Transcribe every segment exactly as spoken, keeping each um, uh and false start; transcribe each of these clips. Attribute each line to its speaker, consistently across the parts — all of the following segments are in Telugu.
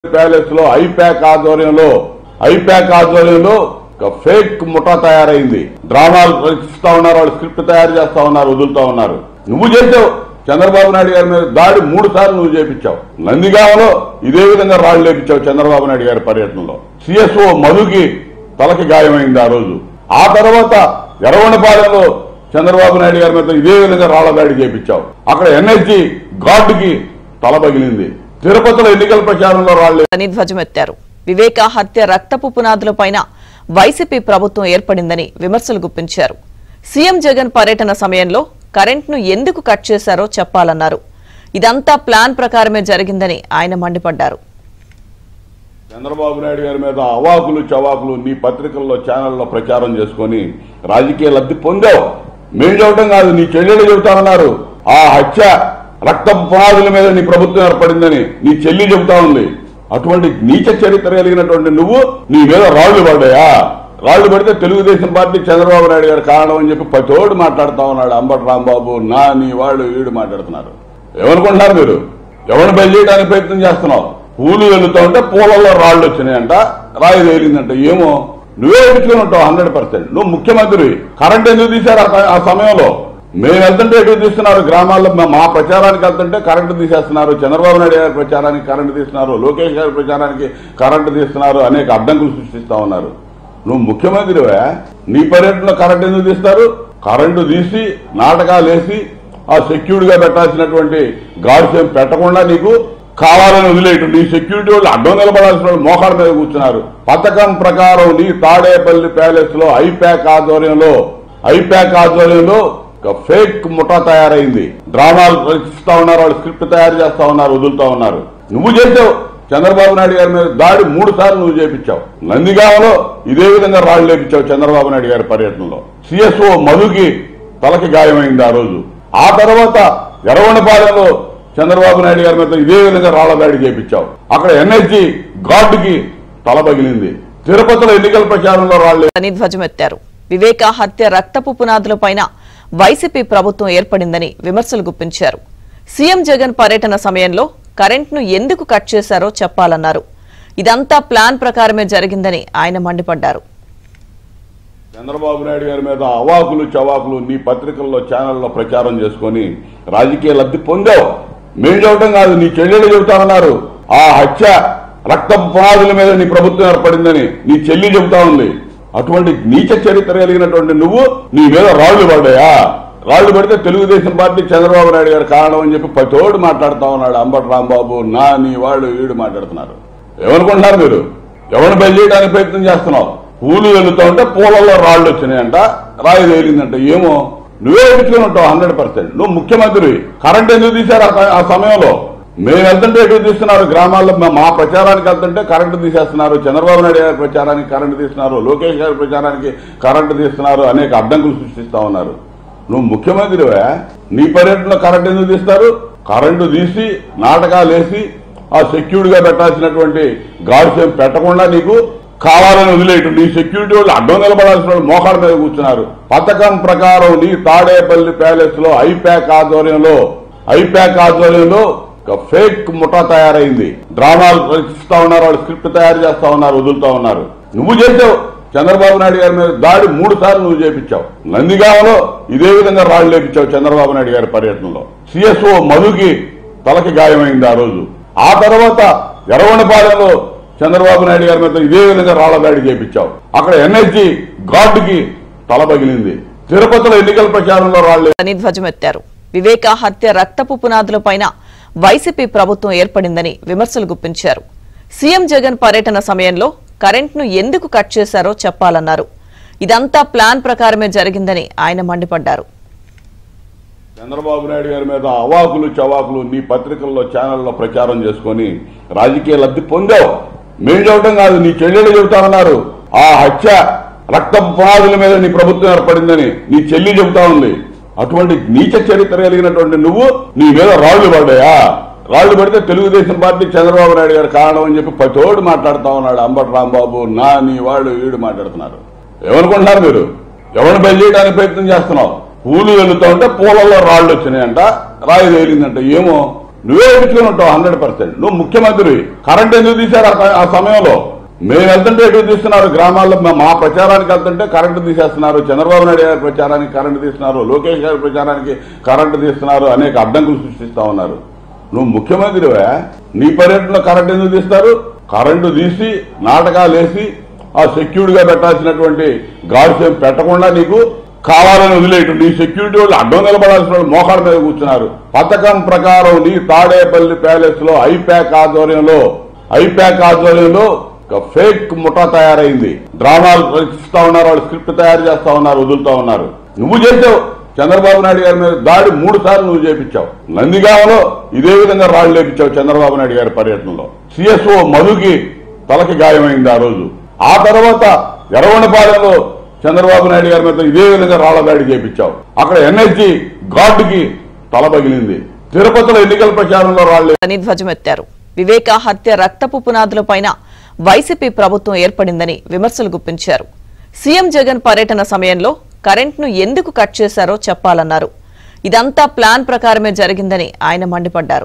Speaker 1: ప్యాలెస్ లో ఐపాక్ ఆధ్వర్యంలో ఐపాక్ ఆధ్వర్యంలో ఒక ఫేక్ ముఠా తయారైంది. డ్రామాలు రచిస్తా ఉన్నారు, వాళ్ళు స్క్రిప్ట్ తయారు చేస్తా ఉన్నారు, వదులుతా ఉన్నారు. నువ్వు చేసావు చంద్రబాబు నాయుడు గారి మీద దాడి మూడు సార్లు నువ్వు చేపించావు. నందిగామలో ఇదే విధంగా రాళ్లు లేపించావు చంద్రబాబు నాయుడు గారి పర్యటనలో. సిఎస్ఓ మధుకి తలకి గాయమైంది ఆ రోజు. ఆ తర్వాత ఎర్రగొండపాలెంలో చంద్రబాబు నాయుడు గారి మీద ఇదే విధంగా రాళ్ల దాడి చేపించావు. అక్కడ ఎన్ఎస్జీ గార్డుకి తల పగిలింది. తిరుపతిలో ఎన్నికల ప్రచారంలో రాళ్లు
Speaker 2: ధ్వజమెత్తారు. వివేక హత్య రక్తపు పునాదులపైన వైసీపీ ప్రభుత్వం ఏర్పడిందని విమర్శలు గుప్పించారు. సీఎం జగన్ పర్యటన సమయంలో కరెంట్ను ఎందుకు కట్ చేశారో చెప్పాలన్నారు. ఇదంతా ప్లాన్ ప్రకారమే జరిగిందని ఆయన మండిపడ్డారు.
Speaker 1: చంద్రబాబు నాయుడు గారి మీద అవాకులు చవాకులు నీ పత్రికల్లో ఛానల్లో ప్రచారం చేసుకుని రాజకీయ లబ్ధి పొందావు. మేం చెప్పడం కాదు, నీ చెల్లెలు చెబుతామన్నారు. ఆ హత్య రక్తపు పునాదుల మీద నీ ప్రభుత్వం ఏర్పడిందని నీ చెల్లి చెబుతా ఉంది. అటువంటి నీచ చరిత్ర కలిగినటువంటి నువ్వు నీ మీద రాళ్లు పడ్డాయా? రాళ్లు పడితే తెలుగుదేశం పార్టీ చంద్రబాబు నాయుడు గారు కారణం అని చెప్పి పతోడు మాట్లాడుతా ఉన్నాడు. అంబటి రాంబాబు, నా నీ వాళ్ళు వీడు మాట్లాడుతున్నారు. ఏమనుకుంటున్నారు మీరు? ఎవరిని బయలు చేయడానికి ప్రయత్నం చేస్తున్నావు? పూలు వెళ్తూ ఉంటే పూలలో రాళ్లు వచ్చినాయంట, రాయి తేలిందంట. ఏమో నువ్వే ఎడుచుకుని ఉంటావు హండ్రెడ్ పర్సెంట్. నువ్వు ముఖ్యమంత్రి. కరెంట్ ఎందుకు తీశారు ఆ సమయంలో? మేము వెళ్తుంటే ఎటు తీస్తున్నారు? గ్రామాల్లో మా ప్రచారానికి వెళ్తుంటే కరెంటు తీసేస్తున్నారు. చంద్రబాబు నాయుడు గారి ప్రచారానికి కరెంటు తీస్తున్నారు, లోకేష్ గారి ప్రచారానికి కరెంటు తీస్తున్నారు, అనేక అడ్డంకులు సృష్టిస్తా ఉన్నారు. నువ్వు ముఖ్యమంత్రివే, నీ పర్యటనలో కరెంటు ఎందుకు తీస్తారు? కరెంటు తీసి నాటకాలు వేసి ఆ సెక్యూరిటీ గా పెట్టాల్సినటువంటి గార్డ్స్ ఏం పెట్టకుండా నీకు కావాలని వదిలేయటం. నీ సెక్యూరిటీ వాళ్ళు అడ్డం నిలబడాల్సిన వాళ్ళు మోకాళ్ళ మీద కూర్చున్నారు. పథకం ప్రకారం నీ తాడేపల్లి ప్యాలెస్ లో ఐపాక్ ఆధ్వర్యంలో ఐపాక్ ఆధ్వర్యంలో ఒక ఫేక్ ముఠా తయారైంది. డ్రామాలు రచిస్తా ఉన్నారు, వాళ్ళు స్క్రిప్ట్ తయారు చేస్తా ఉన్నారు, వదులుతా ఉన్నారు. నువ్వు చేసావు చంద్రబాబు నాయుడు గారి మీద దాడి మూడు సార్లు నువ్వు చేపించావు. నందిగామలో ఇదే విధంగా రాళ్లు లేపించావు చంద్రబాబు నాయుడు గారి పర్యటనలో. సిఎస్ఓ మధుకి తలకి గాయమైంది ఆ రోజు. ఆ తర్వాత ఎర్రగొండపాలెంలో చంద్రబాబు నాయుడు గారి మీద ఇదే విధంగా రాళ్ల దాడి చేపించావు. అక్కడ ఎన్ఎస్జీ గార్డుకి తల పగిలింది. తిరుపతిలో ఎన్నికల ప్రచారంలో రాళ్లు
Speaker 2: ధ్వజమెత్తారు. వివేక హత్య రక్తపు పునాదులపైన వైసీపీ ప్రభుత్వం ఏర్పడిందని విమర్శలు గుప్పించారు. సీఎం జగన్ పర్యటన సమయంలో కరెంట్ను ఎందుకు కట్ చేశారో చెప్పాలన్నారు. ఇదంతా ప్లాన్ ప్రకారమే జరిగిందని ఆయన మండిపడ్డారు.
Speaker 1: చంద్రబాబు నాయుడు గారి మీద అవాకులు చవాకులు నీ పత్రికల్లో ఛానల్లో ప్రచారం చేసుకుని రాజకీయ లబ్ధి పొందావు. మేం చెప్పడం కాదు, నీ చెల్లెలు చెబుతామన్నారు. ఆ హత్య రక్తపు పునాదుల మీద నీ ప్రభుత్వం ఏర్పడిందని నీ చెల్లి చెబుతా ఉంది. అటువంటి నీచ చరిత్ర కలిగినటువంటి నువ్వు నీ మీద రాళ్లు పడ్డాయా? రాళ్లు పడితే తెలుగుదేశం పార్టీ చంద్రబాబు నాయుడు గారు కారణం అని చెప్పి పతోడు మాట్లాడుతా ఉన్నాడు. అంబటి రాంబాబు, నా నీ వాళ్ళు వీడు మాట్లాడుతున్నారు. ఏమనుకుంటున్నారు మీరు? ఎవరిని బయలు చేయడానికి ప్రయత్నం చేస్తున్నావు? పూలు వెళ్తూ ఉంటే పూలలో రాళ్లు వచ్చినాయంట, రాయి తేలిందంట. ఏమో నువ్వే ఎడుచుకుని ఉంటావు హండ్రెడ్ పర్సెంట్. నువ్వు ముఖ్యమంత్రి. కరెంట్ ఎందుకు తీశారు ఆ సమయంలో? మేము వెళ్తుంటే ఎటు తీస్తున్నారు? గ్రామాల్లో మా ప్రచారానికి వెళ్తుంటే కరెంటు తీసేస్తున్నారు, చంద్రబాబు నాయుడు గారి ప్రచారానికి కరెంటు తీస్తున్నారు, లోకేష్ గారి ప్రచారానికి కరెంటు తీస్తున్నారు, అనేక అడ్డంకులు సృష్టిస్తా ఉన్నారు. నువ్వు ముఖ్యమంత్రివే, నీ పర్యటనలో కరెంటు ఎందుకు తీస్తారు? కరెంటు తీసి నాటకాలు వేసి ఆ సెక్యూరిటీ గా పెట్టాల్సినటువంటి గార్డ్స్ ఏం పెట్టకుండా నీకు కావాలని వదిలేయటం. నీ సెక్యూరిటీ వాళ్ళు అడ్డం నిలబడాల్సిన వాళ్ళు మోకాళ్ళ మీద కూర్చున్నారు. పథకం ప్రకారం నీ తాడేపల్లి ప్యాలెస్ లో ఐపాక్ ఆధ్వర్యంలో ఐపాక్ ఆధ్వర్యంలో ఒక ఫేక్ ముఠా తయారైంది. డ్రామాలు రచిస్తా ఉన్నారు, వాళ్ళు స్క్రిప్ట్ తయారు చేస్తా ఉన్నారు, వదులుతా ఉన్నారు. నువ్వు చేసావు చంద్రబాబు నాయుడు గారి మీద దాడి మూడు సార్లు నువ్వు చేపించావు. నందిగామలో ఇదే విధంగా రాళ్లు లేపించావు చంద్రబాబు నాయుడు గారి పర్యటనలో. సిఎస్ఓ మధుకి తలకి గాయమైంది ఆ రోజు. ఆ తర్వాత ఎర్రగొండపాలెంలో చంద్రబాబు నాయుడు గారి మీద ఇదే విధంగా రాళ్ల దాడి చేపించావు. అక్కడ ఎన్ఎస్జీ గార్డుకి తల పగిలింది. తిరుపతిలో ఎన్నికల ప్రచారంలో రాళ్లు
Speaker 2: ధ్వజమెత్తారు. వివేక హత్య రక్తపు పునాదులపైన వైసీపీ ప్రభుత్వం ఏర్పడిందని విమర్శలు గుప్పించారు. సీఎం జగన్ పర్యటన సమయంలో కరెంట్ను ఎందుకు కట్ చేశారో చెప్పాలన్నారు. ఇదంతా ప్లాన్ ప్రకారమే జరిగిందని ఆయన మండిపడ్డారు.
Speaker 1: చంద్రబాబు నాయుడు గారి మీద అవాకులు చవాకులు నీ పత్రికల్లో ఛానల్లో ప్రచారం చేసుకుని రాజకీయ లబ్ధి పొందావు. మేం చెప్పడం కాదు, నీ చెల్లెలు చెబుతామన్నారు. ఆ హత్య రక్తపు పునాదుల మీద నీ ప్రభుత్వం ఏర్పడిందని నీ చెల్లి చెబుతా ఉంది. అటువంటి నీచ చరిత్ర కలిగినటువంటి నువ్వు నీ మీద రాళ్లు పడ్డాయా? రాళ్లు పడితే తెలుగుదేశం పార్టీ చంద్రబాబు నాయుడు గారు కారణం అని చెప్పి పతోడు మాట్లాడుతా ఉన్నాడు. అంబటి రాంబాబు, నా నీ వాళ్ళు వీడు మాట్లాడుతున్నారు. ఏమనుకుంటున్నారు మీరు? ఎవరిని బయలు చేయడానికి ప్రయత్నం చేస్తున్నావు? పూలు వెళ్తూ ఉంటే పూలలో రాళ్లు వచ్చినాయంట, రాయి తేలిందంట. ఏమో నువ్వే ఎదుర్కొని ఉంటావు హండ్రెడ్ పర్సెంట్. నువ్వు ముఖ్యమంత్రి. కరెంట్ ఎందుకు తీశారు ఆ- ఆ సమయంలో? మేము వెళ్తుంటే ఎటు తీస్తున్నారు? గ్రామాల్లో మా- మా ప్రచారానికి వెళ్తుంటే కరెంటు తీసేస్తున్నారు. చంద్రబాబు నాయుడు గారి ప్రచారానికి కరెంటు తీస్తున్నారు. లోకేష్ గారి ప్రచారానికి కరెంటు తీస్తున్నారు. అనేక అడ్డంకులు సృష్టిస్తా ఉన్నారు. నువ్వు ముఖ్యమంత్రివే. నీ పర్యటనలో కరెంటు ఎందుకు తీస్తారు? కరెంటు తీసి నాటకాలు వేసి ఆ సెక్యూర్డ్ గా పెట్టాల్సినటువంటి గార్డ్స్ ఏం పెట్టకుండా నీకు కావాలని వదిలేయటం. నీ సెక్యూరిటీ వాళ్ళు అడ్డం నిలబడాల్సిన వాళ్ళు మోకాళ్ళ మీద కూర్చున్నారు. పథకం ప్రకారం నీ తాడేపల్లి ప్యాలెస్ లో ఐప్యాక్ ఆధ్వర్యంలో ఐప్యాక్ ఆధ్వర్యంలో ఒక ఫేక్ ముఠా తయారైంది. డ్రామాలు రచిస్తా ఉన్నారు. వాళ్ళు స్క్రిప్ట్ తయారు చేస్తా ఉన్నారు, వదులుతా ఉన్నారు. నువ్వు చేసావు. చంద్రబాబు నాయుడు గారి మీద దాడి మూడు సార్లు నువ్వు చేపించావు. నందిగామలో ఇదే విధంగా రాళ్లు లేపించావు చంద్రబాబు నాయుడు గారి పర్యటనలో. సిఎస్ఓ మధుకి తలకి గాయమైంది ఆ రోజు. ఆ తర్వాత ఎర్రగొండపాలెంలో చంద్రబాబు నాయుడు గారి మీద ఇదే విధంగా రాళ్ల దాడి చేపించావు. అక్కడ ఎన్ఎస్జీ గార్డుకి తల పగిలింది. తిరుపతిలో ఎన్నికల ప్రచారంలో రాళ్లు
Speaker 2: అని ధ్వజమెత్తారు. వివేక హత్య రక్తపు పునాదులపైన వైసీపీ ప్రభుత్వం ఏర్పడిందని విమర్శలు గుప్పించారు. సీఎం జగన్ పర్యటన సమయంలో కరెంట్ను ఎందుకు కట్ చేశారో చెప్పాలన్నారు. ఇదంతా ప్లాన్ ప్రకారమే జరిగిందని ఆయన మండిపడ్డారు.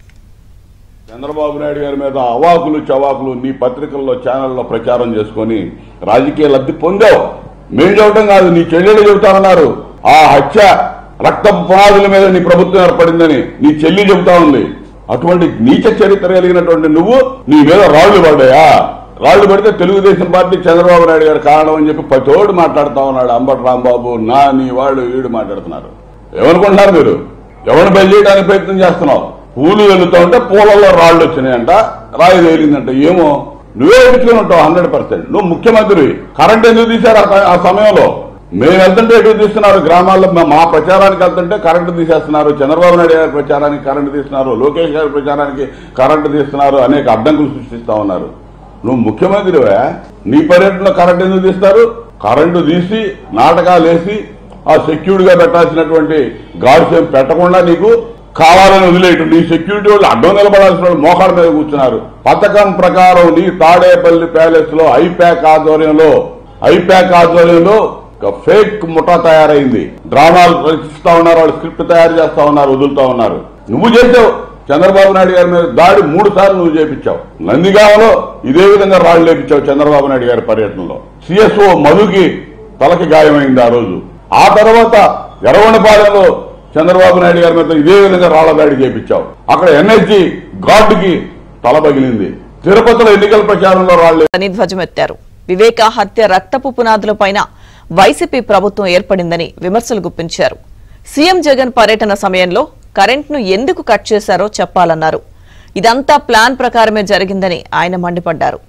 Speaker 1: చంద్రబాబు నాయుడు గారి మీద అవాకులు చవాకులు నీ పత్రికల్లో ఛానల్లో ప్రచారం చేసుకుని రాజకీయ లబ్ధి పొందావు. మేం చెప్పడం కాదు, నీ చెల్లెలు చెబుతామన్నారు. ఆ హత్య రక్తపు పునాదుల మీద నీ ప్రభుత్వం ఏర్పడిందని నీ చెల్లి చెబుతా ఉంది. అటువంటి నీచ చరిత్ర కలిగినటువంటి నువ్వు నీ మీద రాళ్లు పడ్డాయా? రాళ్లు పడితే తెలుగుదేశం పార్టీ చంద్రబాబు నాయుడు గారు కారణం అని చెప్పి పతోడు మాట్లాడుతా ఉన్నాడు. అంబటి రాంబాబు నా నీ వాళ్ళు వీడు మాట్లాడుతున్నారు. ఏమనుకుంటున్నారు మీరు? ఎవరిని బయలు చేయడానికి ప్రయత్నం చేస్తున్నావు? పూలు వెళ్తా ఉంటే పూలలో రాళ్లు వచ్చినాయంట, రాయి తేలిందంట. ఏమో నువ్వే ఎదుర్కొని ఉంటావు హండ్రెడ్ పర్సెంట్. నువ్వు ముఖ్యమంత్రి. కరెంట్ ఎందుకు తీశారు ఆ- ఆ సమయంలో? మేము వెళ్తుంటే ఎటు తీస్తున్నారు? గ్రామాల్లో మా- మా ప్రచారానికి వెళ్తుంటే కరెంటు తీసేస్తున్నారు. చంద్రబాబు నాయుడు గారి ప్రచారానికి కరెంటు తీస్తున్నారు. లోకేష్ గారి ప్రచారానికి కరెంటు తీస్తున్నారు. అనేక అడ్డంకులు సృష్టిస్తా ఉన్నారు. నువ్వు ముఖ్యమంత్రివే. నీ పర్యటనలో కరెంటు ఎందుకు తీస్తారు? కరెంటు తీసి నాటకాలు వేసి ఆ సెక్యూర్డ్ గా పెట్టాల్సినటువంటి గార్డ్స్ ఏం పెట్టకుండా నీకు కావాలని వదిలేయటం. నీ సెక్యూరిటీ వాళ్ళు అడ్డం నిలబడాల్సిన వాళ్ళు మోకాళ్ళ మీద కూర్చున్నారు. పథకం ప్రకారం నీ తాడేపల్లి ప్యాలెస్ లో ఐప్యాక్ ఆధ్వర్యంలో ఐప్యాక్ ఆధ్వర్యంలో ఒక ఫేక్ ముఠా తయారైంది. డ్రామాలు రచిస్తా ఉన్నారు. వాళ్ళు స్క్రిప్ట్ తయారు చేస్తా ఉన్నారు, వదులుతా ఉన్నారు. నువ్వు చేసావు. చంద్రబాబు నాయుడు గారి మీద దాడి మూడు సార్లు నువ్వు చేపించావు. నందిగామలో ఇదే విధంగా రాళ్లు లేపించావు చంద్రబాబు నాయుడు గారి పర్యటనలో. సిఎస్ఓ మధుకి తలకి గాయమైంది ఆ రోజు. ఆ తర్వాత ఎర్రగొండపాలెంలో చంద్రబాబు నాయుడు గారి మీద ఇదే విధంగా రాళ్ల దాడి చేపించావు. అక్కడ ఎన్ఎస్జీ గార్డుకి తల పగిలింది. తిరుపతిలో ఎన్నికల ప్రచారంలో రాళ్లు
Speaker 2: అని ధ్వజమెత్తారు. వివేక హత్య రక్తపు పునాదులపైన వైసీపీ ప్రభుత్వం ఏర్పడిందని విమర్శలు గుప్పించారు. సీఎం జగన్ పర్యటన సమయంలో కరెంట్ను ఎందుకు కట్ చేశారో చెప్పాలన్నారు. ఇదంతా ప్లాన్ ప్రకారమే జరిగిందని ఆయన మండిపడ్డారు.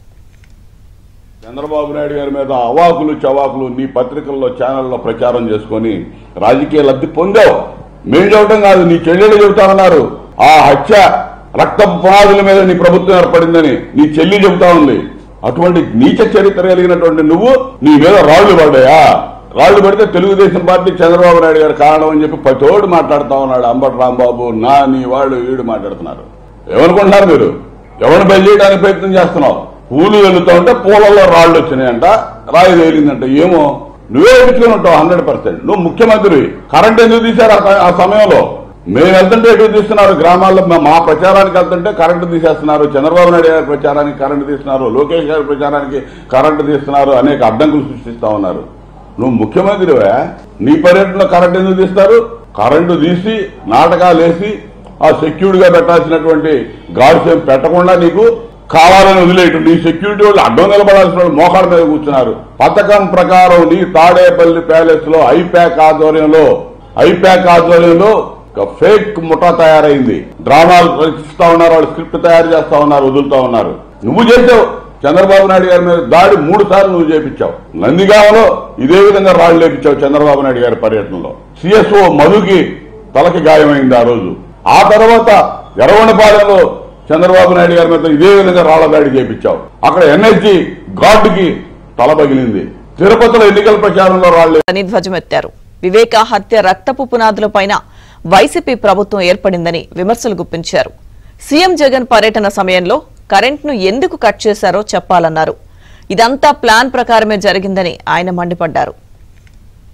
Speaker 1: చంద్రబాబు నాయుడు గారి మీద అవాకులు చవాకులు నీ పత్రికల్లో ఛానల్లో ప్రచారం చేసుకుని రాజకీయ లబ్ధి పొందావు. మేం చెప్పడం కాదు, నీ చెల్లెలు చెబుతామన్నారు. ఆ హత్య రక్తపు పునాదుల మీద నీ ప్రభుత్వం ఏర్పడిందని నీ చెల్లి చెబుతా ఉంది. అటువంటి నీచ చరిత్ర కలిగినటువంటి నువ్వు నీ మీద రాళ్లు పడ్డాయా? రాళ్లు పడితే తెలుగుదేశం పార్టీ చంద్రబాబు నాయుడు గారు కారణం అని చెప్పి పతోడు మాట్లాడుతా ఉన్నాడు. అంబటి రాంబాబు నా నీ వాళ్ళు వీడు మాట్లాడుతున్నారు. ఏమనుకుంటున్నారు మీరు? ఎవరిని బయలు చేయడానికి ప్రయత్నం చేస్తున్నావు? పూలు వెళ్తా ఉంటే పూలలో రాళ్లు వచ్చినాయంట, రాయి తేలిందంట. ఏమో నువ్వే ఎదుర్కొని ఉంటావు హండ్రెడ్ పర్సెంట్. నువ్వు ముఖ్యమంత్రి. కరెంట్ ఎందుకు తీశారు ఆ- ఆ సమయంలో? మేము వెళ్తుంటే ఎటు తీస్తున్నారు? గ్రామాల్లో మా- మా ప్రచారానికి వెళ్తుంటే కరెంటు తీసేస్తున్నారు. చంద్రబాబు నాయుడు గారి ప్రచారానికి కరెంటు తీస్తున్నారు. లోకేష్ గారి ప్రచారానికి కరెంటు తీస్తున్నారు. అనేక అడ్డంకులు సృష్టిస్తా ఉన్నారు. నువ్వు ముఖ్యమంత్రివే. నీ పర్యటనలో కరెంటు ఎందుకు తీస్తారు? కరెంటు తీసి నాటకాలు వేసి ఆ సెక్యూర్డ్ గా పెట్టాల్సినటువంటి గార్డ్స్ ఏం పెట్టకుండా నీకు కావాలని వదిలేయటం. నీ సెక్యూరిటీ వాళ్ళు అడ్డం నిలబడాల్సిన వాళ్ళు మోకాళ్ళ మీద కూర్చున్నారు. పథకం ప్రకారం నీ తాడేపల్లి ప్యాలెస్ లో ఐప్యాక్ ఆధ్వర్యంలో ఐప్యాక్ ఆధ్వర్యంలో ఒక ఫేక్ ముఠా తయారైంది. డ్రామాలు రచిస్తా ఉన్నారు. వాళ్ళు స్క్రిప్ట్ తయారు చేస్తా ఉన్నారు, వదులుతా ఉన్నారు. నువ్వు చేసావు. చంద్రబాబు నాయుడు గారి మీద దాడి మూడు సార్లు నువ్వు చేపించావు. నందిగామలో ఇదే విధంగా రాళ్లు లేపించావు చంద్రబాబు నాయుడు గారి పర్యటనలో. సిఎస్ఓ మధుకి తలకి గాయమైంది ఆ రోజు. ఆ తర్వాత ఎర్రగొండపాలెంలో చంద్రబాబు నాయుడు గారి మీద ఇదే విధంగా రాళ్ల దాడి చేపించావు. అక్కడ ఎన్ఎస్జీ గార్డుకి తల పగిలింది. తిరుపతిలో ఎన్నికల ప్రచారంలో రాళ్లు
Speaker 2: అని ధ్వజమెత్తారు. వివేక హత్య రక్తపు పునాదులపైన వైసీపీ ప్రభుత్వం ఏర్పడిందని విమర్శలు గుప్పించారు. సీఎం జగన్ పర్యటన సమయంలో కరెంట్ను ఎందుకు కట్ చేశారో చెప్పాలన్నారు. ఇదంతా ప్లాన్ ప్రకారమే జరిగిందని ఆయన మండిపడ్డారు.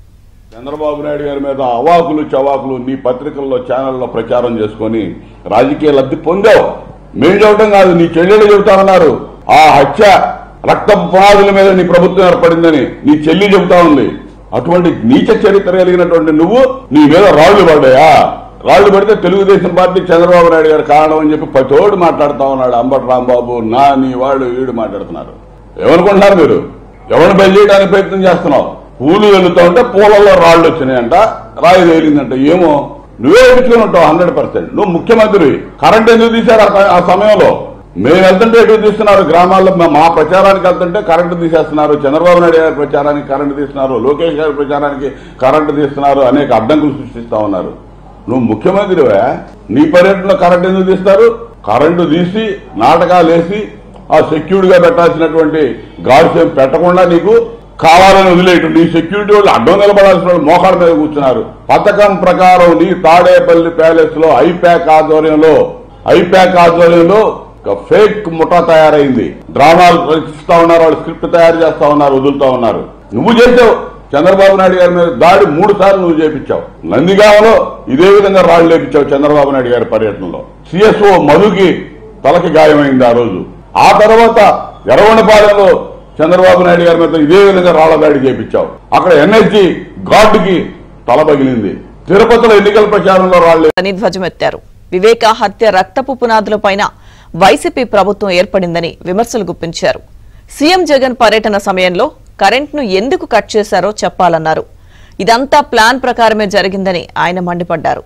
Speaker 1: చంద్రబాబు నాయుడు గారి మీద అవాకులు చవాకులు నీ పత్రికల్లో ఛానల్లో ప్రచారం చేసుకొని రాజకీయ లబ్ధి పొందావు. మేము చెప్పడం కాదు, నీ చెల్లెలు చెబుతామన్నారు. ఆ హత్య రక్త పునాదుల మీద నీ ప్రభుత్వం ఏర్పడిందని నీ చెల్లి చెబుతా ఉంది. అటువంటి నీచ చరిత్ర కలిగినటువంటి నువ్వు నీ మీద రాళ్లు పడ్డాయా? రాళ్లు పడితే తెలుగుదేశం పార్టీ చంద్రబాబు నాయుడు గారు కారణం అని చెప్పి ప్రతోడు మాట్లాడుతా ఉన్నాడు. అంబటి రాంబాబు, నా నీ వాళ్ళు వీడు మాట్లాడుతున్నారు. ఏమనుకుంటున్నారు మీరు? ఎవరిని బయలు చేయడానికి ప్రయత్నం చేస్తున్నావు? పూలు వెళ్తా ఉంటే పూలలో రాళ్లు వచ్చినాయంట, రాయి తేలిందంట. ఏమో నువ్వే ఎదుర్కొని ఉంటావు హండ్రెడ్ పర్సెంట్. నువ్వు ముఖ్యమంత్రి. కరెంట్ ఎందుకు తీశారు ఆ సమయంలో? మేము వెళ్తుంటే ఎటు తీస్తున్నారు? గ్రామాల్లో మా ప్రచారానికి వెళ్తుంటే కరెంటు తీసేస్తున్నారు. చంద్రబాబు నాయుడు గారి ప్రచారానికి కరెంటు తీస్తున్నారు. లోకేష్ గారి ప్రచారానికి కరెంటు తీస్తున్నారు. అనేక అడ్డంకులు సృష్టిస్తా ఉన్నారు. నువ్వు ముఖ్యమంత్రివే, నీ పర్యటనలో కరెంటు ఎందుకు తీస్తారు? కరెంటు తీసి నాటకాలు వేసి ఆ సెక్యూరిటీ గా పెట్టాల్సినటువంటి గాడ్స్ ఏం పెట్టకుండా నీకు కావాలని వదిలేయటం. నీ సెక్యూరిటీ వాళ్ళు అడ్డం నిలబడాల్సిన వాళ్ళు మోకాళ్ళ మీద కూర్చున్నారు. పథకం ప్రకారం నీ తాడేపల్లి ప్యాలెస్ లో ఐప్యాక్ ఆధ్వర్యంలో ఐప్యాక్ ఆధ్వర్యంలో ఫేక్ ముఠా తయారైంది. డ్రామాలు రచిస్తా ఉన్నారు, వాళ్ళు స్క్రిప్ట్ తయారు చేస్తా ఉన్నారు, వదులుతా ఉన్నారు. నువ్వు చేసావు. చంద్రబాబు నాయుడు గారి మీద దాడి మూడు సార్లు నువ్వు చేపించావు. నందిగామలో ఇదే విధంగా రాళ్లు లేపించావు చంద్రబాబు నాయుడు గారి పర్యటనలో. సిఎస్ఓ మధుకి తలకి గాయమైంది ఆ రోజు. ఆ తర్వాత ఎర్రగొండపాలెంలో చంద్రబాబు నాయుడు గారి మీద ఇదే విధంగా రాళ్ల దాడి చేపించావు. అక్కడ ఎన్ఎస్జీ గార్డుకి తల పగిలింది. తిరుపతిలో ఎన్నికల ప్రచారంలో రాళ్లు
Speaker 2: అని ధ్వజమెత్తారు. వివేక హత్య రక్తపు పునాదులపైన వైసీపీ ప్రభుత్వం ఏర్పడిందని విమర్శలు గుప్పించారు. సీఎం జగన్ పర్యటన సమయంలో కరెంట్ను ఎందుకు కట్ చేశారో చెప్పాలన్నారు. ఇదంతా ప్లాన్ ప్రకారమే జరిగిందని ఆయన మండిపడ్డారు.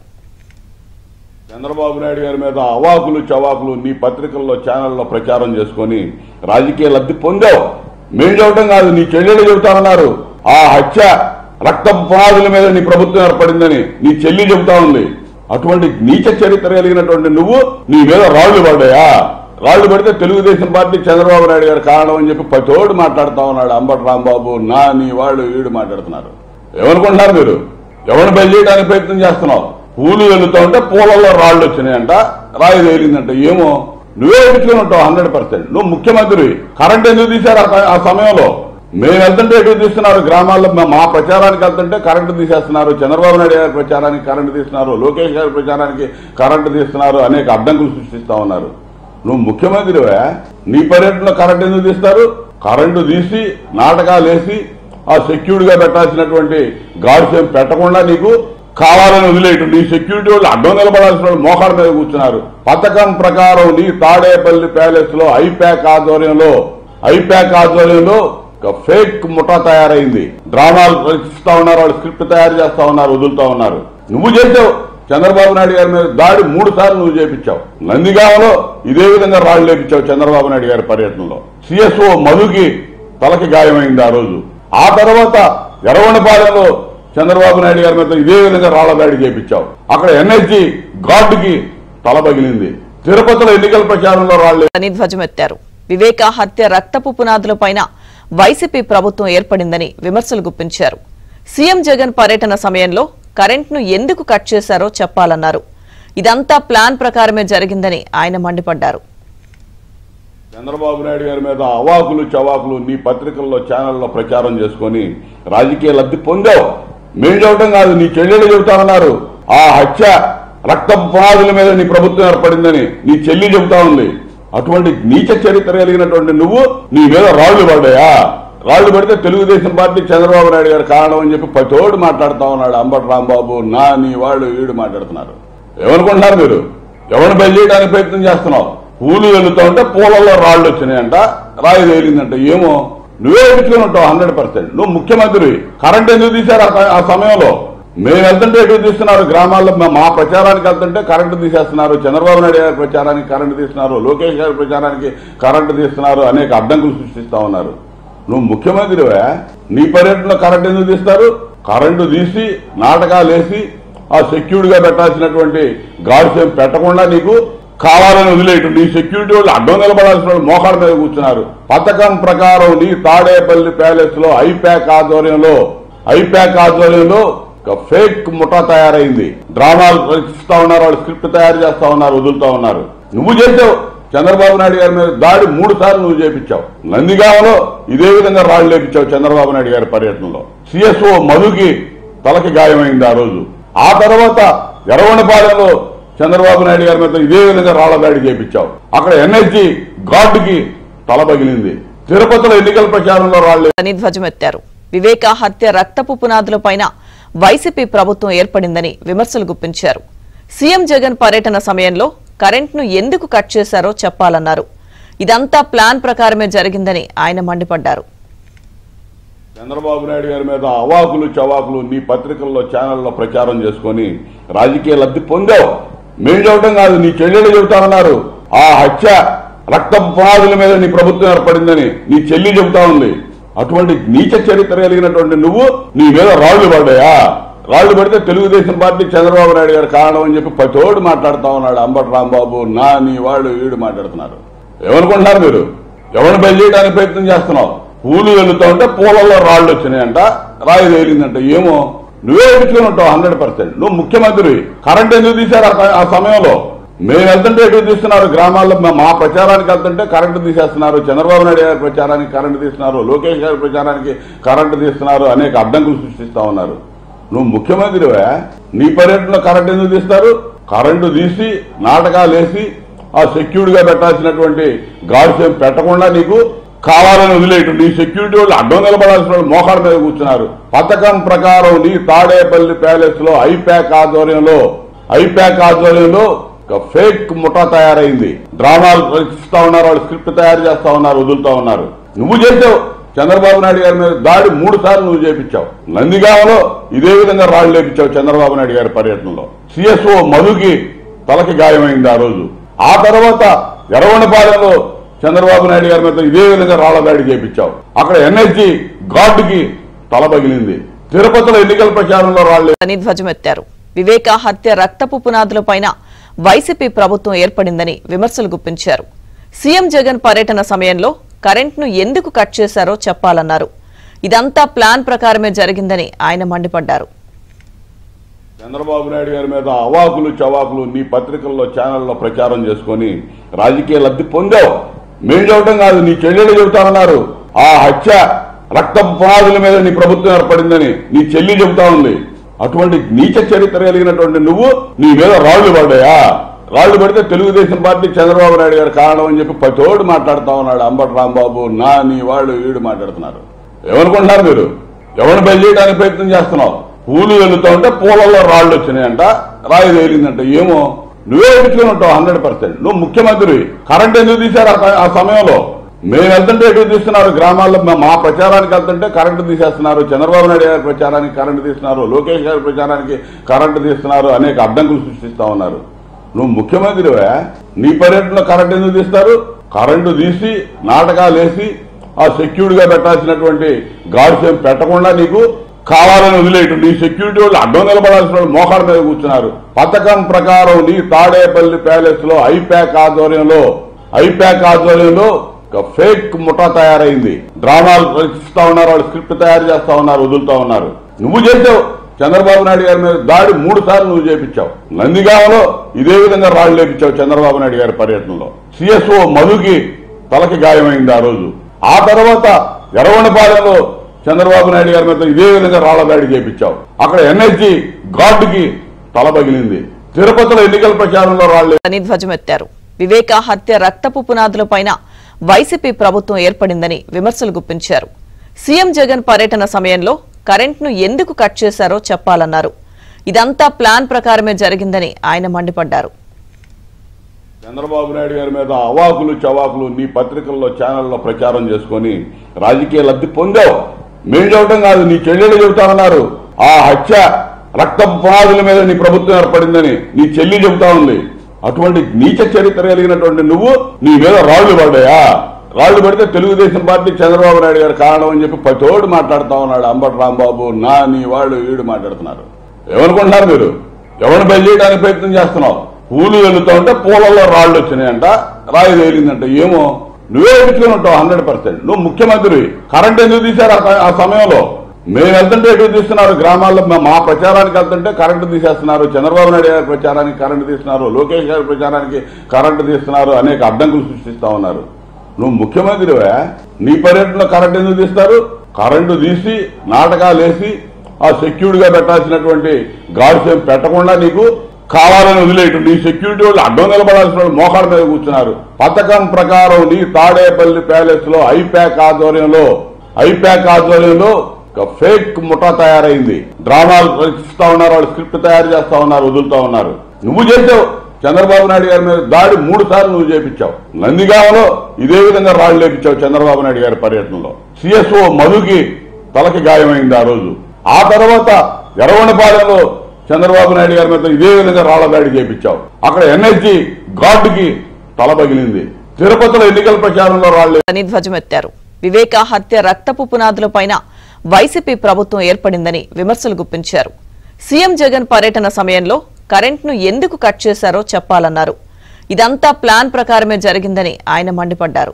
Speaker 1: చంద్రబాబు నాయుడు గారి మీద అవాకులు చవాకులు నీ పత్రికల్లో ఛానల్లో ప్రచారం చేసుకొని రాజకీయ లబ్ధి పొందావు. మేము చెప్పడం కాదు, నీ చెల్లెలు చెబుతామన్నారు. ఆ హత్య రక్త పునాదుల మీద నీ ప్రభుత్వం ఏర్పడిందని నీ చెల్లి చెబుతా ఉంది. అటువంటి నీచ చరిత్ర కలిగినటువంటి నువ్వు నీ మీద రాళ్లు పడ్డాయా? రాళ్లు పడితే తెలుగుదేశం పార్టీ చంద్రబాబు నాయుడు గారు కారణం అని చెప్పి ప్రతోడు మాట్లాడుతా ఉన్నాడు. అంబటి రాంబాబు, నా నీ వాళ్ళు వీడు మాట్లాడుతున్నారు. ఏమనుకుంటున్నారు మీరు? ఎవరిని బయలు చేయడానికి ప్రయత్నం చేస్తున్నావు? పూలు వెళ్తా ఉంటే పూలలో రాళ్లు వచ్చినాయంట, రాయి తేలిందంట. ఏమో నువ్వే ఎదుర్కొని ఉంటావు హండ్రెడ్ పర్సెంట్. నువ్వు ముఖ్యమంత్రి. కరెంట్ ఎందుకు తీశారు ఆ సమయంలో? మేము వెళ్తుంటే ఎటు తీస్తున్నారు? గ్రామాల్లో మా ప్రచారానికి వెళ్తుంటే కరెంటు తీసేస్తున్నారు. చంద్రబాబు నాయుడు గారి ప్రచారానికి కరెంటు తీస్తున్నారు. లోకేష్ గారి ప్రచారానికి కరెంటు తీస్తున్నారు. అనేక అడ్డంకులు సృష్టిస్తా ఉన్నారు. నువ్వు ముఖ్యమంత్రివే, నీ పర్యటనలో కరెంటు ఎందుకు తీస్తారు? కరెంటు తీసి నాటకాలు వేసి ఆ సెక్యూరిటీ గా పెట్టాల్సినటువంటి గాడ్స్ ఏం పెట్టకుండా నీకు కావాలని వదిలేయటం. నీ సెక్యూరిటీ వాళ్ళు అడ్డం నిలబడాల్సిన వాళ్ళు మోకాళ్ళ మీద కూర్చున్నారు. పథకం ప్రకారం నీ తాడేపల్లి ప్యాలెస్ లో ఐప్యాక్ ఆధ్వర్యంలో ఐప్యాక్ ఆధ్వర్యంలో ఫేక్ ముఠా తయారైంది. డ్రామాలు రచిస్తా ఉన్నారు, వాళ్ళు స్క్రిప్ట్ తయారు చేస్తా ఉన్నారు, వదులుతా ఉన్నారు. నువ్వు చేసావు. చంద్రబాబు నాయుడు గారి మీద దాడి మూడు సార్లు నువ్వు చేపించావు. నందిగామలో ఇదే విధంగా రాళ్లు లేపించావు చంద్రబాబు నాయుడు గారి పర్యటనలో. సిఎస్ఓ మధుకి తలకి గాయమైంది ఆ రోజు. ఆ తర్వాత ఎర్రగొండపాలెంలో చంద్రబాబు నాయుడు గారి మీద ఇదే విధంగా రాళ్ల దాడి చేపించావు. అక్కడ ఎన్ఎస్జీ గార్డుకి తల పగిలింది. తిరుపతిలో ఎన్నికల ప్రచారంలో రాళ్లు
Speaker 2: అని ధ్వజమెత్తారు. వివేక హత్య రక్తపు పునాదులపైన వైసీపీ ప్రభుత్వం ఏర్పడిందని విమర్శలు గుప్పించారు. సీఎం జగన్ పర్యటన సమయంలో కరెంట్ను ఎందుకు కట్ చేశారో చెప్పాలన్నారు. ఇదంతా ప్లాన్ ప్రకారమే జరిగిందని ఆయన మండిపడ్డారు.
Speaker 1: చంద్రబాబు నాయుడు గారి మీద అవాకులు చవాకులు నీ పత్రికల్లో ఛానల్లో ప్రచారం చేసుకొని రాజకీయ లబ్ధి పొందావు. మేము చెప్పడం కాదు, నీ చెల్లెలు చెబుతామన్నారు. ఆ హత్య రక్త పునాదుల మీద నీ ప్రభుత్వం ఏర్పడిందని నీ చెల్లి చెబుతా ఉంది. అటువంటి నీచ చరిత్ర కలిగినటువంటి నువ్వు నీ మీద రాళ్లు పడ్డాయా? రాళ్లు పడితే తెలుగుదేశం పార్టీ చంద్రబాబు నాయుడు గారు కారణం అని చెప్పి ప్రతోడు మాట్లాడుతా ఉన్నాడు. అంబటి రాంబాబు, నా నీ వాళ్ళు వీడు మాట్లాడుతున్నారు. ఏమనుకుంటున్నారు మీరు? ఎవరిని బయలు చేయడానికి ప్రయత్నం చేస్తున్నావు? పూలు వెళ్తా ఉంటే పూలలో రాళ్లు వచ్చినాయంట, రాయి తేలిందంట. ఏమో నువ్వే ఎదుర్కొని ఉంటావు హండ్రెడ్ పర్సెంట్. నువ్వు ముఖ్యమంత్రి. కరెంట్ ఎందుకు తీశారు ఆ సమయంలో? మేము వెళ్తుంటే ఎటు తీస్తున్నారు? గ్రామాల్లో మా ప్రచారానికి వెళ్తుంటే కరెంటు తీసేస్తున్నారు. చంద్రబాబు నాయుడు గారి ప్రచారానికి కరెంటు తీస్తున్నారు. లోకేష్ గారి ప్రచారానికి కరెంటు తీస్తున్నారు. అనేక అడ్డంకులు సృష్టిస్తా ఉన్నారు. నువ్వు ముఖ్యమంత్రివే, నీ పర్యటనలో కరెంటు ఎందుకు తీస్తారు? కరెంటు తీసి నాటకాలు వేసి ఆ సెక్యూరిటీ గా పెట్టాల్సినటువంటి గాడ్స్ ఏం పెట్టకుండా నీకు కావాలని వదిలేయటం. నీ సెక్యూరిటీ వాళ్ళు అడ్డం నిలబడాల్సిన వాళ్ళు మోకాళ్ళ మీద కూర్చున్నారు. పథకం ప్రకారం నీ తాడేపల్లి ప్యాలెస్ లో ఐప్యాక్ ఆధ్వర్యంలో ఐప్యాక్ ఆధ్వర్యంలో ఫేక్ ముఠా తయారైంది. డ్రామాలు రచిస్తా ఉన్నారు, వాళ్ళు స్క్రిప్ట్ తయారు చేస్తా ఉన్నారు, వదులుతా ఉన్నారు. నువ్వు చేసావు. చంద్రబాబు నాయుడు గారి మీద దాడి మూడు సార్లు నువ్వు చేపించావు. నందిగామలో ఇదే విధంగా రాళ్లు లేపించావు చంద్రబాబు నాయుడు గారి పర్యటనలో. సిఎస్ఓ మధుకి తలకి గాయమైంది ఆ రోజు. ఆ తర్వాత ఎర్రగొండపాలెంలో చంద్రబాబు నాయుడు గారి మీద ఇదే విధంగా రాళ్ల దాడి చేపించావు. అక్కడ ఎన్ఎస్జీ గార్డుకి తల పగిలింది. తిరుపతిలో ఎన్నికల ప్రచారంలో రాళ్లు
Speaker 2: అని ధ్వజమెత్తారు. వివేక హత్య రక్తపు పునాదులపైన వైసీపీ ప్రభుత్వం ఏర్పడిందని విమర్శలు గుప్పించారు. సీఎం జగన్ పర్యటన సమయంలో కరెంట్ను ఎందుకు కట్ చేశారో చెప్పాలన్నారు. ఇదంతా ప్లాన్ ప్రకారమే జరిగిందని ఆయన మండిపడ్డారు.
Speaker 1: చంద్రబాబు నాయుడు గారి మీద అవాకులు చవాకులు నీ పత్రికల్లో ఛానల్లో ప్రచారం చేసుకుని రాజకీయ లబ్ధి పొందావు. మేము చెప్పడం కాదు, నీ చెల్లెలు చెబుతామన్నారు. ఆ హత్య రక్తపు పునాదుల మీద నీ ప్రభుత్వం ఏర్పడిందని నీ చెల్లి చెబుతా ఉంది. అటువంటి నీచ చరిత్ర కలిగినటువంటి నువ్వు నీ మీద రాళ్లు పడ్డాయా? రాళ్లు పడితే తెలుగుదేశం పార్టీ చంద్రబాబు నాయుడు గారు కారణం అని చెప్పి పతోడు మాట్లాడుతా ఉన్నాడు. అంబటి రాంబాబు నా నీ వాళ్ళు వీడు మాట్లాడుతున్నారు. ఏమనుకుంటున్నారు మీరు? ఎవరిని బయలు చేయడానికి ప్రయత్నం చేస్తున్నావు? పూలు వెళ్తా ఉంటే పూలలో రాళ్లు వచ్చినాయంట, రాయి తేలిందంట. ఏమో నువ్వే ఎదుర్కొని ఉంటావు హండ్రెడ్ పర్సెంట్. నువ్వు ముఖ్యమంత్రి. కరెంట్ ఎందుకు తీశారు ఆ సమయంలో? మేము వెళ్తుంటే ఎటు తీస్తున్నారు? గ్రామాల్లో మా ప్రచారానికి వెళ్తుంటే కరెంటు తీసేస్తున్నారు. చంద్రబాబు నాయుడు గారి ప్రచారానికి కరెంటు తీస్తున్నారు. లోకేష్ గారి ప్రచారానికి కరెంటు తీస్తున్నారు. అనేక అడ్డంకులు సృష్టిస్తా ఉన్నారు. నువ్వు ముఖ్యమంత్రివే, నీ పర్యటనలో కరెంటు ఎందుకు తీస్తారు? కరెంటు తీసి నాటకాలు వేసి ఆ సెక్యూరిటీ గా పెట్టాల్సినటువంటి గార్డ్స్ ఏం పెట్టకుండా నీకు కావాలని వదిలేయటం. నీ సెక్యూరిటీ వాళ్ళు అడ్డం నిలబడాల్సిన వాళ్ళు మోకాళ్ళ మీద కూర్చున్నారు. పథకం ప్రకారం నీ తాడేపల్లి ప్యాలెస్ లో ఐప్యాక్ ఆధ్వర్యంలో ఐప్యాక్ ఆధ్వర్యంలో ఫేక్ ముఠా తయారైంది. డ్రామాలు రచిస్తా ఉన్నారు, వాళ్ళు స్క్రిప్ట్ తయారు చేస్తా ఉన్నారు, వదులుతా ఉన్నారు. నువ్వు చేసావు. చంద్రబాబు నాయుడు గారి మీద దాడి మూడు సార్లు నువ్వు చేపించావు. నందిగామలో ఇదే విధంగా రాళ్లు లేపించావు చంద్రబాబు నాయుడు గారి పర్యటనలో. సిఎస్ఓ మధుకి తలకి గాయమైంది ఆ రోజు. ఆ తర్వాత ఎర్రగొండపాలెంలో చంద్రబాబు నాయుడు గారి మీద ఇదే విధంగా రాళ్ల దాడి చేపించావు. అక్కడ ఎన్ఎస్జీ గార్డుకి తల పగిలింది. తిరుపతిలో ఎన్నికల ప్రచారంలో రాళ్లు
Speaker 2: అని ధ్వజమెత్తారు. వివేక హత్య రక్తపు పునాదులపైన వైసీపీ ప్రభుత్వం ఏర్పడిందని విమర్శలు గుప్పించారు. సీఎం జగన్ పర్యటన సమయంలో కరెంట్ను ఎందుకు కట్ చేశారో చెప్పాలన్నారు. ఇదంతా ప్లాన్ ప్రకారమే జరిగిందని ఆయన మండిపడ్డారు.
Speaker 1: చంద్రబాబు నాయుడు గారి మీద అవాకులు చవాకులు నీ పత్రికల్లో ఛానల్లో ప్రచారం చేసుకుని రాజకీయ లబ్ధి పొందావు. మేము చెప్పడం కాదు, నీ చెల్లెలు చెబుతామన్నారు. ఆ హత్య రక్తపు పునాదుల మీద నీ ప్రభుత్వం ఏర్పడిందని నీ చెల్లి చెబుతా ఉంది. అటువంటి నీచ చరిత్ర కలిగినటువంటి నువ్వు నీ మీద రాళ్లు పడ్డాయా? రాళ్లు పడితే తెలుగుదేశం పార్టీ చంద్రబాబు నాయుడు గారు కారణం అని చెప్పి పతోడు మాట్లాడుతా ఉన్నాడు. అంబటి రాంబాబు నా నీ వాళ్ళు వీడు మాట్లాడుతున్నారు. ఏమనుకుంటున్నారు మీరు? ఎవరిని బయలు చేయడానికి ప్రయత్నం చేస్తున్నావు? పూలు వెళ్తా ఉంటే పూలలో రాళ్లు వచ్చినాయంట, రాయి తేలిందంట. ఏమో నువ్వే ఎదుర్కొని ఉంటావు హండ్రెడ్ పర్సెంట్. నువ్వు ముఖ్యమంత్రి. కరెంట్ ఎందుకు తీశారు ఆ సమయంలో? మేము వెళ్తుంటే ఎటు తీస్తున్నారు? గ్రామాల్లో మా ప్రచారానికి వెళ్తుంటే కరెంటు తీసేస్తున్నారు. చంద్రబాబు నాయుడు గారి ప్రచారానికి కరెంటు తీస్తున్నారు. లోకేష్ గారి ప్రచారానికి కరెంటు తీస్తున్నారు. అనేక అడ్డంకులు సృష్టిస్తా ఉన్నారు. నువ్వు ముఖ్యమంత్రివే, నీ పర్యటనలో కరెంటు ఎందుకు తీస్తారు? కరెంటు తీసి నాటకాలు వేసి ఆ సెక్యూరిటీ గా పెట్టాల్సినటువంటి గార్డ్స్ ఏం పెట్టకుండా నీకు కావాలని వదిలేయటం. నీ సెక్యూరిటీ వాళ్ళు అడ్డం నిలబడాల్సిన వాళ్ళు మోకాళ్ళ మీద కూర్చున్నారు. పథకం ప్రకారం నీ తాడేపల్లి ప్యాలెస్ లో ఐప్యాక్ ఆధ్వర్యంలో ఐప్యాక్ ఆధ్వర్యంలో ఫేక్ ముఠా తయారైంది. డ్రామాలు రచిస్తా ఉన్నారు, వాళ్ళు స్క్రిప్ట్ తయారు చేస్తా ఉన్నారు, వదులుతా ఉన్నారు. నువ్వు చేసావు. చంద్రబాబు నాయుడు గారి మీద దాడి మూడు సార్లు నువ్వు చేపించావు. నందిగామలో ఇదే విధంగా రాళ్లు లేపించావు చంద్రబాబు నాయుడు గారి పర్యటనలో. సిఎస్ఓ మధుకి తలకి గాయమైంది ఆ రోజు. ఆ తర్వాత ఎర్రగొండపాలెంలో చంద్రబాబు నాయుడు గారి మీద ఇదే విధంగా రాళ్ల దాడి చేపించావు. అక్కడ ఎన్ఎస్జీ గార్డుకి తల పగిలింది. తిరుపతిలో ఎన్నికల ప్రచారంలో రాళ్లు
Speaker 2: అని ధ్వజమెత్తారు. వివేక హత్య రక్తపు పునాదులపైన వైసీపీ ప్రభుత్వం ఏర్పడిందని విమర్శలు గుప్పించారు. సీఎం జగన్ పర్యటన సమయంలో కరెంట్ను ఎందుకు కట్ చేశారో చెప్పాలన్నారు. ఇదంతా ప్లాన్ ప్రకారమే జరిగిందని ఆయన మండిపడ్డారు.
Speaker 1: చంద్రబాబు నాయుడు గారి మీద అవాకులు చవాకులు నీ పత్రికల్లో ఛానల్లో ప్రచారం చేసుకుని రాజకీయ లబ్ధి పొందావు. మేము చెప్పడం కాదు, నీ చెల్లెలు చెబుతామన్నారు. ఆ హత్య రక్తపు పునాదుల మీద నీ ప్రభుత్వం ఏర్పడిందని నీ చెల్లి చెబుతా ఉంది. అటువంటి నీచ చరిత్ర కలిగినటువంటి నువ్వు నీ మీద రాళ్లు పడ్డాయా? రాళ్లు పడితే తెలుగుదేశం పార్టీ చంద్రబాబు నాయుడు గారు కారణం అని చెప్పి పతోడు మాట్లాడుతా ఉన్నాడు. అంబటి రాంబాబు నా నీ వాళ్ళు వీడు మాట్లాడుతున్నారు. ఏమనుకుంటున్నారు మీరు? ఎవరిని బయలు చేయడానికి ప్రయత్నం చేస్తున్నావు? పూలు వెళ్తా ఉంటే పూలలో రాళ్లు వచ్చినాయంట, రాయి తేలిందంట. ఏమో నువ్వే ఎదుర్కొని ఉంటావు హండ్రెడ్ పర్సెంట్. నువ్వు ముఖ్యమంత్రి. కరెంట్ ఎందుకు తీశారు ఆ సమయంలో? మేము వెళ్తుంటే ఎటు తీస్తున్నారు? గ్రామాల్లో మా ప్రచారానికి వెళ్తుంటే కరెంటు తీసేస్తున్నారు. చంద్రబాబు నాయుడు గారి ప్రచారానికి కరెంటు తీస్తున్నారు. లోకేష్ గారి ప్రచారానికి కరెంటు తీస్తున్నారు. అనేక అడ్డంకులు సృష్టిస్తా ఉన్నారు. నువ్వు ముఖ్యమంత్రివే, నీ పర్యటనలో కరెంటు ఎందుకు తీస్తారు? కరెంటు తీసి నాటకాలు వేసి ఆ ఆ సెక్యూర్డ్ గా పెట్టాల్సినటువంటి గార్డ్స్ ఏం పెట్టకుండా నీకు కావాలని వదిలేయటం. నీ సెక్యూరిటీ వాళ్ళు అడ్డం నిలబడాల్సిన వాళ్ళు మోకాళ్ళ మీద కూర్చున్నారు. పథకం ప్రకారం నీ తాడేపల్లి ప్యాలెస్ లో ఐప్యాక్ ఆధ్వర్యంలో ఐప్యాక్ ఆధ్వర్యంలో ఒక ఫేక్ ముఠా తయారైంది. డ్రామాలు రచిస్తా ఉన్నారు, వాళ్ళు స్క్రిప్ట్ తయారు చేస్తా ఉన్నారు, వదులుతా ఉన్నారు. నువ్వు చేసావు చంద్రబాబు నాయుడు గారి మీద దాడి మూడు సార్లు నువ్వు చేపించావు. నందిగామలో ఇదే విధంగా రాళ్లు లేపించావు చంద్రబాబు నాయుడు గారి పర్యటనలో. సిఎస్ఓ మధుకి తలకి గాయమైంది ఆ రోజు. ఆ తర్వాత ఎర్రవనపాలెంలో చంద్రబాబు నాయుడు గారి మీద ఇదే విధంగా రాళ్ల దాడి చేపించావు. అక్కడ ఎన్ఎస్జీ గార్డుకి తల పగిలింది. తిరుపతిలో ఎన్నికల ప్రచారంలో రాళ్లు
Speaker 2: అని ధ్వజమెత్తారు. వివేక హత్య రక్తపు పునాదులపైన వైసీపీ ప్రభుత్వం ఏర్పడిందని విమర్శలు గుప్పించారు. సీఎం జగన్ పర్యటన సమయంలో కరెంట్ను ఎందుకు కట్ చేశారో చెప్పాలన్నారు. ఇదంతా ప్లాన్ ప్రకారమే జరిగిందని ఆయన మండిపడ్డారు.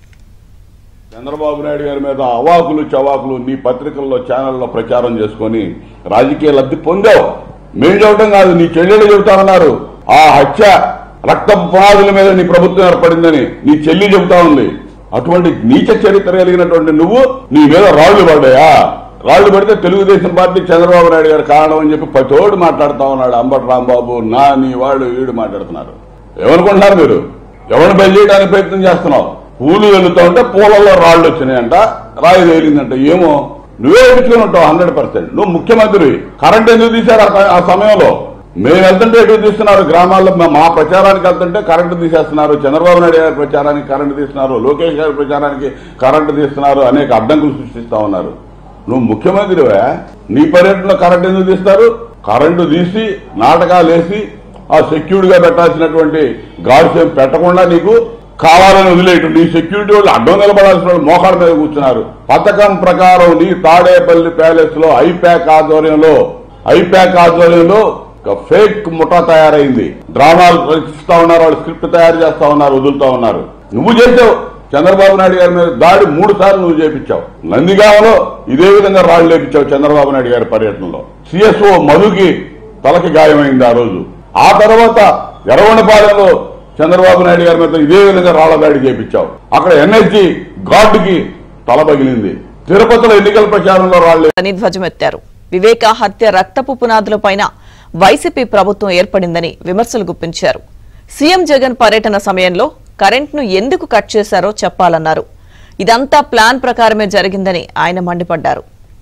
Speaker 1: చంద్రబాబు నాయుడు గారి మీద అవాకులు చవాకులు నీ పత్రికల్లో ఛానల్లో ప్రచారం చేసుకుని రాజకీయ లబ్ధి పొందావు. మేము చెప్పడం కాదు, నీ చెల్లెలు చెబుతామన్నారు. ఆ హత్య రక్తపు పునాదుల మీద నీ ప్రభుత్వం ఏర్పడిందని నీ చెల్లి చెబుతా ఉంది. అటువంటి నీచ చరిత్ర కలిగినటువంటి నువ్వు నీ మీద రాళ్లు పడ్డాయా? రాళ్లు పడితే తెలుగుదేశం పార్టీ చంద్రబాబు నాయుడు గారు కారణం అని చెప్పి పతోడు మాట్లాడుతా ఉన్నాడు. అంబటి రాంబాబు నా నీ వాళ్ళు వీడు మాట్లాడుతున్నారు. ఏమనుకుంటున్నారు మీరు? ఎవరిని బయలు చేయడానికి ప్రయత్నం చేస్తున్నావు? పూలు వెళ్తా ఉంటే పూలలో రాళ్లు వచ్చినాయంట, రాయి తేలిందంట. ఏమో నువ్వే ఎదుర్కొని ఉంటావు హండ్రెడ్ పర్సెంట్. నువ్వు ముఖ్యమంత్రి. కరెంట్ ఎందుకు తీశారు ఆ సమయంలో? మేము వెళ్తుంటే ఎటు తీస్తున్నారు? గ్రామాల్లో మా ప్రచారానికి వెళ్తుంటే కరెంటు తీసేస్తున్నారు. చంద్రబాబు నాయుడు గారి ప్రచారానికి కరెంటు తీస్తున్నారు, లోకేష్ గారి ప్రచారానికి కరెంటు తీస్తున్నారు, అనేక అడ్డంకులు సృష్టిస్తా ఉన్నారు. నువ్వు ముఖ్యమంత్రివే, నీ పర్యటనలో కరెంటు ఎందుకు తీస్తారు? కరెంటు తీసి నాటకాలు వేసి ఆ సెక్యూర్డ్ గా పెట్టాల్సినటువంటి గార్డ్స్ ఏం పెట్టకుండా నీకు కావాలని వదిలేయటం. నీ సెక్యూరిటీ వాళ్ళు అడ్డం నిలబడాల్సిన వాళ్ళు మోకాళ్ళ మీద కూర్చున్నారు. పథకం ప్రకారం నీ తాడేపల్లి ప్యాలెస్ లో ఐప్యాక్ ఆధ్వర్యంలో ఐప్యాక్ ఆధ్వర్యంలో ఒక ఫేక్ ముఠా తయారైంది. డ్రామాలు రచిస్తా ఉన్నారు, వాళ్ళు స్క్రిప్ట్ తయారు చేస్తా ఉన్నారు, వదులుతా ఉన్నారు. నువ్వు చేసావు చంద్రబాబు నాయుడు గారి మీద దాడి మూడు సార్లు నువ్వు చేపించావు. నందిగామలో ఇదే విధంగా రాళ్లు లేపించావు చంద్రబాబు నాయుడు గారి పర్యటనలో. సిఎస్ఓ మధుకి తలకి గాయమైంది ఆ రోజు. ఆ తర్వాత ఎర్రవనపాలెంలో చంద్రబాబు నాయుడు గారి మీద ఇదే విధంగా రాళ్ల దాడి చేపించావు. అక్కడ ఎన్ఎస్జీ గార్డుకి తల పగిలింది. తిరుపతిలో ఎన్నికల ప్రచారంలో రాళ్లు
Speaker 2: అని ధ్వజమెత్తారు. వివేక హత్య రక్తపు పునాదులపైన వైసీపీ ప్రభుత్వం ఏర్పడిందని విమర్శలు గుప్పించారు. సీఎం జగన్ పర్యటన సమయంలో కరెంట్ను ఎందుకు కట్ చేశారో చెప్పాలన్నారు. ఇదంతా ప్లాన్ ప్రకారమే జరిగిందని ఆయన మండిపడ్డారు.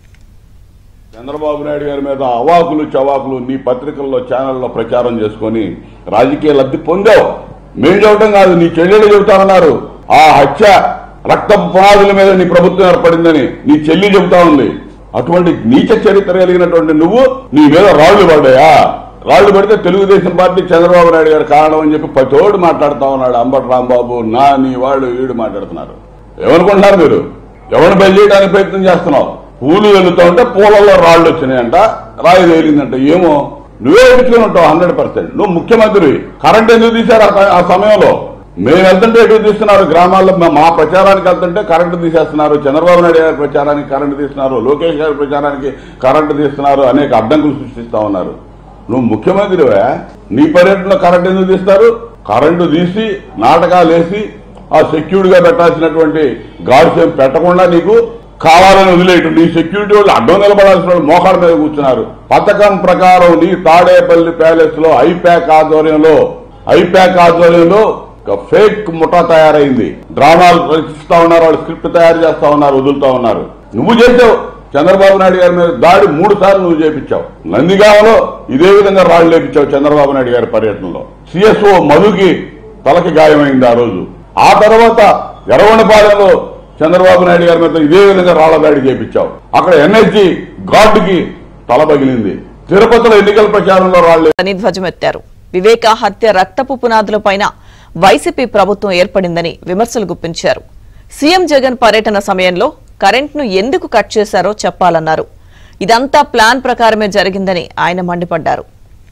Speaker 1: చంద్రబాబు నాయుడు గారి మీద అవాకులు చవాకులు నీ పత్రికల్లో ఛానల్లో ప్రచారం చేసుకుని రాజకీయ లబ్ధి పొందావు. మేము చెప్పడం కాదు, నీ చెల్లెలు చెబుతామన్నారు. ఆ హత్య రక్తపు పునాదుల మీద నీ ప్రభుత్వం ఏర్పడిందని నీ చెల్లి చెబుతా ఉంది. అటువంటి నీచ చరిత్ర కలిగినటువంటి నువ్వు నీ మీద రాళ్లు పడ్డాయా? రాళ్లు పడితే తెలుగుదేశం పార్టీ చంద్రబాబు నాయుడు గారు కారణం అని చెప్పి పతోడు మాట్లాడుతా ఉన్నాడు. అంబటి రాంబాబు నా నీ వాళ్ళు వీడు మాట్లాడుతున్నారు. ఏమనుకుంటున్నారు మీరు? ఎవరిని బయలు చేయడానికి ప్రయత్నం చేస్తున్నావు? పూలు వెళ్తా ఉంటే పూలలో రాళ్లు వచ్చినాయంట, రాయి తేలిందంట. ఏమో నువ్వే ఎదుర్కొని ఉంటావు హండ్రెడ్ పర్సెంట్. నువ్వు ముఖ్యమంత్రి. కరెంట్ ఎందుకు తీశారు ఆ సమయంలో? మేము వెళ్తుంటే ఎటు తీస్తున్నారు? గ్రామాల్లో మా ప్రచారానికి వెళ్తుంటే కరెంటు తీసేస్తున్నారు, చంద్రబాబు నాయుడు గారి ప్రచారానికి కరెంటు తీస్తున్నారు, లోకేష్ గారి ప్రచారానికి కరెంటు తీస్తున్నారు, అనేక అడ్డంకులు సృష్టిస్తా ఉన్నారు. నువ్వు ముఖ్యమంత్రివే, నీ పర్యటనలో కరెంటు ఎందుకు తీస్తారు? కరెంటు తీసి నాటకాలు వేసి ఆ సెక్యూర్డ్ గా పెట్టాల్సినటువంటి గార్డ్స్ ఏం పెట్టకుండా నీకు కావాలని వదిలేయటం. నీ సెక్యూరిటీ వాళ్ళు అడ్డం నిలబడాల్సిన వాళ్ళు మోకాళ్ళ మీద కూర్చున్నారు. పథకం ప్రకారం నీ తాడేపల్లి ప్యాలెస్ లో ఐప్యాక్ ఆధ్వర్యంలో ఐప్యాక్ ఆధ్వర్యంలో ఒక ఫేక్ ముఠా తయారైంది. డ్రామాలు రచిస్తా ఉన్నారు, వాళ్ళు స్క్రిప్ట్ తయారు చేస్తా ఉన్నారు, వదులుతా ఉన్నారు. నువ్వు చేసావు చంద్రబాబు నాయుడు గారి మీద దాడి మూడు సార్లు నువ్వు చేపించావు. నందిగామలో ఇదే విధంగా రాళ్లు లేపించావు చంద్రబాబు నాయుడు గారి పర్యటనలో. సిఎస్ఓ మధుకి తలకి గాయమైంది ఆ రోజు. ఆ తర్వాత ఎర్రవనపాలెంలో చంద్రబాబు నాయుడు గారి మీద ఇదే విధంగా రాళ్ల దాడి చేపించావు. అక్కడ ఎన్ఎస్జీ గార్డుకి తల పగిలింది. తిరుపతిలో ఎన్నికల ప్రచారంలో రాళ్లు
Speaker 2: అని ధ్వజమెత్తారు. వివేక హత్య రక్తపు పునాదులపైన వైసీపీ ప్రభుత్వం ఏర్పడిందని విమర్శలు గుప్పించారు. సీఎం జగన్ పర్యటన సమయంలో కరెంట్ను ఎందుకు కట్ చేశారో చెప్పాలన్నారు. ఇదంతా ప్లాన్ ప్రకారమే జరిగిందని ఆయన మండిపడ్డారు.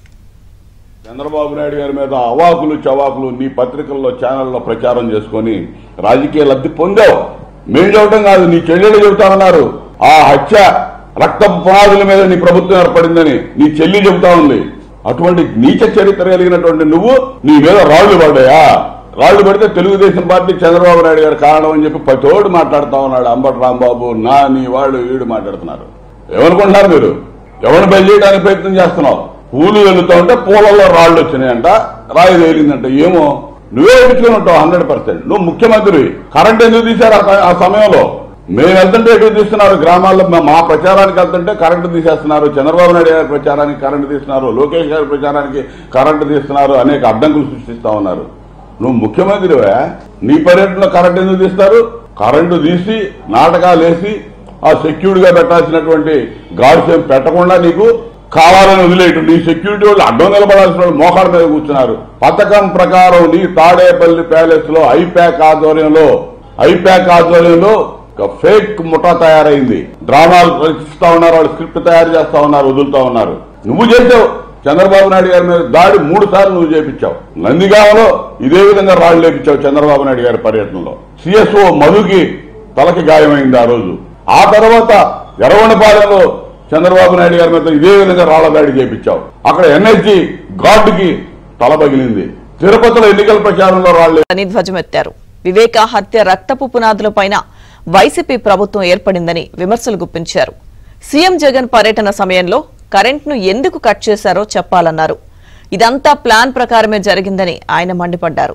Speaker 1: చంద్రబాబు నాయుడు గారి మీద అవాకులు చవాకులు నీ పత్రికల్లో ఛానల్లో ప్రచారం చేసుకుని రాజకీయ లబ్ధి పొందావు. మేము చెప్పడం కాదు, నీ చెల్లెలు చెబుతామన్నారు. ఆ హత్య రక్తపు పునాదుల మీద నీ ప్రభుత్వం ఏర్పడిందని నీ చెల్లి చెబుతా ఉంది. అటువంటి నీచ చరిత్ర కలిగినటువంటి నువ్వు నీ మీద రాళ్లు పడ్డాయా? రాళ్లు పడితే తెలుగుదేశం పార్టీ చంద్రబాబు నాయుడు గారు కారణం అని చెప్పి పతోడు మాట్లాడుతా ఉన్నాడు. అంబటి రాంబాబు నా నీ వాళ్ళు వీడు మాట్లాడుతున్నారు. ఏమనుకుంటున్నారు మీరు? ఎవరిని బలి చేయడానికి ప్రయత్నం చేస్తున్నావు? పూలు వెళ్తా ఉంటే పూలలో రాళ్లు వచ్చినాయంట, రాయి తేలిందంట. ఏమో నువ్వే ఎదుర్కొని ఉంటావు హండ్రెడ్ పర్సెంట్. నువ్వు ముఖ్యమంత్రి. కరెంట్ ఎందుకు తీశారు ఆ సమయంలో? మేము వెళ్తుంటే ఎటు తీస్తున్నారు? గ్రామాల్లో మా ప్రచారానికి వెళ్తుంటే కరెంటు తీసేస్తున్నారు. చంద్రబాబు నాయుడు గారి ప్రచారానికి కరెంటు తీస్తున్నారు, లోకేష్ గారి ప్రచారానికి కరెంటు తీస్తున్నారు, అనేక అడ్డంకులు సృష్టిస్తా ఉన్నారు. నువ్వు ముఖ్యమంత్రివే, నీ పర్యటనలో కరెంటు ఎందుకు తీస్తారు? కరెంటు తీసి నాటకాలు వేసి ఆ సెక్యూర్డ్ గా పెట్టాల్సినటువంటి గార్డ్స్ ఏం పెట్టకుండా నీకు కావాలని వదిలేయటం. నీ సెక్యూరిటీ వాళ్ళు అడ్డం నిలబడాల్సిన వాళ్ళు మోకాళ్ళ మీద కూర్చున్నారు. పథకం ప్రకారం నీ తాడేపల్లి ప్యాలెస్ లో ఐప్యాక్ ఆధ్వర్యంలో ఐప్యాక్ ఆధ్వర్యంలో ఒక ఫేక్ ముఠా తయారైంది. డ్రామాలు రచిస్తా ఉన్నారు, వాళ్ళు స్క్రిప్ట్ తయారు చేస్తా ఉన్నారు, వదులుతా ఉన్నారు. నువ్వు చేసావు. చంద్రబాబు నాయుడు గారి మీద దాడి మూడు సార్లు నువ్వు చేపించావు. నందిగామలో ఇదే విధంగా రాళ్లు లేపించావు చంద్రబాబు నాయుడు గారి పర్యటనలో. సిఎస్ఓ మధుకి తలకి గాయమైంది ఆ రోజు. ఆ తర్వాత ఎర్రగొండపాలెంలో చంద్రబాబు నాయుడు గారి మీద ఇదే విధంగా రాళ్ల దాడి చేపించావు. అక్కడ ఎన్ఎస్జీ గార్డుకి తల పగిలింది. తిరుపతిలో ఎన్నికల ప్రచారంలో రాళ్లు
Speaker 2: అని ధ్వజమెత్తారు. వివేక హత్య రక్తపు పునాదులపైన వైసీపీ ప్రభుత్వం ఏర్పడిందని విమర్శలు గుప్పించారు. సీఎం జగన్ పర్యటన సమయంలో కరెంట్ను ఎందుకు కట్ చేశారో చెప్పాలన్నారు. ఇదంతా ప్లాన్ ప్రకారమే జరిగిందని ఆయన మండిపడ్డారు.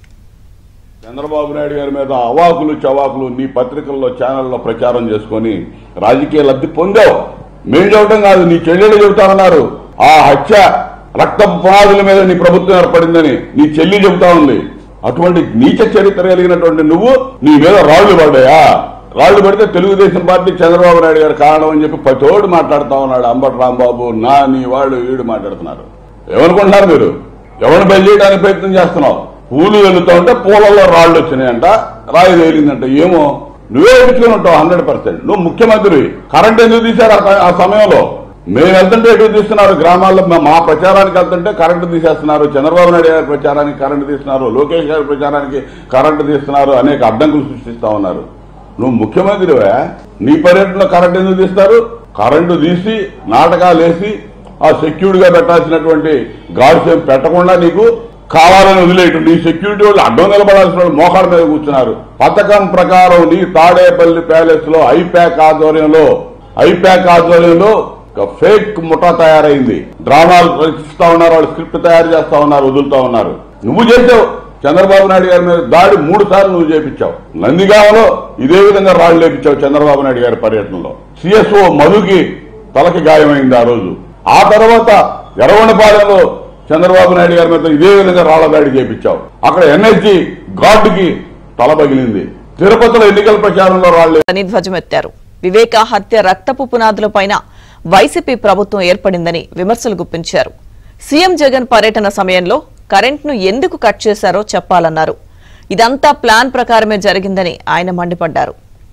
Speaker 1: చంద్రబాబు నాయుడు గారి మీద అవాకులు చవాకులు నీ పత్రికల్లో ఛానల్లో ప్రచారం చేసుకుని రాజకీయ లబ్ధి పొందావు. మేము చెప్పడం కాదు, నీ చెల్లెలు చెబుతామన్నారు. ఆ హత్య రక్తపు పునాదుల మీద నీ ప్రభుత్వం ఏర్పడిందని నీ చెల్లి చెబుతా ఉంది. అటువంటి నీచ చరిత్ర కలిగినటువంటి నువ్వు నీ మీద రాళ్లు పడ్డాయా? రాళ్లు పడితే తెలుగుదేశం పార్టీ చంద్రబాబు నాయుడు గారు కారణం అని చెప్పి పతోడు మాట్లాడుతా ఉన్నాడు. అంబటి రాంబాబు, నా నీ వాళ్ళు వీడు మాట్లాడుతున్నారు. ఏమనుకుంటున్నారు మీరు? ఎవరిని బలి చేయడానికి ప్రయత్నం చేస్తున్నావు? పూలు వెళ్తా ఉంటే పూలలో రాళ్లు వచ్చినాయంట, రాయి తేలిందంట. ఏమో నువ్వే ఎదుర్కొని ఉంటావు హండ్రెడ్ పర్సెంట్. నువ్వు ముఖ్యమంత్రి. కరెంట్ ఎందుకు తీశారు ఆ సమయంలో? మేము వెళ్తుంటే ఎటు తీస్తున్నారు? గ్రామాల్లో మా ప్రచారానికి వెళ్తుంటే కరెంటు తీసేస్తున్నారు. చంద్రబాబు నాయుడు గారి ప్రచారానికి కరెంటు తీస్తున్నారు, లోకేష్ గారి ప్రచారానికి కరెంటు తీస్తున్నారు, అనేక అడ్డంకులు సృష్టిస్తా ఉన్నారు. నువ్వు ముఖ్యమంత్రివే, నీ పర్యటనలో కరెంటు ఎందుకు తీస్తారు? కరెంటు తీసి నాటకాలు వేసి ఆ సెక్యూర్డ్ గా పెట్టాల్సినటువంటి గార్డ్స్ ఏం పెట్టకుండా నీకు కావాలని వదిలేయటం. నీ సెక్యూరిటీ వాళ్ళు అడ్డం నిలబడాల్సిన వాళ్ళు మోకాళ్ళ మీద కూర్చున్నారు. పథకం ప్రకారం నీ తాడేపల్లి ప్యాలెస్ లో ఐప్యాక్ ఆధ్వర్యంలో ఐప్యాక్ ఆధ్వర్యంలో ఒక ఫేక్ ముఠా తయారైంది. డ్రామాలు రచిస్తా ఉన్నారు, వాళ్ళు స్క్రిప్ట్ తయారు చేస్తా ఉన్నారు, వదులుతా ఉన్నారు. నువ్వు చేసావు. చంద్రబాబు నాయుడు గారి మీద దాడి మూడు సార్లు నువ్వు చేపించావు. నందిగామలో ఇదే విధంగా రాళ్లు లేపించావు చంద్రబాబు నాయుడు గారి పర్యటనలో. సిఎస్ఓ మధుకి తలకి గాయమైంది ఆ రోజు. ఆ తర్వాత ఎర్రగొండపాలెంలో చంద్రబాబు నాయుడు గారి మీద ఇదే విధంగా రాళ్ల దాడి చేపించావు. అక్కడ ఎన్ఎస్జీ గార్డుకి తల పగిలింది. తిరుపతిలో ఎన్నికల ప్రచారంలో రాళ్లు
Speaker 2: అని ధ్వజమెత్తారు. వివేక హత్య రక్తపు పునాదులపైన వైసీపీ ప్రభుత్వం ఏర్పడిందని విమర్శలు గుప్పించారు. సీఎం జగన్ పర్యటన సమయంలో కరెంట్ను ఎందుకు కట్ చేశారో చెప్పాలన్నారు. ఇదంతా ప్లాన్ ప్రకారమే జరిగిందని ఆయన మండిపడ్డారు.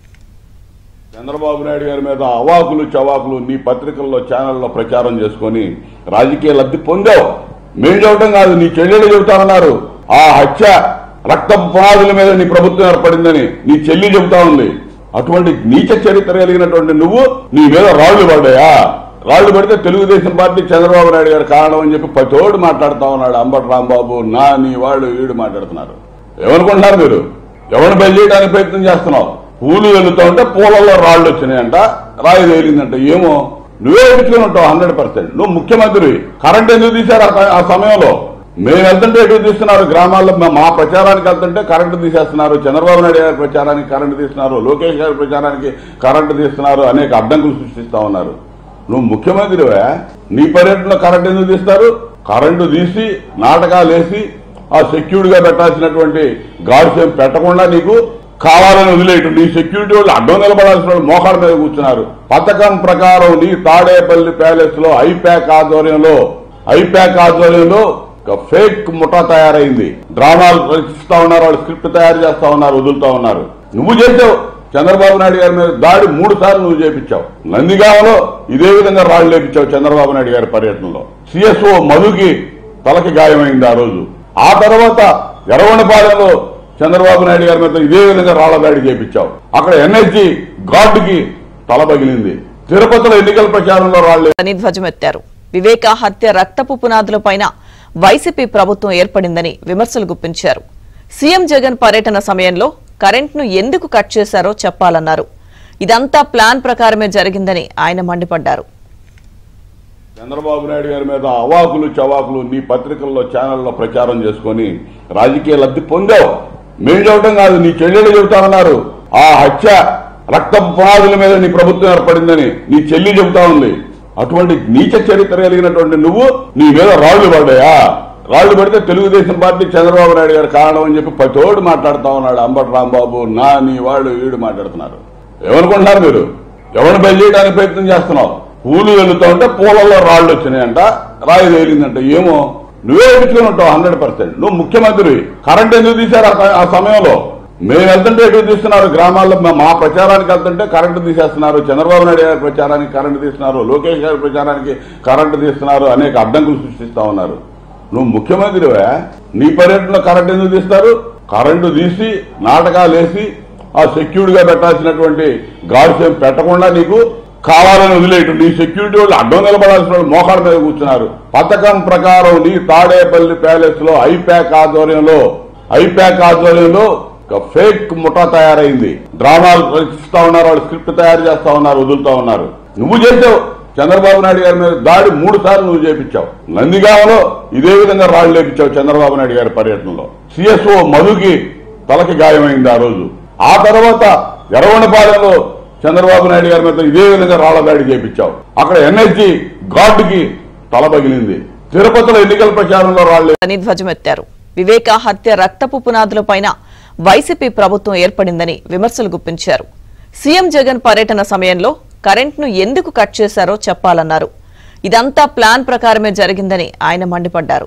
Speaker 1: చంద్రబాబు నాయుడు గారి మీద అవాకులు చవాకులు నీ పత్రికల్లో ఛానల్లో ప్రచారం చేసుకుని రాజకీయ లబ్ధి పొందావు. మేము చెప్పడం కాదు, నీ చెల్లెలు చెబుతామన్నారు. ఆ హత్య రక్తపు పునాదుల మీద నీ ప్రభుత్వం ఏర్పడిందని నీ చెల్లి చెబుతా ఉంది. అటువంటి నీచ చరిత్ర కలిగినటువంటి నువ్వు నీ మీద రాళ్లు పడ్డాయా? రాళ్లు పడితే తెలుగుదేశం పార్టీ చంద్రబాబు నాయుడు గారు కారణం అని చెప్పి పతోడు మాట్లాడుతా ఉన్నాడు. అంబటి రాంబాబు, నా నీ వాళ్ళు వీడు మాట్లాడుతున్నారు. ఏమనుకుంటున్నారు మీరు? ఎవరిని బలి చేయడానికి ప్రయత్నం చేస్తున్నావు? పూలు వెళ్తా ఉంటే పూలలో రాళ్లు వచ్చినాయంట, రాయి తేలిందంట. ఏమో నువ్వే ఎదుర్కొని ఉంటావు హండ్రెడ్ పర్సెంట్. నువ్వు ముఖ్యమంత్రి. కరెంట్ ఎందుకు తీశారు ఆ సమయంలో? మేము వెళ్తుంటే ఎటు తీస్తున్నారు? గ్రామాల్లో మా ప్రచారానికి వెళ్తుంటే కరెంటు తీసేస్తున్నారు. చంద్రబాబు నాయుడు గారి ప్రచారానికి కరెంటు తీస్తున్నారు, లోకేష్ గారి ప్రచారానికి కరెంటు తీస్తున్నారు, అనేక అడ్డంకులు సృష్టిస్తా ఉన్నారు. నువ్వు ముఖ్యమంత్రివే, నీ పర్యటనలో కరెంటు ఎందుకు తీస్తారు? కరెంటు తీసి నాటకాలు వేసి ఆ సెక్యూర్డ్ గా పెట్టాల్సినటువంటి గార్డ్స్ ఏం పెట్టకుండా నీకు కావాలని వదిలేయటం. నీ సెక్యూరిటీ వాళ్ళు అడ్డం నిలబడాల్సిన వాళ్ళు మోకాళ్ళ మీద కూర్చున్నారు. పథకం ప్రకారం నీ తాడేపల్లి ప్యాలెస్ లో ఐప్యాక్ ఆధ్వర్యంలో ఐప్యాక్ ఆధ్వర్యంలో ఒక ఫేక్ ముఠా తయారైంది. డ్రామాలు రచిస్తా ఉన్నారు, వాళ్ళు స్క్రిప్ట్ తయారు చేస్తా ఉన్నారు, వదులుతా ఉన్నారు. నువ్వు చేసావు. చంద్రబాబు నాయుడు గారి మీద దాడి మూడు సార్లు నువ్వు చేపించావు. నందిగామలో ఇదే విధంగా రాళ్లు లేపించావు చంద్రబాబు నాయుడు గారి పర్యటనలో. సిఎస్ఓ మధుకి తలకి గాయమైంది ఆ రోజు. ఆ తర్వాత ఎర్రగొండపాలెంలో చంద్రబాబు నాయుడు గారి మీద ఇదే విధంగా రాళ్ల దాడి చేపించావు. అక్కడ ఎన్ఎస్జీ గార్డుకి తల పగిలింది. తిరుపతిలో ఎన్నికల ప్రచారంలో రాళ్లు
Speaker 2: అని ధ్వజమెత్తారు. వివేక హత్య రక్తపు పునాదులపైన వైసీపీ ప్రభుత్వం ఏర్పడిందని విమర్శలు గుప్పించారు. సీఎం జగన్ పర్యటన సమయంలో కరెంట్ను ఎందుకు కట్ చేశారో చెప్పాలన్నారు. ఇదంతా ప్లాన్ ప్రకారమే జరిగిందని ఆయన మండిపడ్డారు.
Speaker 1: చంద్రబాబు నాయుడు గారి మీద అవాకులు చవాకులు నీ పత్రికల్లో ఛానల్లో ప్రచారం చేసుకొని రాజకీయ లబ్ధి పొందావు. మేం చెప్పడం కాదు, నీ చెల్లెలు చెబుతా ఉన్నారు. ఆ హత్య రక్త పునాదుల మీద నీ ప్రభుత్వం ఏర్పడిందని నీ చెల్లి చెబుతా ఉంది. అటువంటి నీచ చరిత్ర కలిగినటువంటి నువ్వు నీ మీద రాళ్లు పడ్డాయా? రాళ్లు పడితే తెలుగుదేశం పార్టీ చంద్రబాబు నాయుడు గారు కారణం అని చెప్పి పతోడు మాట్లాడుతా ఉన్నాడు. అంబటి రాంబాబు, నా నీ వాళ్ళు వీడు మాట్లాడుతున్నారు. ఏమనుకుంటున్నారు మీరు? ఎవరిని బయలు చేయడానికి ప్రయత్నం చేస్తున్నావు? పూలు వెళుతూ ఉంటే పూలలో రాళ్లు వచ్చినాయంట, రాయి తేలిందంట. ఏమో నువ్వే ఎడుచుకుని ఉంటావు హండ్రెడ్ పర్సెంట్. నువ్వు ముఖ్యమంత్రి. కరెంట్ ఎందుకు తీశారు ఆ సమయంలో? మేము వెళ్తుంటే ఎటు తీస్తున్నారు? గ్రామాల్లో మా ప్రచారానికి వెళ్తుంటే కరెంటు తీసేస్తున్నారు. చంద్రబాబు నాయుడు గారి ప్రచారానికి కరెంటు తీస్తున్నారు. లోకేష్ గారి ప్రచారానికి కరెంటు తీస్తున్నారు. అనేక అడ్డంకులు సృష్టిస్తా ఉన్నారు. నువ్వు ముఖ్యమంత్రివే, నీ పర్యటనలో కరెంటు ఎందుకు తీస్తారు? కరెంటు తీసి నాటకాలు వేసి ఆ సెక్యూర్డ్ గా పెట్టాల్సినటువంటి గాడ్స్ ఏం పెట్టకుండా నీకు కావాలని వదిలేయటం. నీ సెక్యూరిటీ వాళ్ళు అడ్డం నిలబడాల్సిన వాళ్ళు మోకాళ్ళ మీద కూర్చున్నారు. పథకం ప్రకారం నీ తాడేపల్లి ప్యాలెస్ లో ఐప్యాక్ ఆధ్వర్యంలో ఐప్యాక్ ఆధ్వర్యంలో ఒక ఫేక్ ముఠా తయారైంది. డ్రామాలు రచిస్తా ఉన్నారు, వాళ్ళు స్క్రిప్ట్ తయారు చేస్తా ఉన్నారు, వదులుతా ఉన్నారు. నువ్వు చేసావు. చంద్రబాబు నాయుడు గారి మీద దాడి మూడు సార్లు నువ్వు చేపించావు. నందిగామలో ఇదే విధంగా రాళ్లు లేపించావు చంద్రబాబు నాయుడు గారి పర్యటనలో. సిఎస్ఓ మధుకి తలకి గాయమైంది ఆ రోజు. ఆ తర్వాత ఎర్రవనపాలెంలో చంద్రబాబు నాయుడు గారి మీద ఇదే విధంగా రాళ్ల దాడి చేపించావు. అక్కడ ఎన్ఎస్జీ గార్డుకి తల పగిలింది. తిరుపతిలో ఎన్నికల ప్రచారంలో రాళ్లు
Speaker 2: అని ధ్వజమెత్తారు. వివేక హత్య రక్తపు పునాదులపైన వైసీపీ ప్రభుత్వం ఏర్పడిందని విమర్శలు గుప్పించారు. సీఎం జగన్ పర్యటన సమయంలో కరెంట్ను ఎందుకు కట్ చేశారో చెప్పాలన్నారు. ఇదంతా ప్లాన్ ప్రకారమే జరిగిందని ఆయన మండిపడ్డారు.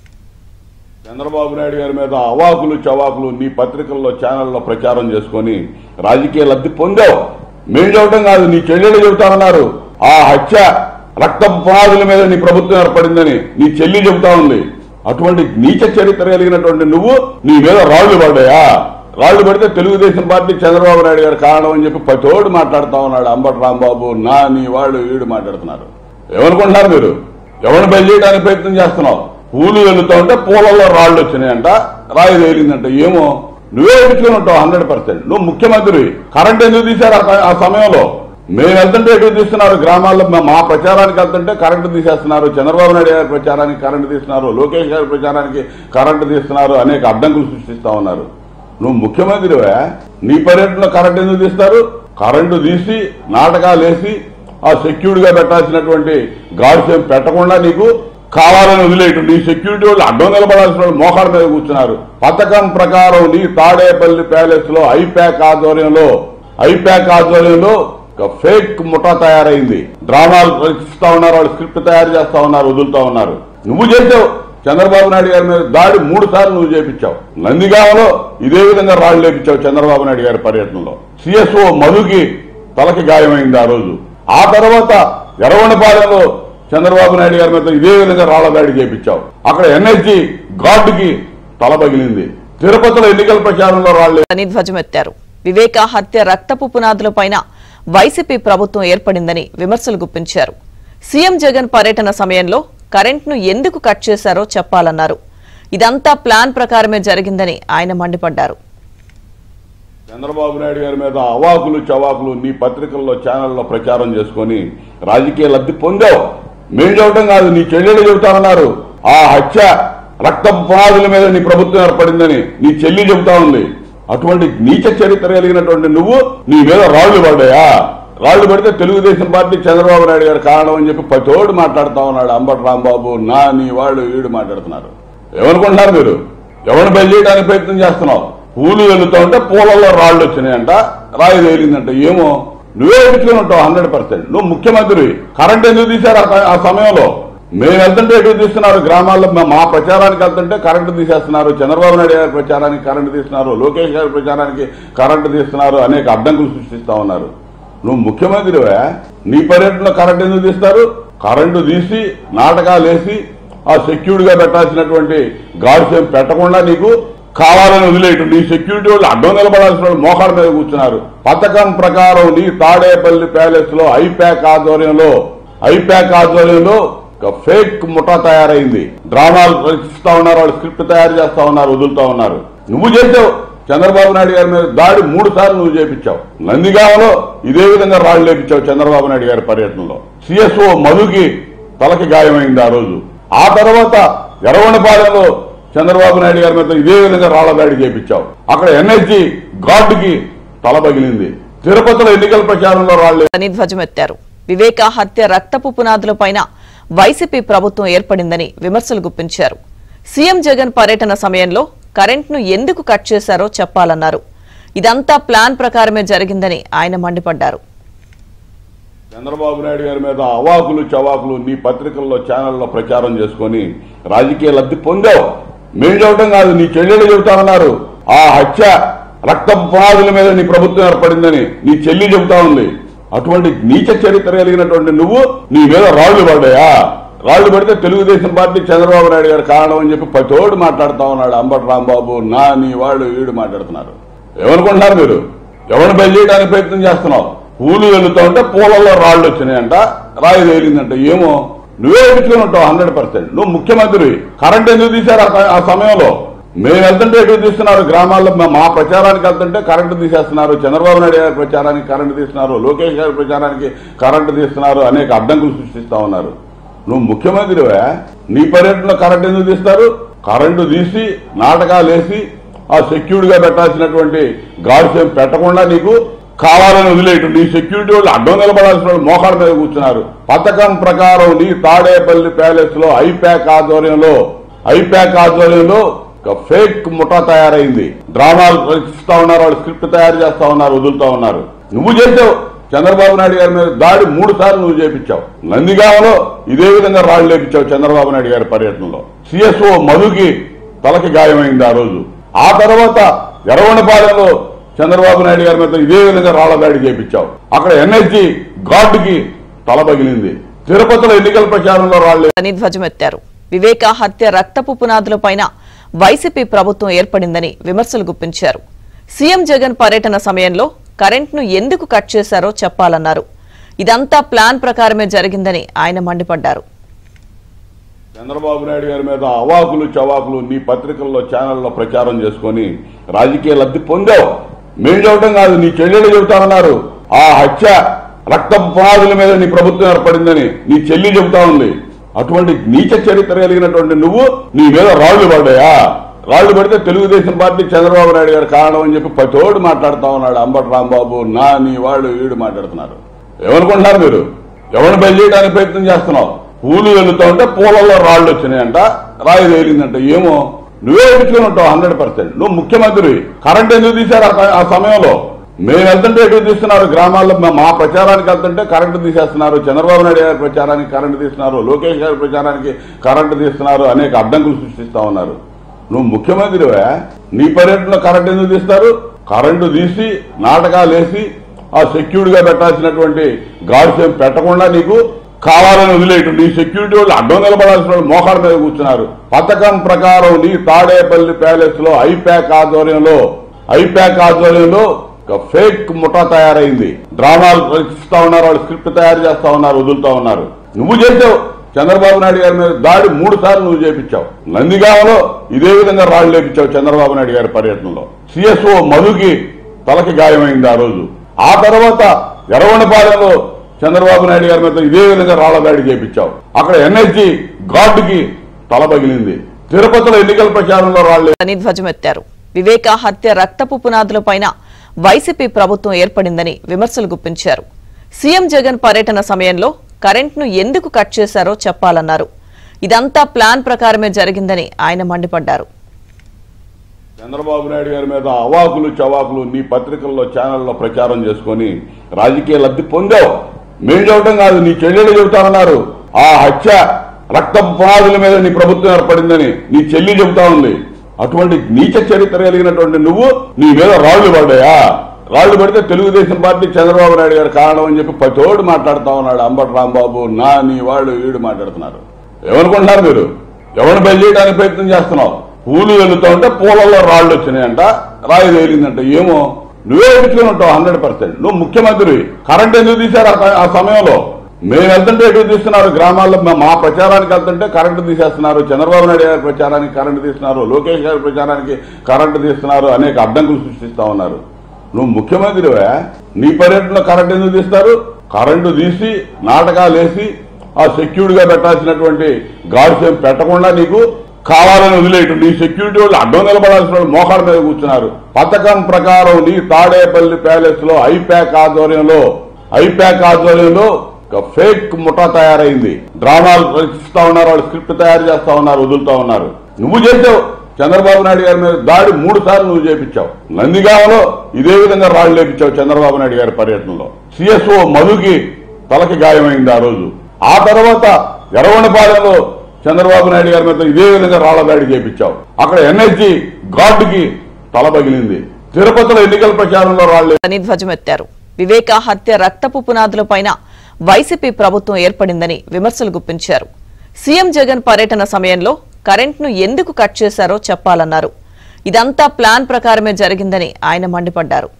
Speaker 1: చంద్రబాబు నాయుడు గారి మీద అవాకులు చవాకులు నీ పత్రికల్లో ఛానల్లో ప్రచారం చేసుకొని రాజకీయ లబ్ధి పొందావు. మేం చెప్పడం కాదు, నీ చెల్లెలు చెబుతా ఉన్నారు. ఆ హత్య రక్త పునాదుల మీద నీ ప్రభుత్వం ఏర్పడిందని నీ చెల్లి చెబుతా ఉంది. అటువంటి నీచ చరిత్ర కలిగినటువంటి నువ్వు నీ మీద రాళ్లు పడ్డాయా? రాళ్లు పడితే తెలుగుదేశం పార్టీ చంద్రబాబు నాయుడు గారు కారణం అని చెప్పి పతోడు మాట్లాడుతా ఉన్నాడు. అంబటి రాంబాబు, నా నీ వాళ్ళు వీడు మాట్లాడుతున్నారు. ఏమనుకుంటున్నారు మీరు? ఎవరిని బయలు చేయడానికి ప్రయత్నం చేస్తున్నావు? పూలు వెళుతూ ఉంటే పూలలో రాళ్లు వచ్చినాయంట, రాయి తేలిందంట. ఏమో నువ్వే ఎడుచుకుని ఉంటావు హండ్రెడ్ పర్సెంట్. నువ్వు ముఖ్యమంత్రి. కరెంట్ ఎందుకు తీశారు ఆ సమయంలో? మేము వెళ్తుంటే ఎటు తీస్తున్నారు? గ్రామాల్లో మా ప్రచారానికి వెళ్తుంటే కరెంటు తీసేస్తున్నారు. చంద్రబాబు నాయుడు గారి ప్రచారానికి కరెంటు తీస్తున్నారు. లోకేష్ గారి ప్రచారానికి కరెంటు తీస్తున్నారు. అనేక అడ్డంకులు సృష్టిస్తా ఉన్నారు. నువ్వు ముఖ్యమంత్రివే, నీ పర్యటనలో కరెంటు ఎందుకు తీస్తారు? కరెంటు తీసి నాటకాలు వేసి ఆ సెక్యూర్డ్ గా పెట్టాల్సినటువంటి గాడ్స్ ఏం పెట్టకుండా నీకు కావాలని వదిలేయటం. నీ సెక్యూరిటీ వాళ్ళు అడ్డం నిలబడాల్సిన వాళ్ళు మోకాళ్ళ మీద కూర్చున్నారు. పథకం ప్రకారం నీ తాడేపల్లి ప్యాలెస్ లో ఐప్యాక్ ఆధ్వర్యంలో ఐప్యాక్ ఆధ్వర్యంలో ఒక ఫేక్ ముఠా తయారైంది. డ్రామాలు రచిస్తా ఉన్నారు, వాళ్ళు స్క్రిప్ట్ తయారు చేస్తా ఉన్నారు, వదులుతా ఉన్నారు. నువ్వు చేసావు. చంద్రబాబు నాయుడు గారి మీద దాడి మూడు సార్లు నువ్వు చేపించావు. నందిగామలో ఇదే విధంగా రాళ్లు లేపించావు చంద్రబాబు నాయుడు గారి పర్యటనలో. సిఎస్ఓ మధుకి తలకి గాయమైంది ఆ రోజు. ఆ తర్వాత ఎర్రవనపాలెంలో చంద్రబాబు నాయుడు గారి మీద ఇదే విధంగా రాళ్ల దాడి చేపించావు. అక్కడ ఎన్ఎస్జీ గార్డుకి తల పగిలింది. తిరుపతిలో ఎన్నికల ప్రచారంలో రాళ్లు
Speaker 2: అని ధ్వజమెత్తారు. వివేక హత్య రక్తపు పునాదులపైన వైసీపీ ప్రభుత్వం ఏర్పడిందని విమర్శలు గుప్పించారు. సీఎం జగన్ పర్యటన సమయంలో కరెంట్ను ఎందుకు కట్ చేశారో చెప్పాలన్నారు. ఇదంతా ప్లాన్ ప్రకారమే జరిగిందని ఆయన మండిపడ్డారు.
Speaker 1: చంద్రబాబు నాయుడు గారి మీద అవాకులు చవాకులు నీ పత్రికల్లో ఛానల్లో ప్రచారం చేసుకొని రాజకీయ లబ్ధి పొందావు. మేం చెప్పడం కాదు, నీ చెల్లెలు చెబుతా ఉన్నారు. ఆ హత్య రక్త పునాదుల మీద నీ ప్రభుత్వం ఏర్పడిందని నీ చెల్లి చెబుతా ఉంది. అటువంటి నీచ చరిత్ర కలిగినటువంటి నువ్వు నీ మీద రాళ్లు పడ్డాయా? రాళ్లు పడితే తెలుగుదేశం పార్టీ చంద్రబాబు నాయుడు గారు కారణం అని చెప్పి పతోడు మాట్లాడుతా ఉన్నాడు. అంబటి రాంబాబు, నా నీ వాళ్ళు వీడు మాట్లాడుతున్నారు. ఏమనుకుంటున్నారు మీరు? ఎవరిని బయలు చేయడానికి ప్రయత్నం చేస్తున్నావు? పూలు వెళుతూ ఉంటే పూలలో రాళ్లు వచ్చినాయంట, రాయి తేలిందంట. ఏమో నువ్వే ఎడుచుకుని ఉంటావు హండ్రెడ్ పర్సెంట్. నువ్వు ముఖ్యమంత్రి. కరెంట్ ఎందుకు తీశారు ఆ సమయంలో? మేము వెళ్తుంటే ఎటు తీస్తున్నారు? గ్రామాల్లో మా ప్రచారానికి వెళ్తుంటే కరెంటు తీసేస్తున్నారు. చంద్రబాబు నాయుడు గారి ప్రచారానికి కరెంటు తీస్తున్నారు. లోకేష్ గారి ప్రచారానికి కరెంటు తీస్తున్నారు. అనేక అడ్డంకులు సృష్టిస్తా ఉన్నారు. నువ్వు ముఖ్యమంత్రివే, నీ పర్యటనలో కరెంటు ఎందుకు తీస్తారు? కరెంటు తీసి నాటకాలు వేసి ఆ సెక్యూర్డ్ గా పెట్టాల్సినటువంటి గాడ్స్ ఏం పెట్టకుండా నీకు కావాలని వదిలేయటం. నీ సెక్యూరిటీ వాళ్ళు అడ్డం నిలబడాల్సిన వాళ్ళు మోకాళ్ళ మీద కూర్చున్నారు. పథకం ప్రకారం నీ తాడేపల్లి ప్యాలెస్ లో ఐప్యాక్ ఆధ్వర్యంలో ఐప్యాక్ ఆధ్వర్యంలో ఒక ఫేక్ ముఠా తయారైంది. డ్రామాలు రచిస్తా ఉన్నారు, వాళ్ళు స్క్రిప్ట్ తయారు చేస్తా ఉన్నారు, వదులుతా ఉన్నారు. నువ్వు చేసావు. చంద్రబాబు నాయుడు గారి మీద దాడి మూడు సార్లు నువ్వు చేపించావు. నందిగామలో ఇదే విధంగా రాళ్లు లేపించావు చంద్రబాబు నాయుడు గారి పర్యటనలో. సిఎస్ఓ మధుకి తలకి గాయమైంది ఆ రోజు. ఆ తర్వాత ఎర్రగొండపాలెంలో చంద్రబాబు నాయుడు గారి మీద ఇదే విధంగా రాళ్ల దాడి చేపించావు. అక్కడ ఎన్ఎస్జీ గార్డుకి తల పగిలింది. తిరుపతిలో ఎన్నికల ప్రచారంలో రాళ్లు
Speaker 2: ధ్వజమెత్తారు. వివేక హత్య రక్తపు పునాదులపైన వైసీపీ ప్రభుత్వం ఏర్పడిందని విమర్శలు గుప్పించారు. సీఎం జగన్ పర్యటన సమయంలో కరెంట్ను ఎందుకు కట్ చేశారో చెప్పాలన్నారు. ఇదంతా ప్లాన్ ప్రకారమే జరిగిందని ఆయన మండిపడ్డారు.
Speaker 1: చంద్రబాబు నాయుడు గారి మీద అవాకులు చవాకులు నీ పత్రికల్లో ఛానల్లో ప్రచారం చేసుకుని రాజకీయ లబ్ధి పొందావు. మేము చెప్పడం కాదు, నీ చెల్లెలు చెబుతామన్నారు. ఆ హత్య రక్తపు పునాదుల మీద నీ ప్రభుత్వం ఏర్పడిందని నీ చెల్లి చెబుతా ఉంది. అటువంటి నీచ చరిత్ర కలిగినటువంటి నువ్వు నీ మీద రాళ్లు పడ్డాయా? రాళ్లు పడితే తెలుగుదేశం పార్టీ చంద్రబాబు నాయుడు గారు కారణం అని చెప్పి పతోడు మాట్లాడుతా ఉన్నాడు. అంబటి రాంబాబు, నా నీ వాళ్ళు వీడు మాట్లాడుతున్నారు. ఏమనుకుంటున్నారు మీరు? ఎవరిని బయలుదేయడానికి ప్రయత్నం చేస్తున్నావు? పూలు వెళ్తా ఉంటే పూలలో రాళ్లు వచ్చినాయంట, రాయి తేలిందంట. ఏమో నువ్వే ఎడుచుకుని ఉంటావు హండ్రెడ్ పర్సెంట్. నువ్వు ముఖ్యమంత్రి. కరెంట్ ఎందుకు తీశారు ఆ సమయంలో? మేము వెళ్తుంటే ఎటు తీస్తున్నారు? గ్రామాల్లో మా ప్రచారానికి వెళ్తుంటే కరెంటు తీసేస్తున్నారు. చంద్రబాబు నాయుడు గారి ప్రచారానికి కరెంటు తీస్తున్నారు. లోకేష్ గారి ప్రచారానికి కరెంటు తీస్తున్నారు. అనేక అడ్డంకులు సృష్టిస్తా ఉన్నారు. నువ్వు ముఖ్యమంత్రివే. నీ పర్యటనలో కరెంటు ఎందుకు తీస్తారు? కరెంటు తీసి నాటకాలు వేసి ఆ సెక్యూర్డ్ గా పెట్టాల్సినటువంటి గార్డ్స్ ఏం పెట్టకుండా నీకు కావాలని వదిలేయటం. నీ సెక్యూరిటీ వాళ్ళు అడ్డం నిలబడాల్సిన వాళ్ళు మోకాళ్ళ మీద కూర్చున్నారు. పథకం ప్రకారం నీ తాడేపల్లి ప్యాలెస్ లో ఐప్యాక్ ఆధ్వర్యంలో ఐప్యాక్ ఆధ్వర్యంలో ఒక ఫేక్ ముఠా తయారైంది. డ్రామాలు రచిస్తా ఉన్నారు, వాళ్ళు స్క్రిప్ట్ తయారు చేస్తా ఉన్నారు, వదులుతా ఉన్నారు. నువ్వు చేసావు. చంద్రబాబు నాయుడు గారి మీద దాడి మూడు సార్లు నువ్వు చేపించావు. నందిగామలో ఇదే విధంగా రాళ్లు లేపించావు చంద్రబాబు నాయుడు గారి పర్యటనలో. సిఎస్ఓ మధుకి తలకి గాయమైంది ఆ రోజు. ఆ తర్వాత ఎర్రగొండపాలెంలో చంద్రబాబు నాయుడు గారి మీద ఇదే విధంగా రాళ్ల దాడి చేపించావు. అక్కడ ఎన్ఎస్జీ గార్డుకి తల పగిలింది. తిరుపతిలో ఎన్నికల ప్రచారంలో రాళ్లు
Speaker 2: ధ్వజమెత్తారు. వివేక హత్య రక్తపు పునాదులపైన వైసీపీ ప్రభుత్వం ఏర్పడిందని విమర్శలు గుప్పించారు. సీఎం జగన్ పర్యటన సమయంలో కరెంట్ను ఎందుకు కట్ చేశారో చెప్పాలన్నారు. ఇదంతా ప్లాన్ ప్రకారమే జరిగిందని ఆయన మండిపడ్డారు.
Speaker 1: చంద్రబాబు నాయుడు గారి మీద అవాకులు చవాకులు నీ పత్రికల్లో ఛానల్లో ప్రచారం చేసుకుని రాజకీయ లబ్ధి పొందావు. మేము చెప్పడం కాదు, నీ చెల్లెలు చెబుతామన్నారు. ఆ హత్య రక్తపు పునాదుల మీద నీ ప్రభుత్వం ఏర్పడిందని నీ చెల్లి చెబుతా ఉంది. అటువంటి నీచ చరిత్ర కలిగినటువంటి నువ్వు నీ మీద రాళ్లు పడ్డాయా? రాళ్లు పడితే తెలుగుదేశం పార్టీ చంద్రబాబు నాయుడు గారు కారణం అని చెప్పి పతోడు మాట్లాడుతా ఉన్నాడు. అంబటి రాంబాబు, నా నీ వాళ్ళు వీడు మాట్లాడుతున్నారు. ఏమనుకుంటున్నారు మీరు? ఎవరిని బయలుదేయడానికి ప్రయత్నం చేస్తున్నావు? పూలు వెళ్తా ఉంటే పూలలో రాళ్లు వచ్చినాయంట, రాయి తేలిందంట. ఏమో నువ్వే ఎడుచుకుని ఉంటావు హండ్రెడ్ పర్సెంట్. నువ్వు ముఖ్యమంత్రి. కరెంట్ ఎందుకు తీశారు ఆ సమయంలో? మేము వెళ్తుంటే ఎటు తీస్తున్నారు? గ్రామాల్లో మా ప్రచారానికి వెళ్తుంటే కరెంటు తీసేస్తున్నారు. చంద్రబాబు నాయుడు గారి ప్రచారానికి కరెంటు తీస్తున్నారు. లోకేష్ గారి ప్రచారానికి కరెంటు తీస్తున్నారు. అనేక అడ్డంకులు సృష్టిస్తా ఉన్నారు. నువ్వు ముఖ్యమంత్రివే. నీ పర్యటనలో కరెంటు ఎందుకు తీస్తారు? కరెంటు తీసి నాటకాలు వేసి ఆ సెక్యూర్డ్ గా పెట్టాల్సినటువంటి గార్డ్స్ ఏం పెట్టకుండా నీకు కావాలని వదిలేయటం. నీ సెక్యూరిటీ వాళ్ళు అడ్డం నిలబడాల్సిన వాళ్ళు మోకాళ్ళ మీద కూర్చున్నారు. పథకం ప్రకారం నీ తాడేపల్లి ప్యాలెస్ లో ఐప్యాక్ ఆధ్వర్యంలో ఐప్యాక్ ఆధ్వర్యంలో ఒక ఫేక్ ముఠా తయారైంది. డ్రామాలు రచిస్తా ఉన్నారు, వాళ్ళు స్క్రిప్ట్ తయారు చేస్తా ఉన్నారు, వదులుతా ఉన్నారు. నువ్వు చేసావు. చంద్రబాబు నాయుడు గారి మీద దాడి మూడు సార్లు నువ్వు చేపించావు. నందిగామలో ఇదే విధంగా రాళ్లు లేపించావు చంద్రబాబు నాయుడు గారి పర్యటనలో. సిఎస్ఓ మధుకి తలకి గాయమైంది ఆ రోజు. ఆ తర్వాత ఎర్రగొండపాలెంలో చంద్రబాబు నాయుడు గారి మీద ఇదే విధంగా రాళ్ల దాడి చేపించావు. అక్కడ ఎన్ఎస్జీ గార్డుకి తల పగిలింది. తిరుపతిలో ఎన్నికల ప్రచారంలో రాళ్లు
Speaker 2: ధ్వజమెత్తారు. వివేక హత్య రక్తపు పునాదులపైన వైసీపీ ప్రభుత్వం ఏర్పడిందని విమర్శలు గుప్పించారు. సీఎం జగన్ పర్యటన సమయంలో కరెంట్ను ఎందుకు కట్ చేశారో చెప్పాలన్నారు. ఇదంతా ప్లాన్ ప్రకారమే జరిగిందని ఆయన మండిపడ్డారు.
Speaker 1: చంద్రబాబు నాయుడు గారి మీద అవాకులు చవాకులు నీ పత్రికల్లో ఛానల్లో ప్రచారం చేసుకుని రాజకీయ లబ్ధి పొందావు. మేము చెప్పడం కాదు, నీ చెల్లెలు చెబుతామన్నారు. ఆ హత్య రక్తపు పునాదుల మీద నీ ప్రభుత్వం ఏర్పడిందని నీ చెల్లి చెబుతా ఉంది. అటువంటి నీచ చరిత్ర కలిగినటువంటి నువ్వు నీ మీద రాళ్లు పడ్డాయా? రాళ్లు పడితే తెలుగుదేశం పార్టీ చంద్రబాబు నాయుడు గారు కారణం అని చెప్పి పతోడు మాట్లాడుతా ఉన్నాడు. అంబటి రాంబాబు, నా నీ వాళ్ళు వీడు మాట్లాడుతున్నారు. ఏమనుకుంటున్నారు మీరు? ఎవరిని బయలుదేయడానికి ప్రయత్నం చేస్తున్నావు? పూలు వెళ్తా ఉంటే పూలలో రాళ్లు వచ్చినాయంట, రాయి తేలిందంట. ఏమో నువ్వే ఎడుచుకుని ఉంటావు హండ్రెడ్ పర్సెంట్. నువ్వు ముఖ్యమంత్రి. కరెంట్ ఎందుకు తీశారు ఆ సమయంలో? మేము వెళ్తుంటే ఎటు తీస్తున్నారు? గ్రామాల్లో మా ప్రచారానికి వెళ్తుంటే కరెంటు తీసేస్తున్నారు. చంద్రబాబు నాయుడు గారి ప్రచారానికి కరెంటు తీస్తున్నారు. లోకేష్ గారి ప్రచారానికి కరెంటు తీస్తున్నారు. అనేక అడ్డంకులు సృష్టిస్తా ఉన్నారు. నువ్వు ముఖ్యమంత్రివే. నీ పర్యటనలో కరెంటు ఎందుకు తీస్తారు? కరెంటు తీసి నాటకాలు వేసి ఆ ఆ సెక్యూర్డ్ గా పెట్టాల్సినటువంటి గార్డ్స్ ఏం పెట్టకుండా నీకు కావాలని వదిలేయటం. నీ సెక్యూరిటీ వాళ్ళు అడ్డం నిలబడాల్సిన వాళ్ళు మోకాళ్ళ మీద కూర్చున్నారు. పథకం ప్రకారం నీ తాడేపల్లి ప్యాలెస్ లో ఐప్యాక్ ఆధ్వర్యంలో ఐప్యాక్ ఆధ్వర్యంలో ఫేక్ ముఠా తయారైంది. డ్రామాలు రచిస్తా ఉన్నారు, వాళ్ళు స్క్రిప్ట్ తయారు చేస్తా ఉన్నారు, వదులుతా ఉన్నారు. నువ్వు చేసావు. చంద్రబాబు నాయుడు గారి మీద దాడి మూడు సార్లు నువ్వు చేపించావు. నందిగామలో ఇదే విధంగా రాళ్లు లేపించావు చంద్రబాబు నాయుడు గారి పర్యటనలో. సిఎస్ఓ మధుకి తలకి గాయమైంది ఆ రోజు. ఆ తర్వాత ఎర్రగొండపాలెంలో చంద్రబాబు నాయుడు గారి మీద ఇదే విధంగా రాళ్ల దాడి చేపించావు. అక్కడ ఎన్ఎస్జీ గార్డుకి తల పగిలింది. తిరుపతిలో ఎన్నికల ప్రచారంలో రాళ్లు
Speaker 2: ధ్వజమెత్తారు. వివేక హత్య రక్తపు పునాదులపైన వైసీపీ ప్రభుత్వం ఏర్పడిందని విమర్శలు గుప్పించారు. సీఎం జగన్ పర్యటన సమయంలో కరెంట్ను ఎందుకు కట్ చేశారో చెప్పాలన్నారు. ఇదంతా ప్లాన్ ప్రకారమే జరిగిందని ఆయన మండిపడ్డారు.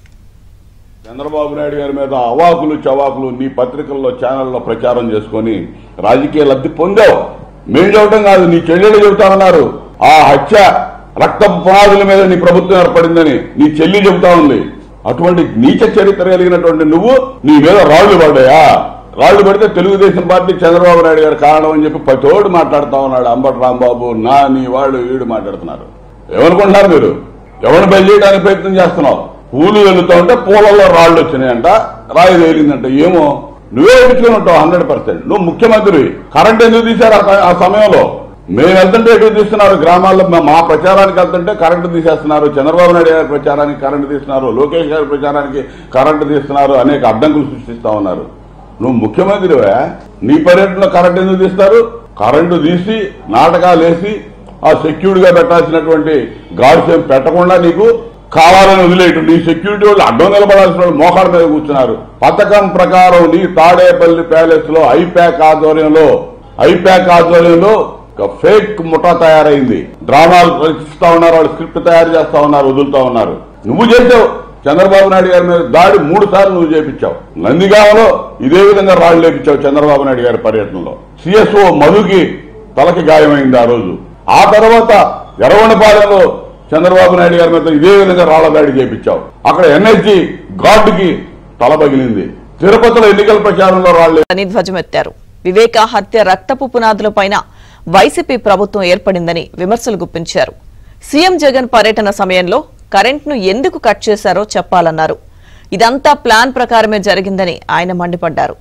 Speaker 1: చంద్రబాబు నాయుడు గారి మీద అవాకులు చవాకులు నీ పత్రికల్లో ఛానల్లో ప్రచారం చేసుకుని రాజకీయ లబ్ధి పొందావు. మేం చెప్పడం కాదు, నీ చెల్లెలు చెబుతామన్నారు. ఆ హత్య రక్తపు పునాదుల మీద నీ ప్రభుత్వం ఏర్పడిందని నీ చెల్లి చెబుతా ఉంది. అటువంటి నీచ చరిత్ర కలిగినటువంటి నువ్వు నీ మీద రాళ్లు పడ్డాయా? రాళ్లు పడితే తెలుగుదేశం పార్టీ చంద్రబాబు నాయుడు గారు కారణం అని చెప్పి పతోడు మాట్లాడుతా ఉన్నాడు. అంబటి రాంబాబు, నా నీ వాళ్ళు వీడు మాట్లాడుతున్నారు. ఏమనుకుంటున్నారు మీరు? ఎవరిని బయలుదేయడానికి ప్రయత్నం చేస్తున్నావు? పూలు వెళ్తా ఉంటే పూలలో రాళ్లు వచ్చినాయంట, రాయి తేలిందంట. ఏమో నువ్వే ఎదుర్కొని ఉంటావు హండ్రెడ్ పర్సెంట్. నువ్వు ముఖ్యమంత్రి. కరెంట్ ఎందుకు తీశారు ఆ సమయంలో? మేము వెళ్తుంటే ఎటు తీస్తున్నారు? గ్రామాల్లో మా ప్రచారానికి వెళ్తుంటే కరెంటు తీసేస్తున్నారు. చంద్రబాబు నాయుడు గారి ప్రచారానికి కరెంటు తీస్తున్నారు, లోకేష్ గారి ప్రచారానికి కరెంటు తీస్తున్నారు, అనేక అడ్డంకులు సృష్టిస్తా ఉన్నారు. నువ్వు ముఖ్యమంత్రివే, నీ పర్యటనలో కరెంటు ఎందుకు తీస్తారు? కరెంటు తీసి నాటకాలు వేసి ఆ సెక్యూర్డ్ గా పెట్టాల్సినటువంటి గార్డ్స్ ఏం పెట్టకుండా నీకు కావాలని వదిలేయటం. నీ సెక్యూరిటీ వాళ్ళు అడ్డం నిలబడాల్సిన వాళ్ళు మోకాళ్ళ మీద కూర్చున్నారు. పథకం ప్రకారం నీ తాడేపల్లి ప్యాలెస్ లో ఐప్యాక్ ఆధ్వర్యంలో ఐప్యాక్ ఆధ్వర్యంలో ఫేక్ ముఠా తయారైంది. డ్రామాలు రచిస్తా ఉన్నారు, వాళ్ళు స్క్రిప్ట్ తయారు చేస్తా ఉన్నారు, వదులుతా ఉన్నారు. నువ్వు చేసావు. చంద్రబాబు నాయుడు గారి మీద దాడి మూడు సార్లు నువ్వు చేపించావు. నందిగామలో ఇదే విధంగా రాళ్లు లేపించావు చంద్రబాబు నాయుడు గారి పర్యటనలో. సిఎస్ఓ మధుకి తలకి గాయమైంది ఆ రోజు. ఆ తర్వాత ఎర్రగొండపాలెంలో చంద్రబాబు నాయుడు గారి మీద ఇదే విధంగా రాళ్ల దాడి చేపించావు. అక్కడ ఎన్ఎస్జీ గార్డుకి తల పగిలింది. తిరుపతిలో ఎన్నికల ప్రచారంలో రాళ్లు
Speaker 2: ధ్వజమెత్తారు. వివేక హత్య రక్తపు పునాదులపైన వైసీపీ ప్రభుత్వం ఏర్పడిందని విమర్శలు గుప్పించారు. సీఎం జగన్ పర్యటన సమయంలో కరెంట్ను ఎందుకు కట్ చేశారో చెప్పాలన్నారు. ఇదంతా ప్లాన్ ప్రకారమే జరిగిందని ఆయన మండిపడ్డారు.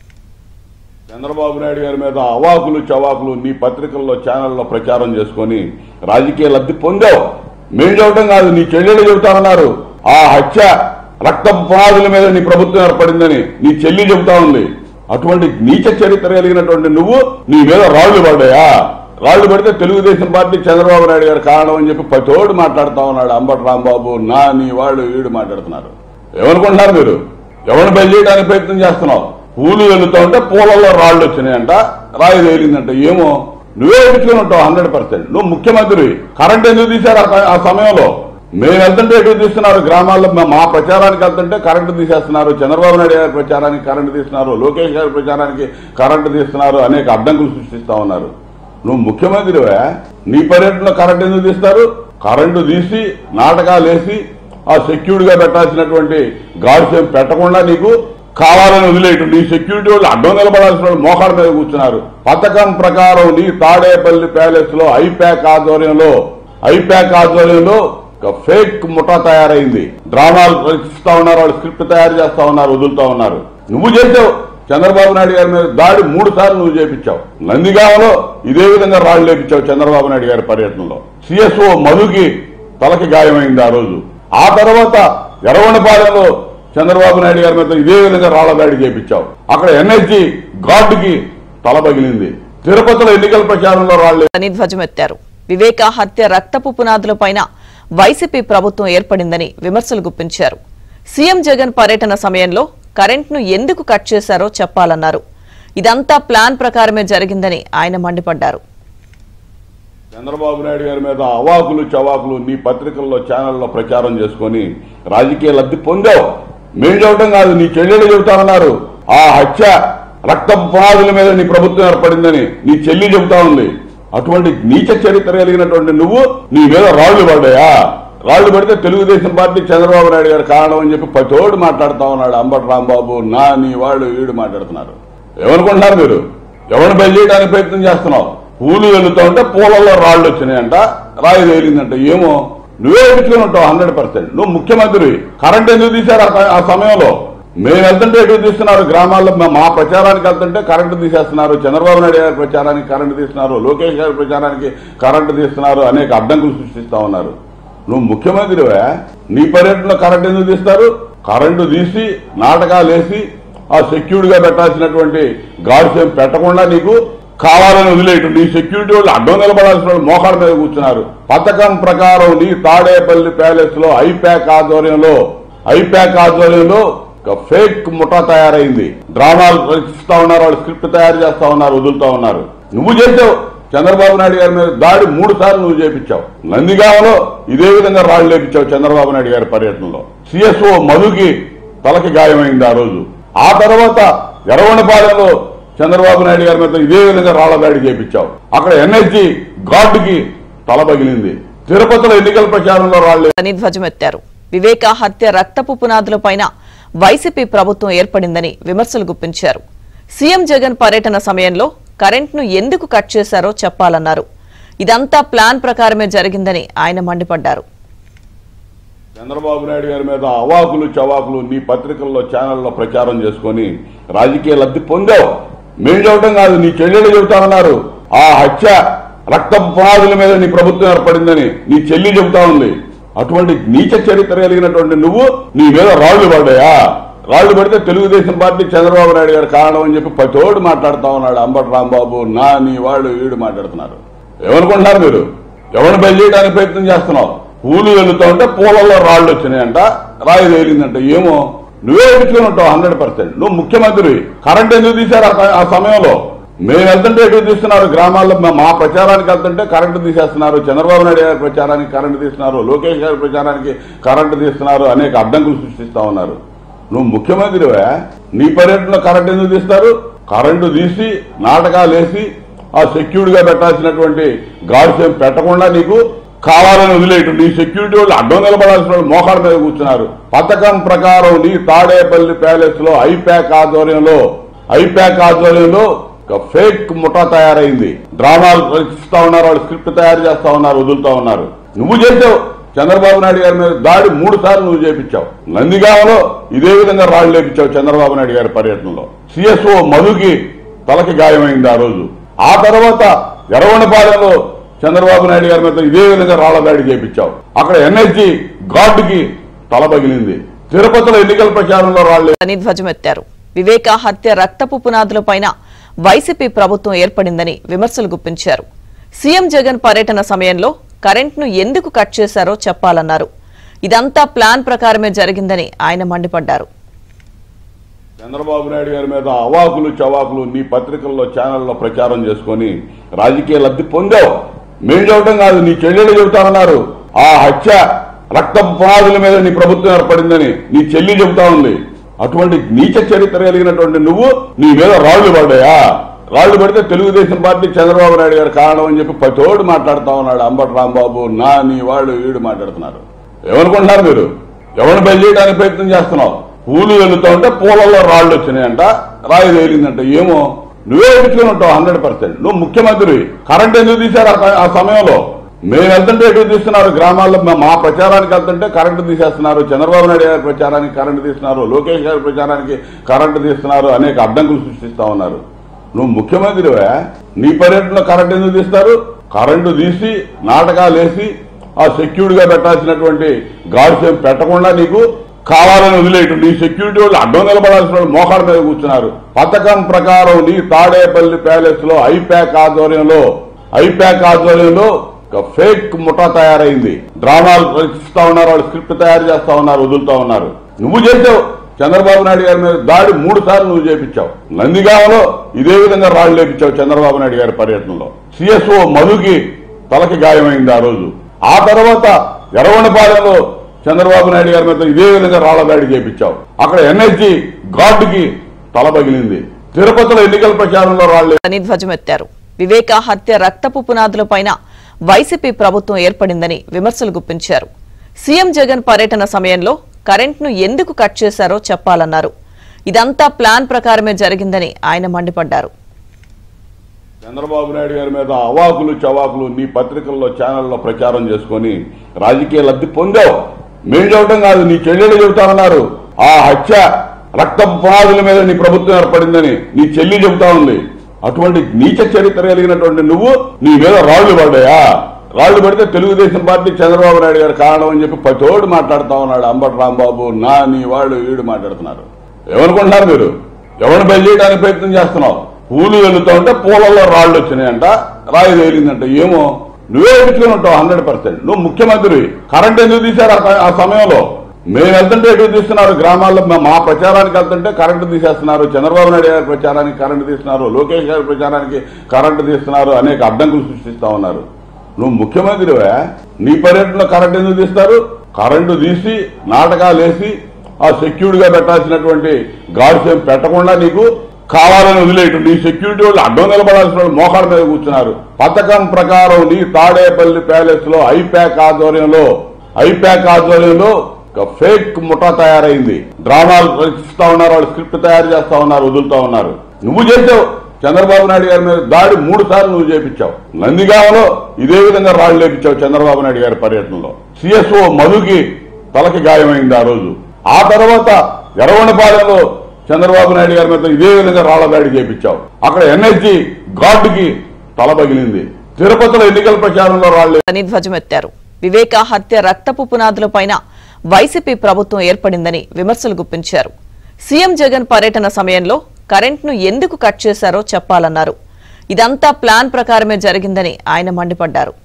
Speaker 1: చంద్రబాబు నాయుడు గారి మీద అవాకులు చవాకులు నీ పత్రికల్లో ఛానల్లో ప్రచారం చేసుకుని రాజకీయ లబ్ధి పొందావు. మేం చెప్పడం కాదు, నీ చెల్లెలు చెబుతామన్నారు. ఆ హత్య రక్తపు పునాదుల మీద నీ ప్రభుత్వం ఏర్పడిందని నీ చెల్లి చెబుతా ఉంది. అటువంటి నీచ చరిత్ర కలిగినటువంటి నువ్వు నీ మీద రాళ్లు పడ్డాయా? రాళ్లు పడితే తెలుగుదేశం పార్టీ చంద్రబాబు నాయుడు గారు కారణం అని చెప్పి పతోడు మాట్లాడుతా ఉన్నాడు. అంబటి రాంబాబు, నా నీ వాళ్ళు వీడు మాట్లాడుతున్నారు. ఏమనుకుంటున్నారు మీరు? ఎవరిని బయలుదేయడానికి ప్రయత్నం చేస్తున్నావు? పూలు వెళ్తా ఉంటే పూలలో రాళ్లు వచ్చినాయంట, రాయి తేలిందంట. ఏమో నువ్వే ఎదుర్కొని ఉంటావు హండ్రెడ్ పర్సెంట్. నువ్వు ముఖ్యమంత్రి. కరెంట్ ఎందుకు తీశారు ఆ సమయంలో? మేము వెళ్తుంటే ఎటు తీస్తున్నారు? గ్రామాల్లో మా ప్రచారానికి వెళ్తుంటే కరెంటు తీసేస్తున్నారు. చంద్రబాబు నాయుడు గారి ప్రచారానికి కరెంటు తీస్తున్నారు, లోకేష్ గారి ప్రచారానికి కరెంటు తీస్తున్నారు, అనేక అడ్డంకులు సృష్టిస్తా ఉన్నారు. నువ్వు ముఖ్యమంత్రివే, నీ పర్యటనలో కరెంటు ఎందుకు తీస్తారు? కరెంటు తీసి నాటకాలు వేసి ఆ సెక్యూర్డ్ గా పెట్టాల్సినటువంటి గార్డ్స్ ఏం పెట్టకుండా నీకు కావాలని వదిలేయటం. నీ సెక్యూరిటీ వాళ్ళు అడ్డం నిలబడాల్సిన వాళ్ళు మోకాళ్ళ మీద కూర్చున్నారు. పథకం ప్రకారం నీ తాడేపల్లి ప్యాలెస్ లో ఐప్యాక్ ఆధ్వర్యంలో ఐప్యాక్ ఆధ్వర్యంలో ఫేక్ ముఠా తయారైంది. డ్రామాలు రచిస్తా ఉన్నారు, వాళ్ళు స్క్రిప్ట్ తయారు చేస్తా ఉన్నారు, వదులుతా ఉన్నారు. నువ్వు చేసావు. చంద్రబాబు నాయుడు గారి మీద దాడి మూడు సార్లు నువ్వు చేపించావు. నందిగామలో ఇదే విధంగా రాళ్లు లేపించావు చంద్రబాబు నాయుడు గారి పర్యటనలో. సిఎస్ఓ మధుకి తలకి గాయమైంది ఆ రోజు. ఆ తర్వాత ఎర్రగొండపాలెంలో చంద్రబాబు నాయుడు గారి మీద ఇదే విధంగా రాళ్ల దాడి చేపించావు. అక్కడ ఎన్ఎస్జీ గార్డుకి తల పగిలింది. తిరుపతిలో ఎన్నికల ప్రచారంలో రాళ్లు
Speaker 2: ధ్వజమెత్తారు. వివేక హత్య రక్తపు పునాదులపైన వైసీపీ ప్రభుత్వం ఏర్పడిందని విమర్శలు గుప్పించారు. సీఎం జగన్ పర్యటన సమయంలో కరెంట్ను ఎందుకు కట్ చేశారో చెప్పాలన్నారు. ఇదంతా ప్లాన్ ప్రకారమే జరిగిందని ఆయన మండిపడ్డారు.
Speaker 1: చంద్రబాబు నాయుడు గారి మీద అవాకులు చవాకులు నీ పత్రికల్లో ఛానల్లో ప్రచారం చేసుకుని రాజకీయ లబ్ధి పొందావు. మేం చెప్పడం కాదు, నీ చెల్లెలు చెబుతామన్నారు. ఆ హత్య రక్తపు పునాదుల మీద నీ ప్రభుత్వం ఏర్పడిందని నీ చెల్లి చెబుతా ఉంది. అటువంటి నీచ చరిత్ర కలిగినటువంటి నువ్వు నీ మీద రాళ్లు పడ్డాయా? రాళ్లు పడితే తెలుగుదేశం పార్టీ చంద్రబాబు నాయుడు గారు కారణం అని చెప్పి పతోడు మాట్లాడుతా ఉన్నాడు. అంబటి రాంబాబు, నా నీ వాళ్ళు వీడు మాట్లాడుతున్నారు. ఏమనుకుంటున్నారు మీరు? ఎవరిని బయలు చేయడానికి ప్రయత్నం చేస్తున్నావు? పూలు వెళ్తా ఉంటే పూలలో రాళ్లు వచ్చినాయంట, రాయి తేలిందంట. ఏమో నువ్వే ఎడుచుకుని ఉంటావు హండ్రెడ్ పర్సెంట్. నువ్వు ముఖ్యమంత్రి. కరెంట్ ఎందుకు తీశారు ఆ సమయంలో? మేము వెళ్తుంటే ఎటు తీస్తున్నారు? గ్రామాల్లో మా ప్రచారానికి వెళ్తుంటే కరెంటు తీసేస్తున్నారు. చంద్రబాబు నాయుడు గారి ప్రచారానికి కరెంటు తీస్తున్నారు. లోకేష్ గారి ప్రచారానికి కరెంటు తీస్తున్నారు. అనేక అడ్డంకులు సృష్టిస్తా ఉన్నారు. నువ్వు ముఖ్యమంత్రివే, నీ పర్యటనలో కరెంటు ఎందుకు తీస్తారు? కరెంటు తీసి నాటకాలు వేసి ఆ సెక్యూరిటీ గా పెట్టాల్సినటువంటి గార్డ్స్ ఏం పెట్టకుండా నీకు కావాలని వదిలేయటం. నీ సెక్యూరిటీ వాళ్ళు అడ్డం నిలబడాల్సిన వాళ్ళు మోకాళ్ళ మీద కూర్చున్నారు. పథకం ప్రకారం నీ తాడేపల్లి ప్యాలెస్ లో ఐప్యాక్ ఆధ్వర్యంలో ఐప్యాక్ ఆధ్వర్యంలో ఫేక్ ముఠా తయారైంది. డ్రామాలు రచిస్తా ఉన్నారు, వాళ్ళు స్క్రిప్ట్ తయారు చేస్తా ఉన్నారు, వదులుతా ఉన్నారు. నువ్వు చేసావు. చంద్రబాబు నాయుడు గారి మీద దాడి మూడు సార్లు నువ్వు చేపించావు. నందిగామలో ఇదే విధంగా రాళ్లు లేపించావు చంద్రబాబు నాయుడు గారి పర్యటనలో. సిఎస్ఓ మధుకి తలకి గాయమైంది ఆ రోజు. ఆ తర్వాత ఎర్రగొండపాలెంలో చంద్రబాబు నాయుడు గారి మీద ఇదే విధంగా రాళ్ల దాడి చేపించావు. అక్కడ ఎన్ఎస్జీ గార్డుకి తల పగిలింది. తిరుపతిలో ఎన్నికల ప్రచారంలో రాళ్లు
Speaker 2: ధ్వజమెత్తారు. వివేక హత్య రక్తపు పునాదులపైన వైసీపీ ప్రభుత్వం ఏర్పడిందని విమర్శలు గుప్పించారు. సీఎం జగన్ పర్యటన సమయంలో కరెంట్ను ఎందుకు కట్ చేశారో చెప్పాలన్నారు. ఇదంతా ప్లాన్ ప్రకారమే జరిగిందని ఆయన మండిపడ్డారు.
Speaker 1: చంద్రబాబు నాయుడు గారి మీద అవాకులు చవాకులు నీ పత్రికల్లో ఛానల్లో ప్రచారం చేసుకుని రాజకీయ లబ్ధి పొందావు. మేము చెప్పడం కాదు, నీ చెల్లెలు చెబుతామన్నారు. ఆ హత్య రక్తపు పునాదుల మీద నీ ప్రభుత్వం ఏర్పడిందని నీ చెల్లి చెబుతా ఉంది. అటువంటి నీచ చరిత్ర కలిగినటువంటి నువ్వు నీ మీద రాళ్లు పడ్డాయా? రాళ్లు పడితే తెలుగుదేశం పార్టీ చంద్రబాబు నాయుడు గారు కారణం అని చెప్పి పతోడు మాట్లాడుతా ఉన్నాడు. అంబటి రాంబాబు, నా నీ వాళ్ళు వీడు మాట్లాడుతున్నారు. ఏమనుకుంటున్నారు మీరు? ఎవరిని బయలు చేయడానికి ప్రయత్నం చేస్తున్నావు? పూలు వెళ్తా ఉంటే పూలలో రాళ్లు వచ్చినాయంట, రాయి తేలిందంట. ఏమో నువ్వే ఎడుచుకుని ఉంటావు హండ్రెడ్ పర్సెంట్. నువ్వు ముఖ్యమంత్రి. కరెంట్ ఎందుకు తీశారు ఆ సమయంలో? మేము వెళ్తుంటే ఎటు తీస్తున్నారు? గ్రామాల్లో మా ప్రచారానికి వెళ్తుంటే కరెంటు తీసేస్తున్నారు. చంద్రబాబు నాయుడు గారి ప్రచారానికి కరెంటు తీస్తున్నారు. లోకేష్ గారి ప్రచారానికి కరెంటు తీస్తున్నారు. అనేక అడ్డంకులు సృష్టిస్తా ఉన్నారు. నువ్వు ముఖ్యమంత్రివే, నీ పర్యటనలో కరెంటు ఎందుకు తీస్తారు? కరెంటు తీసి నాటకాలు వేసి ఆ సెక్యూరిటీ గా పెట్టాల్సినటువంటి గార్డ్స్ ఏం పెట్టకుండా నీకు కావాలని వదిలేయటం. నీ సెక్యూరిటీ వాళ్ళు అడ్డం నిలబడాల్సిన వాళ్ళు మోకాళ్ళ మీద కూర్చున్నారు. పథకం ప్రకారం నీ తాడేపల్లి ప్యాలెస్ లో ఐప్యాక్ ఆధ్వర్యంలో ఐప్యాక్ ఆధ్వర్యంలో ఫేక్ ముఠా తయారైంది. డ్రామాలు రచిస్తా ఉన్నారు, వాళ్ళు స్క్రిప్ట్ తయారు చేస్తా ఉన్నారు, వదులుతా ఉన్నారు. నువ్వు చేసావు. చంద్రబాబు నాయుడు గారి మీద దాడి మూడు సార్లు నువ్వు చేపించావు. నందిగామలో ఇదే విధంగా రాళ్లు లేపించావు చంద్రబాబు నాయుడు గారి పర్యటనలో. సిఎస్ఓ మధుకి తలకి గాయమైంది ఆ రోజు. ఆ తర్వాత ఎర్రగొండపాలెంలో చంద్రబాబు నాయుడు గారి మీద ఇదే విధంగా రాళ్ల దాడి చేపించావు. అక్కడ ఎన్ఎస్జీ గార్డుకి తల పగిలింది. తిరుపతిలో ఎన్నికల ప్రచారంలో రాళ్లు
Speaker 2: ధ్వజమెత్తారు. వివేక హత్య రక్తపు పునాదులపైన వైసీపీ ప్రభుత్వం ఏర్పడిందని విమర్శలు గుప్పించారు. సీఎం జగన్ పర్యటన సమయంలో కరెంట్ను ఎందుకు కట్ చేశారో చెప్పాలన్నారు. ఇదంతా ప్లాన్ ప్రకారమే జరిగిందని ఆయన మండిపడ్డారు.
Speaker 1: చంద్రబాబు నాయుడు గారి మీద అవాకులు చవాకులు నీ పత్రికల్లో ఛానల్లో ప్రచారం చేసుకుని రాజకీయ లబ్ధి పొందావు. మేము చెప్పడం కాదు, నీ చెల్లెలు చెబుతామన్నారు. ఆ హత్య రక్తపు పునాదుల మీద నీ ప్రభుత్వం ఏర్పడిందని నీ చెల్లి చెబుతా ఉంది. అటువంటి నీచ చరిత్ర కలిగినటువంటి నువ్వు నీ మీద రాళ్లు పడ్డాయా? రాళ్లు పడితే తెలుగుదేశం పార్టీ చంద్రబాబు నాయుడు గారు కారణం అని చెప్పి పతోడు మాట్లాడుతా ఉన్నాడు. అంబటి రాంబాబు, నా నీ వాళ్ళు వీడు మాట్లాడుతున్నారు. ఏమనుకుంటున్నారు మీరు? ఎవరిని బయలు చేయడానికి ప్రయత్నం చేస్తున్నావు? పూలు వెళ్తా ఉంటే పూలలో రాళ్లు వచ్చినాయంట, రాయి తేలిందంట. ఏమో నువ్వే ఎడుచుకుని ఉంటావు హండ్రెడ్ పర్సెంట్. నువ్వు ముఖ్యమంత్రి. కరెంట్ ఎందుకు తీశారు ఆ సమయంలో? మేము వెళ్తుంటే ఎటు తీస్తున్నారు? గ్రామాల్లో మా ప్రచారానికి వెళ్తుంటే కరెంటు తీసేస్తున్నారు. చంద్రబాబు నాయుడు గారి ప్రచారానికి కరెంటు తీస్తున్నారు. లోకేష్ గారి ప్రచారానికి కరెంటు తీస్తున్నారు. అనేక అడ్డంకులు సృష్టిస్తా ఉన్నారు. నువ్వు ముఖ్యమంత్రివే, నీ పర్యటనలో కరెంటు ఎందుకు తీస్తారు? కరెంటు తీసి నాటకాలు వేసి ఆ సెక్యూరిటీ గా పెట్టాల్సినటువంటి గార్డ్స్ ఏం పెట్టకుండా నీకు కావాలని వదిలేయటం. నీ సెక్యూరిటీ వాళ్ళు అడ్డం నిలబడాల్సిన వాళ్ళు మోకాళ్ళ మీద కూర్చున్నారు. పథకం ప్రకారం నీ తాడేపల్లి ప్యాలెస్ లో ఐప్యాక్ ఆధ్వర్యంలో ఐప్యాక్ ఆధ్వర్యంలో ఫేక్ ముఠా తయారైంది. డ్రామాలు రచిస్తా ఉన్నారు, వాళ్ళు స్క్రిప్ట్ తయారు చేస్తా ఉన్నారు, వదులుతా ఉన్నారు. నువ్వు చేసావు. చంద్రబాబు నాయుడు గారి మీద దాడి మూడు సార్లు నువ్వు చేపించావు. నందిగామలో ఇదే విధంగా రాళ్లు లేపించావు చంద్రబాబు నాయుడు గారి పర్యటనలో. సిఎస్ఓ మధుకి తలకి గాయమైంది ఆ రోజు. ఆ తర్వాత ఎర్రగొండపాలెంలో చంద్రబాబు నాయుడు గారి మీద ఇదే విధంగా రాళ్ల దాడి చేపించావు. అక్కడ ఎన్ఎస్జీ గార్డుకి తల పగిలింది. తిరుపతిలో ఎన్నికల ప్రచారంలో రాళ్లు
Speaker 2: ధ్వజమెత్తారు. వివేక హత్య రక్తపు పునాదులపైన వైసీపీ ప్రభుత్వం ఏర్పడిందని విమర్శలు గుప్పించారు. సీఎం జగన్ పర్యటన సమయంలో కరెంట్ను ఎందుకు కట్ చేశారో చెప్పాలన్నారు. ఇదంతా ప్లాన్ ప్రకారమే జరిగిందని ఆయన మండిపడ్డారు.
Speaker 1: చంద్రబాబు నాయుడు గారి మీద అవాకులు చవాకులు నీ పత్రికల్లో ఛానల్లో ప్రచారం చేసుకొని రాజకీయ లబ్ధి పొందావు. మేం చెప్పడం కాదు, నీ చెల్లెలు చెబుతామన్నారు. ఆ హత్య రక్త పునాదుల మీద నీ ప్రభుత్వం ఏర్పడిందని నీ చెల్లి చెబుతా ఉంది. అటువంటి నీచ చరిత్ర కలిగినటువంటి నువ్వు నీ మీద రాళ్లు పడ్డాయా? రాళ్లు పడితే తెలుగుదేశం పార్టీ చంద్రబాబు నాయుడు గారు కారణం అని చెప్పి పతోడు మాట్లాడుతా ఉన్నాడు. అంబటి రాంబాబు, నా నీ వాళ్ళు వీడు మాట్లాడుతున్నారు. ఏమనుకుంటున్నారు మీరు? ఎవరిని బయలు చేయడానికి ప్రయత్నం చేస్తున్నావు? పూలు వెళ్తా ఉంటే పూలలో రాళ్లు వచ్చినాయంట, రాయి తేలిందంట. ఏమో నువ్వే ఎడుచుకుని ఉంటావు హండ్రెడ్ పర్సెంట్. నువ్వు ముఖ్యమంత్రి. కరెంట్ ఎందుకు తీశారు ఆ సమయంలో? మేము వెళ్తుంటే ఎటు తీస్తున్నారు? గ్రామాల్లో మా ప్రచారానికి వెళ్తుంటే కరెంటు తీసేస్తున్నారు. చంద్రబాబు నాయుడు గారి ప్రచారానికి కరెంటు తీస్తున్నారు. లోకేష్ గారి ప్రచారానికి కరెంటు తీస్తున్నారు. అనేక అడ్డంకులు సృష్టిస్తా ఉన్నారు. నువ్వు ముఖ్యమంత్రివే, నీ పర్యటనలో కరెంటు ఎందుకు తీస్తారు? కరెంటు తీసి నాటకాలు వేసి ఆ సెక్యూరిటీ గా పెట్టాల్సినటువంటి గార్డ్స్ ఏం పెట్టకుండా నీకు కావాలని వదిలేయటం. నీ సెక్యూరిటీ వాళ్ళు అడ్డం నిలబడాల్సిన వాళ్ళు మోకాళ్ళ మీద కూర్చున్నారు. పథకం ప్రకారం నీ తాడేపల్లి ప్యాలెస్ లో ఐప్యాక్ ఆధ్వర్యంలో ఐప్యాక్ ఆధ్వర్యంలో ఫేక్ ముఠా తయారైంది. డ్రామాలు రచిస్తా ఉన్నారు, వాళ్ళు స్క్రిప్ట్ తయారు చేస్తా ఉన్నారు, వదులుతా ఉన్నారు. నువ్వు చేసావు. చంద్రబాబు నాయుడు గారి మీద దాడి మూడు సార్లు నువ్వు చేపించావు. నందిగామలో ఇదే విధంగా రాళ్లు లేపించావు చంద్రబాబు నాయుడు గారి పర్యటనలో. సిఎస్ఓ మధుకి తలకి గాయమైంది ఆ రోజు. ఆ తర్వాత ఎర్రగొండపాలెంలో చంద్రబాబు నాయుడు గారి మీద ఇదే విధంగా రాళ్ల దాడి చేపించావు. అక్కడ ఎన్ఎస్జీ గార్డుకి తల పగిలింది. తిరుపతిలో ఎన్నికల ప్రచారంలో రాళ్లు
Speaker 2: ధ్వజమెత్తారు. వివేక హత్య రక్తపు పునాదులపైన వైసీపీ ప్రభుత్వం ఏర్పడిందని విమర్శలు గుప్పించారు. సీఎం జగన్ పర్యటన సమయంలో కరెంట్ను ఎందుకు కట్ చేశారో చెప్పాలన్నారు. ఇదంతా ప్లాన్ ప్రకారమే జరిగిందని ఆయన మండిపడ్డారు.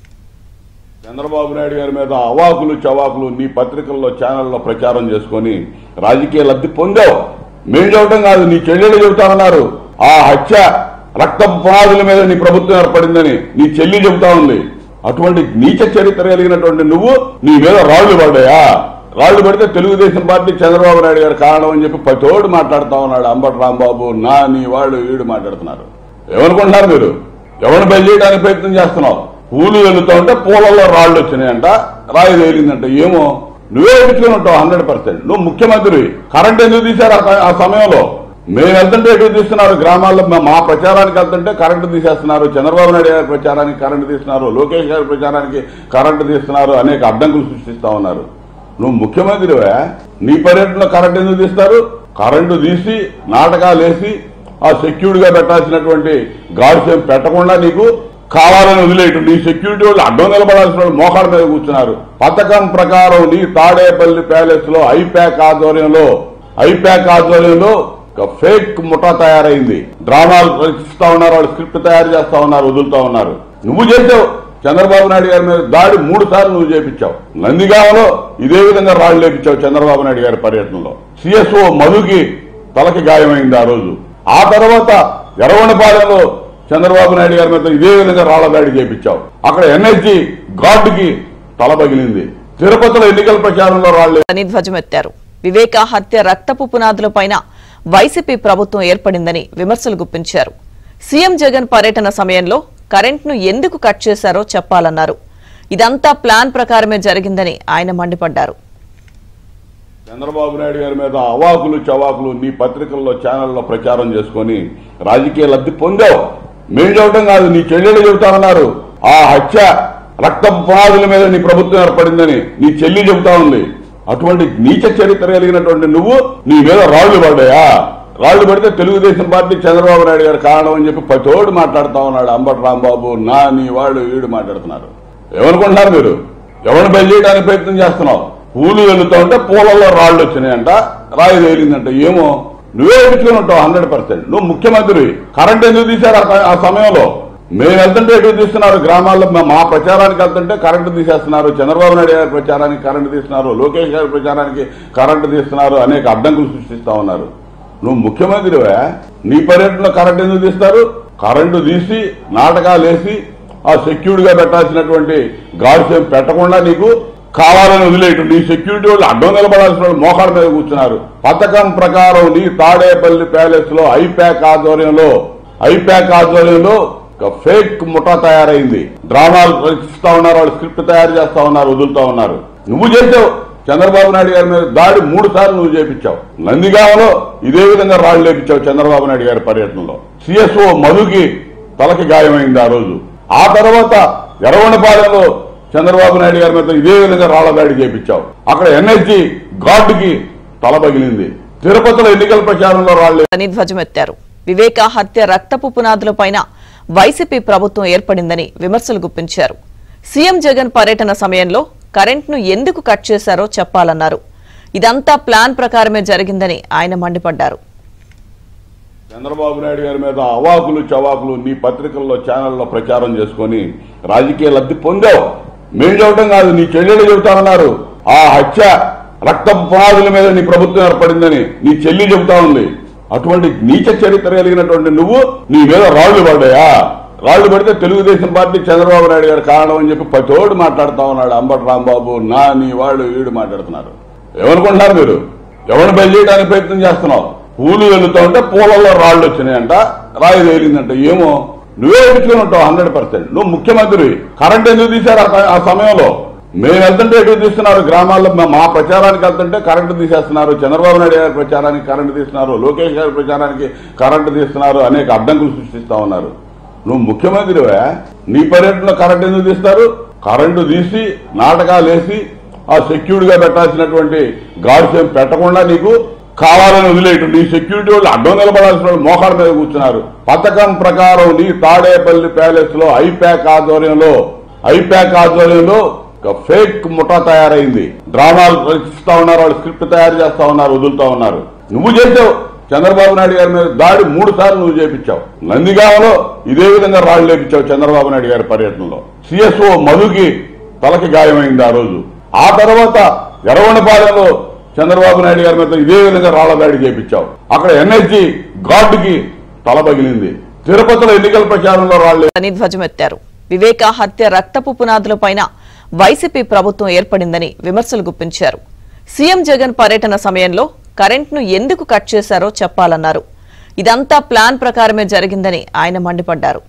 Speaker 1: చంద్రబాబు నాయుడు గారి మీద అవాకులు చవాకులు నీ పత్రికల్లో ఛానల్లో ప్రచారం చేసుకొని రాజకీయ లబ్ధి పొందావు. మేం చెప్పడం కాదు, నీ చెల్లెలు చెబుతామన్నారు. ఆ హత్య రక్త పునాదుల మీద నీ ప్రభుత్వం ఏర్పడిందని నీ చెల్లి చెబుతా ఉంది. అటువంటి నీచ చరిత్ర కలిగినటువంటి నువ్వు నీ మీద రాళ్లు పడ్డాయా? రాళ్లు పడితే తెలుగుదేశం పార్టీ చంద్రబాబు నాయుడు గారు కారణం అని చెప్పి పతోడు మాట్లాడుతా ఉన్నాడు. అంబటి రాంబాబు, నా నీ వాళ్ళు వీడు మాట్లాడుతున్నారు. ఏమనుకుంటున్నారు మీరు? ఎవరిని బయలు చేయడానికి ప్రయత్నం చేస్తున్నావు? పూలు వెళ్తా ఉంటే పూలలో రాళ్లు వచ్చినాయంట, రాయి తేలిందంట. ఏమో నువ్వే ఎడుచుకుని ఉంటావు హండ్రెడ్ పర్సెంట్. నువ్వు ముఖ్యమంత్రి. కరెంట్ ఎందుకు తీశారు ఆ సమయంలో? మేము వెళ్తుంటే ఎటు తీస్తున్నారు? గ్రామాల్లో మా ప్రచారానికి వెళ్తుంటే కరెంటు తీసేస్తున్నారు. చంద్రబాబు నాయుడు గారి ప్రచారానికి కరెంటు తీస్తున్నారు. లోకేష్ గారి ప్రచారానికి కరెంటు తీస్తున్నారు. అనేక అడ్డంకులు సృష్టిస్తా ఉన్నారు. నువ్వు ముఖ్యమంత్రివే, నీ పర్యటనలో కరెంటు ఎందుకు తీస్తారు? కరెంటు తీసి నాటకాలు వేసి ఆ సెక్యూరిటీ గా పెట్టాల్సినటువంటి గార్డ్స్ ఏం పెట్టకుండా నీకు కావాలని వదిలేయటం. నీ సెక్యూరిటీ వాళ్ళు అడ్డం నిలబడాల్సిన వాళ్ళు మోకాళ్ళ మీద కూర్చున్నారు. పథకం ప్రకారం నీ తాడేపల్లి ప్యాలెస్ లో ఐప్యాక్ ఆధ్వర్యంలో ఐప్యాక్ ఆధ్వర్యంలో ఫేక్ ముఠా తయారైంది. డ్రామాలు రచిస్తా ఉన్నారు, వాళ్ళు స్క్రిప్ట్ తయారు చేస్తా ఉన్నారు, వదులుతా ఉన్నారు. నువ్వు చేసావు. చంద్రబాబు నాయుడు గారి మీద దాడి మూడు సార్లు నువ్వు చేపించావు. నందిగామలో ఇదే విధంగా రాళ్లు లేపించావు చంద్రబాబు నాయుడు గారి పర్యటనలో. సిఎస్ఓ మధుకి తలకి గాయమైంది ఆ రోజు. ఆ తర్వాత ఎర్రగొండపాలెంలో చంద్రబాబు నాయుడు గారి మీద ఇదే విధంగా రాళ్ల దాడి చేపించావు. అక్కడ ఎన్ఎస్జీ గార్డుకి తల పగిలింది. తిరుపతిలో ఎన్నికల ప్రచారంలో రాళ్లు
Speaker 2: ధ్వజమెత్తారు. వివేక హత్య రక్తపు పునాదులపైన వైసీపీ ప్రభుత్వం ఏర్పడిందని విమర్శలు గుప్పించారు. సీఎం జగన్ పర్యటన సమయంలో కరెంట్ను ఎందుకు కట్ చేశారో చెప్పాలన్నారు. ఇదంతా ప్లాన్ ప్రకారమే జరిగిందని ఆయన మండిపడ్డారు.
Speaker 1: చంద్రబాబు నాయుడు గారి మీద అవాకులు చవాకులు నీ పత్రికల్లో ఛానల్లో ప్రచారం చేసుకొని రాజకీయ లబ్ధి పొందావు. మేం చెప్పడం కాదు, నీ చెల్లెలు చెబుతామన్నారు. ఆ హత్య రక్త పునాదుల మీద నీ ప్రభుత్వం ఏర్పడిందని నీ చెల్లి చెబుతా ఉంది. అటువంటి నీచ చరిత్ర కలిగినటువంటి నువ్వు నీ మీద రాళ్లు పడ్డాయా? రాళ్లు పడితే తెలుగుదేశం పార్టీ చంద్రబాబు నాయుడు గారు కారణం అని చెప్పి పతోడు మాట్లాడుతా ఉన్నాడు. అంబటి రాంబాబు, నా నీ వాళ్ళు వీడు మాట్లాడుతున్నారు. ఏమనుకుంటున్నారు మీరు? ఎవరిని బయలు చేయడానికి ప్రయత్నం చేస్తున్నావు? పూలు వెళ్తా ఉంటే పూలలో రాళ్లు వచ్చినాయంట, రాయి తేలిందంట. ఏమో నువ్వే ఎడుచుకుని ఉంటావు హండ్రెడ్ పర్సెంట్. నువ్వు ముఖ్యమంత్రి. కరెంట్ ఎందుకు తీశారు ఆ సమయంలో? మేము వెళ్తుంటే ఎటు తీస్తున్నారు? గ్రామాల్లో మా ప్రచారానికి వెళ్తుంటే కరెంటు తీసేస్తున్నారు. చంద్రబాబు నాయుడు గారి ప్రచారానికి కరెంటు తీస్తున్నారు. లోకేష్ గారి ప్రచారానికి కరెంటు తీస్తున్నారు. అనేక అడ్డంకులు సృష్టిస్తా ఉన్నారు. నువ్వు ముఖ్యమంత్రివే, నీ పర్యటనలో కరెంటు ఎందుకు తీస్తారు? కరెంటు తీసి నాటకాలు వేసి ఆ సెక్యూరిటీ గా పెట్టాల్సినటువంటి గార్డ్స్ ఏం పెట్టకుండా నీకు కావాలని వదిలేయటం. నీ సెక్యూరిటీ వాళ్ళు అడ్డం నిలబడాల్సిన వాళ్ళు మోకాళ్ళ మీద కూర్చున్నారు. పథకం ప్రకారం నీ తాడేపల్లి ప్యాలెస్ లో ఐప్యాక్ ఆధ్వర్యంలో ఐప్యాక్ ఆధ్వర్యంలో ఫేక్ ముఠా తయారైంది. డ్రామాలు రచిస్తా ఉన్నారు, వాళ్ళు స్క్రిప్ట్ తయారు చేస్తా ఉన్నారు, వదులుతా ఉన్నారు. నువ్వు చేసావు. చంద్రబాబు నాయుడు గారి మీద దాడి మూడు సార్లు నువ్వు చేపించావు. నందిగామలో ఇదే విధంగా రాళ్లు లేపించావు చంద్రబాబు నాయుడు గారి పర్యటనలో. సిఎస్ఓ మధుకి తలకి గాయమైంది ఆ రోజు. ఆ తర్వాత ఎర్రగొండపాలెంలో చంద్రబాబు నాయుడు గారి మీద ఇదే విధంగా రాళ్ల దాడి చేపించావు. అక్కడ ఎన్ఎస్జీ గార్డుకి తల పగిలింది. తిరుపతిలో ఎన్నికల ప్రచారంలో రాళ్లు
Speaker 2: అని ధ్వజమెత్తారు. వివేక హత్య రక్తపు పునాదులపైన వైసీపీ ప్రభుత్వం ఏర్పడిందని విమర్శలు గుప్పించారు. సీఎం జగన్ పర్యటన సమయంలో కరెంట్ను ఎందుకు కట్ చేశారో చెప్పాలన్నారు. ఇదంతా ప్లాన్ ప్రకారమే జరిగిందని ఆయన మండిపడ్డారు.
Speaker 1: చంద్రబాబు నాయుడు గారి మీద అవాకులు చవాకులు నీ పత్రికల్లో ఛానల్లో ప్రచారం చేసుకుని రాజకీయ లబ్ధి పొందావు. మేం చెప్పడం కాదు, నీ చెల్లెలు చెబుతామన్నారు. ఆ హత్య రక్తపు పునాదుల మీద నీ ప్రభుత్వం ఏర్పడిందని నీ చెల్లి చెబుతా ఉంది. అటువంటి నీచ చరిత్ర కలిగినటువంటి నువ్వు నీ మీద రాళ్లు పడ్డాయా? రాళ్లు పడితే తెలుగుదేశం పార్టీ చంద్రబాబు నాయుడు గారు కారణం అని చెప్పి పతోడు మాట్లాడుతా ఉన్నాడు. అంబటి రాంబాబు, నా నీ వాళ్ళు వీడు మాట్లాడుతున్నారు. ఏమనుకుంటున్నారు మీరు? ఎవరిని బయలు చేయడానికి ప్రయత్నం చేస్తున్నావు? పూలు వెళ్తా ఉంటే పూలలో రాళ్లు వచ్చినాయంట, రాయి తేలిందంట. ఏమో నువ్వే ఎడుచుకుని ఉంటావు హండ్రెడ్ పర్సెంట్. నువ్వు ముఖ్యమంత్రి. కరెంట్ ఎందుకు తీశారు ఆ సమయంలో? మేము వెళ్తుంటే ఎటు తీస్తున్నారు? గ్రామాల్లో మా ప్రచారానికి వెళ్తుంటే కరెంటు తీసేస్తున్నారు. చంద్రబాబు నాయుడు గారి ప్రచారానికి కరెంటు తీస్తున్నారు. లోకేష్ గారి ప్రచారానికి కరెంటు తీస్తున్నారు. అనేక అడ్డంకులు సృష్టిస్తా ఉన్నారు. నువ్వు ముఖ్యమంత్రివే, నీ పర్యటనలో కరెంటు ఎందుకు తీస్తారు? కరెంటు తీసి నాటకాలు వేసి ఆ సెక్యూరిటీ గా పెట్టాల్సినటువంటి గార్డ్స్ ఏం పెట్టకుండా నీకు కావాలని వదిలేయటం. నీ సెక్యూరిటీ వాళ్ళు అడ్డం నిలబడాల్సిన వాళ్ళు మోకాళ్ళ మీద కూర్చున్నారు. పథకం ప్రకారం నీ తాడేపల్లి ప్యాలెస్ లో ఐప్యాక్ ఆధ్వర్యంలో ఐప్యాక్ ఆధ్వర్యంలో ఫేక్ ముఠా తయారైంది. డ్రామాలు రచిస్తా ఉన్నారు, వాళ్ళు స్క్రిప్ట్ తయారు చేస్తా ఉన్నారు, వదులుతా ఉన్నారు. నువ్వు చేసావు. చంద్రబాబు నాయుడు గారి మీద దాడి మూడు సార్లు నువ్వు చేపించావు. నందిగామలో ఇదే విధంగా రాళ్లు లేపించావు చంద్రబాబు నాయుడు గారి పర్యటనలో. సిఎస్ఓ మధుకి తలకి గాయమైంది ఆ రోజు. ఆ తర్వాత ఎర్రగొండపాలెంలో చంద్రబాబు నాయుడు గారి మీద ఇదే విధంగా రాళ్ల దాడి చేపించావు. అక్కడ ఎన్ఎస్జీ గార్డుకి తల పగిలింది. తిరుపతిలో ఎన్నికల ప్రచారంలో రాళ్లు
Speaker 2: అని ధ్వజమెత్తారు. వివేక హత్య రక్తపు పునాదులపైన వైసీపీ ప్రభుత్వం ఏర్పడిందని విమర్శలు గుప్పించారు. సీఎం జగన్ పర్యటన సమయంలో కరెంట్ను ఎందుకు కట్ చేశారో చెప్పాలన్నారు. ఇదంతా ప్లాన్ ప్రకారమే జరిగిందని ఆయన మండిపడ్డారు.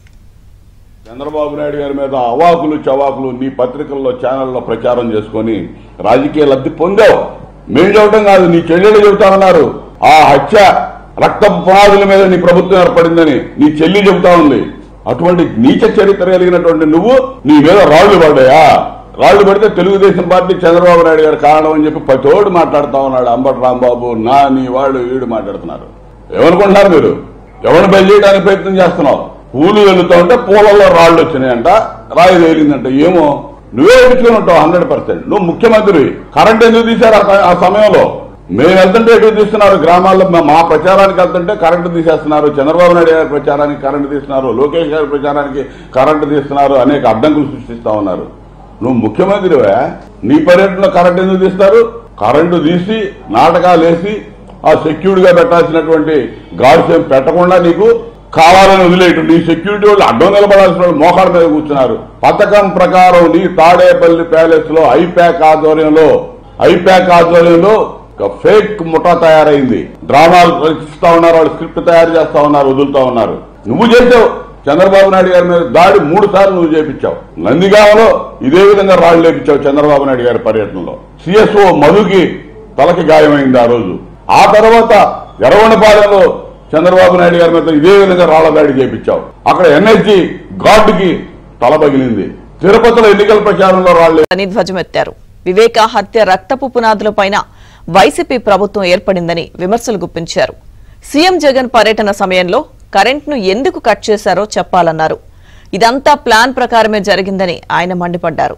Speaker 1: చంద్రబాబు నాయుడు గారి మీద అవాకులు చవాకులు నీ పత్రికల్లో ఛానల్లో ప్రచారం చేసుకుని రాజకీయ లబ్ధి పొందావు. మేం చెప్పడం కాదు, నీ చెల్లెలు చెబుతామన్నారు. ఆ హత్య రక్తపు పునాదుల మీద నీ ప్రభుత్వం ఏర్పడిందని నీ చెల్లి చెబుతా ఉంది. అటువంటి నీచ చరిత్ర కలిగినటువంటి నువ్వు నీ మీద రాళ్లు పడ్డాయా? రాళ్లు పడితే తెలుగుదేశం పార్టీ చంద్రబాబు నాయుడు గారు కారణం అని చెప్పి పతోడు మాట్లాడుతా ఉన్నాడు. అంబటి రాంబాబు, నా నీ వాళ్ళు వీడు మాట్లాడుతున్నారు. ఏమనుకుంటున్నారు మీరు? ఎవరిని బయలు చేయడానికి ప్రయత్నం చేస్తున్నావు? పూలు వెళ్తా ఉంటే పూలలో రాళ్లు వచ్చినాయంట, రాయి తేలిందంట. ఏమో నువ్వే ఎడుచుకుని ఉంటావు హండ్రెడ్ పర్సెంట్. నువ్వు ముఖ్యమంత్రి. కరెంట్ ఎందుకు తీశారు ఆ సమయంలో? మేము వెళ్తుంటే ఎటు తీస్తున్నారు? గ్రామాల్లో మా ప్రచారానికి వెళ్తుంటే కరెంటు తీసేస్తున్నారు. చంద్రబాబు నాయుడు గారి ప్రచారానికి కరెంటు తీస్తున్నారు. లోకేష్ గారి ప్రచారానికి కరెంటు తీస్తున్నారు. అనేక అడ్డంకులు సృష్టిస్తా ఉన్నారు. నువ్వు ముఖ్యమంత్రివే, నీ పర్యటనలో కరెంటు ఎందుకు తీస్తారు? కరెంటు తీసి నాటకాలు వేసి ఆ సెక్యూరిటీ గా పెట్టాల్సినటువంటి గార్డ్స్ ఏం పెట్టకుండా నీకు కావాలని వదిలేయటం. నీ సెక్యూరిటీ వాళ్ళు అడ్డం నిలబడాల్సిన వాళ్ళు మోకాళ్ళ మీద కూర్చున్నారు. పథకం ప్రకారం నీ తాడేపల్లి ప్యాలెస్ లో ఐప్యాక్ ఆధ్వర్యంలో ఐప్యాక్ ఆధ్వర్యంలో ఫేక్ ముఠా తయారైంది. డ్రామాలు రచిస్తా ఉన్నారు, వాళ్ళు స్క్రిప్ట్ తయారు చేస్తా ఉన్నారు, వదులుతా ఉన్నారు. నువ్వు చేసావు. చంద్రబాబు నాయుడు గారి మీద దాడి మూడు సార్లు నువ్వు చేపించావు. నందిగామలో ఇదే విధంగా రాళ్లు లేపించావు చంద్రబాబు నాయుడు గారి పర్యటనలో. సిఎస్ఓ మధుకి తలకి గాయమైంది ఆ రోజు. ఆ తర్వాత ఎర్రగొండపాలెంలో చంద్రబాబు నాయుడు గారి మీద ఇదే విధంగా రాళ్ల దాడి చేపించావు. అక్కడ ఎన్ఎస్జీ గార్డుకి తల పగిలింది. తిరుపతిలో ఎన్నికల ప్రచారంలో రాళ్లు
Speaker 2: అని ధ్వజమెత్తారు. వివేక హత్య రక్తపు పునాదులపైన వైసీపీ ప్రభుత్వం ఏర్పడిందని విమర్శలు గుప్పించారు. సీఎం జగన్ పర్యటన సమయంలో కరెంట్ను ఎందుకు కట్ చేశారో చెప్పాలన్నారు. ఇదంతా ప్లాన్ ప్రకారమే జరిగిందని ఆయన మండిపడ్డారు.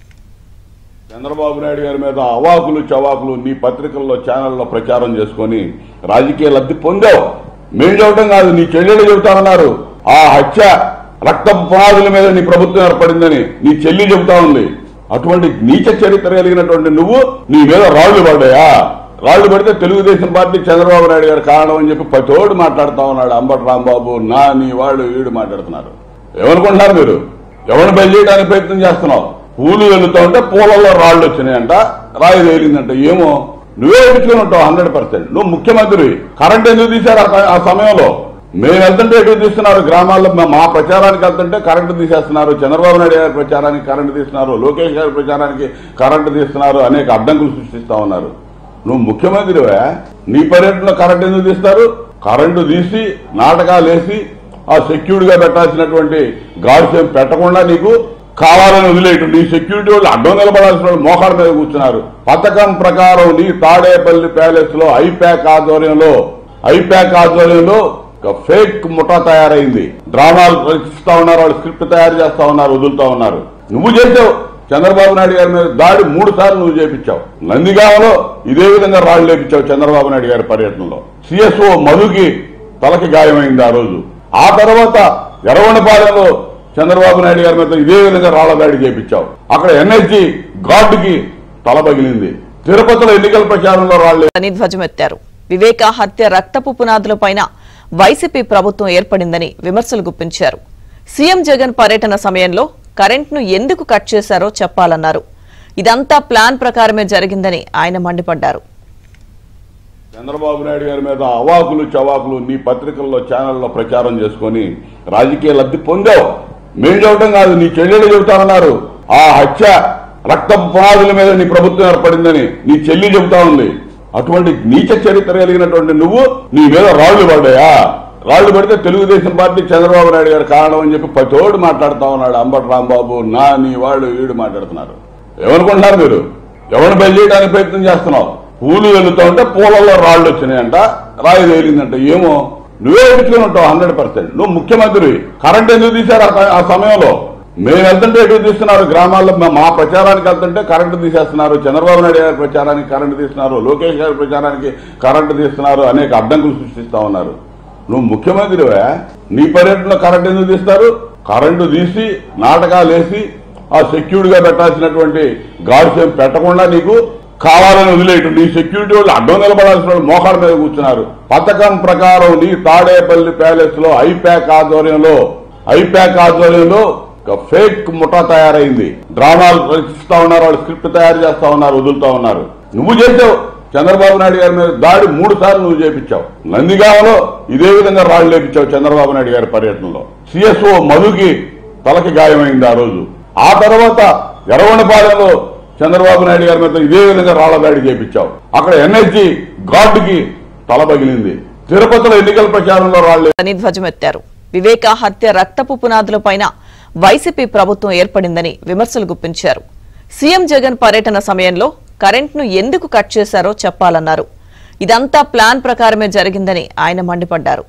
Speaker 1: చంద్రబాబు నాయుడు గారి మీద అవాకులు చవాకులు నీ పత్రికల్లో ఛానల్లో ప్రచారం చేసుకుని రాజకీయ లబ్ధి పొందావు. మేం చెప్పడం కాదు, నీ చెల్లెలు చెబుతామన్నారు. ఆ హత్య రక్తపు పునాదుల మీద నీ ప్రభుత్వం ఏర్పడిందని నీ చెల్లి చెబుతా ఉంది. అటువంటి నీచ చరిత్ర కలిగినటువంటి నువ్వు నీ మీద రాళ్లు పడ్డాయా? రాళ్లు పడితే తెలుగుదేశం పార్టీ చంద్రబాబు నాయుడు గారు కారణం అని చెప్పి పతోడు మాట్లాడుతా ఉన్నాడు. అంబటి రాంబాబు, నా నీ వాళ్ళు వీడు మాట్లాడుతున్నారు. ఏమనుకుంటున్నారు మీరు? ఎవరిని బయలు చేయడానికి ప్రయత్నం చేస్తున్నావు? పూలు వెళ్తా ఉంటే పూలలో రాళ్లు వచ్చినాయంట, రాయి తేలిందంట. ఏమో నువ్వే ఎడుచుకుని ఉంటావు హండ్రెడ్ పర్సెంట్. నువ్వు ముఖ్యమంత్రి. కరెంట్ ఎందుకు తీశారు ఆ సమయంలో? మేము వెళ్తుంటే ఎటు తీస్తున్నారు? గ్రామాల్లో మా ప్రచారానికి వెళ్తుంటే కరెంటు తీసేస్తున్నారు. చంద్రబాబు నాయుడు గారి ప్రచారానికి కరెంటు తీస్తున్నారు. లోకేష్ గారి ప్రచారానికి కరెంటు తీస్తున్నారు. అనేక అడ్డంకులు సృష్టిస్తా ఉన్నారు. నువ్వు ముఖ్యమంత్రివే, నీ పర్యటనలో కరెంటు ఎందుకు తీస్తారు? కరెంటు తీసి నాటకాలు వేసి ఆ ఆ సెక్యూర్డ్ గా పెట్టాల్సినటువంటి గార్డ్స్ ఏం పెట్టకుండా నీకు కావాలని వదిలేయటం. నీ సెక్యూరిటీ వాళ్ళు అడ్డం నిలబడాల్సిన వాళ్ళు మోకాళ్ళ మీద కూర్చున్నారు. పథకం ప్రకారం నీ తాడేపల్లి ప్యాలెస్ లో ఐప్యాక్ ఆధ్వర్యంలో ఐప్యాక్ ఆధ్వర్యంలో ఫేక్ ముఠా తయారైంది. డ్రామాలు రచిస్తా ఉన్నారు, వాళ్ళు స్క్రిప్ట్ తయారు చేస్తా ఉన్నారు, వదులుతా ఉన్నారు. నువ్వు చేసావు. చంద్రబాబు నాయుడు గారి మీద దాడి మూడు సార్లు నువ్వు చేపించావు. నందిగామలో ఇదే విధంగా రాళ్లు లేపించావు చంద్రబాబు నాయుడు గారి పర్యటనలో. సిఎస్ఓ మధుకి తలకి గాయమైంది ఆ రోజు. ఆ తర్వాత ఎర్రగొండపాలెంలో చంద్రబాబు నాయుడు గారి మీద ఇదే విధంగా రాళ్ల దాడి చేపించావు. అక్కడ ఎన్ఎస్జీ గార్డుకి తల పగిలింది. తిరుపతిలో ఎన్నికల ప్రచారంలో రాళ్లు
Speaker 2: అని ధ్వజమెత్తారు. వివేక హత్య రక్తపు పునాదులపైన వైసీపీ ప్రభుత్వం ఏర్పడిందని విమర్శలు గుప్పించారు. సీఎం జగన్ పర్యటన సమయంలో కరెంట్ను ఎందుకు కట్ చేశారో చెప్పాలన్నారు. ఇదంతా ప్లాన్ ప్రకారమే జరిగిందని ఆయన మండిపడ్డారు.
Speaker 1: చంద్రబాబు నాయుడు గారి మీద అవాకులు చవాకులు నీ పత్రికల్లో ఛానల్లో ప్రచారం చేసుకుని రాజకీయ లబ్ధి పొందావు. మేం చెప్పడం కాదు, నీ చెల్లెలు చెబుతామన్నారు. ఆ హత్య రక్తపు పునాదుల మీద నీ ప్రభుత్వం ఏర్పడిందని నీ చెల్లి చెబుతా ఉంది. అటువంటి నీచ చరిత్ర కలిగినటువంటి నువ్వు నీ మీద రాళ్లు పడ్డాయా? రాళ్లు పడితే తెలుగుదేశం పార్టీ చంద్రబాబు నాయుడు గారు కారణం అని చెప్పి పతోడు మాట్లాడుతా ఉన్నాడు. అంబటి రాంబాబు, నా నీ వాళ్ళు వీడు మాట్లాడుతున్నారు. ఏమనుకుంటున్నారు మీరు? ఎవరిని బయలు చేయడానికి ప్రయత్నం చేస్తున్నావు? పూలు వెళ్తా ఉంటే పూలలో రాళ్లు వచ్చినాయంట, రాయి తేలిందంట. ఏమో నువ్వే ఎడుచుకుని ఉంటావు హండ్రెడ్ పర్సెంట్. నువ్వు ముఖ్యమంత్రి. కరెంట్ ఎందుకు తీశారు ఆ సమయంలో? మేము వెళ్తుంటే ఎటు తీస్తున్నారు? గ్రామాల్లో మా ప్రచారానికి వెళ్తుంటే కరెంటు తీసేస్తున్నారు. చంద్రబాబు నాయుడు గారి ప్రచారానికి కరెంటు తీస్తున్నారు, లోకేష్ గారి ప్రచారానికి కరెంటు తీస్తున్నారు, అనేక అడ్డంకులు సృష్టిస్తా ఉన్నారు. నువ్వు ముఖ్యమంత్రివే, నీ పర్యటనలో కరెంటు ఎందుకు తీస్తారు? కరెంటు తీసి నాటకాలు వేసి ఆ సెక్యూర్డ్ గా పెట్టాల్సినటువంటి గార్డ్స్ ఏం పెట్టకుండా నీకు కావాలని వదిలేయటం. నీ సెక్యూరిటీ వాళ్ళు అడ్డం నిలబడాల్సిన వాళ్ళు మోకాళ్ళ మీద కూర్చున్నారు. పథకం ప్రకారం నీ తాడేపల్లి ప్యాలెస్ లో ఐప్యాక్ ఆధ్వర్యంలో ఐప్యాక్ ఆధ్వర్యంలో ఫేక్ ముఠా తయారైంది. డ్రామాలు రచిస్తా ఉన్నారు, వాళ్ళు స్క్రిప్ట్ తయారు చేస్తా ఉన్నారు, వదులుతా ఉన్నారు. నువ్వు చేసావు. చంద్రబాబు నాయుడు గారి మీద దాడి మూడు సార్లు నువ్వు చేపించావు. నందిగామలో ఇదే విధంగా రాళ్లు లేపించావు చంద్రబాబు నాయుడు గారి పర్యటనలో. సిఎస్ఓ మధుకి తలకి గాయమైంది ఆ రోజు. ఆ తర్వాత ఎర్రగొండపాలెంలో చంద్రబాబు నాయుడు గారి మీద ఇదే విధంగా రాళ్ల దాడి చేపించావు. అక్కడ ఎన్ఎస్జీ గార్డుకి తల పగిలింది. తిరుపతిలో ఎన్నికల ప్రచారంలో రాళ్లు
Speaker 2: అని ధ్వజమెత్తారు. వివేక హత్య రక్తపు పునాదులపైన వైసీపీ ప్రభుత్వం ఏర్పడిందని విమర్శలు గుప్పించారు. సీఎం జగన్ పర్యటన సమయంలో కరెంట్ను ఎందుకు కట్ చేశారో చెప్పాలన్నారు. ఇదంతా ప్లాన్ ప్రకారమే జరిగిందని ఆయన మండిపడ్డారు.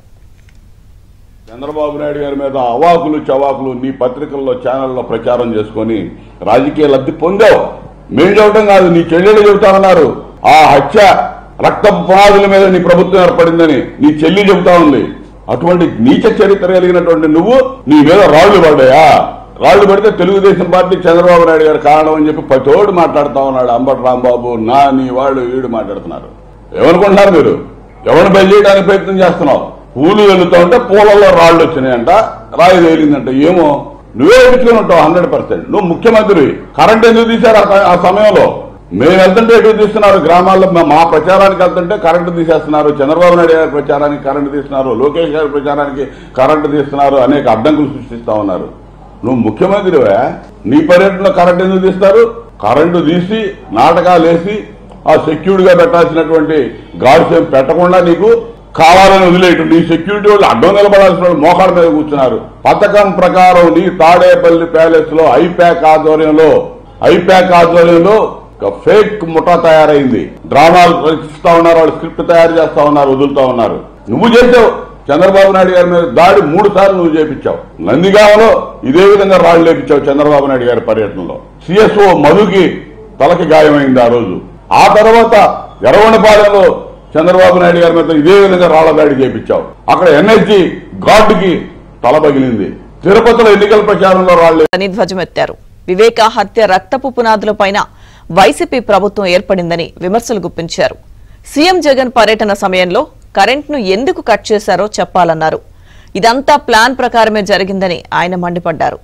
Speaker 1: చంద్రబాబు నాయుడు గారి మీద అవాకులు చవాకులు నీ పత్రికల్లో ఛానల్లో ప్రచారం చేసుకుని రాజకీయ లబ్ధి పొందావు. మేం చెప్పడం కాదు, నీ చెల్లెలు చెబుతామన్నారు. ఆ హత్య రక్తపు పునాదుల మీద నీ ప్రభుత్వం ఏర్పడిందని నీ చెల్లి చెబుతా ఉంది. అటువంటి నీచ చరిత్ర కలిగినటువంటి నువ్వు నీ మీద రాళ్లు పడ్డాయా? రాళ్లు పడితే తెలుగుదేశం పార్టీ చంద్రబాబు నాయుడు గారు కారణం అని చెప్పి పతోడు మాట్లాడుతా ఉన్నాడు. అంబటి రాంబాబు, నా నీ వాళ్ళు వీడు మాట్లాడుతున్నారు. ఏమనుకుంటున్నారు మీరు? ఎవరిని బయలు చేయడానికి ప్రయత్నం చేస్తున్నావు? పూలు వెళ్తా ఉంటే పూలలో రాళ్లు వచ్చినాయంట, రాయి తేలిందంట. ఏమో నువ్వే ఎడుచుకుని ఉంటావు హండ్రెడ్ పర్సెంట్. నువ్వు ముఖ్యమంత్రి. కరెంట్ ఎందుకు తీశారు ఆ సమయంలో? మేము వెళ్తుంటే ఎటు తీస్తున్నారు? గ్రామాల్లో మా ప్రచారానికి వెళ్తుంటే కరెంటు తీసేస్తున్నారు, చంద్రబాబు నాయుడు గారి ప్రచారానికి కరెంటు తీస్తున్నారు, లోకేష్ గారి ప్రచారానికి కరెంటు తీస్తున్నారు, అనేక అడ్డంకులు సృష్టిస్తా ఉన్నారు. నువ్వు ముఖ్యమంత్రివే, నీ పర్యటనలో కరెంటు ఎందుకు తీస్తారు? కరెంటు తీసి నాటకాలు వేసి ఆ సెక్యూర్డ్ గా పెట్టాల్సినటువంటి గార్డ్స్ ఏం పెట్టకుండా నీకు కావాలని వదిలేయటం. నీ సెక్యూరిటీ వాళ్ళు అడ్డం నిలబడాల్సిన వాళ్ళు మోకాళ్ళ మీద కూర్చున్నారు. పథకం ప్రకారం నీ తాడేపల్లి ప్యాలెస్ లో ఐప్యాక్ ఆధ్వర్యంలో ఐప్యాక్ ఆధ్వర్యంలో ఫేక్ ముఠా తయారైంది. డ్రామాలు రచిస్తా ఉన్నారు, వాళ్ళు స్క్రిప్ట్ తయారు చేస్తా ఉన్నారు, వదులుతా ఉన్నారు. నువ్వు చేసావు. చంద్రబాబు నాయుడు గారి మీద దాడి మూడు సార్లు నువ్వు చేపించావు. నందిగామలో ఇదే విధంగా రాళ్లు లేపించావు చంద్రబాబు నాయుడు గారి పర్యటనలో. సిఎస్ఓ మధుకి తలకి గాయమైంది ఆ రోజు. ఆ తర్వాత ఎర్రగొండపాలెంలో చంద్రబాబు నాయుడు గారి మీద ఇదే విధంగా రాళ్ల దాడి చేపించావు. అక్కడ ఎన్ఎస్జీ గార్డుకి తల పగిలింది. తిరుపతిలో ఎన్నికల ప్రచారంలో రాళ్లు
Speaker 2: అని ధ్వజమెత్తారు. వివేక హత్య రక్తపు పునాదులపైన వైసీపీ ప్రభుత్వం ఏర్పడిందని విమర్శలు గుప్పించారు. సీఎం జగన్ పర్యటన సమయంలో కరెంట్ను ఎందుకు కట్ చేశారో చెప్పాలన్నారు. ఇదంతా ప్లాన్ ప్రకారమే జరిగిందని ఆయన మండిపడ్డారు.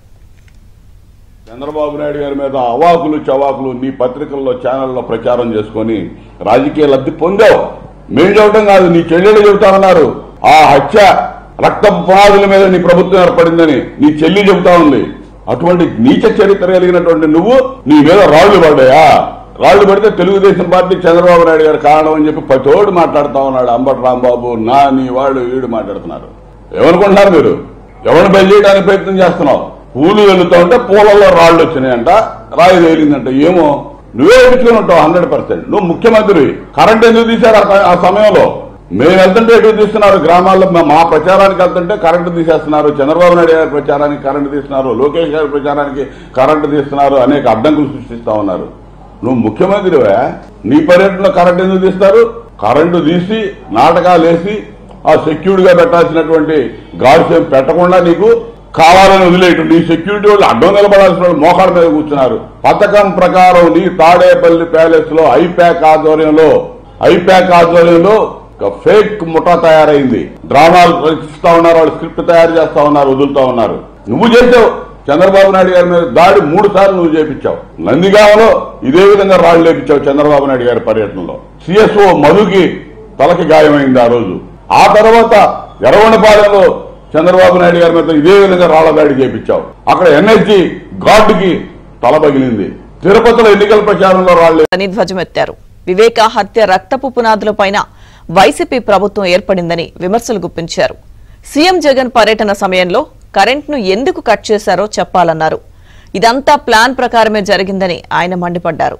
Speaker 1: చంద్రబాబు నాయుడు గారి మీద అవాకులు చవాకులు నీ పత్రికల్లో ఛానల్లో ప్రచారం చేసుకుని రాజకీయ లబ్ధి పొందావు. మేం చెప్పడం కాదు, నీ చెల్లెలు చెబుతామన్నారు. ఆ హత్య రక్తపు పునాదుల మీద నీ ప్రభుత్వం ఏర్పడిందని నీ చెల్లి చెబుతా ఉంది. అటువంటి నీచ చరిత్ర కలిగినటువంటి నువ్వు నీ మీద రాళ్లు పడ్డాయా? రాళ్లు పడితే తెలుగుదేశం పార్టీ చంద్రబాబు నాయుడు గారు కారణం అని చెప్పి పతోడు మాట్లాడుతా ఉన్నాడు. అంబటి రాంబాబు, నా నీ వాళ్ళు వీడు మాట్లాడుతున్నారు. ఏమనుకుంటున్నారు మీరు? ఎవరిని బయలు చేయడానికి ప్రయత్నం చేస్తున్నావు? పూలు వెళ్తా ఉంటే పూలలో రాళ్ళు వచ్చినాయంట, రాయి తేలిందంట. ఏమో నువ్వే ఎదుర్కొని ఉంటావు హండ్రెడ్ పర్సెంట్. నువ్వు ముఖ్యమంత్రి. కరెంట్ ఎందుకు తీశారు ఆ సమయంలో? మేము వెళ్తుంటే ఎటు తీస్తున్నారు? గ్రామాల్లో మా ప్రచారానికి వెళ్తుంటే కరెంటు తీసేస్తున్నారు. చంద్రబాబు నాయుడు గారి ప్రచారానికి కరెంటు తీస్తున్నారు, లోకేష్ గారి ప్రచారానికి కరెంటు తీస్తున్నారు, అనేక అడ్డంకులు సృష్టిస్తా ఉన్నారు. నువ్వు ముఖ్యమంత్రివే, నీ పర్యటనలో కరెంటు ఎందుకు తీస్తారు? కరెంటు తీసి నాటకాలు వేసి ఆ సెక్యూరిటీ గా పెట్టాల్సినటువంటి గార్డ్స్ ఏం పెట్టకుండా నీకు కావాలని వదిలేయటం. నీ సెక్యూరిటీ వాళ్ళు అడ్డం నిలబడాల్సిన వాళ్ళు మోకాళ్ళ మీద కూర్చున్నారు. పథకం ప్రకారం నీ తాడేపల్లి ప్యాలెస్ లో ఐప్యాక్ ఆధ్వర్యంలో ఐప్యాక్ ఆధ్వర్యంలో ఫేక్ ముఠా తయారైంది. డ్రామాలు రచిస్తా ఉన్నారు, వాళ్ళు స్క్రిప్ట్ తయారు చేస్తా ఉన్నారు, వదులుతా ఉన్నారు. నువ్వు చేసావు. చంద్రబాబు నాయుడు గారి మీద దాడి మూడు సార్లు నువ్వు చేపించావు. నందిగామలో ఇదే విధంగా రాళ్లు లేపించావు చంద్రబాబు నాయుడు గారి పర్యటనలో. సిఎస్ఓ మధుకి తలకి గాయమైంది ఆ రోజు. ఆ తర్వాత ఎర్రగొండపాలెంలో చంద్రబాబు నాయుడు గారి మీద ఇదే విధంగా రాళ్ల దాడి చేపించావు. అక్కడ ఎన్ఎస్జీ గార్డుకి తల పగిలింది. తిరుపతిలో ఎన్నికల ప్రచారంలో రాళ్లు
Speaker 2: అని ధ్వజమెత్తారు. వివేక హత్య రక్తపు పునాదులపైన వైసీపీ ప్రభుత్వం ఏర్పడిందని విమర్శలు గుప్పించారు. సీఎం జగన్ పర్యటన సమయంలో కరెంట్ను ఎందుకు కట్ చేశారో చెప్పాలన్నారు. ఇదంతా ప్లాన్ ప్రకారమే జరిగిందని ఆయన మండిపడ్డారు.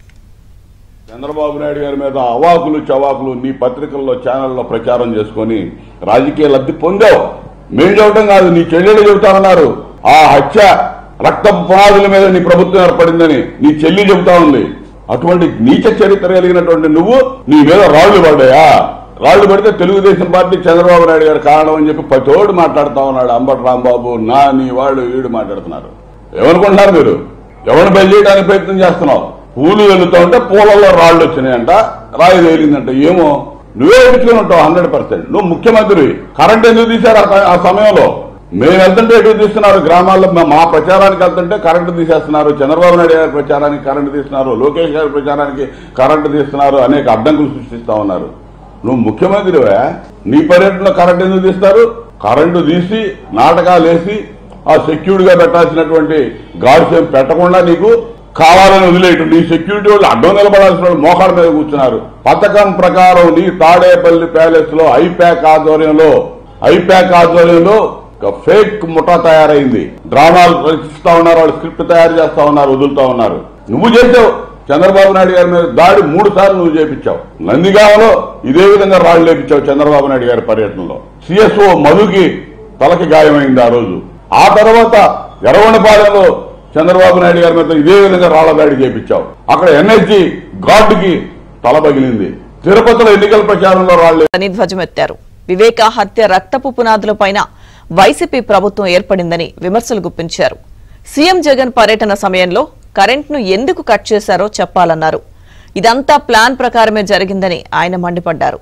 Speaker 1: చంద్రబాబు నాయుడు గారి మీద అవాకులు చవాకులు నీ పత్రికల్లో ఛానల్లో ప్రచారం చేసుకుని రాజకీయ లబ్ధి పొందావు. మేం చెప్పడం కాదు, నీ చెల్లెలు చెబుతామన్నారు. ఆ హత్య రక్తపు పునాదుల మీద నీ ప్రభుత్వం ఏర్పడిందని నీ చెల్లి చెబుతా ఉంది. అటువంటి నీచ చరిత్ర కలిగినటువంటి నువ్వు నీ మీద రాళ్లు పడ్డాయా? రాళ్లు పడితే తెలుగుదేశం పార్టీ చంద్రబాబు నాయుడు గారు కారణం అని చెప్పి పతోడు మాట్లాడుతా ఉన్నాడు. అంబటి రాంబాబు, నా నీ వాళ్ళు వీడు మాట్లాడుతున్నారు. ఏమనుకుంటున్నారు మీరు? ఎవరిని బయలు చేయడానికి ప్రయత్నం చేస్తున్నావు? పూలు వెళ్తా ఉంటే పూలలో రాళ్లు వచ్చినాయంట, రాయి తేలిందంట. ఏమో నువ్వే ఎదుర్కొని ఉంటావు హండ్రెడ్ పర్సెంట్. నువ్వు ముఖ్యమంత్రి. కరెంట్ ఎందుకు తీశారు ఆ సమయంలో? మేము వెళ్తుంటే ఎటు తీస్తున్నారు? గ్రామాల్లో మా ప్రచారానికి వెళ్తుంటే కరెంటు తీసేస్తున్నారు. చంద్రబాబు నాయుడు గారి ప్రచారానికి కరెంటు తీస్తున్నారు, లోకేష్ గారి ప్రచారానికి కరెంటు తీస్తున్నారు, అనేక అడ్డంకులు సృష్టిస్తా ఉన్నారు. నువ్వు ముఖ్యమంత్రివే, నీ పర్యటనలో కరెంటు ఎందుకు తీస్తారు? కరెంటు తీసి నాటకాలు వేసి ఆ సెక్యూరిటీ గా పెట్టాల్సినటువంటి గార్డ్స్ ఏం పెట్టకుండా నీకు కావాలని వదిలేయటం. నీ సెక్యూరిటీ వాళ్ళు అడ్డం నిలబడాల్సిన వాళ్ళు మోకాళ్ళ మీద కూర్చున్నారు. పథకం ప్రకారం నీ తాడేపల్లి ప్యాలెస్ లో ఐప్యాక్ ఆధ్వర్యంలో ఐప్యాక్ ఆధ్వర్యంలో ఫేక్ ముఠా తయారైంది. డ్రామాలు రచిస్తా ఉన్నారు, వాళ్ళు స్క్రిప్ట్ తయారు చేస్తా ఉన్నారు, వదులుతా ఉన్నారు. నువ్వు చేసావు. చంద్రబాబు నాయుడు గారి మీద దాడి మూడు సార్లు నువ్వు చేపించావు. నందిగామలో ఇదే విధంగా రాళ్లు లేపించావు చంద్రబాబు నాయుడు గారి పర్యటనలో. సిఎస్ఓ మధుకి తలకి గాయమైంది ఆ రోజు. ఆ తర్వాత ఎర్రగొండపాలెంలో చంద్రబాబు నాయుడు గారి మీద ఇదే విధంగా రాళ్ల దాడి చేపించావు. అక్కడ ఎన్ఎస్జీ గార్డుకి తల పగిలింది. తిరుపతిలో ఎన్నికల ప్రచారంలో రాళ్లు
Speaker 2: అని ధ్వజమెత్తారు. వివేక హత్య రక్తపు పునాదులపైన వైసీపీ ప్రభుత్వం ఏర్పడిందని విమర్శలు గుప్పించారు. సీఎం జగన్ పర్యటన సమయంలో కరెంట్ను ఎందుకు కట్ చేశారో చెప్పాలన్నారు. ఇదంతా ప్లాన్ ప్రకారమే జరిగిందని ఆయన మండిపడ్డారు.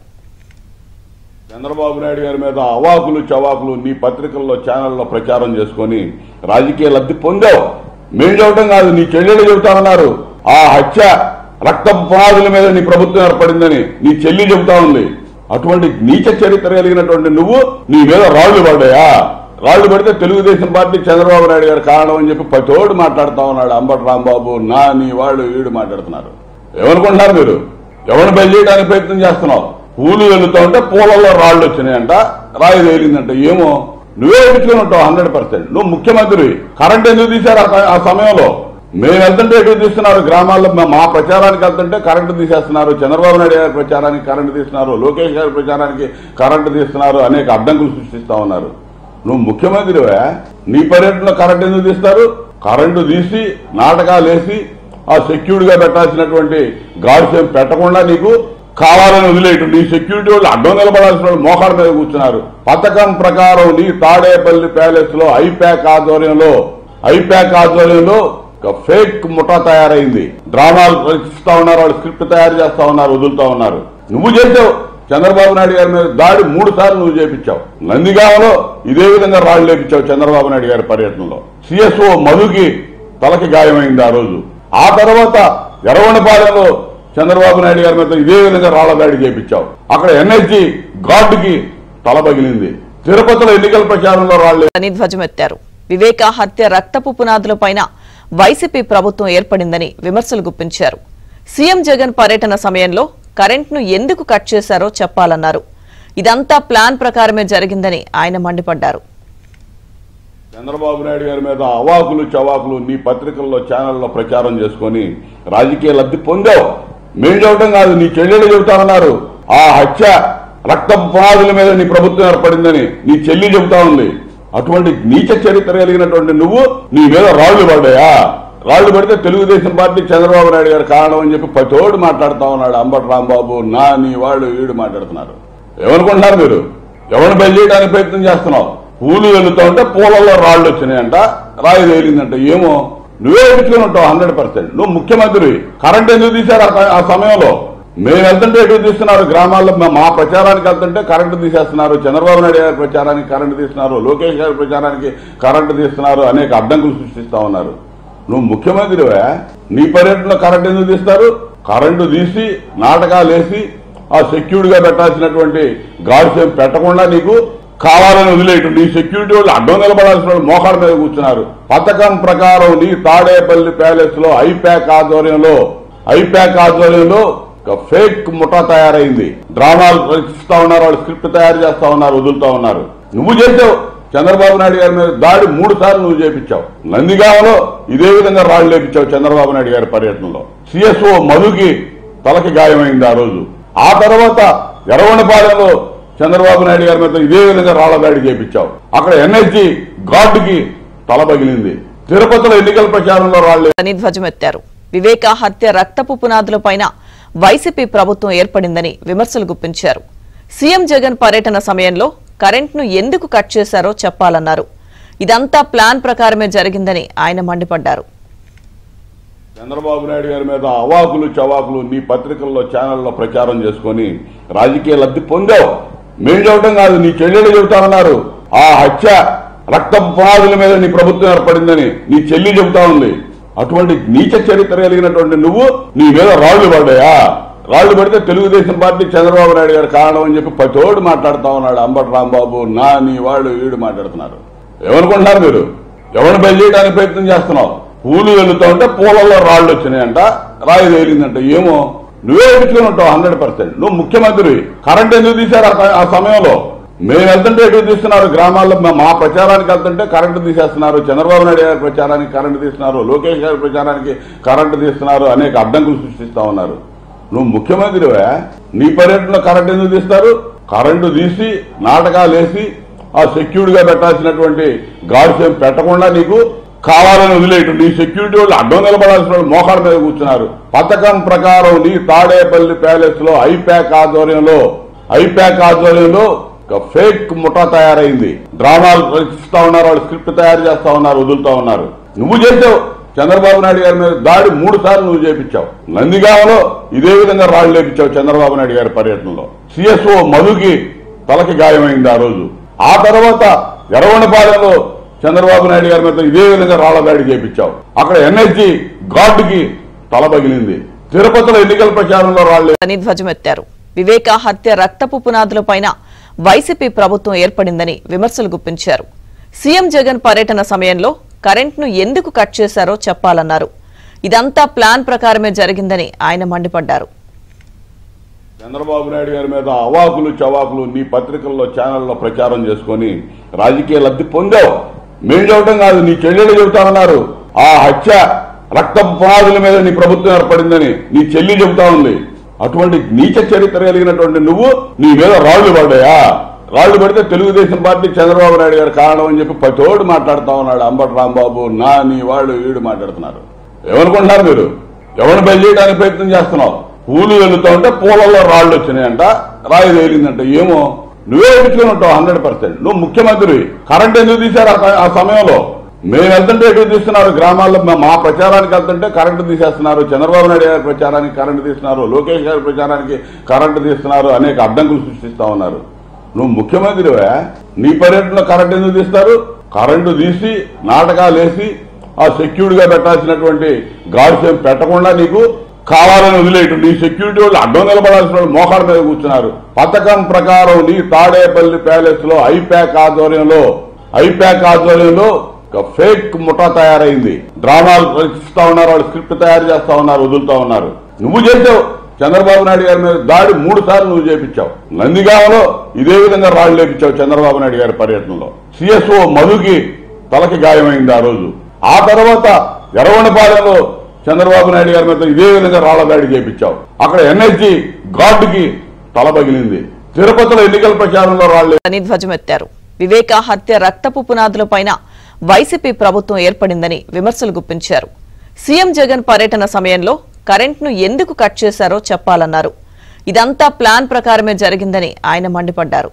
Speaker 1: చంద్రబాబు నాయుడు గారి మీద అవాకులు చవాకులు నీ పత్రికల్లో ఛానల్లో ప్రచారం చేసుకుని రాజకీయ లబ్ధి పొందావు. మేం చెప్పడం కాదు, నీ చెల్లెలు చెబుతామన్నారు. ఆ హత్య రక్తపు పునాదుల మీద నీ ప్రభుత్వం ఏర్పడిందని నీ చెల్లి చెబుతా ఉంది. అటువంటి నీచ చరిత్ర కలిగినటువంటి నువ్వు నీ మీద రాళ్లు పడ్డాయా? రాళ్లు పడితే తెలుగుదేశం పార్టీ చంద్రబాబు నాయుడు గారు కారణం అని చెప్పి పతోడు మాట్లాడుతా ఉన్నాడు. అంబటి రాంబాబు, నా నీ వాళ్ళు వీడు మాట్లాడుతున్నారు. ఏమనుకుంటున్నారు మీరు? ఎవరిని బయలు చేయడానికి ప్రయత్నం చేస్తున్నావు? పూలు వెళ్తా ఉంటే పూలలో రాళ్లు వచ్చినాయంట, రాయి తేలిందంట. ఏమో నువ్వే ఎదుర్కొని ఉంటావు హండ్రెడ్ పర్సెంట్. నువ్వు ముఖ్యమంత్రి. కరెంట్ ఎందుకు తీశారు ఆ సమయంలో? మేము వెళ్తుంటే ఎటు తీస్తున్నారు? గ్రామాల్లో మా ప్రచారానికి వెళ్తుంటే కరెంటు తీసేస్తున్నారు. చంద్రబాబు నాయుడు గారి ప్రచారానికి కరెంటు తీస్తున్నారు, లోకేష్ గారి ప్రచారానికి కరెంటు తీస్తున్నారు, అనేక అడ్డంకులు సృష్టిస్తా ఉన్నారు. నువ్వు ముఖ్యమంత్రివే, నీ పర్యటనలో కరెంటు ఎందుకు తీస్తారు? కరెంటు తీసి నాటకాలు వేసి ఆ సెక్యూరిటీ గా పెట్టాల్సినటువంటి గార్డ్స్ ఏం పెట్టకుండా నీకు కావాలని వదిలేయటం. నీ సెక్యూరిటీ వాళ్ళు అడ్డం నిలబడాల్సిన వాళ్ళు మోకాళ్ళ మీద కూర్చున్నారు. పథకం ప్రకారం నీ తాడేపల్లి ప్యాలెస్ లో ఐప్యాక్ ఆధ్వర్యంలో ఐప్యాక్ ఆధ్వర్యంలో ఫేక్ ముఠా తయారైంది. డ్రామాలు రచిస్తా ఉన్నారు, వాళ్ళు స్క్రిప్ట్ తయారు చేస్తా ఉన్నారు, వదులుతా ఉన్నారు. నువ్వు చేసావు. చంద్రబాబు నాయుడు గారి మీద దాడి మూడు సార్లు నువ్వు చేపించావు. నందిగామలో ఇదే విధంగా రాళ్లు లేపించావు చంద్రబాబు నాయుడు గారి పర్యటనలో. సిఎస్ఓ మధుకి తలకి గాయమైంది ఆ రోజు. ఆ తర్వాత ఎర్రగొండపాలెంలో చంద్రబాబు నాయుడు గారి మీద ఇదే విధంగా రాళ్ల దాడి చేపించావు. అక్కడ ఎన్ఎస్జీ గార్డుకి తల పగిలింది. తిరుపతిలో ఎన్నికల ప్రచారంలో రాళ్లు
Speaker 2: అని ధ్వజమెత్తారు. వివేక హత్య రక్తపు పునాదులపైన వైసీపీ ప్రభుత్వం ఏర్పడిందని విమర్శలు గుప్పించారు. సీఎం జగన్ పర్యటన సమయంలో కరెంట్ను ఎందుకు కట్ చేశారో చెప్పాలన్నారు. ఇదంతా ప్లాన్ ప్రకారమే జరిగిందని ఆయన మండిపడ్డారు.
Speaker 1: చంద్రబాబు నాయుడు గారి మీద అవాకులు చవాకులు నీ పత్రికల్లో ఛానల్లో ప్రచారం చేసుకొని రాజకీయ లబ్ధి పొందావు. మేము చెప్పడం కాదు, నీ చెల్లెలు చెబుతామన్నారు. ఆ హత్య రక్త పునాదుల మీద నీ ప్రభుత్వం ఏర్పడిందని నీ చెల్లి చెబుతా ఉంది. అటువంటి నీచ చరిత్ర కలిగినటువంటి నువ్వు నీ మీద రాళ్లు పడ్డాయా? రాళ్లు పడితే తెలుగుదేశం పార్టీ చంద్రబాబు నాయుడు గారు కారణం అని చెప్పి ప్రతోడు మాట్లాడుతా ఉన్నాడు. అంబటి రాంబాబు, నా నీ వాళ్ళు వీడు మాట్లాడుతున్నారు. ఏమనుకుంటున్నారు మీరు? ఎవరిని బయలు చేయడానికి ప్రయత్నం చేస్తున్నావు? పూలు వెళ్తా ఉంటే పూలలో రాళ్లు వచ్చినాయంట, రాయి తేలిందంట. ఏమో నువ్వే ఎదుర్కొని ఉంటావు హండ్రెడ్ పర్సెంట్. నువ్వు ముఖ్యమంత్రి. కరెంట్ ఎందుకు తీశారు ఆ సమయంలో? మేము వెళ్తుంటే ఎటు తీస్తున్నారు? గ్రామాల్లో మా ప్రచారానికి వెళ్తుంటే కరెంటు తీసేస్తున్నారు. చంద్రబాబు నాయుడు గారి ప్రచారానికి కరెంటు తీస్తున్నారు. లోకేష్ గారి ప్రచారానికి కరెంటు తీస్తున్నారు. అనేక అడ్డంకులు సృష్టిస్తా ఉన్నారు. నువ్వు ముఖ్యమంత్రివే, నీ పర్యటనలో కరెంటు ఎందుకు తీస్తారు? కరెంటు తీసి నాటకాలు వేసి ఆ సెక్యూరిటీ గా పెట్టాల్సినటువంటి గాడ్స్ ఏం పెట్టకుండా నీకు కావాలని వదిలేయటం. నీ సెక్యూరిటీ వాళ్ళు అడ్డం నిలబడాల్సిన వాళ్ళు మోకాళ్ళ మీద కూర్చున్నారు. పథకం ప్రకారం నీ తాడేపల్లి ప్యాలెస్ లో ఐప్యాక్ ఆధ్వర్యంలో ఐప్యాక్ ఆధ్వర్యంలో ఫేక్ ముఠా తయారైంది. డ్రామాలు రచిస్తా ఉన్నారు, వాళ్ళు స్క్రిప్ట్ తయారు చేస్తా ఉన్నారు, వదులుతా ఉన్నారు. నువ్వు చేసావు. చంద్రబాబు నాయుడు గారి మీద దాడి మూడు సార్లు నువ్వు చేపించావు. నందిగామలో ఇదే విధంగా రాళ్లు లేపించావు చంద్రబాబు నాయుడు గారి పర్యటనలో. సిఎస్ఓ మధుకి తలకి గాయమైంది ఆ రోజు. ఆ తర్వాత ఎర్రగొండపాలెంలో చంద్రబాబు నాయుడు గారి మీద ఇదే విధంగా రాళ్ల దాడి చేపించావు. అక్కడ ఎన్ఎస్జీ గార్డుకి తల పగిలింది. తిరుపతిలో ఎన్నికల ప్రచారంలో రాళ్లు
Speaker 2: అని ధ్వజమెత్తారు. వివేక హత్య రక్తపు పునాదులపైన వైసీపీ ప్రభుత్వం ఏర్పడిందని విమర్శలు గుప్పించారు. సీఎం జగన్ పర్యటన సమయంలో కరెంట్ను ఎందుకు కట్ చేశారో చెప్పాలన్నారు. ఇదంతా ప్లాన్ ప్రకారమే జరిగిందని ఆయన మండిపడ్డారు.
Speaker 1: చంద్రబాబు నాయుడు గారి మీద అవాకులు చవాకులు నీ పత్రికల్లో ఛానల్లో ప్రచారం చేసుకొని రాజకీయ లబ్ధి పొందావు. మేము చెప్పడం కాదు, నీ చెల్లెలు చెబుతామన్నారు. ఆ హత్య రక్త పునాదుల మీద నీ ప్రభుత్వం ఏర్పడిందని నీ చెల్లి చెబుతా ఉంది. అటువంటి నీచ చరిత్ర కలిగినటువంటి నువ్వు నీ మీద రాళ్లు పడ్డాయా? రాళ్లు పడితే తెలుగుదేశం పార్టీ చంద్రబాబు నాయుడు గారు కారణం అని చెప్పి ప్రతోడు మాట్లాడుతా ఉన్నాడు. అంబటి రాంబాబు, నా నీ వాళ్ళు వీడు మాట్లాడుతున్నారు. ఏమనుకుంటున్నారు మీరు? ఎవరిని బయలు చేయడానికి ప్రయత్నం చేస్తున్నావు? పూలు వెళ్తా ఉంటే పూలలో రాళ్లు వచ్చినాయంట, రాయి తేలిందంట. ఏమో నువ్వే ఎదుర్కొని ఉంటావు హండ్రెడ్ పర్సెంట్. నువ్వు ముఖ్యమంత్రి. కరెంట్ ఎందుకు తీశారు ఆ సమయంలో? మేము వెళ్తుంటే ఎటు తీస్తున్నారు? గ్రామాల్లో మా ప్రచారానికి వెళ్తుంటే కరెంటు తీసేస్తున్నారు. చంద్రబాబు నాయుడు గారి ప్రచారానికి కరెంటు తీస్తున్నారు. లోకేష్ గారి ప్రచారానికి కరెంటు తీస్తున్నారు. అనేక అడ్డంకులు సృష్టిస్తా ఉన్నారు. నువ్వు ముఖ్యమంత్రివే, నీ పర్యటనలో కరెంటు ఎందుకు తీస్తారు? కరెంటు తీసి నాటకాలు వేసి ఆ సెక్యూరిటీ గా పెట్టాల్సినటువంటి గాడ్స్ ఏం పెట్టకుండా నీకు కావాలని వదిలేయటం. నీ సెక్యూరిటీ వాళ్ళు అడ్డం నిలబడాల్సిన వాళ్ళు మోకాళ్ళ మీద కూర్చున్నారు. పథకం ప్రకారం నీ తాడేపల్లి ప్యాలెస్ లో ఐప్యాక్ ఆధ్వర్యంలో ఐప్యాక్ ఆధ్వర్యంలో ఫేక్ ముఠా తయారైంది. డ్రామాలు రచిస్తా ఉన్నారు, వాళ్ళు స్క్రిప్ట్ తయారు చేస్తా ఉన్నారు, వదులుతా ఉన్నారు. నువ్వు చేసావు. చంద్రబాబు నాయుడు గారి మీద దాడి మూడు సార్లు నువ్వు చేపించావు. నందిగామలో ఇదే విధంగా రాళ్లు లేపించావు చంద్రబాబు నాయుడు గారి పర్యటనలో. సిఎస్ఓ మధుకి తలకి గాయమైంది ఆ రోజు. ఆ తర్వాత ఎర్రగొండపాలెంలో చంద్రబాబు నాయుడు గారి మీద ఇదే విధంగా రాళ్ల దాడి చేపించావు. అక్కడ ఎన్ఎస్జీ గార్డుకి తల పగిలింది. తిరుపతిలో ఎన్నికల ప్రచారంలో రాళ్లు
Speaker 2: అని ధ్వజమెత్తారు. వివేక హత్య రక్తపు పునాదులపైన వైసీపీ ప్రభుత్వం ఏర్పడిందని విమర్శలు గుప్పించారు. సీఎం జగన్ పర్యటన సమయంలో కరెంట్ను ఎందుకు కట్ చేశారో చెప్పాలన్నారు. ఇదంతా ప్లాన్ ప్రకారమే జరిగిందని ఆయన మండిపడ్డారు.
Speaker 1: చంద్రబాబు నాయుడు గారి మీద అవాకులు చవాకులు నీ పత్రికల్లో ఛానల్లో ప్రచారం చేసుకొని రాజకీయ లబ్ధి పొందావు. మేము చెప్పడం కాదు, నీ చెల్లెలు చెబుతామన్నారు. ఆ హత్య రక్త పునాదుల మీద నీ ప్రభుత్వం ఏర్పడిందని నీ చెల్లి చెబుతా ఉంది. అటువంటి నీచ చరిత్ర కలిగినటువంటి నువ్వు నీ మీద రాళ్లు పడ్డాయా? రాళ్లు పడితే తెలుగుదేశం పార్టీ చంద్రబాబు నాయుడు గారు కారణం అని చెప్పి ప్రతోడు మాట్లాడుతా ఉన్నాడు. అంబటి రాంబాబు, నా నీ వాళ్ళు వీడు మాట్లాడుతున్నారు. ఏమనుకుంటున్నారు మీరు? ఎవరిని బయలు చేయడానికి ప్రయత్నం చేస్తున్నావు? పూలు వెళ్తా ఉంటే పూలలో రాళ్లు వచ్చినాయంట, రాయి తేలిందంట. ఏమో నువ్వే ఎదుర్కొని ఉంటావు హండ్రెడ్ పర్సెంట్. నువ్వు ముఖ్యమంత్రి. కరెంట్ ఎందుకు తీశారు ఆ సమయంలో? మేము వెళ్తుంటే ఎటు తీస్తున్నారు? గ్రామాల్లో మా ప్రచారానికి వెళ్తుంటే కరెంటు తీసేస్తున్నారు. చంద్రబాబు నాయుడు గారి ప్రచారానికి కరెంటు తీస్తున్నారు. లోకేష్ గారి ప్రచారానికి కరెంటు తీస్తున్నారు. అనేక అడ్డంకులు సృష్టిస్తా ఉన్నారు. నువ్వు ముఖ్యమంత్రివే, నీ పర్యటనలో కరెంటు ఎందుకు తీస్తారు? కరెంటు తీసి నాటకాలు వేసి ఆ సెక్యూరిటీ గా పెట్టాల్సినటువంటి గాడ్స్ ఏం పెట్టకుండా నీకు కావాలని వదిలేయటం. నీ సెక్యూరిటీ వాళ్ళు అడ్డం నిలబడాల్సిన వాళ్ళు మోకాళ్ళ మీద కూర్చున్నారు. పథకం ప్రకారం నీ తాడేపల్లి ప్యాలెస్ లో ఐప్యాక్ ఆధ్వర్యంలో ఐప్యాక్ ఆధ్వర్యంలో ఫేక్ ముఠా తయారైంది. డ్రామాలు రచిస్తా ఉన్నారు, వాళ్ళు స్క్రిప్ట్ తయారు చేస్తా ఉన్నారు, వదులుతా ఉన్నారు. నువ్వు చేసావు. చంద్రబాబు నాయుడు గారి మీద దాడి మూడు సార్లు నువ్వు చేపించావు. నందిగామలో ఇదే విధంగా రాళ్లు లేపించావు చంద్రబాబు నాయుడు గారి పర్యటనలో. సిఎస్ఓ మధుకి తలకి గాయమైంది ఆ రోజు. ఆ తర్వాత ఎర్రగొండపాలెంలో చంద్రబాబు నాయుడు గారి మీద ఇదే విధంగా రాళ్ల దాడి చేపించావు. అక్కడ ఎన్ఎస్జీ గార్డుకి తల పగిలింది. తిరుపతిలో ఎన్నికల ప్రచారంలో రాళ్లు
Speaker 2: అని ధ్వజమెత్తారు. వివేక హత్య రక్తపు పునాదులపైన వైసీపీ ప్రభుత్వం ఏర్పడిందని విమర్శలు గుప్పించారు. సీఎం జగన్ పర్యటన సమయంలో కరెంట్ను ఎందుకు కట్ చేశారో చెప్పాలన్నారు. ఇదంతా ప్లాన్ ప్రకారమే జరిగిందని ఆయన మండిపడ్డారు.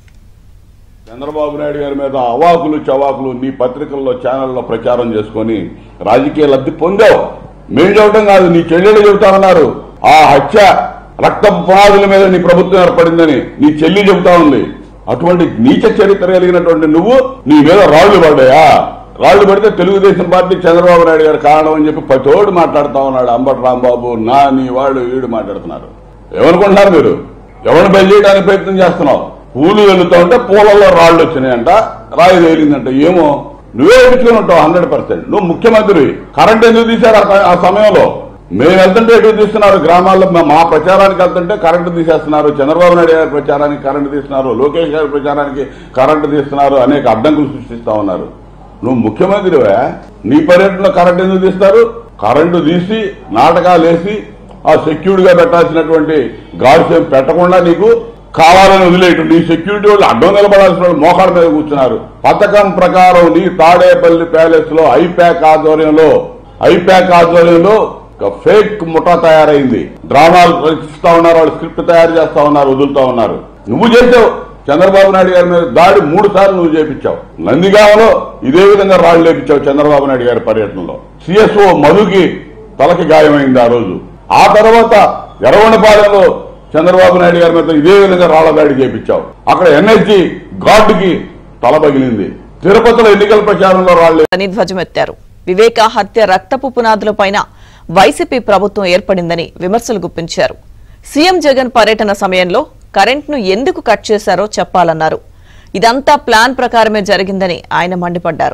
Speaker 1: చంద్రబాబు నాయుడు గారి మీద అవాకులు చవాకులు నీ పత్రికల్లో ఛానల్లో ప్రచారం చేసుకుని రాజకీయ లబ్ధి పొందావు. మేము చెప్పడం కాదు, నీ చెల్లెలు చెబుతామన్నారు. ఆ హత్య రక్తపు పునాదుల మీద నీ ప్రభుత్వం ఏర్పడిందని నీ చెల్లి చెబుతా ఉంది. అటువంటి నీచ చరిత్ర కలిగినటువంటి నువ్వు నీ మీద రాళ్లు పడ్డాయా? రాళ్లు పడితే తెలుగుదేశం పార్టీ చంద్రబాబు నాయుడు గారు కారణం అని చెప్పి పతోడు మాట్లాడుతా ఉన్నాడు. అంబటి రాంబాబు నా నీ వాళ్ళు వీడు మాట్లాడుతున్నారు. ఏమనుకుంటున్నారు మీరు? ఎవరిని బయలు చేయడానికి ప్రయత్నం చేస్తున్నావు? పూలు వెళ్తా ఉంటే పూలలో రాళ్లు వచ్చినాయంట, రాయి తేలిందంట. ఏమో నువ్వే ఎదుర్కొని ఉంటావు హండ్రెడ్ పర్సెంట్. నువ్వు ముఖ్యమంత్రి. కరెంట్ ఎందుకు తీశారు ఆ సమయంలో? మేము వెళ్తుంటే ఎటు తీస్తున్నారు? గ్రామాల్లో మా ప్రచారానికి వెళ్తుంటే కరెంటు తీసేస్తున్నారు. చంద్రబాబు నాయుడు గారి ప్రచారానికి కరెంటు తీస్తున్నారు. లోకేష్ గారి ప్రచారానికి కరెంటు తీస్తున్నారు. అనేక అడ్డంకులు సృష్టిస్తా ఉన్నారు. నువ్వు ముఖ్యమంత్రివే, నీ పర్యటనలో కరెంటు ఎందుకు తీస్తారు? కరెంటు తీసి నాటకాలు వేసి ఆ సెక్యూరిటీ గా పెట్టాల్సినటువంటి గార్డ్స్ ఏం పెట్టకుండా నీకు కావాలని వదిలేయటం. నీ సెక్యూరిటీ వాళ్ళు అడ్డం నిలబడాల్సిన వాళ్ళు మోకాళ్ళ మీద కూర్చున్నారు. పథకం ప్రకారం నీ తాడేపల్లి ప్యాలెస్ లో ఐప్యాక్ ఆధ్వర్యంలో ఐప్యాక్ ఆధ్వర్యంలో ఫేక్ ముఠా తయారైంది. డ్రామాలు రచిస్తా ఉన్నారు, వాళ్ళు స్క్రిప్ట్ తయారు చేస్తా ఉన్నారు, వదులుతా ఉన్నారు. నువ్వు చేసావు. చంద్రబాబు నాయుడు గారి మీద దాడి మూడు సార్లు నువ్వు చేపించావు. నందిగామలో ఇదే విధంగా రాళ్లు లేపించావు చంద్రబాబు నాయుడు గారి పర్యటనలో. సిఎస్ఓ మధుకి తలకి గాయమైంది ఆ రోజు. ఆ తర్వాత ఎర్రగొండపాలెంలో చంద్రబాబు నాయుడు గారి మీద ఇదే విధంగా రాళ్ల దాడి చేపించావు. అక్కడ ఎన్ఎస్జీ గార్డుకి తల పగిలింది. తిరుపతిలో ఎన్నికల ప్రచారంలో రాళ్లు
Speaker 2: అని ధ్వజమెత్తారు. వివేక హత్య రక్తపు పునాదులపైన వైసీపీ ప్రభుత్వం ఏర్పడిందని విమర్శలు గుప్పించారు. సీఎం జగన్ పర్యటన సమయంలో కరెంట్ను ఎందుకు కట్ చేశారో చెప్పాలన్నారు. ఇదంతా ప్లాన్ ప్రకారమే జరిగిందని ఆయన మండిపడ్డారు.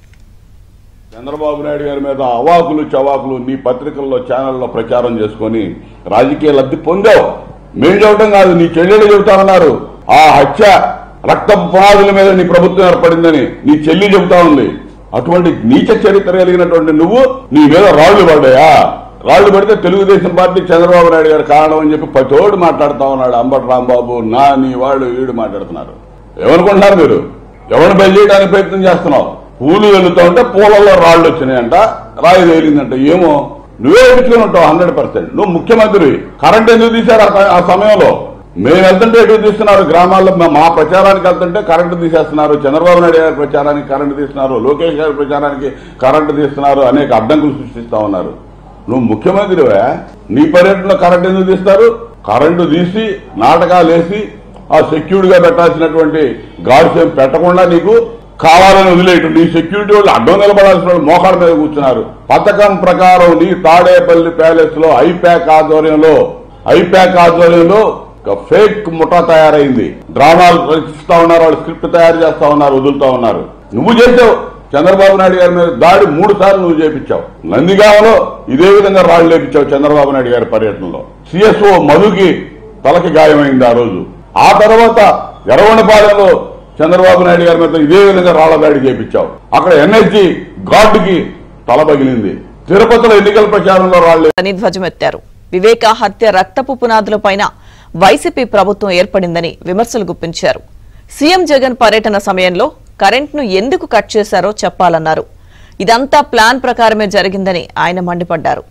Speaker 1: చంద్రబాబు నాయుడు గారి మీద అవాకులు చవాకులు నీ పత్రికల్లో ఛానల్లో ప్రచారం చేసుకుని రాజకీయ లబ్ధి పొందావు. మేము చెప్పడం కాదు, నీ చెల్లెలు చెబుతామన్నారు. ఆ హత్య రక్తపు పునాదుల మీద నీ ప్రభుత్వం ఏర్పడిందని నీ చెల్లి చెబుతా ఉంది. అటువంటి నీచ చరిత్ర కలిగినటువంటి నువ్వు నీ మీద రాళ్లు పడ్డాయా? రాళ్లు పడితే తెలుగుదేశం పార్టీ చంద్రబాబు నాయుడు గారు కారణం అని చెప్పి పతోడు మాట్లాడుతా ఉన్నాడు. అంబటి రాంబాబు నా నీ వాళ్ళు వీడు మాట్లాడుతున్నారు. ఏమనుకుంటున్నారు మీరు? ఎవరిని బయలు చేయడానికి ప్రయత్నం చేస్తున్నావు? పూలు వెళ్తా ఉంటే పూలలో రాళ్లు వచ్చినాయంట, రాయి తేలిందంట. ఏమో నువ్వే ఎదుర్కొని ఉంటావు హండ్రెడ్ పర్సెంట్. నువ్వు ముఖ్యమంత్రి. కరెంట్ ఎందుకు తీశారు ఆ సమయంలో? మేము వెళ్తుంటే ఎటు తీస్తున్నారు? గ్రామాల్లో మా ప్రచారానికి వెళ్తుంటే కరెంటు తీసేస్తున్నారు. చంద్రబాబు నాయుడు గారి ప్రచారానికి కరెంటు తీస్తున్నారు. లోకేష్ గారి ప్రచారానికి కరెంటు తీస్తున్నారు. అనేక అడ్డంకులు సృష్టిస్తా ఉన్నారు. నువ్వు ముఖ్యమంత్రివే, నీ పర్యటనలో కరెంటు ఎందుకు తీస్తారు? కరెంటు తీసి నాటకాలు వేసి ఆ సెక్యూరిటీ గా పెట్టాల్సినటువంటి గార్డ్స్ ఏం పెట్టకుండా నీకు కావాలని వదిలేయటం. నీ సెక్యూరిటీ వాళ్ళు అడ్డం నిలబడాల్సిన వాళ్ళు మోకాళ్ళ మీద కూర్చున్నారు. పథకం ప్రకారం నీ తాడేపల్లి ప్యాలెస్ లో ఐప్యాక్ ఆధ్వర్యంలో ఐప్యాక్ ఆధ్వర్యంలో ఫేక్ ముఠా తయారైంది. డ్రామాలు రచిస్తా ఉన్నారు, వాళ్ళు స్క్రిప్ట్ తయారు చేస్తా ఉన్నారు, వదులుతా ఉన్నారు. నువ్వు చేసావు. చంద్రబాబు నాయుడు గారి మీద దాడి మూడు సార్లు నువ్వు చేపించావు. నందిగామలో ఇదే విధంగా రాళ్లు లేపించావు చంద్రబాబు నాయుడు గారి పర్యటనలో. సిఎస్ఓ మధుకి తలకి గాయమైంది ఆ రోజు. ఆ తర్వాత ఎర్రగొండపాలెంలో చంద్రబాబు నాయుడు గారి మీద ఇదే విధంగా రాళ్ల దాడి చేపించావు. అక్కడ ఎన్ఎస్జీ గార్డుకి తల పగిలింది. తిరుపతిలో ఎన్నికల ప్రచారంలో రాళ్లు
Speaker 2: అని ధ్వజమెత్తారు. వివేక హత్య రక్తపు పునాదులపైన వైసీపీ ప్రభుత్వం ఏర్పడిందని విమర్శలు గుప్పించారు. సీఎం జగన్ పర్యటన సమయంలో కరెంట్ను ఎందుకు కట్ చేశారో చెప్పాలన్నారు. ఇదంతా ప్లాన్ ప్రకారమే జరిగిందని ఆయన మండిపడ్డారు.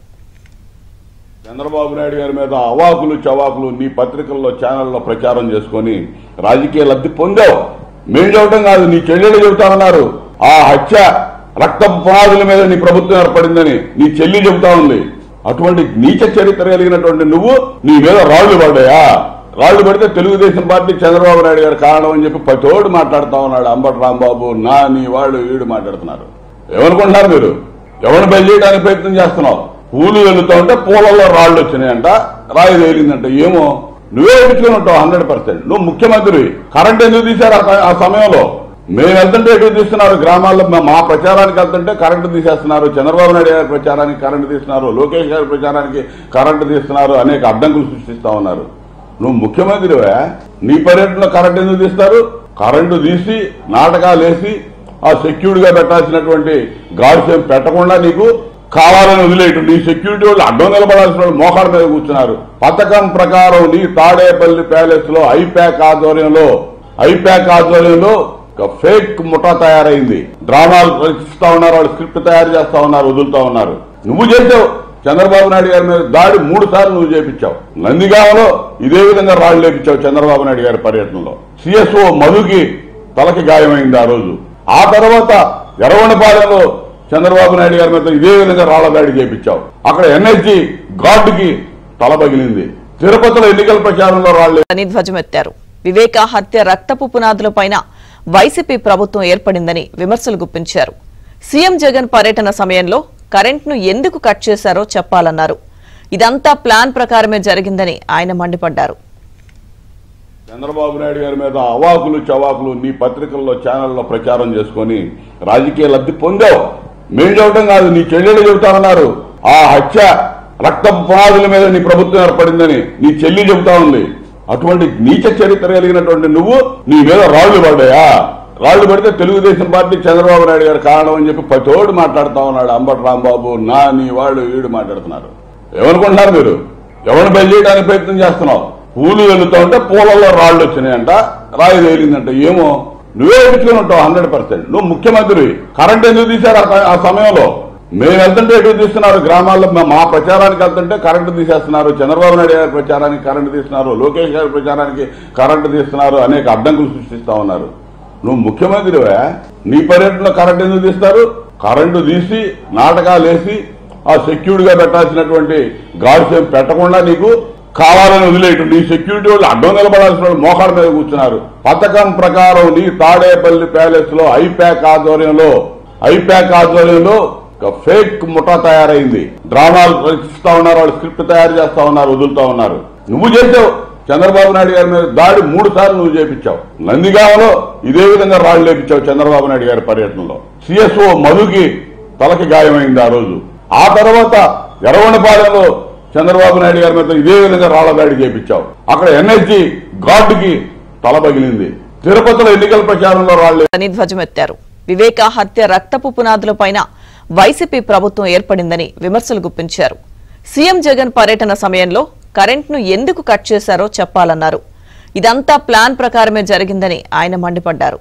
Speaker 1: చంద్రబాబు నాయుడు గారి మీద అవాకులు చవాకులు నీ పత్రికల్లో ఛానల్లో ప్రచారం చేసుకుని రాజకీయ లబ్ధి పొందావు. మేము చెప్పడం కాదు, నీ చెల్లెలు చెబుతామన్నారు. ఆ హత్య రక్తపు పునాదుల మీద నీ ప్రభుత్వం ఏర్పడిందని నీ చెల్లి చెబుతా ఉంది. అటువంటి నీచ చరిత్ర కలిగినటువంటి నువ్వు నీ మీద రాళ్లు పడ్డాయా? రాళ్లు పడితే తెలుగుదేశం పార్టీ చంద్రబాబు నాయుడు గారు కారణం అని చెప్పి పతోడు మాట్లాడుతా ఉన్నాడు. అంబటి రాంబాబు నా నీ వాళ్ళు వీడు మాట్లాడుతున్నారు. ఏమనుకుంటున్నారు మీరు? ఎవరిని బయలు చేయడానికి ప్రయత్నం చేస్తున్నావు? పూలు వెళ్తా ఉంటే పూలలో రాళ్లు వచ్చినాయంట, రాయి తేలిందంట. ఏమో నువ్వే ఎదుర్కొని ఉంటావు హండ్రెడ్ పర్సెంట్. నువ్వు ముఖ్యమంత్రి. కరెంట్ ఎందుకు తీశారు ఆ సమయంలో? మేము వెళ్తుంటే ఎటు తీస్తున్నారు? గ్రామాల్లో మా ప్రచారానికి వెళ్తుంటే కరెంటు తీసేస్తున్నారు. చంద్రబాబు నాయుడు గారి ప్రచారానికి కరెంటు తీస్తున్నారు. లోకేష్ గారి ప్రచారానికి కరెంటు తీస్తున్నారు. అనేక అడ్డంకులు సృష్టిస్తా ఉన్నారు. నువ్వు ముఖ్యమంత్రివే, నీ పర్యటనలో కరెంటు ఎందుకు తీస్తారు? కరెంటు తీసి నాటకాలు వేసి ఆ ఆ సెక్యూర్డ్ గా పెట్టాల్సినటువంటి గార్డ్స్ ఏం పెట్టకుండా నీకు కావాలని వదిలేయటం. నీ సెక్యూరిటీ వాళ్ళు అడ్డం నిలబడాల్సిన వాళ్ళు మోకాళ్ళ మీద కూర్చున్నారు. పథకం ప్రకారం నీ తాడేపల్లి ప్యాలెస్ లో ఐప్యాక్ ఆధ్వర్యంలో ఐప్యాక్ ఆధ్వర్యంలో ఒక ఫేక్ ముఠా తయారైంది. డ్రామాలు రచిస్తా ఉన్నారు, వాళ్ళు స్క్రిప్ట్ తయారు చేస్తా ఉన్నారు, వదులుతా ఉన్నారు. నువ్వు చేసావు చంద్రబాబు నాయుడు గారి మీద దాడి మూడు సార్లు నువ్వు చేపించావు. నందిగామలో ఇదే విధంగా రాళ్లు లేపించావు చంద్రబాబు నాయుడు గారి పర్యటనలో. సిఎస్ఓ మధుకి తలకి గాయమైంది ఆ రోజు. ఆ తర్వాత ఎర్రగొండపాలెంలో చంద్రబాబు నాయుడు గారి మీద ఇదే విధంగా రాళ్ల దాడి చేపించావు. అక్కడ ఎన్ఎస్జీ గార్డుకి తల పగిలింది. తిరుపతిలో ఎన్నికల ప్రచారంలో రాళ్లు
Speaker 2: అని ధ్వజమెత్తారు. వివేక హత్య రక్తపు పునాదులపైన వైసీపీ ప్రభుత్వం ఏర్పడిందని విమర్శలు గుప్పించారు. సీఎం జగన్ పర్యటన సమయంలో కరెంట్ను ఎందుకు కట్ చేశారో చెప్పాలన్నారు. ఇదంతా ప్లాన్ ప్రకారమే జరిగిందని ఆయన మండిపడ్డారు.
Speaker 1: చంద్రబాబు నాయుడు గారి మీద అవాకులు చవాకులు నీ పత్రికల్లో ఛానల్లో ప్రచారం చేసుకుని రాజకీయ లబ్ధి పొందావు. మేము చెప్పడం కాదు, నీ చెల్లెలు చెబుతామన్నారు. ఆ హత్య రక్తపు పునాదుల మీద నీ ప్రభుత్వం ఏర్పడిందని నీ చెల్లి చెబుతా ఉంది. అటువంటి నీచ చరిత్ర కలిగినటువంటి నువ్వు నీ మీద రాళ్లు పడ్డాయా? రాళ్లు పడితే తెలుగుదేశం పార్టీ చంద్రబాబు నాయుడు గారు కారణం అని చెప్పి పతోడు మాట్లాడుతా ఉన్నాడు. అంబటి రాంబాబు నా నీ వాళ్ళు వీడు మాట్లాడుతున్నారు. ఏమనుకుంటున్నారు మీరు? ఎవరిని బయలు చేయడానికి ప్రయత్నం చేస్తున్నావు? పూలు వెళ్తా ఉంటే పూలలో రాళ్లు వచ్చినాయంట, రాయి తేలిందంట. ఏమో నువ్వే ఎదుర్కొని ఉంటావు హండ్రెడ్ పర్సెంట్. నువ్వు ముఖ్యమంత్రి. కరెంట్ ఎందుకు తీశారు ఆ సమయంలో? మేము వెళ్తుంటే ఎటు తీస్తున్నారు? గ్రామాల్లో మా ప్రచారానికి వెళ్తుంటే కరెంటు తీసేస్తున్నారు. చంద్రబాబు నాయుడు గారి ప్రచారానికి కరెంటు తీస్తున్నారు, లోకేష్ గారి ప్రచారానికి కరెంటు తీస్తున్నారు, అనేక అడ్డంకులు సృష్టిస్తా ఉన్నారు. నువ్వు ముఖ్యమంత్రివే, నీ పర్యటనలో కరెంటు ఎందుకు తీస్తారు? కరెంటు తీసి నాటకాలు వేసి ఆ సెక్యూర్డ్ గా పెట్టాల్సినటువంటి గార్డ్స్ ఏం పెట్టకుండా నీకు కావాలని వదిలేయటం. నీ సెక్యూరిటీ వాళ్ళు అడ్డం నిలబడాల్సిన వాళ్ళు మోకాళ్ళ మీద కూర్చున్నారు. పథకం ప్రకారం నీ తాడేపల్లి ప్యాలెస్ లో ఐప్యాక్ ఆధ్వర్యంలో ఐప్యాక్ ఆధ్వర్యంలో ఒక ఫేక్ ముఠా తయారైంది. డ్రామాలు రచిస్తా ఉన్నారు, వాళ్ళు స్క్రిప్ట్ తయారు చేస్తా ఉన్నారు, వదులుతా ఉన్నారు. నువ్వు చేసావు చంద్రబాబు నాయుడు గారి మీద దాడి మూడు సార్లు నువ్వు చేపించావు. నందిగామలో ఇదే విధంగా రాళ్లు లేపించావు చంద్రబాబు నాయుడు గారి పర్యటనలో. సిఎస్ఓ మధుకి తలకి గాయమైంది ఆ రోజు. ఆ తర్వాత ఎర్రగొండపాలెంలో చంద్రబాబు నాయుడు గారి మీద ఇదే విధంగా రాళ్ల దాడి చేపించావు. అక్కడ ఎన్ఎస్జీ గార్డుకి తల పగిలింది. తిరుపతిలో ఎన్నికల ప్రచారంలో రాళ్లు
Speaker 2: అని ధ్వజమెత్తారు. వివేక హత్య రక్తపు పునాదులపైన వైసీపీ ప్రభుత్వం ఏర్పడిందని విమర్శలు గుప్పించారు. సీఎం జగన్ పర్యటన సమయంలో కరెంట్ను ఎందుకు కట్ చేశారో చెప్పాలన్నారు. ఇదంతా ప్లాన్ ప్రకారమే జరిగిందని ఆయన మండిపడ్డారు.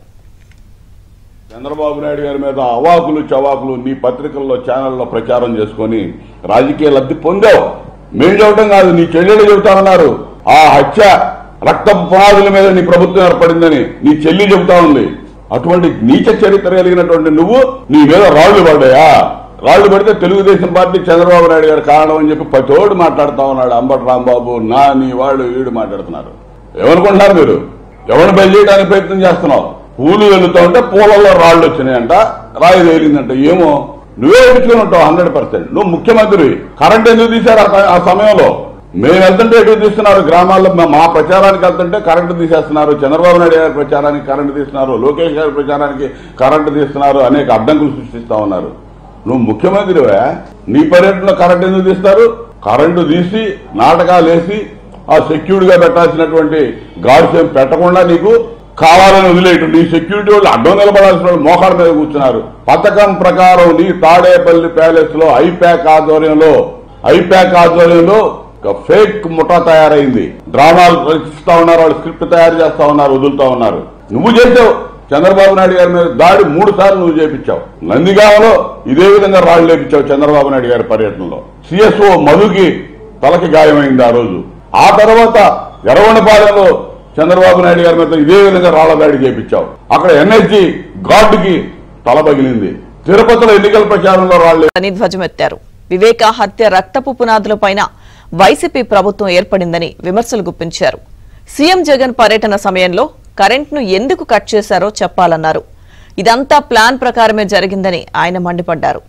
Speaker 1: చంద్రబాబు నాయుడు గారి మీద అవాకులు చవాకులు నీ పత్రికల్లో ఛానల్లో ప్రచారం చేసుకుని రాజకీయ లబ్ధి పొందావు. మేము చెప్పడం కాదు, నీ చెల్లెలు చెబుతామన్నారు. ఆ హత్య రక్తపు పునాదుల మీద నీ ప్రభుత్వం ఏర్పడిందని నీ చెల్లి చెబుతా ఉంది. అటువంటి నీచ చరిత్ర కలిగినటువంటి నువ్వు నీ మీద రాళ్లు పడ్డాయా? రాళ్లు పడితే తెలుగుదేశం పార్టీ చంద్రబాబు నాయుడు గారు కారణం అని చెప్పి పతోడు మాట్లాడుతా ఉన్నాడు. అంబటి రాంబాబు నా నీ వాళ్ళు వీడు మాట్లాడుతున్నారు. ఏమనుకుంటున్నారు మీరు? ఎవరిని బయలు చేయడానికి ప్రయత్నం చేస్తున్నావు? పూలు వెళ్తా ఉంటే పూలలో రాళ్లు వచ్చినాయంట, రాయి తేలిందంట. ఏమో నువ్వే ఎదుర్కొని ఉంటావు హండ్రెడ్ పర్సెంట్. నువ్వు ముఖ్యమంత్రి. కరెంట్ ఎందుకు తీశారు ఆ సమయంలో? మేము వెళ్తుంటే ఎటు తీస్తున్నారు? గ్రామాల్లో మా ప్రచారానికి వెళ్తుంటే కరెంటు తీసేస్తున్నారు, చంద్రబాబు నాయుడు గారి ప్రచారానికి కరెంటు తీస్తున్నారు, లోకేష్ గారి ప్రచారానికి కరెంటు తీస్తున్నారు, అనేక అడ్డంకులు సృష్టిస్తా ఉన్నారు. నువ్వు ముఖ్యమంత్రివే, నీ పర్యటనలో కరెంటు ఎందుకు తీస్తారు? కరెంటు తీసి నాటకాలు వేసి ఆ సెక్యూర్డ్ గా పెట్టాల్సినటువంటి గార్డ్స్ ఏం పెట్టకుండా నీకు కావాలని వదిలేయటం. నీ సెక్యూరిటీ వాళ్ళు అడ్డం నిలబడాల్సిన వాళ్ళు మోకాళ్ళ మీద కూర్చున్నారు. పథకం ప్రకారం నీ తాడేపల్లి ప్యాలెస్ లో ఐప్యాక్ ఆధ్వర్యంలో ఐప్యాక్ ఆధ్వర్యంలో ఒక ఫేక్ ముఠా తయారైంది. డ్రామాలు రచిస్తా ఉన్నారు, వాళ్ళు స్క్రిప్ట్ తయారు చేస్తా ఉన్నారు, వదులుతా ఉన్నారు. నువ్వు చేసావు చంద్రబాబు నాయుడు గారి మీద దాడి మూడు సార్లు నువ్వు చేపించావు. నందిగామలో ఇదే విధంగా రాళ్లు లేపించావు చంద్రబాబు నాయుడు గారి పర్యటనలో. సిఎస్ఓ మధుకి తలకి గాయమైంది ఆ రోజు. ఆ తర్వాత ఎర్రగొండపాలెంలో చంద్రబాబు నాయుడు గారి మీద ఇదే విధంగా రాళ్ల దాడి చేపించావు. అక్కడ ఎన్ఎస్జీ గార్డుకి తల పగిలింది. తిరుపతిలో ఎన్నికల ప్రచారంలో రాళ్లు
Speaker 2: అని ధ్వజమెత్తారు. వివేక హత్య రక్తపు పునాదులపైన వైసీపీ ప్రభుత్వం ఏర్పడిందని విమర్శలు గుప్పించారు. సీఎం జగన్ పర్యటన సమయంలో కరెంట్ను ఎందుకు కట్ చేశారో చెప్పాలన్నారు. ఇదంతా ప్లాన్ ప్రకారమే జరిగిందని ఆయన మండిపడ్డారు.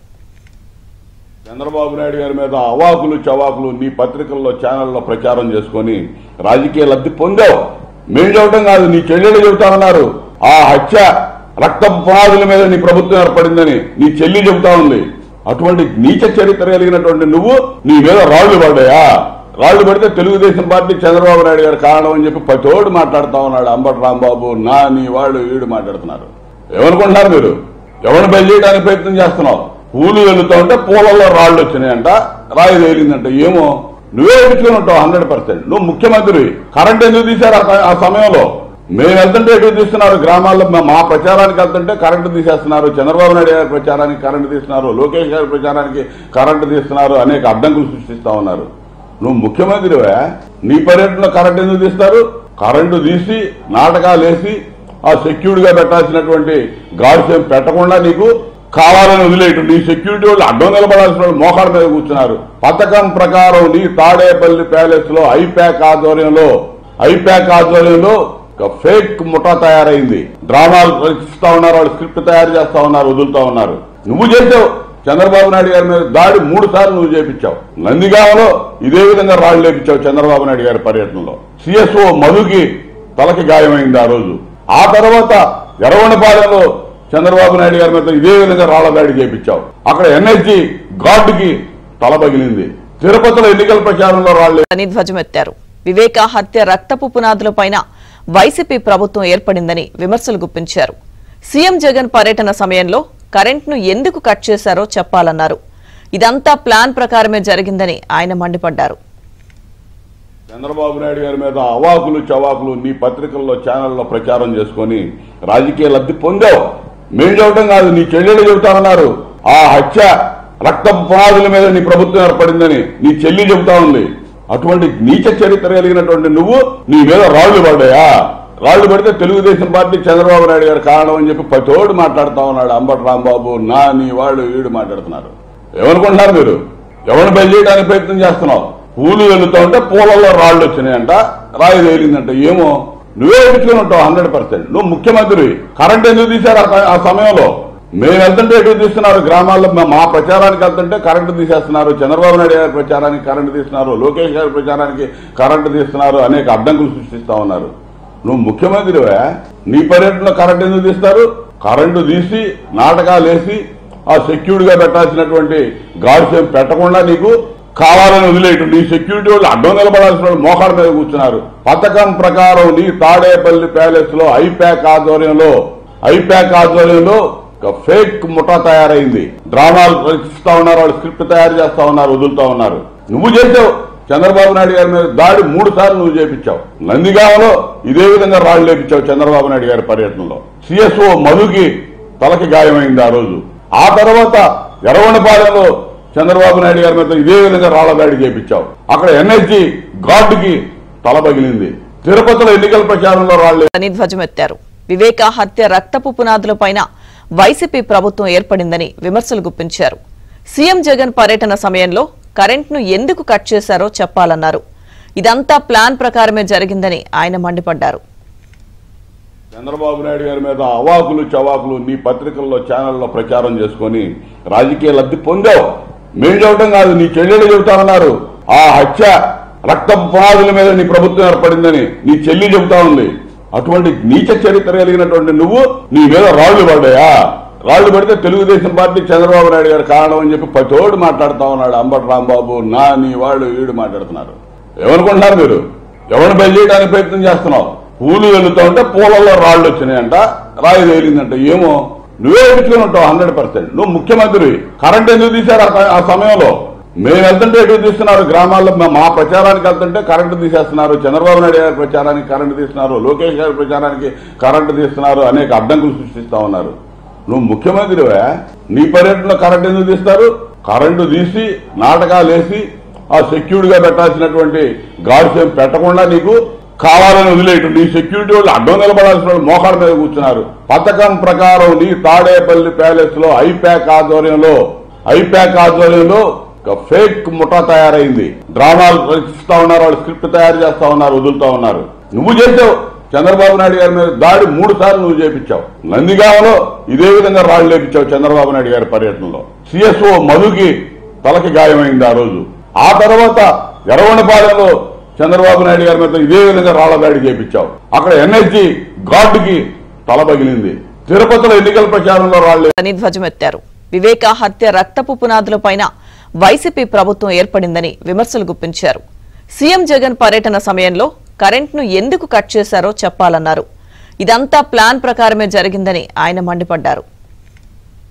Speaker 1: చంద్రబాబు నాయుడు గారి మీద అవాకులు చవాకులు నీ పత్రికల్లో ఛానల్లో ప్రచారం చేసుకుని రాజకీయ లబ్ధి పొందావు. మేము చెప్పడం కాదు, నీ చెల్లెలు చెబుతామన్నారు. ఆ హత్య రక్తపు పునాదుల మీద నీ ప్రభుత్వం ఏర్పడిందని నీ చెల్లి చెబుతా ఉంది. అటువంటి నీచ చరిత్ర కలిగినటువంటి నువ్వు నీ మీద రాళ్లు పడ్డాయా? రాళ్లు పడితే తెలుగుదేశం పార్టీ చంద్రబాబు నాయుడు గారు కారణం అని చెప్పి పతోడు మాట్లాడుతా ఉన్నాడు. అంబటి రాంబాబు నా నీ వాళ్ళు వీడు మాట్లాడుతున్నారు. ఏమనుకుంటున్నారు మీరు? ఎవరిని బలి చేయడానికి ప్రయత్నం చేస్తున్నావు? పూలు వెళ్తా ఉంటే పూలలో రాళ్లు వచ్చినాయంట, రాయి తేలిందంట. ఏమో నువ్వే ఎదుర్కొని ఉంటావు హండ్రెడ్ పర్సెంట్. నువ్వు ముఖ్యమంత్రి. కరెంట్ ఎందుకు తీశారు ఆ సమయంలో? మేము వెళ్తుంటే ఎటు తీస్తున్నారు? గ్రామాల్లో మా ప్రచారానికి వెళ్తుంటే కరెంటు తీసేస్తున్నారు. చంద్రబాబు నాయుడు గారి ప్రచారానికి కరెంటు తీస్తున్నారు, లోకేష్ గారి ప్రచారానికి కరెంటు తీస్తున్నారు, అనేక అడ్డంకులు సృష్టిస్తా ఉన్నారు. నువ్వు ముఖ్యమంత్రివే, నీ పర్యటనలో కరెంటు ఎందుకు తీస్తారు? కరెంటు తీసి నాటకాలు వేసి ఆ సెక్యూర్డ్ గా పెట్టాల్సినటువంటి గార్డ్స్ ఏం పెట్టకుండా నీకు కావాలని వదిలేయటం. నీ సెక్యూరిటీ వాళ్ళు అడ్డం నిలబడాల్సిన వాళ్ళు మోకాళ్ళ మీద కూర్చున్నారు. పథకం ప్రకారం నీ తాడేపల్లి ప్యాలెస్ లో ఐప్యాక్ ఆధ్వర్యంలో ఐప్యాక్ ఆధ్వర్యంలో ఒక ఫేక్ ముఠా తయారైంది. డ్రామాలు రచిస్తా ఉన్నారు, వాళ్ళు స్క్రిప్ట్ తయారు చేస్తా ఉన్నారు, వదులుతా ఉన్నారు. నువ్వు చేసావు. చంద్రబాబు నాయుడు గారి మీద దాడి మూడు సార్లు నువ్వు చేపించావు. నందిగామలో ఇదే విధంగా రాళ్లు లేపించావు చంద్రబాబు నాయుడు గారి పర్యటనలో. సిఎస్ఓ మధుకి తలకి గాయమైంది ఆ రోజు. ఆ తర్వాత ఎర్రగొండపాలెంలో చంద్రబాబు నాయుడు గారి మీద ఇదే విధంగా రాళ్ల దాడి చేపించావు. అక్కడ ఎన్ఎస్జీ గార్డుకి తల పగిలింది. తిరుపతిలో ఎన్నికల ప్రచారంలో రాళ్లు
Speaker 2: అని ధ్వజమెత్తారు. వివేక హత్య రక్తపు పునాదులపైన వైసీపీ ప్రభుత్వం ఏర్పడిందని విమర్శలు గుప్పించారు. సీఎం జగన్ పర్యటన సమయంలో కరెంట్ను ఎందుకు కట్ చేశారో చెప్పాలన్నారు. ఇదంతా ప్లాన్ ప్రకారమే జరిగిందని ఆయన మండిపడ్డారు.
Speaker 1: చంద్రబాబు నాయుడు గారి మీద అవాకులు చవాకులు నీ పత్రికల్లో ఛానల్లో ప్రచారం చేసుకుని రాజకీయ లబ్ధి పొందావు. మేము చెప్పడం కాదు, నీ చెల్లెలు చెబుతామన్నారు. ఆ హత్య రక్తపు పునాదుల మీద నీ ప్రభుత్వం ఏర్పడిందని నీ చెల్లి చెబుతా ఉంది. అటువంటి నీచ చరిత్ర కలిగినటువంటి నువ్వు నీ మీద రాళ్లు పడ్డాయా? రాళ్లు పడితే తెలుగుదేశం పార్టీ చంద్రబాబు నాయుడు గారు కారణం అని చెప్పి పతోడు మాట్లాడుతా ఉన్నాడు. అంబటి రాంబాబు, నా నీ వాళ్ళు వీడు మాట్లాడుతున్నారు. ఏమనుకుంటున్నారు మీరు? ఎవరిని బలి చేయడానికి ప్రయత్నం చేస్తున్నావు? పూలు వెళ్తా ఉంటే పూలలో రాళ్లు వచ్చినాయంట, రాయి తేలిందంట. ఏమో నువ్వే ఎదుర్కొని ఉంటావు హండ్రెడ్ పర్సెంట్. నువ్వు ముఖ్యమంత్రి. కరెంట్ ఎందుకు తీశారు ఆ సమయంలో? మేము వెళ్తుంటే ఎటు తీస్తున్నారు? గ్రామాల్లో మా ప్రచారానికి వెళ్తుంటే కరెంటు తీసేస్తున్నారు. చంద్రబాబు నాయుడు గారి ప్రచారానికి కరెంటు తీస్తున్నారు, లోకేష్ గారి ప్రచారానికి కరెంటు తీస్తున్నారు, అనేక అడ్డంకులు సృష్టిస్తా ఉన్నారు. నువ్వు ముఖ్యమంత్రివే, నీ పర్యటనలో కరెంటు ఎందుకు తీస్తారు? కరెంటు తీసి నాటకాలు వేసి ఆ సెక్యూర్డ్ గా పెట్టాల్సినటువంటి గార్డ్స్ ఏం పెట్టకుండా నీకు కావాలని వదిలేయటం. నీ సెక్యూరిటీ వాళ్ళు అడ్డం నిలబడాల్సిన వాళ్ళు మోకాళ్ళ మీద కూర్చున్నారు. పథకం ప్రకారం నీ తాడేపల్లి ప్యాలెస్ లో ఐప్యాక్ ఆధ్వర్యంలో ఐప్యాక్ ఆధ్వర్యంలో ఒక ఫేక్ ముఠా తయారైంది. డ్రామాలు రచిస్తా ఉన్నారు, వాళ్ళు స్క్రిప్ట్ తయారు చేస్తా ఉన్నారు, వదులుతా ఉన్నారు. నువ్వు చేసావు. చంద్రబాబు నాయుడు గారి మీద దాడి మూడు సార్లు నువ్వు చేపించావు. నందిగామలో ఇదే విధంగా రాళ్లు లేపించావు చంద్రబాబు నాయుడు గారి పర్యటనలో. సిఎస్ఓ మధుకి తలకి గాయమైంది ఆ రోజు. ఆ తర్వాత ఎర్రగొండపాలెంలో చంద్రబాబు నాయుడు గారి మీద ఇదే విధంగా రాళ్ల దాడి చేపించావు. అక్కడ ఎన్ఎస్జీ గార్డుకి తల పగిలింది. తిరుపతిలో ఎన్నికల ప్రచారంలో రాళ్లు
Speaker 2: అని ధ్వజమెత్తారు. వివేక హత్య రక్తపు పునాదులపైన వైసీపీ ప్రభుత్వం ఏర్పడిందని విమర్శలు గుప్పించారు. సీఎం జగన్ పర్యటన సమయంలో కరెంట్ను ఎందుకు కట్ చేశారో చెప్పాలన్నారు. ఇదంతా ప్లాన్ ప్రకారమే జరిగిందని ఆయన మండిపడ్డారు.
Speaker 1: చంద్రబాబు నాయుడు గారి మీద అవాకులు చవాకులు నీ పత్రికల్లో ఛానల్లో ప్రచారం చేసుకుని రాజకీయ లబ్ధి పొందావు. మేము చెప్పడం కాదు, నీ చెల్లెలు చెబుతామన్నారు. ఆ హత్య రక్తపు పునాదుల మీద నీ ప్రభుత్వం ఏర్పడిందని నీ చెల్లి చెబుతా ఉంది. అటువంటి నీచ చరిత్ర కలిగినటువంటి నువ్వు నీ మీద రాళ్లు పడ్డాయా? రాళ్లు పడితే తెలుగుదేశం పార్టీ చంద్రబాబు నాయుడు గారు కారణం అని చెప్పి పతోడు మాట్లాడుతా ఉన్నాడు. అంబటి రాంబాబు, నా నీ వాళ్ళు వీడు మాట్లాడుతున్నారు. ఏమనుకుంటున్నారు మీరు? ఎవరిని బలి చేయడానికి ప్రయత్నం చేస్తున్నావు? పూలు వెళ్తా ఉంటే పూలలో రాళ్లు వచ్చినాయంట, రాయి తేలిందంట. ఏమో నువ్వే ఎదుర్కొని ఉంటావు హండ్రెడ్ పర్సెంట్. నువ్వు ముఖ్యమంత్రి. కరెంట్ ఎందుకు తీశారు ఆ సమయంలో? మేము వెళ్తుంటే ఎటు తీస్తున్నారు? గ్రామాల్లో మా ప్రచారానికి వెళ్తుంటే కరెంటు తీసేస్తున్నారు. చంద్రబాబు నాయుడు గారి ప్రచారానికి కరెంటు తీస్తున్నారు, లోకేష్ గారి ప్రచారానికి కరెంటు తీస్తున్నారు, అనేక అడ్డంకులు సృష్టిస్తా ఉన్నారు. నువ్వు ముఖ్యమంత్రివే, నీ పర్యటనలో కరెంటు ఎందుకు తీస్తారు? కరెంటు తీసి నాటకాలు వేసి ఆ సెక్యూర్డ్ గా పెట్టాల్సినటువంటి గార్డ్స్ ఏం పెట్టకుండా నీకు కావాలని వదిలేయటం. నీ సెక్యూరిటీ వాళ్ళు అడ్డం నిలబడాల్సిన వాళ్ళు మోకాళ్ళ మీద కూర్చున్నారు. పథకం ప్రకారం నీ తాడేపల్లి ప్యాలెస్ లో ఐప్యాక్ ఆధ్వర్యంలో ఐప్యాక్ ఆధ్వర్యంలో ఒక ఫేక్ ముఠా తయారైంది. డ్రామాలు రచిస్తా ఉన్నారు, వాళ్ళు స్క్రిప్ట్ తయారు చేస్తా ఉన్నారు, వదులుతా ఉన్నారు. నువ్వు చేసావు. చంద్రబాబు నాయుడు గారి మీద దాడి మూడు సార్లు నువ్వు చేపించావు. నందిగామలో ఇదే విధంగా రాళ్లు లేపించావు చంద్రబాబు నాయుడు గారి పర్యటనలో. సిఎస్ఓ మధుకి తలకి గాయమైంది ఆ రోజు. ఆ తర్వాత ఎర్రగొండపాలెంలో చంద్రబాబు నాయుడు గారి మీద ఇదే విధంగా రాళ్ల దాడి చేపించావు. అక్కడ ఎన్ఎస్జీ గార్డుకి తల పగిలింది. తిరుపతిలో ఎన్నికల ప్రచారంలో రాళ్లు
Speaker 2: అని ధ్వజమెత్తారు. వివేక హత్య రక్తపు పునాదులపైన వైసీపీ ప్రభుత్వం ఏర్పడిందని విమర్శలు గుప్పించారు. సీఎం జగన్ పర్యటన సమయంలో కరెంట్ను ఎందుకు కట్ చేశారో చెప్పాలన్నారు. ఇదంతా ప్లాన్ ప్రకారమే జరిగిందని ఆయన మండిపడ్డారు.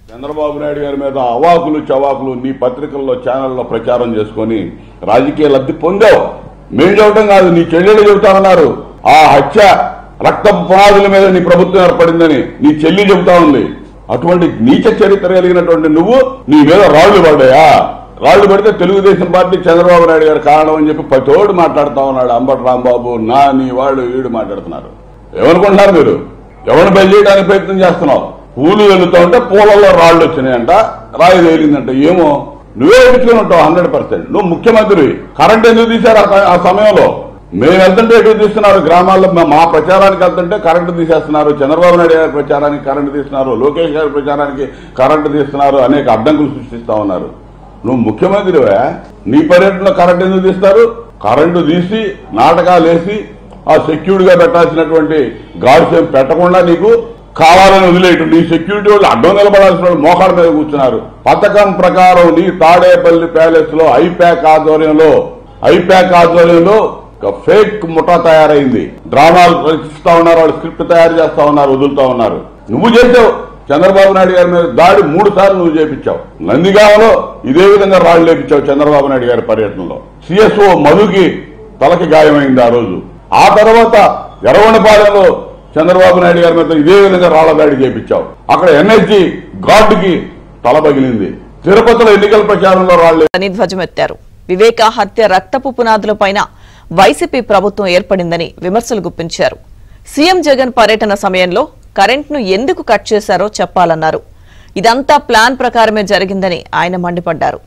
Speaker 1: చంద్రబాబు నాయుడు గారి మీద అవాకులు చవాకులు నీ పత్రికల్లో ఛానల్లో ప్రచారం చేసుకొని రాజకీయ లబ్ధి పొందావు. మేం చెప్పడం కాదు, నీ చెల్లెలు చెబుతా ఉన్నారు. ఆ హత్య రక్త పునాదుల మీద నీ ప్రభుత్వం ఏర్పడిందని నీ చెల్లి చెబుతా ఉంది. అటువంటి నీచ చరిత్ర కలిగినటువంటి నువ్వు నీ మీద రాళ్లు పడ్డాయా? రాళ్లు పడితే తెలుగుదేశం పార్టీ చంద్రబాబు నాయుడు గారు కారణం అని చెప్పి పతోడు మాట్లాడుతా ఉన్నాడు. అంబటి రాంబాబు, నా నీ వాళ్ళు వీడు మాట్లాడుతున్నారు. ఏమనుకుంటున్నారు మీరు? ఎవరిని బయలు చేయడానికి ప్రయత్నం చేస్తున్నావు? పూలు వెళ్తా ఉంటే పూలలో రాళ్లు వచ్చినాయంట, రాయి తేలిందంట. ఏమో నువ్వే ఎడుచుకుని ఉంటావు హండ్రెడ్ పర్సెంట్. నువ్వు ముఖ్యమంత్రి. కరెంట్ ఎందుకు తీశారు ఆ సమయంలో? మేము వెళ్తుంటే ఎటు తీస్తున్నారు? గ్రామాల్లో మా ప్రచారానికి వెళ్తుంటే కరెంటు తీసేస్తున్నారు. చంద్రబాబు నాయుడు గారి ప్రచారానికి కరెంటు తీస్తున్నారు. లోకేష్ గారి ప్రచారానికి కరెంటు తీస్తున్నారు. అనేక అడ్డంకులు సృష్టిస్తా ఉన్నారు. నువ్వు ముఖ్యమంత్రివే, నీ పర్యటనలో కరెంటు ఎందుకు తీస్తారు? కరెంటు తీసి నాటకాలు వేసి ఆ సెక్యూర్డ్ గా పెట్టాల్సినటువంటి గాడ్స్ ఏం పెట్టకుండా నీకు కావాలని వదిలేయటం. నీ సెక్యూరిటీ వాళ్ళు అడ్డం నిలబడాల్సిన వాళ్ళు మోకాళ్ళ మీద కూర్చున్నారు. పథకం ప్రకారం నీ తాడేపల్లి ప్యాలెస్ లో ఐప్యాక్ ఆధ్వర్యంలో ఐప్యాక్ ఆధ్వర్యంలో ఒక ఫేక్ ముఠా తయారైంది. డ్రామాలు రచిస్తా ఉన్నారు, వాళ్ళు స్క్రిప్ట్ తయారు చేస్తా ఉన్నారు, వదులుతా ఉన్నారు. నువ్వు చేసావు. చంద్రబాబు నాయుడు గారి మీద దాడి మూడు సార్లు నువ్వు చేపించావు. నందిగామలో ఇదే విధంగా రాళ్లు లేపించావు చంద్రబాబు నాయుడు గారి పర్యటనలో. సిఎస్ఓ మధుకి తలకి గాయమైంది ఆ రోజు. ఆ తర్వాత ఎర్రవనపాలెంలో చంద్రబాబు నాయుడు గారి మీద ఇదే విధంగా రాళ్ల దాడి చేపించావు. అక్కడ ఎన్ఎస్జీ గార్డుకి తల పగిలింది. తిరుపతిలో ఎన్నికల ప్రచారంలో రాళ్లు
Speaker 2: అని ధ్వజమెత్తారు. వివేక హత్య రక్తపు పునాదులపైన వైసీపీ ప్రభుత్వం ఏర్పడిందని విమర్శలు గుప్పించారు. సీఎం జగన్ పర్యటన సమయంలో కరెంట్ను ఎందుకు కట్ చేశారో చెప్పాలన్నారు. ఇదంతా ప్లాన్ ప్రకారమే జరిగిందని ఆయన మండిపడ్డారు.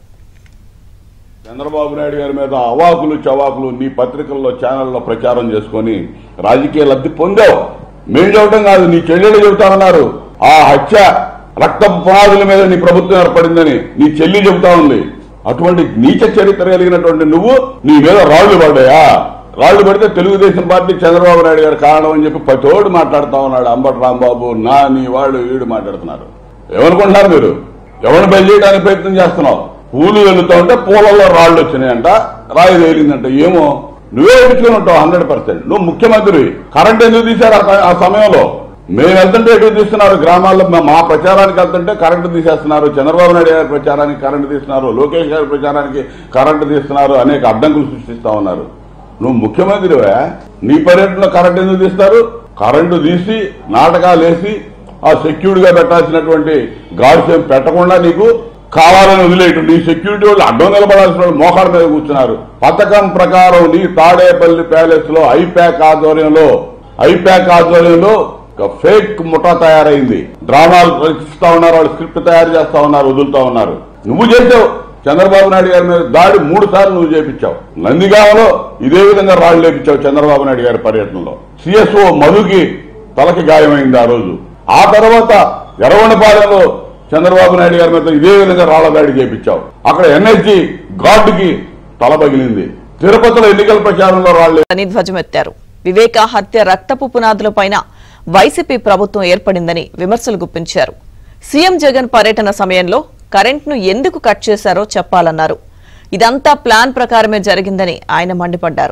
Speaker 1: చంద్రబాబు నాయుడు గారి మీద అవాకులు చవాకులు నీ పత్రికల్లో ఛానల్లో ప్రచారం చేసుకొని రాజకీయ లబ్ధి పొందావు. మేం చెప్పడం కాదు, నీ చెల్లెలు చెబుతా ఉన్నారు. ఆ హత్య రక్త పునాదుల మీద నీ ప్రభుత్వం ఏర్పడిందని నీ చెల్లి చెబుతా ఉంది. అటువంటి నీచ చరిత్ర కలిగినటువంటి నువ్వు నీ మీద రాళ్లు పడ్డాయా? రాళ్లు పడితే తెలుగుదేశం పార్టీ చంద్రబాబు నాయుడు గారు కారణం అని చెప్పి పతోడు మాట్లాడుతా ఉన్నాడు. అంబటి రాంబాబు, నా నీ వాళ్ళు వీడు మాట్లాడుతున్నారు. ఏమనుకుంటున్నారు మీరు? ఎవరిని బయలు చేయడానికి ప్రయత్నం చేస్తున్నావు? పూలు వెళ్తా ఉంటే పూలలో రాళ్లు వచ్చినాయంట, రాయి తేలిందంట. ఏమో నువ్వే ఎడుచుకుని ఉంటావు హండ్రెడ్ పర్సెంట్. నువ్వు ముఖ్యమంత్రి. కరెంట్ ఎందుకు తీశారు ఆ సమయంలో? మేము వెళ్తుంటే ఎటు తీస్తున్నారు? గ్రామాల్లో మా ప్రచారానికి వెళ్తుంటే కరెంటు తీసేస్తున్నారు. చంద్రబాబు నాయుడు గారి ప్రచారానికి కరెంటు తీస్తున్నారు. లోకేష్ గారి ప్రచారానికి కరెంటు తీస్తున్నారు. అనేక అడ్డంకులు సృష్టిస్తా ఉన్నారు. నువ్వు ముఖ్యమంత్రివే, నీ పర్యటనలో కరెంటు ఎందుకు తీస్తారు? కరెంటు తీసి నాటకాలు వేసి ఆ సెక్యూర్డ్ గా పెట్టాల్సినటువంటి గాడ్స్ ఏం పెట్టకుండా నీకు కావాలని వదిలేయటం. నీ సెక్యూరిటీ వాళ్ళు అడ్డం నిలబడాల్సిన వాళ్ళు మోకాళ్ళ మీద కూర్చున్నారు. పథకం ప్రకారం నీ తాడేపల్లి ప్యాలెస్ లో ఐప్యాక్ ఆధ్వర్యంలో ఐప్యాక్ ఆధ్వర్యంలో ఒక ఫేక్ ముఠా తయారైంది. డ్రామాలు రచిస్తా ఉన్నారు, వాళ్ళు స్క్రిప్ట్ తయారు చేస్తా ఉన్నారు, వదులుతా ఉన్నారు. నువ్వు చేసావు. చంద్రబాబు నాయుడు గారి మీద దాడి మూడు సార్లు నువ్వు చేపించావు. నందిగామలో ఇదే విధంగా రాళ్లు లేపించావు చంద్రబాబు నాయుడు గారి పర్యటనలో. సిఎస్ఓ మధుకి తలకి గాయమైంది ఆ రోజు. ఆ తర్వాత ఎర్రవనపాలెంలో చంద్రబాబు నాయుడు గారి మీద ఇదే విధంగా రాళ్ల దాడి చేపించావు. అక్కడ ఎన్ఎస్జీ గార్డుకి తల పగిలింది. తిరుపతిలో ఎన్నికల ప్రచారంలో రాళ్లు
Speaker 2: అని ధ్వజమెత్తారు. వివేక హత్య రక్తపు పునాదులపైన వైసీపీ ప్రభుత్వం ఏర్పడిందని విమర్శలు గుప్పించారు. సీఎం జగన్ పర్యటన సమయంలో కరెంట్ను ఎందుకు కట్ చేశారో చెప్పాలన్నారు. ఇదంతా ప్లాన్ ప్రకారమే జరిగిందని ఆయన మండిపడ్డారు.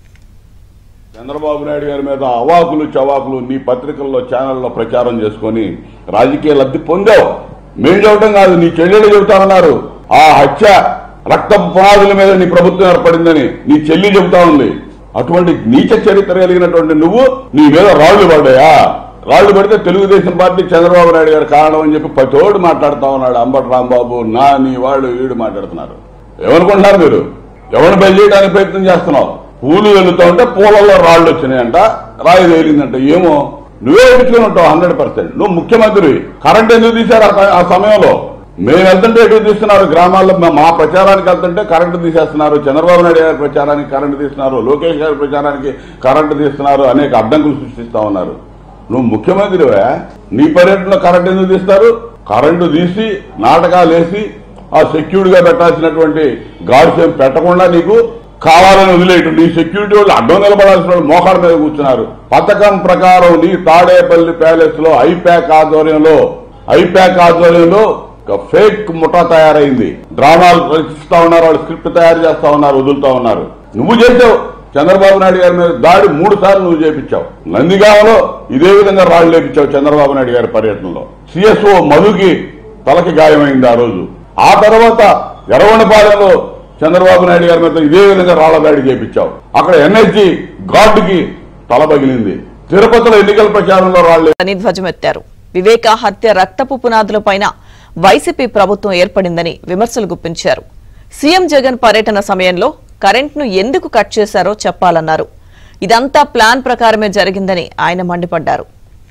Speaker 1: చంద్రబాబు నాయుడు గారి మీద అవాకులు చవాకులు నీ పత్రికల్లో ఛానల్లో ప్రచారం చేసుకొని రాజకీయ లబ్ధి పొందావు. మేం చెప్పడం కాదు, నీ చెల్లెలు చెబుతా ఉన్నారు. ఆ హత్య రక్త పునాదుల మీద నీ ప్రభుత్వం ఏర్పడిందని నీ చెల్లి చెబుతా ఉంది. అటువంటి నీచ చరిత్ర కలిగినటువంటి నువ్వు నీ మీద రాళ్లు పడ్డాయా? రాళ్లు పడితే తెలుగుదేశం పార్టీ చంద్రబాబు నాయుడు గారు కారణం అని చెప్పి పతోడు మాట్లాడుతా ఉన్నాడు. అంబటి రాంబాబు, నా నీ వాళ్ళు వీడు మాట్లాడుతున్నారు. ఏమనుకుంటున్నారు మీరు? ఎవరిని బయలు చేయడానికి ప్రయత్నం చేస్తున్నావు? పూలు వెళ్తా ఉంటే పూలలో రాళ్లు వచ్చినాయంట, రాయి తేలిందంట. ఏమో నువ్వే ఎడుచుకుని ఉంటావు హండ్రెడ్ పర్సెంట్. నువ్వు ముఖ్యమంత్రి. కరెంట్ ఎందుకు తీశారు ఆ సమయంలో? మేము వెళ్తుంటే ఎటు తీస్తున్నారు? గ్రామాల్లో మా ప్రచారానికి వెళ్తుంటే కరెంటు తీసేస్తున్నారు. చంద్రబాబు నాయుడు గారి ప్రచారానికి కరెంటు తీస్తున్నారు. లోకేష్ గారి ప్రచారానికి కరెంటు తీస్తున్నారు. అనేక అడ్డంకులు సృష్టిస్తా ఉన్నారు. నువ్వు ముఖ్యమంత్రివే, నీ పర్యటనలో కరెంటు ఎందుకు తీస్తారు? కరెంటు తీసి నాటకాలు వేసి ఆ సెక్యూర్డ్ గా పెట్టాల్సినటువంటి గాడ్స్ ఏం పెట్టకుండా నీకు కావాలని వదిలేయటం. నీ సెక్యూరిటీ వాళ్ళు అడ్డం నిలబడాల్సిన వాళ్ళు మోకాళ్ళ మీద కూర్చున్నారు. పథకం ప్రకారం నీ తాడేపల్లి ప్యాలెస్ లో ఐప్యాక్ ఆధ్వర్యంలో ఐప్యాక్ ఆధ్వర్యంలో ఒక ఫేక్ ముఠా తయారైంది. డ్రామాలు రచిస్తా ఉన్నారు, వాళ్ళు స్క్రిప్ట్ తయారు చేస్తా ఉన్నారు, వదులుతా ఉన్నారు. నువ్వు చేసావు. చంద్రబాబు నాయుడు గారి మీద దాడి మూడు సార్లు నువ్వు చేపించావు. నందిగామలో ఇదే విధంగా రాళ్లు లేపించావు చంద్రబాబు నాయుడు గారి పర్యటనలో. సిఎస్ఓ మధుకి తలకి గాయమైంది ఆ రోజు. ఆ తర్వాత ఎర్రగొండపాలెంలో చంద్రబాబు నాయుడు గారి మీద ఇదే విధంగా రాళ్ల దాడి చేపించావు. అక్కడ ఎన్ఎస్జీ గార్డుకి తల పగిలింది. తిరుపతిలో ఎన్నికల ప్రచారంలో రాళ్లు
Speaker 2: ధ్వజమెత్తారు. వివేక హత్య రక్తపు పునాదులపైన వైసీపీ ప్రభుత్వం ఏర్పడిందని విమర్శలు గుప్పించారు. సీఎం జగన్ పర్యటన సమయంలో కరెంట్ను ఎందుకు కట్ చేశారో చెప్పాలన్నారు. ఇదంతా ప్లాన్ ప్రకారమే జరిగిందని ఆయన మండిపడ్డారు.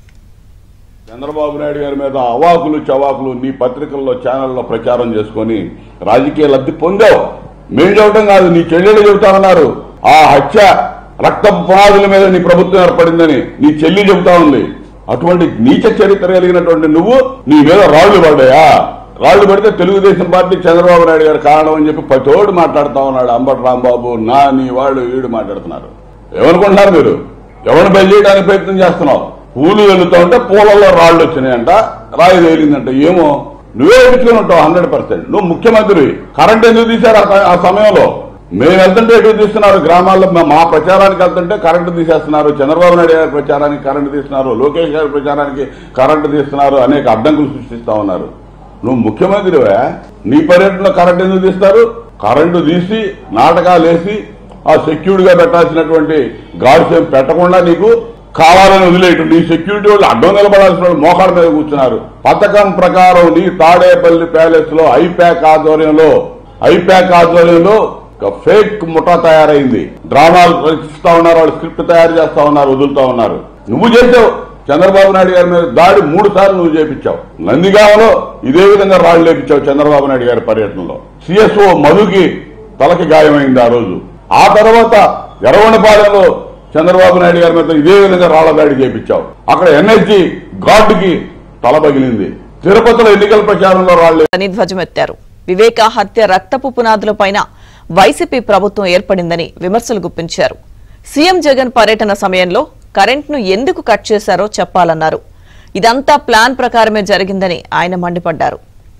Speaker 1: చంద్రబాబు నాయుడు గారి మీద అవాకులు చవాకులు నీ పత్రికల్లో ఛానల్లో ప్రచారం చేసుకుని రాజకీయ లబ్ధి పొందావు. మేము చెప్పడం కాదు, నీ చెల్లెలు చెబుతామన్నారు. ఆ హత్య రక్తపు పునాదుల మీద నీ ప్రభుత్వం ఏర్పడిందని నీ చెల్లి చెబుతా ఉంది. అటువంటి నీచ చరిత్ర కలిగినటువంటి నువ్వు నీ మీద రాళ్లు పడ్డాయా? రాళ్లు పడితే తెలుగుదేశం పార్టీ చంద్రబాబు నాయుడు గారు కారణం అని చెప్పి పతోడు మాట్లాడుతా ఉన్నాడు. అంబటి రాంబాబు, నా నీ వాళ్ళు వీడు మాట్లాడుతున్నారు. ఏమనుకుంటున్నారు మీరు? ఎవరిని బయలుదేయడానికి ప్రయత్నం చేస్తున్నావు? పూలు వెళ్తా ఉంటే పూలలో రాళ్లు వచ్చినాయంట, రాయి తేలిందంట. ఏమో నువ్వే ఎడుచుకుని ఉంటావు హండ్రెడ్ పర్సెంట్. నువ్వు ముఖ్యమంత్రి. కరెంట్ ఎందుకు తీశారు ఆ సమయంలో? మేము వెళ్తుంటే ఎటు తీస్తున్నారు? గ్రామాల్లో మా ప్రచారానికి వెళ్తుంటే కరెంటు తీసేస్తున్నారు. చంద్రబాబు నాయుడు గారి ప్రచారానికి కరెంటు తీస్తున్నారు. లోకేష్ గారి ప్రచారానికి కరెంటు తీస్తున్నారు. అనేక అడ్డంకులు సృష్టిస్తా ఉన్నారు. నువ్వు ముఖ్యమంత్రివే, నీ పర్యటనలో కరెంటు ఎందుకు తీస్తారు? కరెంటు తీసి నాటకాలు వేసి ఆ సెక్యూర్డ్ గా పెట్టాల్సినటువంటి గార్డ్స్ ఏం పెట్టకుండా నీకు కావాలని వదిలేయటం. నీ సెక్యూరిటీ వాళ్ళు అడ్డం నిలబడాల్సిన వాళ్ళు మోకాళ్ళ మీద కూర్చున్నారు. పథకం ప్రకారం నీ తాడేపల్లి ప్యాలెస్ లో ఐప్యాక్ ఆధ్వర్యంలో ఐప్యాక్ ఆధ్వర్యంలో ఒక ఫేక్ ముఠా తయారైంది. డ్రామాలు రచిస్తా ఉన్నారు, వాళ్ళు స్క్రిప్ట్ తయారు చేస్తా ఉన్నారు, వదులుతా ఉన్నారు. నువ్వు చేసావు. చంద్రబాబు నాయుడు గారి మీద దాడి మూడు సార్లు నువ్వు చేపించావు. నందిగామలో ఇదే విధంగా రాళ్లు లేపించావు చంద్రబాబు నాయుడు గారి పర్యటనలో. సిఎస్ఓ మధుకి తలకి గాయమైంది ఆ రోజు. ఆ తర్వాత ఎర్రగొండపాలెంలో చంద్రబాబు నాయుడు గారి మీద ఇదే విధంగా రాళ్ల దాడి చేపించావు. అక్కడ ఎన్ఎస్జీ గార్డుకి తల పగిలింది. తిరుపతిలో ఎన్నికల ప్రచారంలో రాళ్లు
Speaker 2: ధ్వజమెత్తారు. వివేక హత్య రక్తపు పునాదులపైన వైసీపీ ప్రభుత్వం ఏర్పడిందని విమర్శలు గుప్పించారు. సీఎం జగన్ పర్యటన సమయంలో కరెంట్ను ఎందుకు కట్ చేశారో చెప్పాలన్నారు. ఇదంతా ప్లాన్ ప్రకారమే జరిగిందని ఆయన మండిపడ్డారు.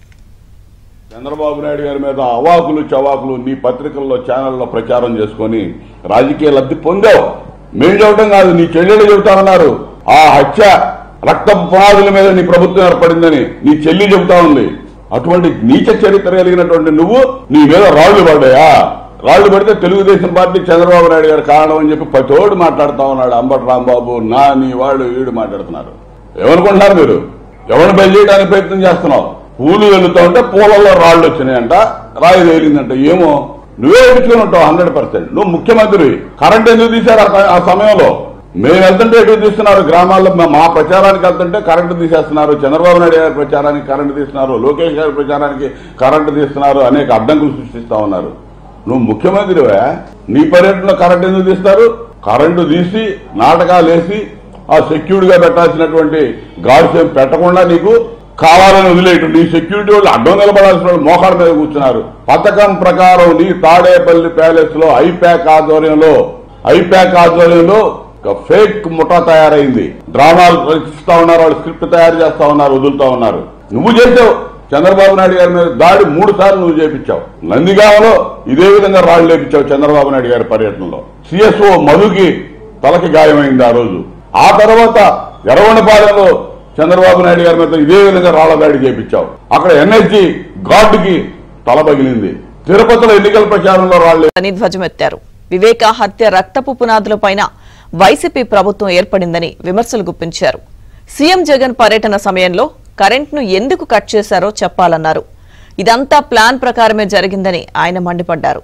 Speaker 1: చంద్రబాబు నాయుడు గారి మీద అవాకులు చవాకులు నీ పత్రికల్లో ఛానల్లో ప్రచారం చేసుకుని రాజకీయ లబ్ధి పొందావు. మేము చెప్పడం కాదు, నీ చెల్లెలు చెబుతామన్నారు. ఆ హత్య రక్తపు పునాదుల మీద నీ ప్రభుత్వం ఏర్పడిందని నీ చెల్లి చెబుతా ఉంది. అటువంటి నీచ చరిత్ర కలిగినటువంటి నువ్వు నీ మీద రాళ్లు పడ్డాయా? రాళ్లు పడితే తెలుగుదేశం పార్టీ చంద్రబాబు నాయుడు గారు కారణం అని చెప్పి పతోడు మాట్లాడుతా ఉన్నాడు. అంబటి రాంబాబు, నా నీ వాళ్ళు వీడు మాట్లాడుతున్నారు. ఏమనుకుంటున్నారు మీరు? ఎవరిని బయలుదేయడానికి ప్రయత్నం చేస్తున్నావు? పూలు వెళ్తా ఉంటే పూలలో రాళ్లు వచ్చినాయంట, రాయి తేలిందంట. ఏమో నువ్వే ఎడుచుకుని ఉంటావు హండ్రెడ్ పర్సెంట్. నువ్వు ముఖ్యమంత్రి. కరెంట్ ఎందుకు తీశారు ఆ సమయంలో? మేము వెళ్తుంటే ఎటు తీస్తున్నారు? గ్రామాల్లో మా ప్రచారానికి వెళ్తుంటే కరెంటు తీసేస్తున్నారు. చంద్రబాబు నాయుడు గారి ప్రచారానికి కరెంటు తీస్తున్నారు. లోకేష్ గారి ప్రచారానికి కరెంటు తీస్తున్నారు. అనేక అడ్డంకులు సృష్టిస్తా ఉన్నారు. నువ్వు ముఖ్యమంత్రివే, నీ పర్యటనలో కరెంటు ఎందుకు తీస్తారు? కరెంటు తీసి నాటకాలు వేసి ఆ సెక్యూర్డ్ గా పెట్టాల్సినటువంటి గార్డ్స్ ఏం పెట్టకుండా నీకు కావాలని వదిలేయటం. నీ సెక్యూరిటీ వాళ్ళు అడ్డం నిలబడాల్సిన వాళ్ళు మోకాళ్ళ మీద కూర్చున్నారు. పథకం ప్రకారం నీ తాడేపల్లి ప్యాలెస్ లో ఐప్యాక్ ఆధ్వర్యంలో ఐప్యాక్ ఆధ్వర్యంలో ఒక ఫేక్ ముఠా తయారైంది. డ్రామాలు రచిస్తా ఉన్నారు, వాళ్ళు స్క్రిప్ట్ తయారు చేస్తా ఉన్నారు, వదులుతా ఉన్నారు. నువ్వు చేసావు. చంద్రబాబు నాయుడు గారి మీద దాడి మూడు సార్లు నువ్వు చేపించావు. నందిగామలో ఇదే విధంగా రాళ్లు లేపించావు చంద్రబాబు నాయుడు గారి పర్యటనలో. సిఎస్ఓ మధుకి తలకి గాయమైంది ఆ రోజు. ఆ తర్వాత ఎర్రగొండపాలెంలో చంద్రబాబు నాయుడు గారి మీద ఇదే విధంగా రాళ్ల దాడి చేపించావు. అక్కడ ఎన్ఎస్జీ గార్డుకి తల పగిలింది. తిరుపతిలో ఎన్నికల ప్రచారంలో రాళ్లు
Speaker 2: ధ్వజమెత్తారు. వివేక హత్య రక్తపు పునాదులపైన వైసీపీ ప్రభుత్వం ఏర్పడిందని విమర్శలు గుప్పించారు. సీఎం జగన్ పర్యటన సమయంలో కరెంట్ను ఎందుకు కట్ చేశారో చెప్పాలన్నారు. ఇదంతా ప్లాన్ ప్రకారమే జరిగిందని ఆయన మండిపడ్డారు.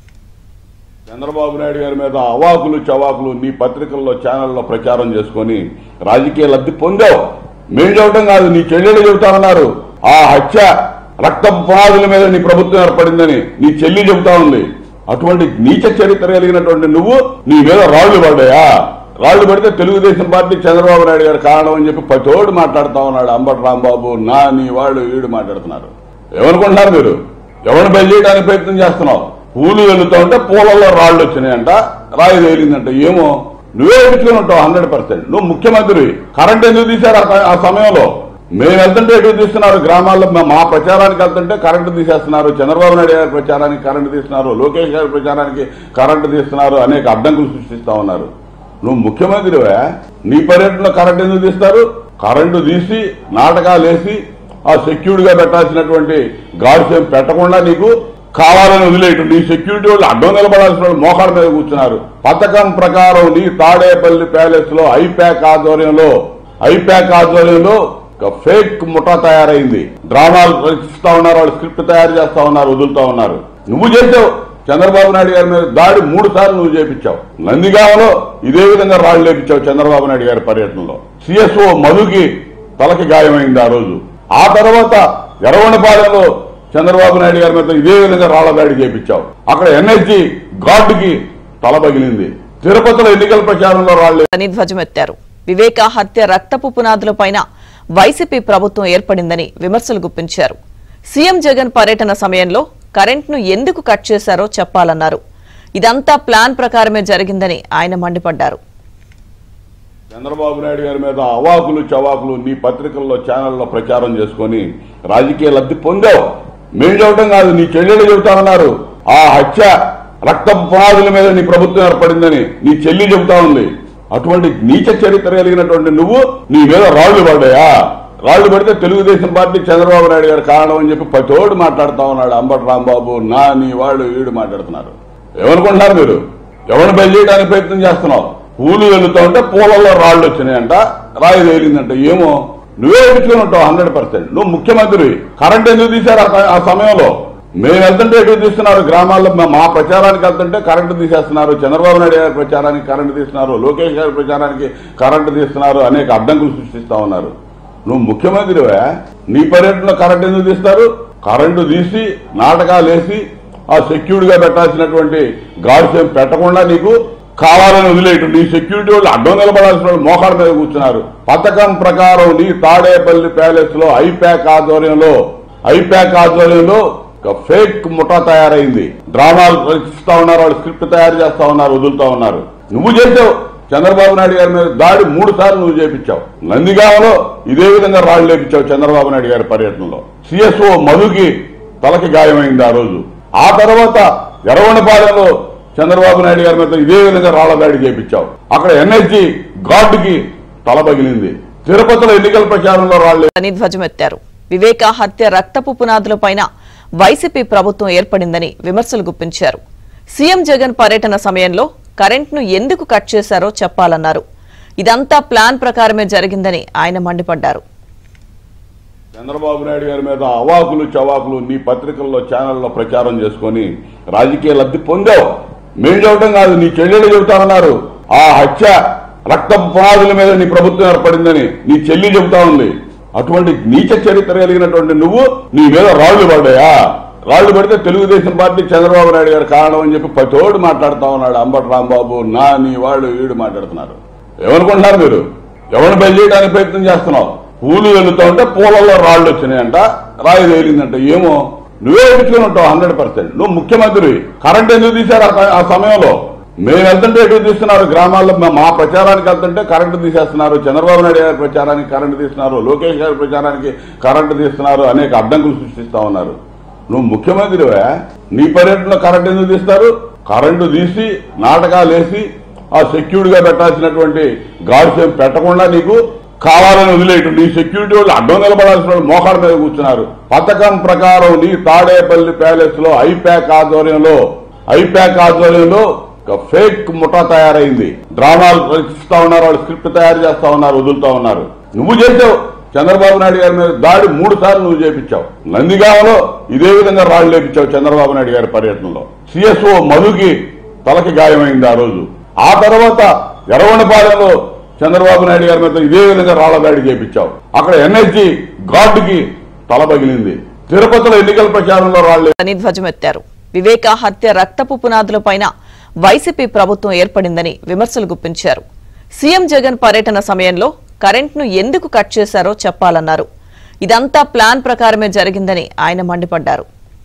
Speaker 1: చంద్రబాబు నాయుడు గారి మీద అవాకులు చవాకులు నీ పత్రికల్లో ఛానల్లో ప్రచారం చేసుకుని రాజకీయ లబ్ధి పొందావు. మేము చెప్పడం కాదు, నీ చెల్లెలు చెబుతామన్నారు. ఆ హత్య రక్తపు పునాదుల మీద నీ ప్రభుత్వం ఏర్పడిందని నీ చెల్లి చెబుతా ఉంది. అటువంటి నీచ చరిత్ర కలిగినటువంటి నువ్వు నీ మీద రాళ్లు పడ్డాయా? రాళ్లు పడితే తెలుగుదేశం పార్టీ చంద్రబాబు నాయుడు గారు కారణం అని చెప్పి పతోడు మాట్లాడుతా ఉన్నాడు. అంబటి రాంబాబు, నా నీ వాళ్ళు వీడు మాట్లాడుతున్నారు. ఏమనుకుంటున్నారు మీరు? ఎవరిని బయలుదేయడానికి ప్రయత్నం చేస్తున్నావు? పూలు వెళ్తా ఉంటే పూలలో రాళ్లు వచ్చినాయంట, రాయి తేలిందంట. ఏమో నువ్వే ఎడుచుకుని ఉంటావు హండ్రెడ్ పర్సెంట్. నువ్వు ముఖ్యమంత్రి. కరెంట్ ఎందుకు తీశారు ఆ సమయంలో? మేము వెళ్తుంటే ఎటు తీస్తున్నారు? గ్రామాల్లో మా ప్రచారానికి వెళ్తుంటే కరెంటు తీసేస్తున్నారు. చంద్రబాబు నాయుడు గారి ప్రచారానికి కరెంటు తీస్తున్నారు. లోకేష్ గారి ప్రచారానికి కరెంటు తీస్తున్నారు. అనేక అడ్డంకులు సృష్టిస్తా ఉన్నారు. నువ్వు ముఖ్యమంత్రివే, నీ పర్యటనలో కరెంటు ఎందుకు తీస్తారు? కరెంటు తీసి నాటకాలు వేసి ఆ ఆ సెక్యూర్డ్ గా పెట్టాల్సినటువంటి గార్డ్స్ ఏం పెట్టకుండా నీకు కావాలని వదిలేయటం. నీ సెక్యూరిటీ వాళ్ళు అడ్డం నిలబడాల్సిన వాళ్ళు మోకాళ్ళ మీద కూర్చున్నారు. పథకం ప్రకారం నీ తాడేపల్లి ప్యాలెస్ లో ఐప్యాక్ ఆధ్వర్యంలో ఐప్యాక్ ఆధ్వర్యంలో ఫేక్ ముఠా తయారైంది. డ్రామాలు రచిస్తా ఉన్నారు, వాళ్ళు స్క్రిప్ట్ తయారు చేస్తా ఉన్నారు, వదులుతా ఉన్నారు. నువ్వు చేసావు. చంద్రబాబు నాయుడు గారి మీద దాడి మూడు సార్లు నువ్వు చేపించావు. నందిగామలో ఇదే విధంగా రాళ్లు లేపించావు చంద్రబాబు నాయుడు గారి పర్యటనలో. సిఎస్ఓ మధుకి తలకి గాయమైంది ఆ రోజు. ఆ తర్వాత ఎర్రగొండపాలెంలో చంద్రబాబు నాయుడు గారి మీద ఇదే విధంగా రాళ్ల దాడి చేపించావు. అక్కడ ఎన్ఎస్జీ గార్డుకి తల పగిలింది. తిరుపతిలో ఎన్నికల ప్రచారంలో రాళ్లు
Speaker 2: ధ్వజమెత్తారు. వివేక హత్య రక్తపు పునాదులపైన వైసీపీ ప్రభుత్వం ఏర్పడిందని విమర్శలు గుప్పించారు. సీఎం జగన్ పర్యటన సమయంలో కరెంట్ను ఎందుకు కట్ చేశారో చెప్పాలన్నారు. ఇదంతా ప్లాన్ ప్రకారమే జరిగిందని ఆయన మండిపడ్డారు.
Speaker 1: చంద్రబాబు నాయుడు గారి మీద అవాకులు చవాకులు నీ పత్రికల్లో ఛానల్లో ప్రచారం చేసుకుని రాజకీయ లబ్ధి పొందావు. మేము చెప్పడం కాదు, నీ చెల్లెలు చెబుతామన్నారు. ఆ హత్య రక్తపు పునాదుల మీద నీ ప్రభుత్వం ఏర్పడిందని నీ చెల్లి చెబుతా ఉంది. అటువంటి నీచ చరిత్ర కలిగినటువంటి నువ్వు నీ మీద రాళ్లు పడ్డాయా? రాళ్లు పడితే తెలుగుదేశం పార్టీ చంద్రబాబు నాయుడు గారు కారణం అని చెప్పి పతోడు మాట్లాడుతా ఉన్నాడు. అంబటి రాంబాబు, నా నీ వాళ్ళు వీడు మాట్లాడుతున్నారు. ఏమనుకుంటున్నారు మీరు? ఎవరిని బయలుదేయడానికి ప్రయత్నం చేస్తున్నావు? పూలు వెళ్తా ఉంటే పూలలో రాళ్లు వచ్చినాయంట, రాయి తేలిందంట. ఏమో నువ్వే ఎదుర్కొని ఉంటావు హండ్రెడ్ పర్సెంట్. నువ్వు ముఖ్యమంత్రి. కరెంట్ ఎందుకు తీశారు ఆ సమయంలో? మేము వెళ్తుంటే ఎటు తీస్తున్నారు? గ్రామాల్లో మా ప్రచారానికి వెళ్తుంటే కరెంటు తీసేస్తున్నారు. చంద్రబాబు నాయుడు గారి ప్రచారానికి కరెంటు తీస్తున్నారు, లోకేష్ గారి ప్రచారానికి కరెంటు తీస్తున్నారు, అనేక అడ్డంకులు సృష్టిస్తా ఉన్నారు. నువ్వు ముఖ్యమంత్రివే, నీ పర్యటనలో కరెంటు ఎందుకు తీస్తారు? కరెంటు తీసి నాటకాలు వేసి ఆ సెక్యూర్డ్ గా పెట్టాల్సినటువంటి గార్డ్స్ ఏం పెట్టకుండా నీకు కావాలని వదిలేయటం. నీ సెక్యూరిటీ వాళ్ళు అడ్డం నిలబడాల్సిన వాళ్ళు మోకాళ్ళ మీద కూర్చున్నారు. పథకం ప్రకారం నీ తాడేపల్లి ప్యాలెస్ లో ఐప్యాక్ ఆధ్వర్యంలో ఐప్యాక్ ఆధ్వర్యంలో ఫేక్ ముఠా తయారైంది. డ్రామాలు రచిస్తా ఉన్నారు, వాళ్ళు స్క్రిప్ట్ తయారు చేస్తా ఉన్నారు, వదులుతా ఉన్నారు. నువ్వు చేసావు. చంద్రబాబు నాయుడు గారి మీద దాడి మూడు సార్లు నువ్వు చేపించావు. నందిగామలో ఇదే విధంగా రాళ్లు లేపించావు చంద్రబాబు నాయుడు గారి పర్యటనలో. సిఎస్ఓ మధుకి తలకి గాయమైంది ఆ రోజు. ఆ తర్వాత ఎర్రగొండపాలెంలో చంద్రబాబు నాయుడు గారి మీద ఇదే విధంగా రాళ్ల దాడి చేపించావు. అక్కడ ఎన్ఎస్జీ గార్డుకి తల పగిలింది. తిరుపతిలో ఎన్నికల ప్రచారంలో రాళ్లు
Speaker 2: ధ్వజమెత్తారు. వివేక హత్య రక్తపు పునాదులపైన వైసీపీ ప్రభుత్వం ఏర్పడిందని విమర్శలు గుప్పించారు. సీఎం జగన్ పర్యటన సమయంలో కరెంట్ను ఎందుకు కట్ చేశారో చెప్పాలన్నారు. ఇదంతా ప్లాన్ ప్రకారమే జరిగిందని ఆయన మండిపడ్డారు.
Speaker 1: చంద్రబాబు నాయుడు గారి మీద అవాకులు చవాకులు నీ పత్రికల్లో ఛానల్లో ప్రచారం చేసుకుని రాజకీయ లబ్ధి పొందావు. మేము చెప్పడం కాదు, నీ చెల్లెలు చెబుతామన్నారు. ఆ హత్య రక్తపు పునాదుల మీద నీ ప్రభుత్వం ఏర్పడిందని నీ చెల్లి చెబుతా ఉంది. అటువంటి నీచ చరిత్ర కలిగినటువంటి నువ్వు నీ మీద రాళ్లు పడ్డాయా? రాళ్లు పడితే తెలుగుదేశం పార్టీ చంద్రబాబు నాయుడు గారు కారణం అని చెప్పి పతోడు మాట్లాడుతా ఉన్నాడు. అంబటి రాంబాబు, నా నీ వాళ్ళు వీడు మాట్లాడుతున్నారు. ఏమనుకుంటున్నారు మీరు? ఎవరిని బయలుదేయడానికి ప్రయత్నం చేస్తున్నావు? పూలు వెళ్తా ఉంటే పూలలో రాళ్లు వచ్చినాయంట, రాయి తేలిందంట. ఏమో నువ్వే ఎదుర్కొని ఉంటావు హండ్రెడ్ పర్సెంట్. నువ్వు ముఖ్యమంత్రి. కరెంట్ ఎందుకు తీశారు ఆ సమయంలో? మేము వెళ్తుంటే ఎటు తీస్తున్నారు? గ్రామాల్లో మా ప్రచారానికి వెళ్తుంటే కరెంటు తీసేస్తున్నారు. చంద్రబాబు నాయుడు గారి ప్రచారానికి కరెంటు తీస్తున్నారు, లోకేష్ గారి ప్రచారానికి కరెంటు తీస్తున్నారు, అనేక అడ్డంకులు సృష్టిస్తా ఉన్నారు. నువ్వు ముఖ్యమంత్రివే, నీ పర్యటనలో కరెంటు ఎందుకు తీస్తారు? కరెంటు తీసి నాటకాలు వేసి ఆ సెక్యూర్డ్ గా పెట్టాల్సినటువంటి గార్డ్స్ ఏం పెట్టకుండా నీకు కావాలని వదిలేయటం. నీ సెక్యూరిటీ వాళ్ళు అడ్డం నిలబడాల్సిన వాళ్ళు మోకాళ్ళ మీద కూర్చున్నారు. పథకం ప్రకారం నీ తాడేపల్లి ప్యాలెస్ లో ఐప్యాక్ ఆధ్వర్యంలో ఐప్యాక్ ఆధ్వర్యంలో ఫేక్ ముఠా తయారైంది. డ్రామాలు రచిస్తా ఉన్నారు, వాళ్ళు స్క్రిప్ట్ తయారు చేస్తా ఉన్నారు, వదులుతా ఉన్నారు. నువ్వు చేసావు. చంద్రబాబు నాయుడు గారి మీద దాడి మూడు సార్లు నువ్వు చేపించావు. నందిగామలో ఇదే విధంగా రాళ్లు లేపించావు చంద్రబాబు నాయుడు గారి పర్యటనలో. సిఎస్ఓ మధుకి తలకి గాయమైంది ఆ రోజు. ఆ తర్వాత ఎర్రగొండపాలెంలో చంద్రబాబు నాయుడు గారి మీద ఇదే విధంగా రాళ్ల దాడి చేపించావు. అక్కడ ఎన్ఎస్జీ గార్డుకి తల పగిలింది. తిరుపతిలో ఎన్నికల ప్రచారంలో రాళ్లు
Speaker 2: ధ్వజమెత్తారు. వివేక హత్య రక్తపు పునాదులపైన వైసీపీ ప్రభుత్వం ఏర్పడిందని విమర్శలు గుప్పించారు. సీఎం జగన్ పర్యటన సమయంలో కరెంట్ను ఎందుకు కట్ చేశారో చెప్పాలన్నారు. ఇదంతా ప్లాన్ ప్రకారమే జరిగిందని ఆయన మండిపడ్డారు.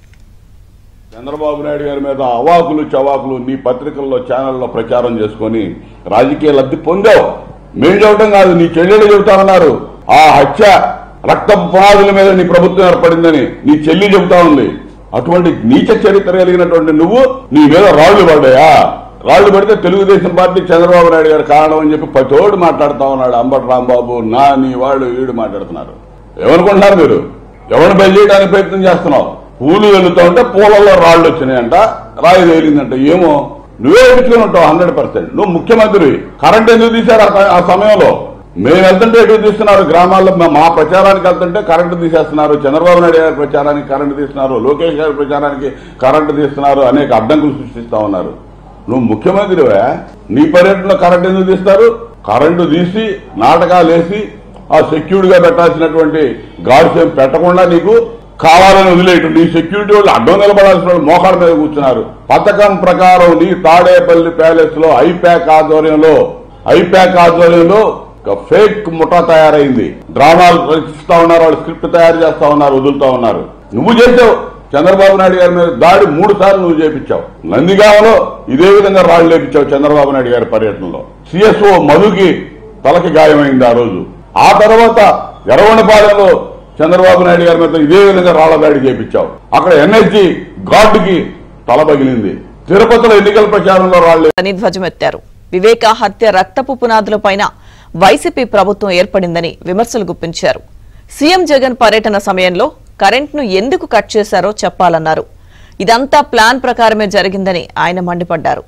Speaker 1: చంద్రబాబు నాయుడు గారి మీద అవాకులు చవాకులు నీ పత్రికల్లో ఛానల్లో ప్రచారం చేసుకుని రాజకీయ లబ్ధి పొందావు. మేము చెప్పడం కాదు, నీ చెల్లెలు చెబుతామన్నారు. ఆ హత్య రక్తపు పునాదుల మీద నీ ప్రభుత్వం ఏర్పడిందని నీ చెల్లి చెబుతా ఉంది. అటువంటి నీచ చరిత్ర కలిగినటువంటి నువ్వు నీ మీద రాళ్లు పడ్డాయా? రాళ్లు పడితే తెలుగుదేశం పార్టీ చంద్రబాబు నాయుడు గారు కారణం అని చెప్పి పతోడు మాట్లాడుతా ఉన్నాడు. అంబటి రాంబాబు, నా నీ వాళ్ళు వీడు మాట్లాడుతున్నారు. ఏమనుకుంటున్నారు మీరు? ఎవరిని బయలు చేయడానికి ప్రయత్నం చేస్తున్నావు? పూలు వెళ్తా ఉంటే పూలలో రాళ్లు వచ్చినాయంట, రాయి తేలిందంట. ఏమో నువ్వే ఎడుచుకుని ఉంటావు హండ్రెడ్ పర్సెంట్. నువ్వు ముఖ్యమంత్రి. కరెంట్ ఎందుకు తీశారు ఆ సమయంలో? మేము వెళ్తుంటే ఎటు తీస్తున్నారు? గ్రామాల్లో మా ప్రచారానికి వెళ్తుంటే కరెంటు తీసేస్తున్నారు. చంద్రబాబు నాయుడు గారి ప్రచారానికి కరెంటు తీస్తున్నారు. లోకేష్ గారి ప్రచారానికి కరెంటు తీస్తున్నారు. అనేక అడ్డంకులు సృష్టిస్తా ఉన్నారు. నువ్వు ముఖ్యమంత్రివే, నీ పర్యటనలో కరెంటు ఎందుకు తీస్తారు? కరెంటు తీసి నాటకాలు వేసి ఆ సెక్యూరిటీ గా పెట్టాల్సినటువంటి గార్డ్స్ ఏం పెట్టకుండా నీకు కావాలని వదిలేయటం. నీ సెక్యూరిటీ వాళ్ళు అడ్డం నిలబడాల్సిన వాళ్ళు మోకాళ్ళ మీద కూర్చున్నారు. పథకం ప్రకారం నీ తాడేపల్లి ప్యాలెస్ లో ఐప్యాక్ ఆధ్వర్యంలో ఐప్యాక్ ఆధ్వర్యంలో ఫేక్ ముఠా తయారైంది. డ్రామాలు రచిస్తా ఉన్నారు, వాళ్ళు స్క్రిప్ట్ తయారు చేస్తా ఉన్నారు, వదులుతా ఉన్నారు. నువ్వు చేసావు. చంద్రబాబు నాయుడు గారి మీద దాడి మూడు సార్లు నువ్వు చేపించావు. నందిగామలో ఇదే విధంగా రాళ్లు లేపించావు చంద్రబాబు నాయుడు గారి పర్యటనలో. సిఎస్ఓ మధుకి తలకి గాయమైంది ఆ రోజు. ఆ తర్వాత ఎర్రగొండపాలెంలో చంద్రబాబు నాయుడు గారి మీద ఇదే విధంగా రాళ్ల దాడి చేపించావు. అక్కడ ఎన్ఎస్జీ గార్డుకి తల పగిలింది. తిరుపతిలో ఎన్నికల ప్రచారంలో రాళ్లు
Speaker 2: ధ్వజమెత్తారు. వివేక హత్య రక్తపు పునాదులపైన వైసీపీ ప్రభుత్వం ఏర్పడిందని విమర్శలు గుప్పించారు. సీఎం జగన్ పర్యటన సమయంలో కరెంట్ను ఎందుకు కట్ చేశారో చెప్పాలన్నారు. ఇదంతా ప్లాన్ ప్రకారమే జరిగిందని ఆయన మండిపడ్డారు.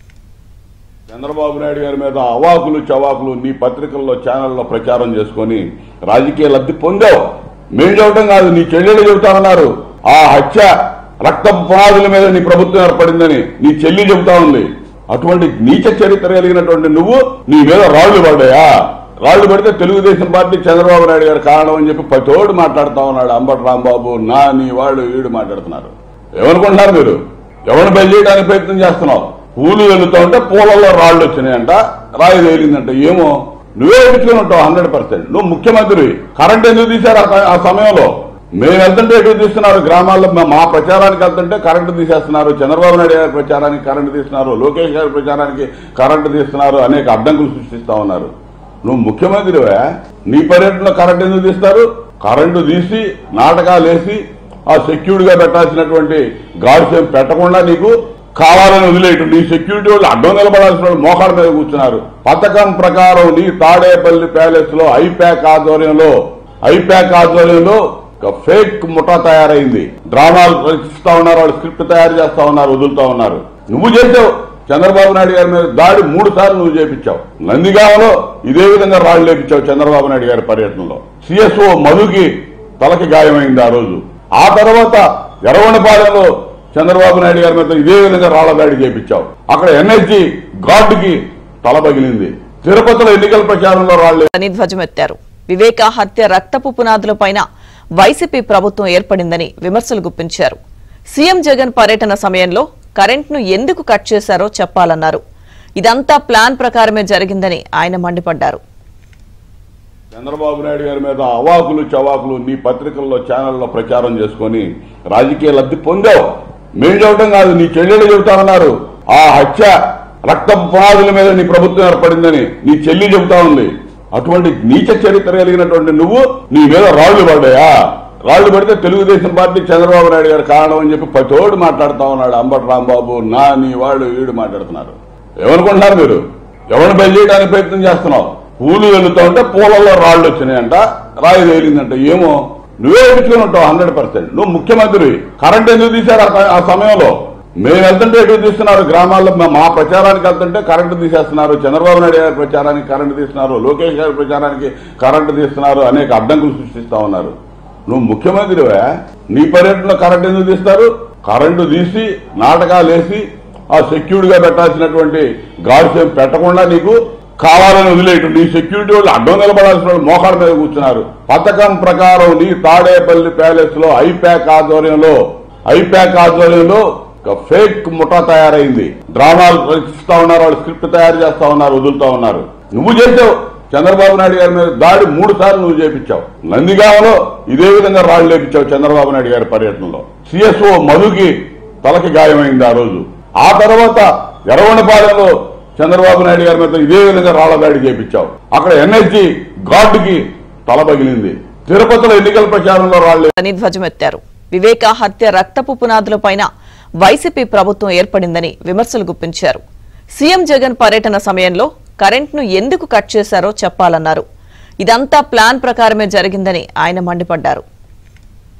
Speaker 1: చంద్రబాబు నాయుడు గారి మీద అవాకులు చవాకులు నీ పత్రికల్లో ఛానల్లో ప్రచారం చేసుకుని రాజకీయ లబ్ధి పొందావు. మేము చెప్పడం కాదు, నీ చెల్లెలు చెబుతామన్నారు. ఆ హత్య రక్తపు పునాదుల మీద నీ ప్రభుత్వం ఏర్పడిందని నీ చెల్లి చెబుతా ఉంది. అటువంటి నీచ చరిత్ర కలిగినటువంటి నువ్వు నీ మీద రాళ్లు పడ్డాయా? రాళ్లు పడితే తెలుగుదేశం పార్టీ చంద్రబాబు నాయుడు గారు కారణం అని చెప్పి పతోడు మాట్లాడుతా ఉన్నాడు. అంబటి రాంబాబు, నా నీ వాళ్ళు వీడు మాట్లాడుతున్నారు. ఏమనుకుంటున్నారు మీరు? ఎవరిని బయలు చేయడానికి ప్రయత్నం చేస్తున్నావు? పూలు వెళ్తా ఉంటే పూలలో రాళ్లు వచ్చినాయంట, రాయి తేలిందంట. ఏమో నువ్వే ఎడుచుకుని ఉంటావు హండ్రెడ్ పర్సెంట్. నువ్వు ముఖ్యమంత్రి. కరెంట్ ఎందుకు తీశారు ఆ సమయంలో? మేము వెళ్తుంటే ఎటు తీస్తున్నారు? గ్రామాల్లో మా ప్రచారానికి వెళ్తుంటే కరెంటు తీసేస్తున్నారు. చంద్రబాబు నాయుడు గారి ప్రచారానికి కరెంటు తీస్తున్నారు. లోకేష్ గారి ప్రచారానికి కరెంటు తీస్తున్నారు. అనేక అడ్డంకులు సృష్టిస్తా ఉన్నారు. నువ్వు ముఖ్యమంత్రివే, నీ పర్యటనలో కరెంటు ఎందుకు తీస్తారు? కరెంటు తీసి నాటకాలు వేసి ఆ సెక్యూరిటీ గా పెట్టాల్సినటువంటి గార్డ్స్ ఏం పెట్టకుండా నీకు కావాలని వదిలేయటం. నీ సెక్యూరిటీ వాళ్ళు అడ్డం నిలబడాల్సిన వాళ్ళు మోకాళ్ళ మీద కూర్చున్నారు. పథకం ప్రకారం నీ తాడేపల్లి ప్యాలెస్ లో ఐప్యాక్ ఆధ్వర్యంలో ఐప్యాక్ ఆధ్వర్యంలో ఫేక్ ముఠా తయారైంది. డ్రామాలు రచిస్తా ఉన్నారు, వాళ్ళు స్క్రిప్ట్ తయారు చేస్తా ఉన్నారు, వదులుతా ఉన్నారు. నువ్వు చేసావు. చంద్రబాబు నాయుడు గారి మీద దాడి మూడు సార్లు నువ్వు చేపించావు. నందిగామలో ఇదే విధంగా రాళ్లు లేపించావు చంద్రబాబు నాయుడు గారి పర్యటనలో. సిఎస్ఓ మధుకి తలకి గాయమైంది ఆ రోజు. ఆ తర్వాత ఎర్రగొండపాలెంలో చంద్రబాబు నాయుడు గారి మీద ఇదే విధంగా రాళ్ల దాడి చేపించావు. అక్కడ ఎన్ఎస్జీ గార్డుకి తల పగిలింది. తిరుపతిలో ఎన్నికల ప్రచారంలో రాళ్లు
Speaker 2: ధ్వజమెత్తారు. వివేక హత్య రక్తపు పునాదులపైన వైసీపీ ప్రభుత్వం ఏర్పడిందని విమర్శలు గుప్పించారు. సీఎం జగన్ పర్యటన సమయంలో కరెంట్ను ఎందుకు కట్ చేశారో చెప్పాలన్నారు. ఇదంతా ప్లాన్ ప్రకారమే జరిగిందని ఆయన మండిపడ్డారు.
Speaker 1: చంద్రబాబు నాయుడు గారి మీద అవాకులు చవాకులు నీ పత్రికల్లో ఛానల్లో ప్రచారం చేసుకుని రాజకీయ లబ్ధి పొందావు. మేము చెప్పడం కాదు, నీ చెల్లెలు చెబుతామన్నారు. ఆ హత్య రక్తపు పునాదుల మీద నీ ప్రభుత్వం ఏర్పడిందని నీ చెల్లి చెబుతా ఉంది. అటువంటి నీచ చరిత్ర కలిగినటువంటి నువ్వు నీ మీద రాళ్లు పడ్డాయా? రాళ్లు పడితే తెలుగుదేశం పార్టీ చంద్రబాబు నాయుడు గారు కారణం అని చెప్పి పతోడు మాట్లాడుతా ఉన్నాడు. అంబటి రాంబాబు, నా నీ వాళ్ళు వీడు మాట్లాడుతున్నారు. ఏమనుకుంటున్నారు మీరు? ఎవరిని బయలు చేయడానికి ప్రయత్నం చేస్తున్నావు? పూలు వెళ్తా ఉంటే పూలలో రాళ్లు వచ్చినాయంట, రాయి తేలిందంట. ఏమో నువ్వే ఎడుచుకుని ఉంటావు హండ్రెడ్ పర్సెంట్. నువ్వు ముఖ్యమంత్రి. కరెంట్ ఎందుకు తీశారు ఆ సమయంలో? మేము వెళ్తుంటే ఎటు తీస్తున్నారు? గ్రామాల్లో మా ప్రచారానికి వెళ్తుంటే కరెంటు తీసేస్తున్నారు. చంద్రబాబు నాయుడు గారి ప్రచారానికి కరెంటు తీస్తున్నారు. లోకేష్ గారి ప్రచారానికి కరెంటు తీస్తున్నారు. అనేక అడ్డంకులు సృష్టిస్తా ఉన్నారు. నువ్వు ముఖ్యమంత్రివే, నీ పర్యటనలో కరెంటు ఎందుకు తీస్తారు? కరెంటు తీసి నాటకాలు వేసి ఆ సెక్యూరిటీ గా పెట్టాల్సినటువంటి గార్డ్స్ ఏం పెట్టకుండా నీకు కావాలని వదిలేయటం. నీ సెక్యూరిటీ వాళ్ళు అడ్డం నిలబడాల్సిన వాళ్ళు మోకాళ్ళ మీద కూర్చున్నారు. పథకం ప్రకారం నీ తాడేపల్లి ప్యాలెస్ లో ఐప్యాక్ ఆధ్వర్యంలో ఐప్యాక్ ఆధ్వర్యంలో ఫేక్ ముఠా తయారైంది. డ్రామాలు రచిస్తా ఉన్నారు, వాళ్ళు స్క్రిప్ట్ తయారు చేస్తా ఉన్నారు, వదులుతా ఉన్నారు. నువ్వు చేసావు. చంద్రబాబు నాయుడు గారి మీద దాడి మూడు సార్లు నువ్వు చేపించావు. నందిగామలో ఇదే విధంగా రాళ్లు లేపించావు చంద్రబాబు నాయుడు గారి పర్యటనలో. సిఎస్ఓ మధుకి తలకి గాయమైంది ఆ రోజు. ఆ తర్వాత ఎర్రగొండపాలెంలో చంద్రబాబు నాయుడు గారి మీద ఇదే విధంగా రాళ్ల దాడి చేపించావు. అక్కడ ఎన్ఎస్జీ గార్డుకి తల పగిలింది. తిరుపతిలో ఎన్నికల ప్రచారంలో రాళ్లు
Speaker 2: ధ్వజమెత్తారు. వివేక హత్య రక్తపు పునాదులపైన వైసీపీ ప్రభుత్వం ఏర్పడిందని విమర్శలు గుప్పించారు. సీఎం జగన్ పర్యటన సమయంలో కరెంట్ను ఎందుకు కట్ చేశారో చెప్పాలన్నారు. ఇదంతా ప్లాన్ ప్రకారమే జరిగిందని ఆయన మండిపడ్డారు.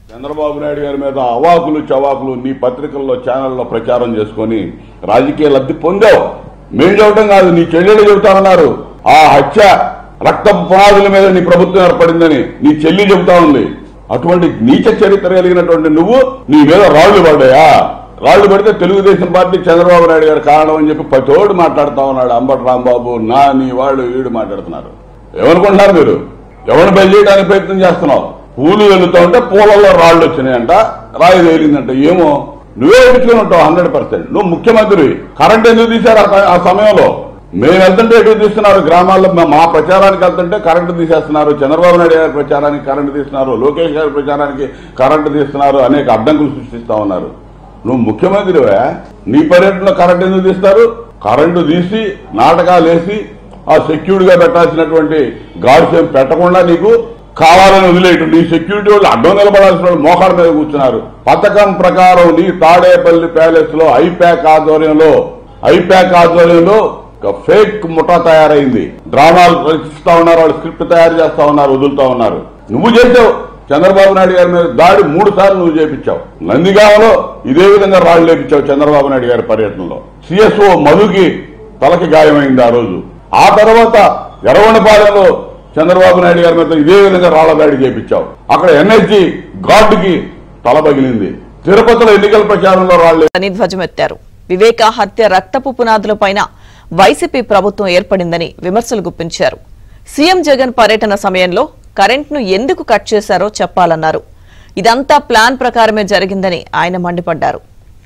Speaker 1: చంద్రబాబు నాయుడు గారి మీద అవాకులు చవాకులు నీ పత్రికల్లో ఛానల్లో ప్రచారం చేసుకొని రాజకీయ లబ్ధి పొందావు. మేం చెప్పడం కాదు, నీ చెల్లెలు చెబుతామన్నారు. ఆ హత్య రక్త పునాదుల మీద నీ ప్రభుత్వం ఏర్పడిందని నీ చెల్లి చెబుతా ఉంది. అటువంటి నీచ చరిత్ర కలిగినటువంటి నువ్వు నీ మీద రాళ్లు పడ్డాయా? రాళ్లు పడితే తెలుగుదేశం పార్టీ చంద్రబాబు నాయుడు గారు కారణం అని చెప్పి పతోడు మాట్లాడుతా ఉన్నాడు. అంబటి రాంబాబు, నా నీ వాళ్ళు వీడు మాట్లాడుతున్నారు. ఏమనుకుంటున్నారు మీరు? ఎవరిని బయలు చేయడానికి ప్రయత్నం చేస్తున్నావు? పూలు వెళ్తా ఉంటే పూలలో రాళ్లు వచ్చినాయంట, రాయి తేలిందంట. ఏమో నువ్వే ఎడుచుకుని ఉంటావు హండ్రెడ్ పర్సెంట్. నువ్వు ముఖ్యమంత్రి. కరెంట్ ఎందుకు తీశారు ఆ సమయంలో? మేము వెళ్తుంటే ఎటు తీస్తున్నారు? గ్రామాల్లో మా ప్రచారానికి వెళ్తుంటే కరెంటు తీసేస్తున్నారు. చంద్రబాబు నాయుడు గారి ప్రచారానికి కరెంటు తీస్తున్నారు. లోకేష్ గారి ప్రచారానికి కరెంటు తీస్తున్నారు. అనేక అడ్డంకులు సృష్టిస్తా ఉన్నారు. నువ్వు ముఖ్యమంత్రివే, నీ పర్యటనలో కరెంటు ఎందుకు తీస్తారు? కరెంటు తీసి నాటకాలు వేసి ఆ సెక్యూరిటీ గా పెట్టాల్సినటువంటి గార్డ్స్ ఏం పెట్టకుండా నీకు కావాలని వదిలేయటం. నీ సెక్యూరిటీ వాళ్ళు అడ్డం నిలబడాల్సిన వాళ్ళు మోకాళ్ళ మీద కూర్చున్నారు. పథకం ప్రకారం నీ తాడేపల్లి ప్యాలెస్ లో ఐప్యాక్ ఆధ్వర్యంలో ఐప్యాక్ ఆధ్వర్యంలో ఫేక్ ముఠా తయారైంది. డ్రామాలు రచిస్తా ఉన్నారు, వాళ్ళు స్క్రిప్ట్ తయారు చేస్తా ఉన్నారు, వదులుతా ఉన్నారు. నువ్వు చేసావు. చంద్రబాబు నాయుడు గారి మీద దాడి మూడు సార్లు నువ్వు చేపించావు. నందిగామలో ఇదే విధంగా రాళ్లు లేపించావు చంద్రబాబు నాయుడు గారి పర్యటనలో. సిఎస్ఓ మధుకి తలకి గాయమైంది ఆ రోజు. ఆ తర్వాత ఎర్రగొండపాలెంలో చంద్రబాబు నాయుడు గారి మీద ఇదే విధంగా రాళ్ల దాడి చేపించావు. అక్కడ ఎన్ఎస్జీ గార్డుకి తల పగిలింది. తిరుపతిలో ఎన్నికల ప్రచారంలో రాళ్లు
Speaker 2: ధ్వజమెత్తారు. వివేక హత్య రక్తపు పునాదులపైన వైసీపీ ప్రభుత్వం ఏర్పడిందని విమర్శలు గుప్పించారు. సీఎం జగన్ పర్యటన సమయంలో కరెంట్ను ఎందుకు కట్ చేశారో చెప్పాలన్నారు. ఇదంతా ప్లాన్ ప్రకారమే జరిగిందని ఆయన మండిపడ్డారు.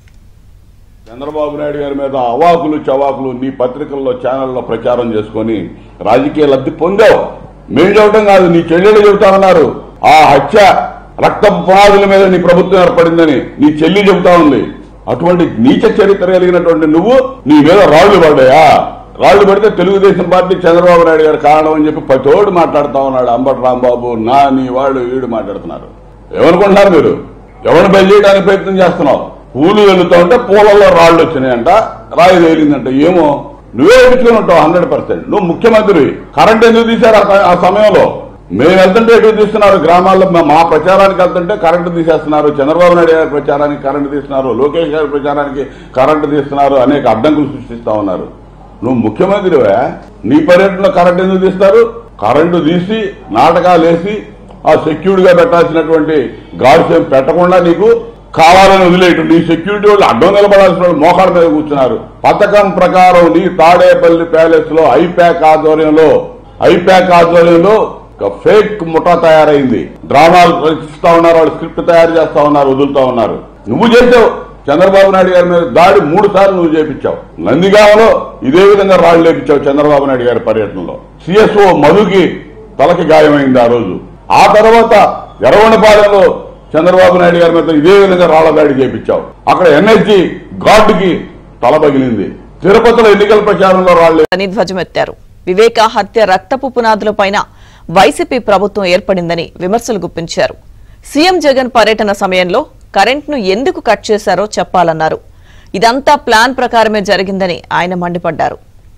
Speaker 1: చంద్రబాబు నాయుడు గారి మీద అవాకులు చవాకులు నీ పత్రికల్లో ఛానల్లో ప్రచారం చేసుకొని రాజకీయ లబ్ధి పొందావు. మేం చెప్పడం కాదు, నీ చెల్లెలు చెబుతామన్నారు. ఆ హత్య రక్త పునాదుల మీద నీ ప్రభుత్వం ఏర్పడిందని నీ చెల్లి చెబుతా ఉంది. అటువంటి నీచ చరిత్ర కలిగినటువంటి నువ్వు నీ మీద రాళ్లు పడ్డాయా? రాళ్లు పడితే తెలుగుదేశం పార్టీ చంద్రబాబు నాయుడు గారు కారణం అని చెప్పి పతోడు మాట్లాడుతా ఉన్నాడు. అంబటి రాంబాబు, నా నీ వాళ్ళు వీడు మాట్లాడుతున్నారు. ఏమనుకుంటున్నారు మీరు? ఎవరిని బయలు చేయడానికి ప్రయత్నం చేస్తున్నావు? పూలు వెళ్తా ఉంటే పూలలో రాళ్లు వచ్చినాయంట, రాయి తేలిందంట. ఏమో నువ్వే ఎడుచుకుని ఉంటావు హండ్రెడ్ పర్సెంట్. నువ్వు ముఖ్యమంత్రి. కరెంట్ ఎందుకు తీశారు ఆ సమయంలో? మేము వెళ్తుంటే ఎటు తీస్తున్నారు? గ్రామాల్లో మా ప్రచారానికి వెళ్తుంటే కరెంటు తీసేస్తున్నారు. చంద్రబాబు నాయుడు గారి ప్రచారానికి కరెంటు తీస్తున్నారు. లోకేష్ గారి ప్రచారానికి కరెంటు తీస్తున్నారు. అనేక అడ్డంకులు సృష్టిస్తా ఉన్నారు. నువ్వు ముఖ్యమంత్రివే, నీ పర్యటనలో కరెంటు ఎందుకు తీస్తారు? కరెంటు తీసి నాటకాలు వేసి ఆ సెక్యూరిటీ గా పెట్టాల్సినటువంటి గార్డ్స్ ఏం పెట్టకుండా నీకు కావాలని వదిలేయటం. నీ సెక్యూరిటీ వాళ్ళు అడ్డం నిలబడాల్సిన వాళ్ళు మోకాళ్ళ మీద కూర్చున్నారు. పథకం ప్రకారం నీ తాడేపల్లి ప్యాలెస్ లో ఐప్యాక్ ఆధ్వర్యంలో ఐప్యాక్ ఆధ్వర్యంలో ఫేక్ ముఠా తయారైంది. డ్రామాలు రచిస్తా ఉన్నారు, వాళ్ళు స్క్రిప్ట్ తయారు చేస్తా ఉన్నారు, వదులుతా ఉన్నారు. నువ్వు చేసావు. చంద్రబాబు నాయుడు గారి మీద దాడి మూడు సార్లు నువ్వు చేపించావు. నందిగామలో ఇదే విధంగా రాళ్లు లేపించావు చంద్రబాబు నాయుడు గారి పర్యటనలో. సిఎస్ఓ మధుకి తలకి గాయమైంది ఆ రోజు. ఆ తర్వాత ఎర్రగొండపాలెంలో చంద్రబాబు నాయుడు గారి మీద ఇదే విధంగా రాళ్ల దాడి చేపించావు. అక్కడ ఎన్ఎస్జీ గార్డుకి తల పగిలింది. తిరుపతిలో ఎన్నికల ప్రచారంలో రాళ్లు
Speaker 2: ధ్వజమెత్తారు. వివేక హత్య రక్తపు పునాదులపైన వైసీపీ ప్రభుత్వం ఏర్పడిందని విమర్శలు గుప్పించారు. సీఎం జగన్ పర్యటన సమయంలో కరెంట్ను ఎందుకు కట్ చేశారో చెప్పాలన్నారు. ఇదంతా ప్లాన్ ప్రకారమే జరిగిందని ఆయన మండిపడ్డారు.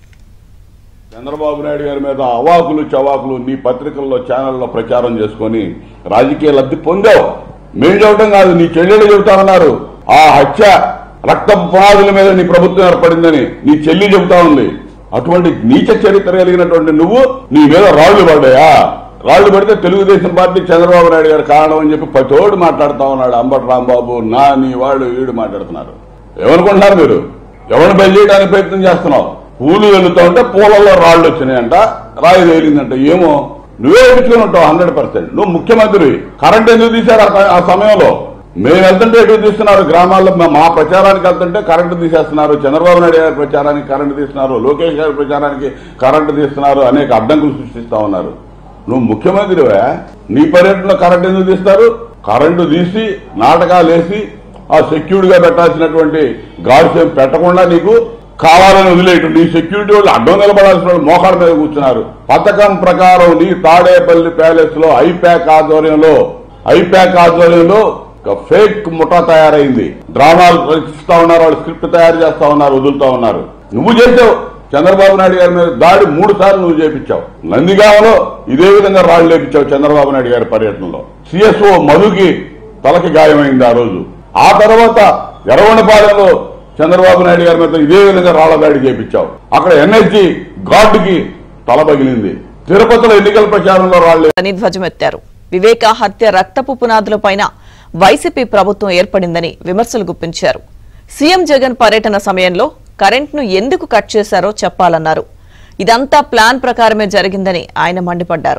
Speaker 1: చంద్రబాబు నాయుడు గారి మీద అవాకులు చవాకులు నీ పత్రికల్లో ఛానల్లో ప్రచారం చేసుకొని రాజకీయ లబ్ధి పొందావు. మేం చెప్పడం కాదు, నీ చెల్లెలు చెబుతామన్నారు. ఆ హత్య రక్త పునాదుల మీద నీ ప్రభుత్వం ఏర్పడిందని నీ చెల్లి చెబుతా ఉంది. అటువంటి నీచ చరిత్ర కలిగినటువంటి నువ్వు నీ మీద రాళ్లు పడ్డాయా? రాళ్లు పడితే తెలుగుదేశం పార్టీ చంద్రబాబు నాయుడు గారు కారణం అని చెప్పి పతోడు మాట్లాడుతా ఉన్నాడు. అంబటి రాంబాబు, నా నీ వాళ్ళు వీడు మాట్లాడుతున్నారు. ఏమనుకుంటున్నారు మీరు? ఎవరిని బయలు చేయడానికి ప్రయత్నం చేస్తున్నావు? పూలు వెళ్తా ఉంటే పూలలో రాళ్లు వచ్చినాయంట, రాయి తేలిందంట. ఏమో నువ్వే ఎడుచుకుని ఉంటావు హండ్రెడ్ పర్సెంట్. నువ్వు ముఖ్యమంత్రి. కరెంట్ ఎందుకు తీశారు ఆ సమయంలో? మేము వెళ్తుంటే ఎటు తీస్తున్నారు? గ్రామాల్లో మా ప్రచారానికి వెళ్తుంటే కరెంటు తీసేస్తున్నారు. చంద్రబాబు నాయుడు గారి ప్రచారానికి కరెంటు తీస్తున్నారు. లోకేష్ గారి ప్రచారానికి కరెంటు తీస్తున్నారు. అనేక అడ్డంకులు సృష్టిస్తా ఉన్నారు. నువ్వు ముఖ్యమంత్రివే, నీ పర్యటనలో కరెంటు ఎందుకు తీస్తారు? కరెంటు తీసి నాటకాలు వేసి ఆ సెక్యూరిటీ గా పెట్టాల్సినటువంటి గార్డ్స్ ఏం పెట్టకుండా నీకు కావాలని వదిలేయటం. నీ సెక్యూరిటీ వాళ్ళు అడ్డం నిలబడాల్సిన వాళ్ళు మోకాళ్ళ మీద కూర్చున్నారు. పథకం ప్రకారం నీ తాడేపల్లి ప్యాలెస్ లో ఐప్యాక్ ఆధ్వర్యంలో ఐప్యాక్ ఆధ్వర్యంలో ఫేక్ ముఠా తయారైంది. డ్రామాలు రచిస్తా ఉన్నారు, వాళ్ళు స్క్రిప్ట్ తయారు చేస్తా ఉన్నారు, వదులుతా ఉన్నారు. నువ్వు చేసావు. చంద్రబాబు నాయుడు గారి మీద దాడి మూడు సార్లు నువ్వు చేపించావు. నందిగామలో ఇదే విధంగా రాళ్లు లేపించావు చంద్రబాబు నాయుడు గారి పర్యటనలో. సిఎస్ఓ మధుకి తలకి గాయమైంది ఆ రోజు. ఆ తర్వాత ఎర్రగొండపాలెంలో చంద్రబాబు నాయుడు గారి మీద ఇదే విధంగా రాళ్ల దాడి చేపించావు. అక్కడ ఎన్ఎస్జీ గార్డుకి తల పగిలింది. తిరుపతిలో ఎన్నికల ప్రచారంలో రాళ్లు
Speaker 2: అని ధ్వజమెత్తారు. వివేక హత్య రక్తపు పునాదులపైన వైసీపీ ప్రభుత్వం ఏర్పడిందని విమర్శలు గుప్పించారు. సీఎం జగన్ పర్యటన సమయంలో కరెంట్ను ఎందుకు కట్ చేశారో చెప్పాలన్నారు. ఇదంతా ప్లాన్ ప్రకారమే జరిగిందని ఆయన మండిపడ్డారు.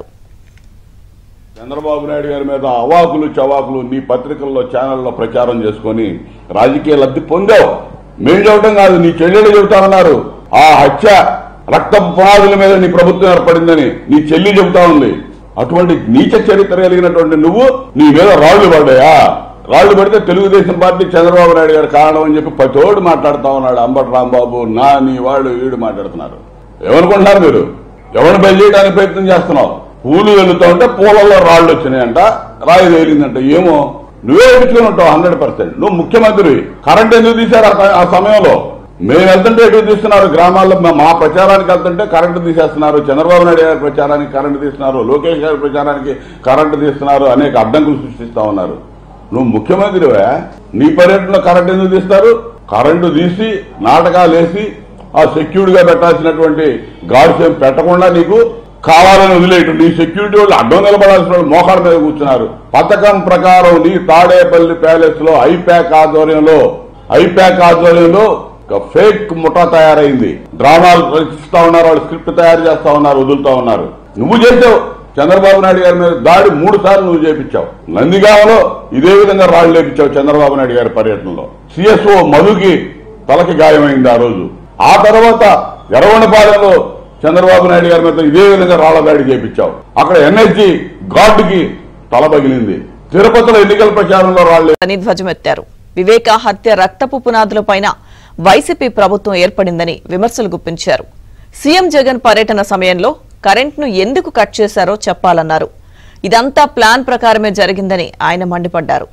Speaker 1: చంద్రబాబు నాయుడు గారి మీద అవాకులు చవాకులు నీ పత్రికల్లో ఛానల్లో ప్రచారం చేసుకుని రాజకీయ లబ్ధి పొందావు. మేం చెప్పడం కాదు, నీ చెల్లెలు చెబుతామన్నారు. ఆ హత్య రక్తపు పునాదుల మీద నీ ప్రభుత్వం ఏర్పడిందని నీ చెల్లి చెబుతా ఉంది. అటువంటి నీచ చరిత్ర కలిగినటువంటి నువ్వు నీ మీద రాళ్లు పడ్డాయా? రాళ్లు పడితే తెలుగుదేశం పార్టీ చంద్రబాబు నాయుడు గారు కారణం అని చెప్పి పతోడు మాట్లాడుతా ఉన్నాడు. అంబటి రాంబాబు, నా నీ వాళ్ళు వీడు మాట్లాడుతున్నారు. ఏమనుకుంటున్నారు మీరు? ఎవరిని బయలు చేయడానికి ప్రయత్నం చేస్తున్నావు? పూలు వెళ్తా ఉంటే పూలలో రాళ్లు వచ్చినాయంట, రాయి తేలిందంట. ఏమో నువ్వే ఎడుచుకుని ఉంటావు హండ్రెడ్ పర్సెంట్. నువ్వు ముఖ్యమంత్రి. కరెంట్ ఎందుకు తీశారు ఆ సమయంలో? మేము వెళ్తుంటే ఎటు తీస్తున్నారు? గ్రామాల్లో మా ప్రచారానికి వెళ్తుంటే కరెంటు తీసేస్తున్నారు. చంద్రబాబు నాయుడు గారి ప్రచారానికి కరెంటు తీస్తున్నారు. లోకేష్ గారి ప్రచారానికి కరెంటు తీస్తున్నారు. అనేక అడ్డంకులు సృష్టిస్తా ఉన్నారు. నువ్వు ముఖ్యమంత్రివే, నీ పర్యటనలో కరెంటు ఎందుకు తీస్తారు? కరెంటు తీసి నాటకాలు వేసి ఆ సెక్యూరిటీ గా పెట్టాల్సినటువంటి గార్డ్స్ ఏం పెట్టకుండా నీకు కావాలని వదిలేయటం. నీ సెక్యూరిటీ వాళ్ళు అడ్డం నిలబడాల్సిన వాళ్ళు మోకాళ్ళ మీద కూర్చున్నారు. పథకం ప్రకారం నీ తాడేపల్లి ప్యాలెస్ లో ఐప్యాక్ ఆధ్వర్యంలో ఐప్యాక్ ఆధ్వర్యంలో ఫేక్ ముఠా తయారైంది. డ్రామాలు రచిస్తా ఉన్నారు, వాళ్ళు స్క్రిప్ట్ తయారు చేస్తా ఉన్నారు, వదులుతా ఉన్నారు. నువ్వు చేసావు. చంద్రబాబు నాయుడు గారి మీద దాడి మూడు సార్లు నువ్వు చేపించావు. నందిగామలో ఇదే విధంగా రాళ్లు లేపించావు చంద్రబాబు నాయుడు గారి పర్యటనలో. సిఎస్ఓ మధుకి తలకి గాయమైంది ఆ రోజు. ఆ తర్వాత ఎర్రగొండపాలెంలో చంద్రబాబు నాయుడు గారి మీద ఇదే విధంగా రాళ్ల దాడి చేపించావు. అక్కడ ఎన్ఎస్జీ గార్డుకి తల పగిలింది. తిరుపతిలో ఎన్నికల ప్రచారంలో రాళ్లు
Speaker 2: అని ధ్వజమెత్తారు. వివేక హత్య రక్తపు పునాదులపైన వైసీపీ ప్రభుత్వం ఏర్పడిందని విమర్శలు గుప్పించారు. సీఎం జగన్ పర్యటన సమయంలో కరెంట్ను ఎందుకు కట్ చేశారో చెప్పాలన్నారు. ఇదంతా ప్లాన్ ప్రకారమే జరిగిందని ఆయన మండిపడ్డారు.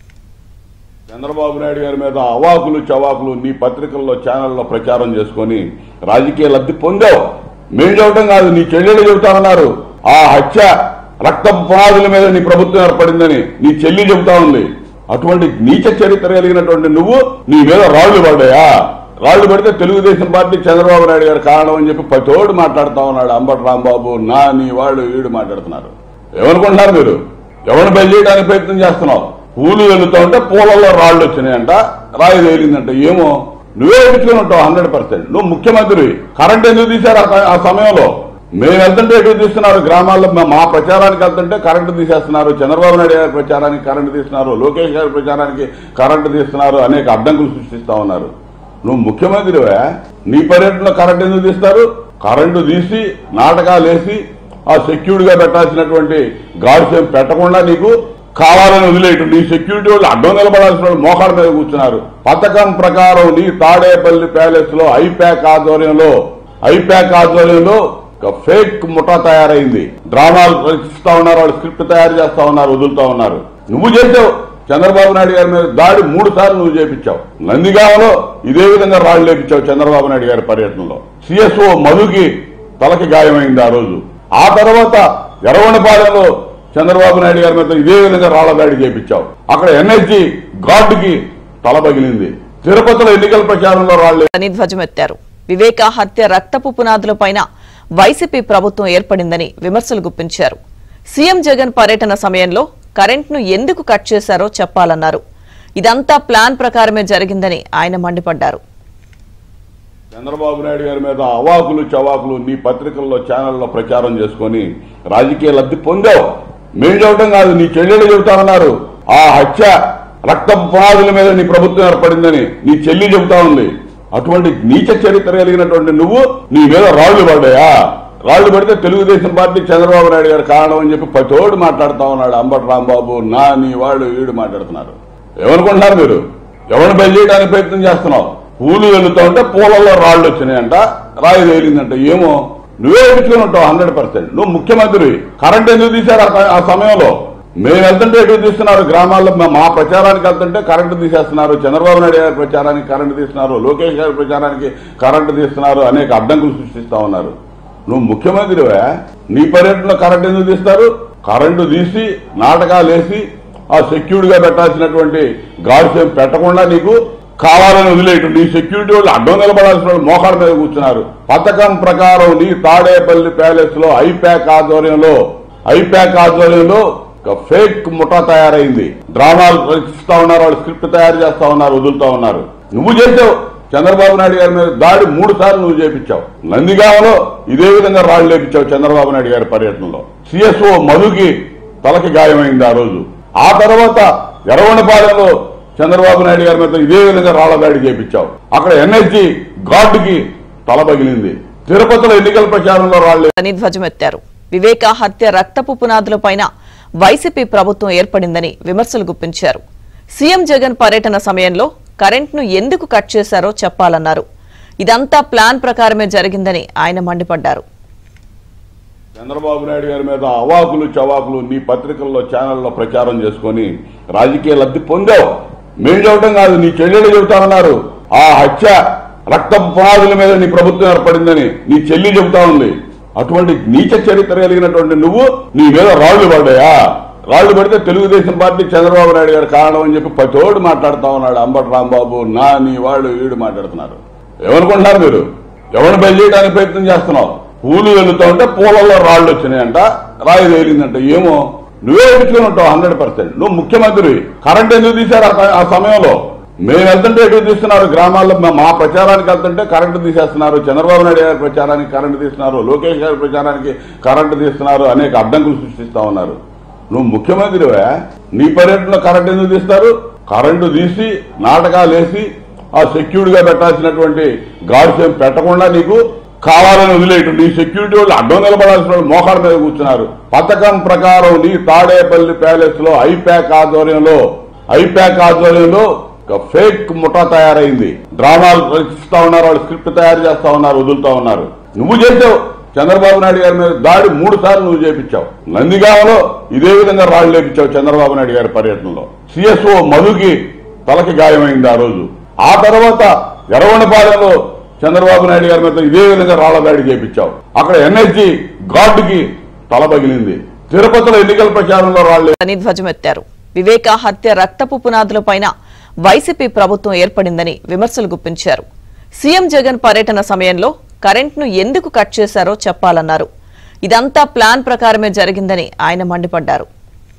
Speaker 1: చంద్రబాబు నాయుడు గారి మీద అవాకులు చవాకులు నీ పత్రికల్లో ఛానల్లో ప్రచారం చేసుకుని రాజకీయ లబ్ధి పొందావు. మేం చెప్పడం కాదు, నీ చెల్లెలు చెబుతామన్నారు. ఆ హత్య రక్తపు పునాదుల మీద నీ ప్రభుత్వం ఏర్పడిందని నీ చెల్లి చెబుతా ఉంది. అటువంటి నీచ చరిత్ర కలిగినటువంటి నువ్వు నీ మీద రాళ్లు పడ్డాయా? రాళ్లు పడితే తెలుగుదేశం పార్టీ చంద్రబాబు నాయుడు గారు కారణం అని చెప్పి పతోడు మాట్లాడుతా ఉన్నాడు. అంబటి రాంబాబు, నా నీ వాళ్ళు వీడు మాట్లాడుతున్నారు. ఏమనుకుంటున్నారు మీరు? ఎవరిని బయలు చేయడానికి ప్రయత్నం చేస్తున్నావు? పూలు వెళ్తా ఉంటే పూలలో రాళ్లు వచ్చినాయంట, రాయి తేలిందంట. ఏమో నువ్వే ఎడుచుకుని ఉంటావు హండ్రెడ్ పర్సెంట్. నువ్వు ముఖ్యమంత్రి. కరెంట్ ఎందుకు తీశారు ఆ సమయంలో? మేము వెళ్తుంటే ఎటు తీస్తున్నారు? గ్రామాల్లో మా ప్రచారానికి వెళ్తుంటే కరెంటు తీసేస్తున్నారు. చంద్రబాబు నాయుడు గారి ప్రచారానికి కరెంటు తీస్తున్నారు. లోకేష్ గారి ప్రచారానికి కరెంటు తీస్తున్నారు. అనేక అడ్డంకులు సృష్టిస్తా ఉన్నారు. నువ్వు ముఖ్యమంత్రివే, నీ పర్యటనలో కరెంటు ఎందుకు తీస్తారు? కరెంటు తీసి నాటకాలు వేసి ఆ సెక్యూరిటీ గా పెట్టాల్సినటువంటి గార్డ్స్ ఏం పెట్టకుండా నీకు కావాలని వదిలేయటం. నీ సెక్యూరిటీ వాళ్ళు అడ్డం నిలబడాల్సిన వాళ్ళు మోకాళ్ళ మీద కూర్చున్నారు. పథకం ప్రకారం నీ తాడేపల్లి ప్యాలెస్ లో ఐప్యాక్ ఆధ్వర్యంలో ఐప్యాక్ ఆధ్వర్యంలో ఫేక్ ముఠా తయారైంది. డ్రామాలు రచిస్తా ఉన్నారు, వాళ్ళు స్క్రిప్ట్ తయారు చేస్తా ఉన్నారు, వదులుతా ఉన్నారు. నువ్వు చేసావు. చంద్రబాబు నాయుడు గారి మీద దాడి మూడు సార్లు నువ్వు చేపించావు. నందిగామలో ఇదే విధంగా రాళ్లు లేపించావు చంద్రబాబు నాయుడు గారి పర్యటనలో. సిఎస్ఓ మధుకి తలకి గాయమైంది ఆ రోజు. ఆ తర్వాత ఎర్రగొండపాలెంలో చంద్రబాబు నాయుడు గారి మీద ఇదే విధంగా రాళ్ల దాడి చేపించావు. అక్కడ ఎన్ఎస్జీ గార్డుకి తల పగిలింది. తిరుపతిలో ఎన్నికల ప్రచారంలో రాళ్లు
Speaker 2: అని ధ్వజమెత్తారు. వివేక హత్య రక్తపు పునాదులపైన వైసీపీ ప్రభుత్వం ఏర్పడిందని విమర్శలు గుప్పించారు. సీఎం జగన్ పర్యటన సమయంలో కరెంట్ను ఎందుకు కట్ చేశారో చెప్పాలన్నారు. ఇదంతా ప్లాన్ ప్రకారమే జరిగిందని ఆయన మండిపడ్డారు.
Speaker 1: చంద్రబాబు నాయుడు గారి మీద అవాకులు చవాకులు నీ పత్రికల్లో ఛానల్లో ప్రచారం చేసుకుని రాజకీయ లబ్ధి పొందావు. మేం చెప్పడం కాదు, నీ చెల్లెలు చెబుతామన్నారు. ఆ హత్య రక్తపు పునాదుల మీద నీ ప్రభుత్వం ఏర్పడిందని నీ చెల్లి చెబుతా ఉంది. అటువంటి నీచ చరిత్ర కలిగినటువంటి నువ్వు నీ మీద రాళ్లు పడ్డాయా? రాళ్లు పడితే తెలుగుదేశం పార్టీ చంద్రబాబు నాయుడు గారు కారణం అని చెప్పి పతోడు మాట్లాడుతా ఉన్నాడు. అంబటి రాంబాబు, నా నీ వాళ్ళు వీడు మాట్లాడుతున్నారు. ఏమనుకుంటున్నారు మీరు? ఎవరిని బయలు చేయడానికి ప్రయత్నం చేస్తున్నావు? పూలు వెళ్తా ఉంటే పూలలో రాళ్లు వచ్చినాయంట, రాయి తేలిందంట. ఏమో నువ్వే ఎడుచుకుని ఉంటావు హండ్రెడ్ పర్సెంట్. నువ్వు ముఖ్యమంత్రి. కరెంట్ ఎందుకు తీశారు ఆ సమయంలో? మేము వెళ్తుంటే ఎటు తీస్తున్నారు? గ్రామాల్లో మా ప్రచారానికి వెళ్తుంటే కరెంటు తీసేస్తున్నారు. చంద్రబాబు నాయుడు గారి ప్రచారానికి కరెంటు తీస్తున్నారు. లోకేష్ గారి ప్రచారానికి కరెంటు తీస్తున్నారు. అనేక అడ్డంకులు సృష్టిస్తా ఉన్నారు. నువ్వు ముఖ్యమంత్రివే, నీ పర్యటనలో కరెంటు ఎందుకు తీస్తారు? కరెంటు తీసి నాటకాలు వేసి ఆ ఆ సెక్యూర్డ్ గా పెట్టాల్సినటువంటి గార్డ్స్ ఏం పెట్టకుండా నీకు కావాలని వదిలేయటం. నీ సెక్యూరిటీ వాళ్ళు అడ్డం నిలబడాల్సిన వాళ్ళు మోకాళ్ళ మీద కూర్చున్నారు. పథకం ప్రకారం నీ తాడేపల్లి ప్యాలెస్ లో ఐప్యాక్ ఆధ్వర్యంలో ఐప్యాక్ ఆధ్వర్యంలో ఫేక్ ముఠా తయారైంది. డ్రామాలు రచిస్తా ఉన్నారు, వాళ్ళు స్క్రిప్ట్ తయారు చేస్తా ఉన్నారు, వదులుతా ఉన్నారు. నువ్వు చేసావు. చంద్రబాబు నాయుడు గారి మీద దాడి మూడు సార్లు నువ్వు చేపించావు. నందిగామలో ఇదే విధంగా రాళ్లు లేపించావు చంద్రబాబు నాయుడు గారి పర్యటనలో. సిఎస్ఓ మధుకి తలకి గాయమైంది ఆ రోజు. ఆ తర్వాత ఎర్రగొండపాలెంలో చంద్రబాబు నాయుడు గారి మీద ఇదే విధంగా రాళ్ల దాడి చేపించావు. అక్కడ ఎన్ఎస్జీ గార్డుకి తల పగిలింది. తిరుపతిలో ఎన్నికల ప్రచారంలో రాళ్లు
Speaker 2: అని ధ్వజమెత్తారు. వివేక హత్య రక్తపు పునాదులపైన వైసీపీ ప్రభుత్వం ఏర్పడిందని విమర్శలు గుప్పించారు. సీఎం జగన్ పర్యటన సమయంలో కరెంట్ను ఎందుకు కట్ చేశారో చెప్పాలన్నారు. ఇదంతా ప్లాన్ ప్రకారమే జరిగిందని ఆయన మండిపడ్డారు.
Speaker 1: చంద్రబాబు నాయుడు గారి మీద అవాకులు చవాకులు నీ పత్రికల్లో ఛానల్లో ప్రచారం చేసుకుని రాజకీయ లబ్ధి పొందావు. మేం చెప్పడం కాదు, నీ చెల్లెలు చెబుతామన్నారు. ఆ హత్య రక్తపు పునాదుల మీద నీ ప్రభుత్వం ఏర్పడిందని నీ చెల్లి చెబుతా ఉంది. అటువంటి నీచ చరిత్ర కలిగినటువంటి నువ్వు నీ మీద రాళ్లు పడ్డాయా? రాళ్లు పడితే తెలుగుదేశం పార్టీ చంద్రబాబు నాయుడు గారు కారణం అని చెప్పి పతోడు మాట్లాడుతా ఉన్నాడు. అంబటి రాంబాబు, నా నీ వాళ్ళు వీడు మాట్లాడుతున్నారు. ఏమనుకుంటున్నారు మీరు? ఎవరిని బయలు చేయడానికి ప్రయత్నం చేస్తున్నావు? పూలు వెళ్తా ఉంటే పూలలో రాళ్లు వచ్చినాయంట, రాయి తేలిందంట. ఏమో నువ్వే ఎడుచుకుని ఉంటావు హండ్రెడ్ పర్సెంట్. నువ్వు ముఖ్యమంత్రి. కరెంట్ ఎందుకు తీశారు ఆ సమయంలో? మేము వెళ్తుంటే ఎటు తీస్తున్నారు? గ్రామాల్లో మా ప్రచారానికి వెళ్తుంటే కరెంటు తీసేస్తున్నారు. చంద్రబాబు నాయుడు గారి ప్రచారానికి కరెంటు తీస్తున్నారు, లోకేష్ గారి ప్రచారానికి కరెంటు తీస్తున్నారు, అనేక అడ్డంకులు సృష్టిస్తా ఉన్నారు. నువ్వు ముఖ్యమంత్రివే, నీ పర్యటనలో కరెంటు ఎందుకు తీస్తారు? కరెంటు తీసి నాటకాలు వేసి ఆ సెక్యూర్డ్ గా పెట్టాల్సినటువంటి గార్డ్స్ ఏం పెట్టకుండా నీకు కావాలని వదిలేయటం. నీ సెక్యూరిటీ వాళ్ళు అడ్డం నిలబడాల్సిన వాళ్ళు మోకాళ్ళ మీద కూర్చున్నారు. పథకం ప్రకారం నీ తాడేపల్లి ప్యాలెస్ లో ఐప్యాక్ ఆధ్వర్యంలో ఐప్యాక్ ఆధ్వర్యంలో ఫేక్ ముఠా తయారైంది. డ్రామాలు రచిస్తా ఉన్నారు, వాళ్ళు స్క్రిప్ట్ తయారు చేస్తా ఉన్నారు, వదులుతా ఉన్నారు. నువ్వు చేసావు. చంద్రబాబు నాయుడు గారి మీద దాడి మూడు సార్లు నువ్వు చేపించావు. నందిగామలో ఇదే విధంగా రాళ్లు లేపించావు చంద్రబాబు నాయుడు గారి పర్యటనలో. సిఎస్ఓ మధుకి తలకి గాయమైంది ఆ రోజు. ఆ తర్వాత ఎర్రగొండపాలెంలో చంద్రబాబు నాయుడు గారి మీద ఇదే విధంగా రాళ్ల దాడి చేపించావు. అక్కడ ఎన్ఎస్జీ గార్డుకి తల పగిలింది. తిరుపతిలో ఎన్నికల ప్రచారంలో రాళ్లు
Speaker 2: అని ధ్వజమెత్తారు. వివేక హత్య రక్తపు పునాదులపైన వైసీపీ ప్రభుత్వం ఏర్పడిందని విమర్శలు గుప్పించారు. సీఎం జగన్ పర్యటన సమయంలో కరెంట్ను ఎందుకు కట్ చేశారో చెప్పాలన్నారు. ఇదంతా ప్లాన్ ప్రకారమే జరిగిందని ఆయన మండిపడ్డారు.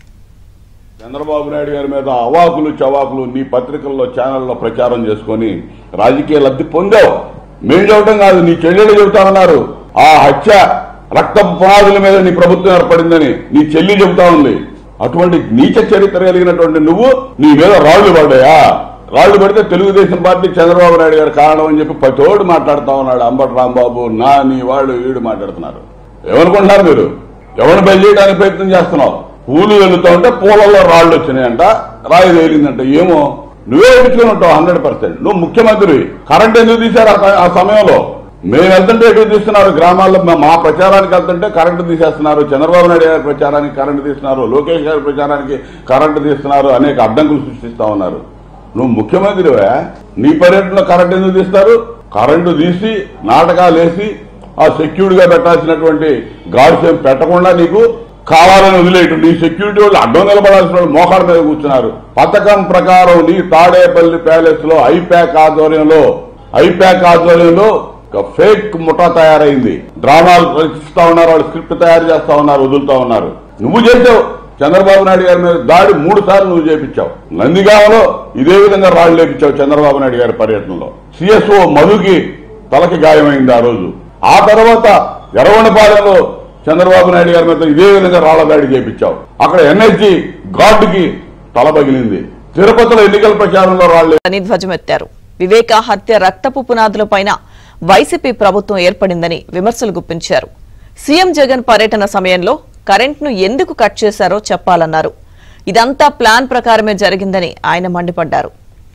Speaker 1: చంద్రబాబు నాయుడు గారి మీద అవాకులు చవాకులు నీ పత్రికల్లో ఛానల్లో ప్రచారం చేసుకుని రాజకీయ లబ్ధి పొందావు. మేం చెప్పడం కాదు, నీ చెల్లెలు చెబుతామన్నారు. ఆ హత్య రక్తపు పునాదుల మీద నీ ప్రభుత్వం ఏర్పడిందని నీ చెల్లి చెబుతా ఉంది. అటువంటి నీచ చరిత్ర కలిగినటువంటి నువ్వు నీ మీద రాళ్లు పడ్డాయా? రాళ్లు పడితే తెలుగుదేశం పార్టీ చంద్రబాబు నాయుడు గారు కారణం అని చెప్పి పతోడు మాట్లాడుతా ఉన్నాడు. అంబటి రాంబాబు, నా నీ వాళ్ళు వీడు మాట్లాడుతున్నారు. ఏమనుకుంటున్నారు మీరు? ఎవరిని బయలు చేయడానికి ప్రయత్నం చేస్తున్నావు? పూలు వెళ్తా ఉంటే పూలలో రాళ్లు వచ్చినాయంట, రాయి తేలిందంట. ఏమో నువ్వే ఎడుచుకుని ఉంటావు హండ్రెడ్ పర్సెంట్. నువ్వు ముఖ్యమంత్రి. కరెంట్ ఎందుకు తీశారు ఆ సమయంలో? మేము వెళ్తుంటే ఎటు తీస్తున్నారు? గ్రామాల్లో మా ప్రచారానికి వెళ్తుంటే కరెంటు తీసేస్తున్నారు, చంద్రబాబు నాయుడు గారి ప్రచారానికి కరెంటు తీస్తున్నారు, లోకేష్ గారి ప్రచారానికి కరెంటు తీస్తున్నారు, అనేక అడ్డంకులు సృష్టిస్తా ఉన్నారు. నువ్వు ముఖ్యమంత్రివే, నీ పర్యటనలో కరెంటు ఎందుకు తీస్తారు? కరెంటు తీసి నాటకాలు వేసి ఆ సెక్యూర్డ్ గా పెట్టాల్సినటువంటి గార్డ్స్ ఏం పెట్టకుండా నీకు కావాలని వదిలేయటం. నీ సెక్యూరిటీ వాళ్ళు అడ్డం నిలబడాల్సిన వాళ్ళు మోకాళ్ళ మీద కూర్చున్నారు. పథకం ప్రకారం నీ తాడేపల్లి ప్యాలెస్ లో ఐప్యాక్ ఆధ్వర్యంలో ఐప్యాక్ ఆధ్వర్యంలో ఫేక్ ముఠా తయారైంది. డ్రామాలు రచిస్తా ఉన్నారు, వాళ్ళు స్క్రిప్ట్ తయారు చేస్తా ఉన్నారు, వదులుతా ఉన్నారు. నువ్వు చేసావు. చంద్రబాబు నాయుడు గారి మీద దాడి మూడు సార్లు నువ్వు చేపించావు. నందిగామలో ఇదే విధంగా రాళ్లు లేపించావు చంద్రబాబు నాయుడు గారి పర్యటనలో. సిఎస్ఓ మధుకి తలకి గాయమైంది ఆ రోజు. ఆ తర్వాత ఎర్రగొండపాలెంలో చంద్రబాబు నాయుడు గారి మీద ఇదే విధంగా రాళ్ల దాడి చేపించావు. అక్కడ ఎన్ఎస్జీ గార్డుకి తల పగిలింది. తిరుపతిలో ఎన్నికల ప్రచారంలో రాళ్లు
Speaker 2: అని ధ్వజమెత్తారు. వివేక హత్య రక్తపు పునాదులపైన వైసీపీ ప్రభుత్వం ఏర్పడిందని విమర్శలు గుప్పించారు. సీఎం జగన్ పర్యటన సమయంలో కరెంట్ను ఎందుకు కట్ చేశారో చెప్పాలన్నారు. ఇదంతా ప్లాన్ ప్రకారమే జరిగిందని ఆయన మండిపడ్డారు.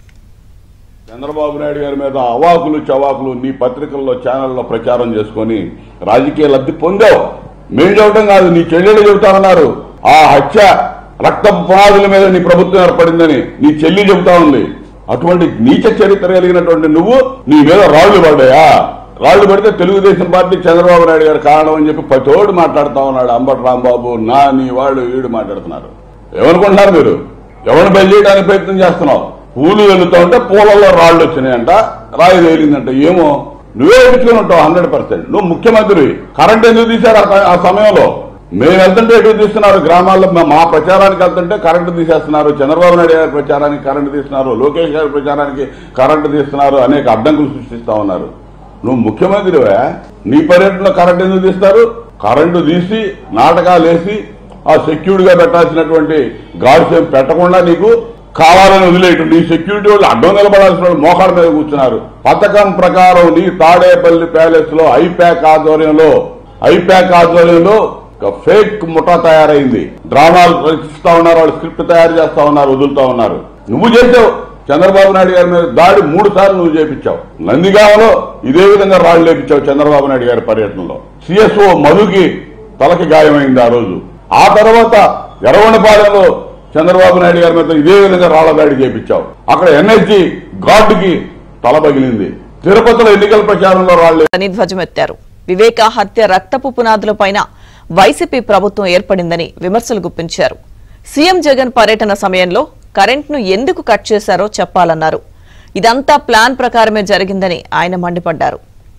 Speaker 1: చంద్రబాబు నాయుడు గారి మీద అవాకులు చవాకులు నీ పత్రికల్లో ఛానల్లో ప్రచారం చేసుకుని రాజకీయ లబ్ధి పొందావు. మేం చెప్పడం కాదు, నీ చెల్లెలు చెబుతామన్నారు. ఆ హత్య రక్తపు పునాదుల మీద నీ ప్రభుత్వం ఏర్పడిందని నీ చెల్లి చెబుతా ఉంది. అటువంటి నీచ చరిత్ర కలిగినటువంటి నువ్వు నీ మీద రాళ్లు పడ్డాయా? రాళ్లు పడితే తెలుగుదేశం పార్టీ చంద్రబాబు నాయుడు గారు కారణం అని చెప్పి పతోడు మాట్లాడుతా ఉన్నాడు. అంబటి రాంబాబు, నా నీ వాళ్ళు వీడు మాట్లాడుతున్నారు. ఏమనుకుంటున్నారు మీరు? ఎవరిని బలి చేయడానికి ప్రయత్నం చేస్తున్నావు? పూలు వెళ్తా ఉంటే పూలలో రాళ్ళు వచ్చినాయంట, రాయి తేలిందంట. ఏమో నువ్వే ఎదుర్కొని ఉంటావు హండ్రెడ్ పర్సెంట్. నువ్వు ముఖ్యమంత్రి. కరెంట్ ఎందుకు తీశారు ఆ సమయంలో? మేము వెళ్తుంటే ఎటు తీస్తున్నారు? గ్రామాల్లో మా ప్రచారానికి వెళ్తుంటే కరెంటు తీసేస్తున్నారు. చంద్రబాబు నాయుడు గారి ప్రచారానికి కరెంటు తీస్తున్నారు, లోకేష్ గారి ప్రచారానికి కరెంటు తీస్తున్నారు, అనేక అడ్డంకులు సృష్టిస్తా ఉన్నారు. నువ్వు ముఖ్యమంత్రివే, నీ పర్యటనలో కరెంటు ఎందుకు తీస్తారు? కరెంటు తీసి నాటకాలు వేసి ఆ సెక్యూరిటీ గా పెట్టాల్సినటువంటి గార్డ్స్ ఏం పెట్టకుండా నీకు కావాలని వదిలేయటం. నీ సెక్యూరిటీ వాళ్ళు అడ్డం నిలబడాల్సిన వాళ్ళు మోకాళ్ళ మీద కూర్చున్నారు. పథకం ప్రకారం నీ తాడేపల్లి ప్యాలెస్ లో ఐప్యాక్ ఆధ్వర్యంలో ఐప్యాక్ ఆధ్వర్యంలో ఫేక్ ముఠా తయారైంది. డ్రామాలు రచిస్తా ఉన్నారు, వాళ్ళు స్క్రిప్ట్ తయారు చేస్తా ఉన్నారు, వదులుతా ఉన్నారు. నువ్వు చేసావు. చంద్రబాబు నాయుడు గారి మీద దాడి మూడు సార్లు నువ్వు చేపించావు. నందిగామలో ఇదే విధంగా రాళ్లు లేపించావు చంద్రబాబు నాయుడు గారి పర్యటనలో. సిఎస్ఓ మధుకి తలకి గాయమైంది ఆ రోజు. ఆ తర్వాత ఎర్రగొండపాలెంలో చంద్రబాబు నాయుడు గారి మీద ఇదే విధంగా రాళ్ల దాడి చేపించావు. అక్కడ ఎన్ఎస్జీ గార్డుకి తల పగిలింది. తిరుపతిలో ఎన్నికల ప్రచారంలో రాళ్లు
Speaker 2: ధ్వజమెత్తారు. వివేక హత్య రక్తపు పునాదులపైన వైసీపీ ప్రభుత్వం ఏర్పడిందని విమర్శలు గుప్పించారు. సీఎం జగన్ పర్యటన సమయంలో కరెంట్ను ఎందుకు కట్ చేశారో చెప్పాలన్నారు. ఇదంతా ప్లాన్ ప్రకారమే జరిగిందని ఆయన మండిపడ్డారు.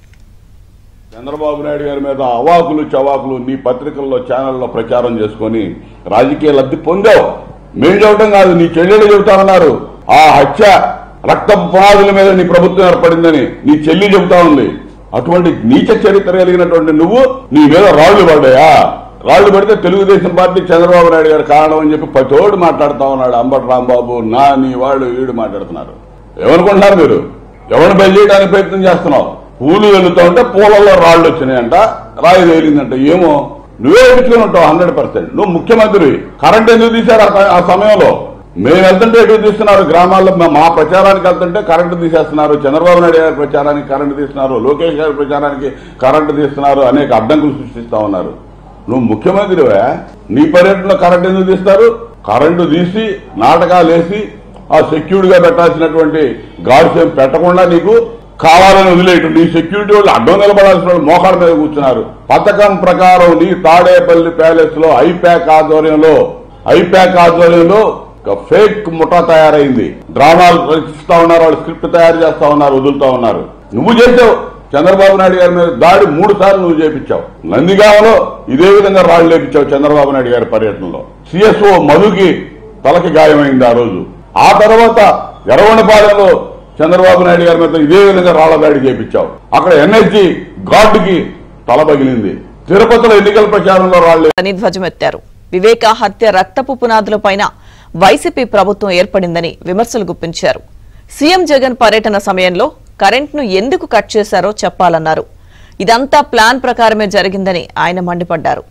Speaker 1: చంద్రబాబు నాయుడు గారి మీద అవాకులు చవాకులు నీ పత్రికల్లో ఛానల్లో ప్రచారం చేసుకుని రాజకీయ లబ్ధి పొందావు. మేం చెప్పడం కాదు, నీ చెల్లెలు చెబుతామన్నారు. ఆ హత్య రక్తపు పునాదుల మీద నీ ప్రభుత్వం ఏర్పడిందని నీ చెల్లి చెబుతా ఉంది. అటువంటి నీచ చరిత్ర కలిగినటువంటి నువ్వు నీ మీద రాళ్లు పడ్డాయా? రాళ్లు పడితే తెలుగుదేశం పార్టీ చంద్రబాబు నాయుడు గారు కారణం అని చెప్పి పతోడు మాట్లాడుతా ఉన్నాడు. అంబటి రాంబాబు, నా నీ వాళ్ళు వీడు మాట్లాడుతున్నారు. ఏమనుకుంటున్నారు మీరు? ఎవరిని బలి చేయడానికి ప్రయత్నం చేస్తున్నావు? పూలు వెళ్తా ఉంటే పూలలో రాళ్లు వచ్చినాయంట, రాయి తేలిందంట. ఏమో నువ్వే ఎదుర్కొని ఉంటావు హండ్రెడ్ పర్సెంట్. నువ్వు ముఖ్యమంత్రి. కరెంట్ ఎందుకు తీశారు ఆ సమయంలో? మేము వెళ్తుంటే ఎటు తీస్తున్నారు? గ్రామాల్లో మా ప్రచారానికి వెళ్తుంటే కరెంటు తీసేస్తున్నారు. చంద్రబాబు నాయుడు గారి ప్రచారానికి కరెంటు తీస్తున్నారు, లోకేష్ గారి ప్రచారానికి కరెంటు తీస్తున్నారు, అనేక అడ్డంకులు సృష్టిస్తా ఉన్నారు. నువ్వు ముఖ్యమంత్రివే, నీ పర్యటనలో కరెంటు ఎందుకు తీస్తారు? కరెంటు తీసి నాటకాలు వేసి ఆ సెక్యూరిటీ గా పెట్టాల్సినటువంటి గార్డ్స్ ఏం పెట్టకుండా నీకు కావాలని వదిలేయటం. నీ సెక్యూరిటీ వాళ్ళు అడ్డం నిలబడాల్సిన వాళ్ళు మోకాళ్ళ మీద కూర్చున్నారు. పథకం ప్రకారం నీ తాడేపల్లి ప్యాలెస్ లో ఐప్యాక్ ఆధ్వర్యంలో ఐప్యాక్ ఆధ్వర్యంలో ఫేక్ ముఠా తయారైంది. డ్రామాలు రచిస్తా ఉన్నారు, వాళ్ళు స్క్రిప్ట్ తయారు చేస్తా ఉన్నారు, వదులుతా ఉన్నారు. నువ్వు చేసావు. చంద్రబాబు నాయుడు గారి మీద దాడి మూడు సార్లు నువ్వు చేపించావు. నందిగామలో ఇదే విధంగా రాళ్లు లేపించావు చంద్రబాబు నాయుడు గారి పర్యటనలో. సిఎస్ఓ మధుకి తలకి గాయమైంది ఆ రోజు. ఆ తర్వాత ఎర్రగొండపాలెంలో చంద్రబాబు నాయుడు గారి మీద ఇదే విధంగా రాళ్ల దాడి చేపించావు. అక్కడ ఎన్ఎస్జీ గార్డుకి తల పగిలింది. తిరుపతిలో ఎన్నికల ప్రచారంలో రాళ్లు
Speaker 2: ధ్వజమెత్తారు. వివేక హత్య రక్తపు పునాదులపైన వైసీపీ ప్రభుత్వం ఏర్పడిందని విమర్శలు గుప్పించారు. సీఎం జగన్ పర్యటన సమయంలో కరెంట్ను ఎందుకు కట్ చేశారో చెప్పాలన్నారు. ఇదంతా ప్లాన్ ప్రకారమే జరిగిందని ఆయన మండిపడ్డారు.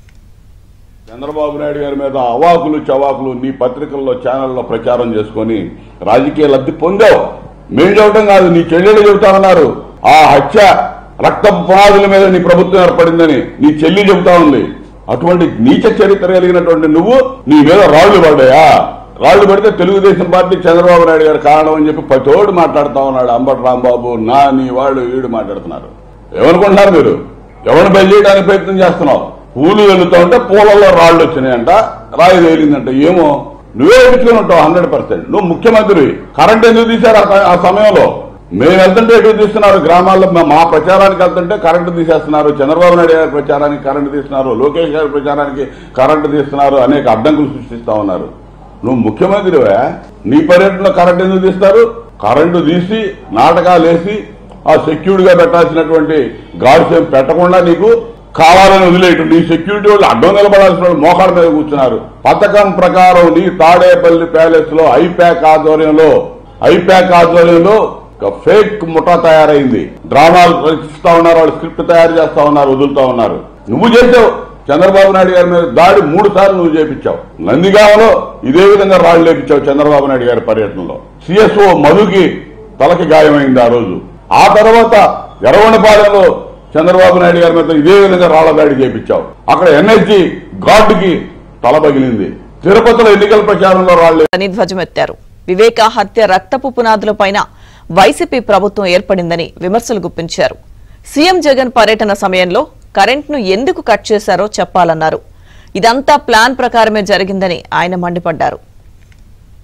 Speaker 1: చంద్రబాబు నాయుడు గారి మీద అవాకులు చవాకులు నీ పత్రికల్లో ఛానల్లో ప్రచారం చేసుకుని రాజకీయ లబ్ధి పొందావు. మేం చెప్పడం కాదు, నీ చెల్లెలు చెబుతామన్నారు. ఆ హత్య రక్తపు పునాదుల మీద నీ ప్రభుత్వం ఏర్పడిందని నీ చెల్లి చెబుతా ఉంది. అటువంటి నీచ చరిత్ర కలిగినటువంటి నువ్వు నీ మీద రాళ్లు పడ్డాయా? రాళ్లు పడితే తెలుగుదేశం పార్టీ చంద్రబాబు నాయుడు గారు కారణం అని చెప్పి పతోడు మాట్లాడుతా ఉన్నాడు. అంబటి రాంబాబు, నా నీ వాళ్ళు వీడు మాట్లాడుతున్నారు. ఏమనుకుంటున్నారు మీరు? ఎవరిని బలి చేయడానికి ప్రయత్నం చేస్తున్నావు? పూలు వెళ్తా ఉంటే పూలలో రాళ్లు వచ్చినాయంట, రాయి తేలిందంట. ఏమో నువ్వే ఎదుర్కొని ఉంటావు హండ్రెడ్ పర్సెంట్. నువ్వు ముఖ్యమంత్రి. కరెంట్ ఎందుకు తీశారు ఆ సమయంలో? మేము వెళ్తుంటే ఎటు తీస్తున్నారు? గ్రామాల్లో మా ప్రచారానికి వెళ్తుంటే కరెంటు తీసేస్తున్నారు. చంద్రబాబు నాయుడు గారి ప్రచారానికి కరెంటు తీస్తున్నారు, లోకేష్ గారి ప్రచారానికి కరెంటు తీస్తున్నారు, అనేక అడ్డంకులు సృష్టిస్తా ఉన్నారు. నువ్వు ముఖ్యమంత్రివే, నీ పర్యటనలో కరెంటు ఎందుకు తీస్తారు? కరెంటు తీసి నాటకాలు వేసి ఆ సెక్యూరిటీ గా పెట్టాల్సినటువంటి గార్డ్స్ ఏం పెట్టకుండా నీకు కావాలని వదిలేయటం. నీ సెక్యూరిటీ వాళ్ళు అడ్డం నిలబడాల్సిన వాళ్ళు మోకాళ్ళ మీద కూర్చున్నారు. పథకం ప్రకారం నీ తాడేపల్లి ప్యాలెస్ లో ఐప్యాక్ ఆధ్వర్యంలో ఐప్యాక్ ఆధ్వర్యంలో ఫేక్ ముఠా తయారైంది. డ్రామాలు రచిస్తా ఉన్నారు, వాళ్ళు స్క్రిప్ట్ తయారు చేస్తా ఉన్నారు, వదులుతా ఉన్నారు. నువ్వు చేసావు. చంద్రబాబు నాయుడు గారి మీద దాడి మూడు సార్లు నువ్వు చేపించావు. నందిగామలో ఇదే విధంగా రాళ్లు లేపించావు చంద్రబాబు నాయుడు గారి పర్యటనలో. సిఎస్ఓ మధుకి తలకి గాయమైంది ఆ రోజు. ఆ తర్వాత ఎర్రగొండపాలెంలో చంద్రబాబు నాయుడు గారి మీద ఇదే విధంగా రాళ్ల దాడి చేపించావు. అక్కడ ఎన్ఎస్జీ గార్డుకి తల పగిలింది. తిరుపతిలో ఎన్నికల ప్రచారంలో రాళ్లు
Speaker 2: ధ్వజమెత్తారు. వివేక హత్య రక్తపు పునాదులపైన వైసీపీ ప్రభుత్వం ఏర్పడిందని విమర్శలు గుప్పించారు. సీఎం జగన్ పర్యటన సమయంలో కరెంట్ను ఎందుకు కట్ చేశారో చెప్పాలన్నారు. ఇదంతా ప్లాన్ ప్రకారమే జరిగిందని ఆయన మండిపడ్డారు.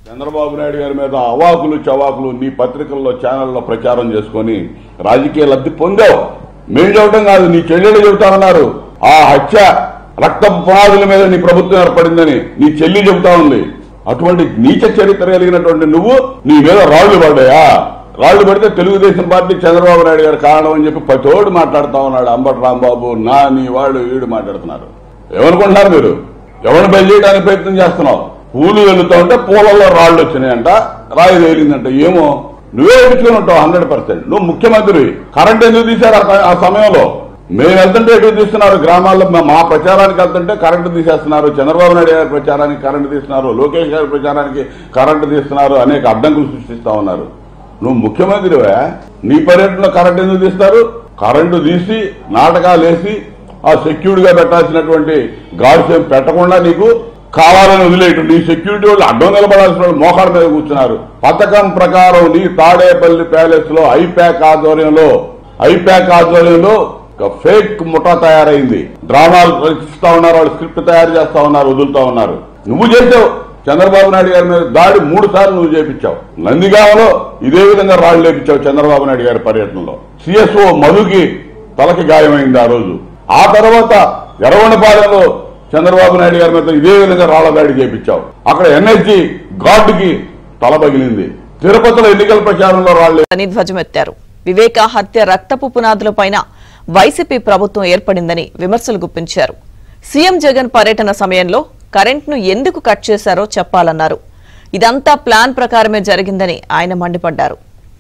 Speaker 1: చంద్రబాబు నాయుడు గారి మీద అవాకులు చవాకులు నీ పత్రికల్లో ఛానల్లో ప్రచారం చేసుకొని రాజకీయ లబ్ధి పొందావు. మేము చెప్పడం కాదు, నీ చెల్లెలు చెబుతామన్నారు. ఆ హత్య రక్త పునాదుల మీద నీ ప్రభుత్వం ఏర్పడిందని నీ చెల్లి చెబుతా ఉంది. అటువంటి నీచ చరిత్ర కలిగినటువంటి నువ్వు నీ మీద రాళ్లు పడ్డాయా? రాళ్లు పడితే తెలుగుదేశం పార్టీ చంద్రబాబు నాయుడు గారు కారణం అని చెప్పి ప్రతోడు మాట్లాడుతా ఉన్నాడు. అంబటి రాంబాబు, నా నీ వాళ్ళు వీడు మాట్లాడుతున్నారు. ఏమనుకుంటున్నారు మీరు? ఎవరిని బయలు చేయడానికి ప్రయత్నం చేస్తున్నావు? పూలు వెళ్తా ఉంటే పూలలో రాళ్లు వచ్చినాయంట, రాయి తేలిందంట. ఏమో నువ్వే ఎదుర్కొని ఉంటావు హండ్రెడ్ పర్సెంట్. నువ్వు ముఖ్యమంత్రి. కరెంట్ ఎందుకు తీశారు ఆ సమయంలో? మేము వెళ్తుంటే ఎటు తీస్తున్నారు? గ్రామాల్లో మా ప్రచారానికి వెళ్తుంటే కరెంటు తీసేస్తున్నారు. చంద్రబాబు నాయుడు గారి ప్రచారానికి కరెంటు తీస్తున్నారు. లోకేష్ గారి ప్రచారానికి కరెంటు తీస్తున్నారు. అనేక అడ్డంకులు సృష్టిస్తా ఉన్నారు. నువ్వు ముఖ్యమంత్రివే, నీ పర్యటనలో కరెంటు ఎందుకు తీస్తారు? కరెంటు తీసి నాటకాలు వేసి ఆ సెక్యూరిటీ గా పెట్టాల్సినటువంటి గాడ్స్ ఏం పెట్టకుండా నీకు కావాలని వదిలేయటం. నీ సెక్యూరిటీ వాళ్ళు అడ్డం నిలబడాల్సిన వాళ్ళు మోకాళ్ళ మీద కూర్చున్నారు. పథకం ప్రకారం నీ తాడేపల్లి ప్యాలెస్ లో ఐప్యాక్ ఆధ్వర్యంలో ఐప్యాక్ ఆధ్వర్యంలో ఫేక్ ముఠా తయారైంది. డ్రామాలు రచిస్తా ఉన్నారు, వాళ్ళు స్క్రిప్ట్ తయారు చేస్తా ఉన్నారు, వదులుతా ఉన్నారు. నువ్వు చేసావు. చంద్రబాబు నాయుడు గారి మీద దాడి మూడు సార్లు నువ్వు చేపించావు. నందిగామలో ఇదే విధంగా రాళ్లు లేపించావు చంద్రబాబు నాయుడు గారి పర్యటనలో. సిఎస్ఓ మధుకి తలకి గాయమైంది ఆ రోజు. ఆ తర్వాత ఎర్రగొండపాలెంలో చంద్రబాబు నాయుడు గారి మీద ఇదే విధంగా రాళ్ల దాడి చేపించావు. అక్కడ ఎన్ఎస్జీ గార్డుకి తల పగిలింది. తిరుపతిలో ఎన్నికల ప్రచారంలో రాళ్లు
Speaker 2: అని ధ్వజమెత్తారు. వివేక హత్య రక్తపు పునాదులపైన వైసీపీ ప్రభుత్వం ఏర్పడిందని విమర్శలు గుప్పించారు. సీఎం జగన్ పర్యటన సమయంలో కరెంట్ను ఎందుకు కట్ చేశారో చెప్పాలన్నారు. ఇదంతా ప్లాన్ ప్రకారమే జరిగిందని ఆయన మండిపడ్డారు.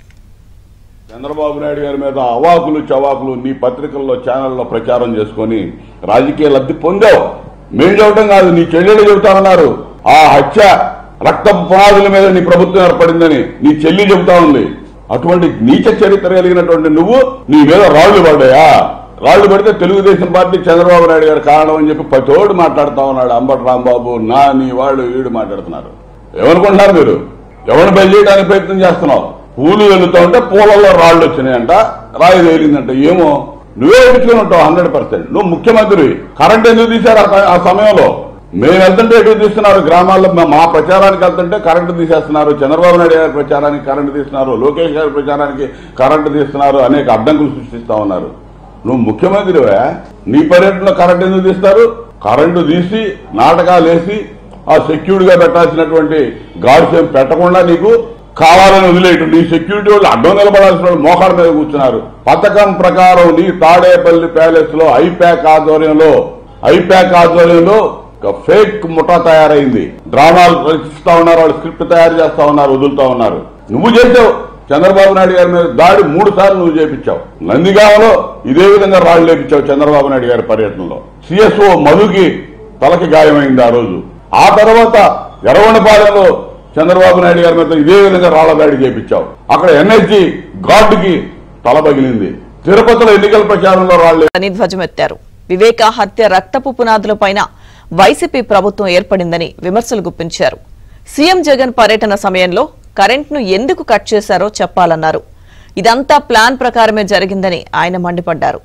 Speaker 1: చంద్రబాబు నాయుడు గారి మీద అవాకులు చవాకులు నీ పత్రికల్లో ఛానల్లో ప్రచారం చేసుకొని రాజకీయ లబ్ధి పొందావు. మేము చెప్పడం కాదు, నీ చెల్లెలు చెబుతామన్నారు. ఆ హత్య రక్త పునాదుల మీద నీ ప్రభుత్వం ఏర్పడిందని నీ చెల్లి చెబుతా ఉంది. అటువంటి నీచ చరిత్ర కలిగినటువంటి నువ్వు నీ మీద రాళ్లు పడ్డాయా? రాళ్లు పడితే తెలుగుదేశం పార్టీ చంద్రబాబు నాయుడు గారు కారణం అని చెప్పి ప్రతోడు మాట్లాడుతా ఉన్నాడు. అంబటి రాంబాబు, నా నీ వాళ్ళు వీడు మాట్లాడుతున్నారు. ఏమనుకుంటున్నారు మీరు? ఎవరిని బయలు చేయడానికి ప్రయత్నం చేస్తున్నావు? పూలు వెళ్తా ఉంటే పూలలో రాళ్లు వచ్చినాయంట, రాయి తేలిందంట. ఏమో నువ్వే ఎదుర్కొని ఉంటావు హండ్రెడ్ పర్సెంట్. నువ్వు ముఖ్యమంత్రి. కరెంట్ ఎందుకు తీశారు ఆ సమయంలో? మేము వెళ్తుంటే ఎటు తీస్తున్నారు? గ్రామాల్లో మా ప్రచారానికి వెళ్తుంటే కరెంటు తీసేస్తున్నారు. చంద్రబాబు నాయుడు గారి ప్రచారానికి కరెంటు తీస్తున్నారు. లోకేష్ గారి ప్రచారానికి కరెంటు తీస్తున్నారు. అనేక అడ్డంకులు సృష్టిస్తా ఉన్నారు. నువ్వు ముఖ్యమంత్రివే, నీ పర్యటనలో కరెంటు ఎందుకు తీస్తారు? కరెంటు తీసి నాటకాలు వేసి ఆ సెక్యూరిటీ గా పెట్టాల్సినటువంటి గాడ్స్ ఏం పెట్టకుండా నీకు కావాలని వదిలేయటం. నీ సెక్యూరిటీ వాళ్ళు అడ్డం నిలబడాల్సిన వాళ్ళు మోకాళ్ళ మీద కూర్చున్నారు. పథకం ప్రకారం నీ తాడేపల్లి ప్యాలెస్ లో ఐప్యాక్ ఆధ్వర్యంలో ఐప్యాక్ ఆధ్వర్యంలో ఫేక్ ముఠా తయారైంది. డ్రామాలు రచిస్తా ఉన్నారు, వాళ్ళు స్క్రిప్ట్ తయారు చేస్తా ఉన్నారు, వదులుతా ఉన్నారు. నువ్వు చేసావు. చంద్రబాబు నాయుడు గారి మీద దాడి మూడు సార్లు నువ్వు చేపించావు. నందిగామలో ఇదే విధంగా రాళ్లు లేపించావు చంద్రబాబు నాయుడు గారి పర్యటనలో. సిఎస్ఓ మధుకి తలకి గాయమైంది ఆ రోజు. ఆ తర్వాత ఎర్రగొండపాలెంలో చంద్రబాబు నాయుడు గారి మీద ఇదే విధంగా రాళ్ల దాడి చేపించావు. అక్కడ ఎన్ఎస్జీ గార్డుకి తల పగిలింది. తిరుపతిలో ఎన్నికల ప్రచారంలో రాళ్లు
Speaker 2: అని ధ్వజమెత్తారు. వివేక హత్య రక్తపు పునాదులపైన వైసీపీ ప్రభుత్వం ఏర్పడిందని విమర్శలు గుప్పించారు. సీఎం జగన్ పర్యటన సమయంలో కరెంట్ను ఎందుకు కట్ చేశారో చెప్పాలన్నారు. ఇదంతా ప్లాన్ ప్రకారమే జరిగిందని ఆయన మండిపడ్డారు.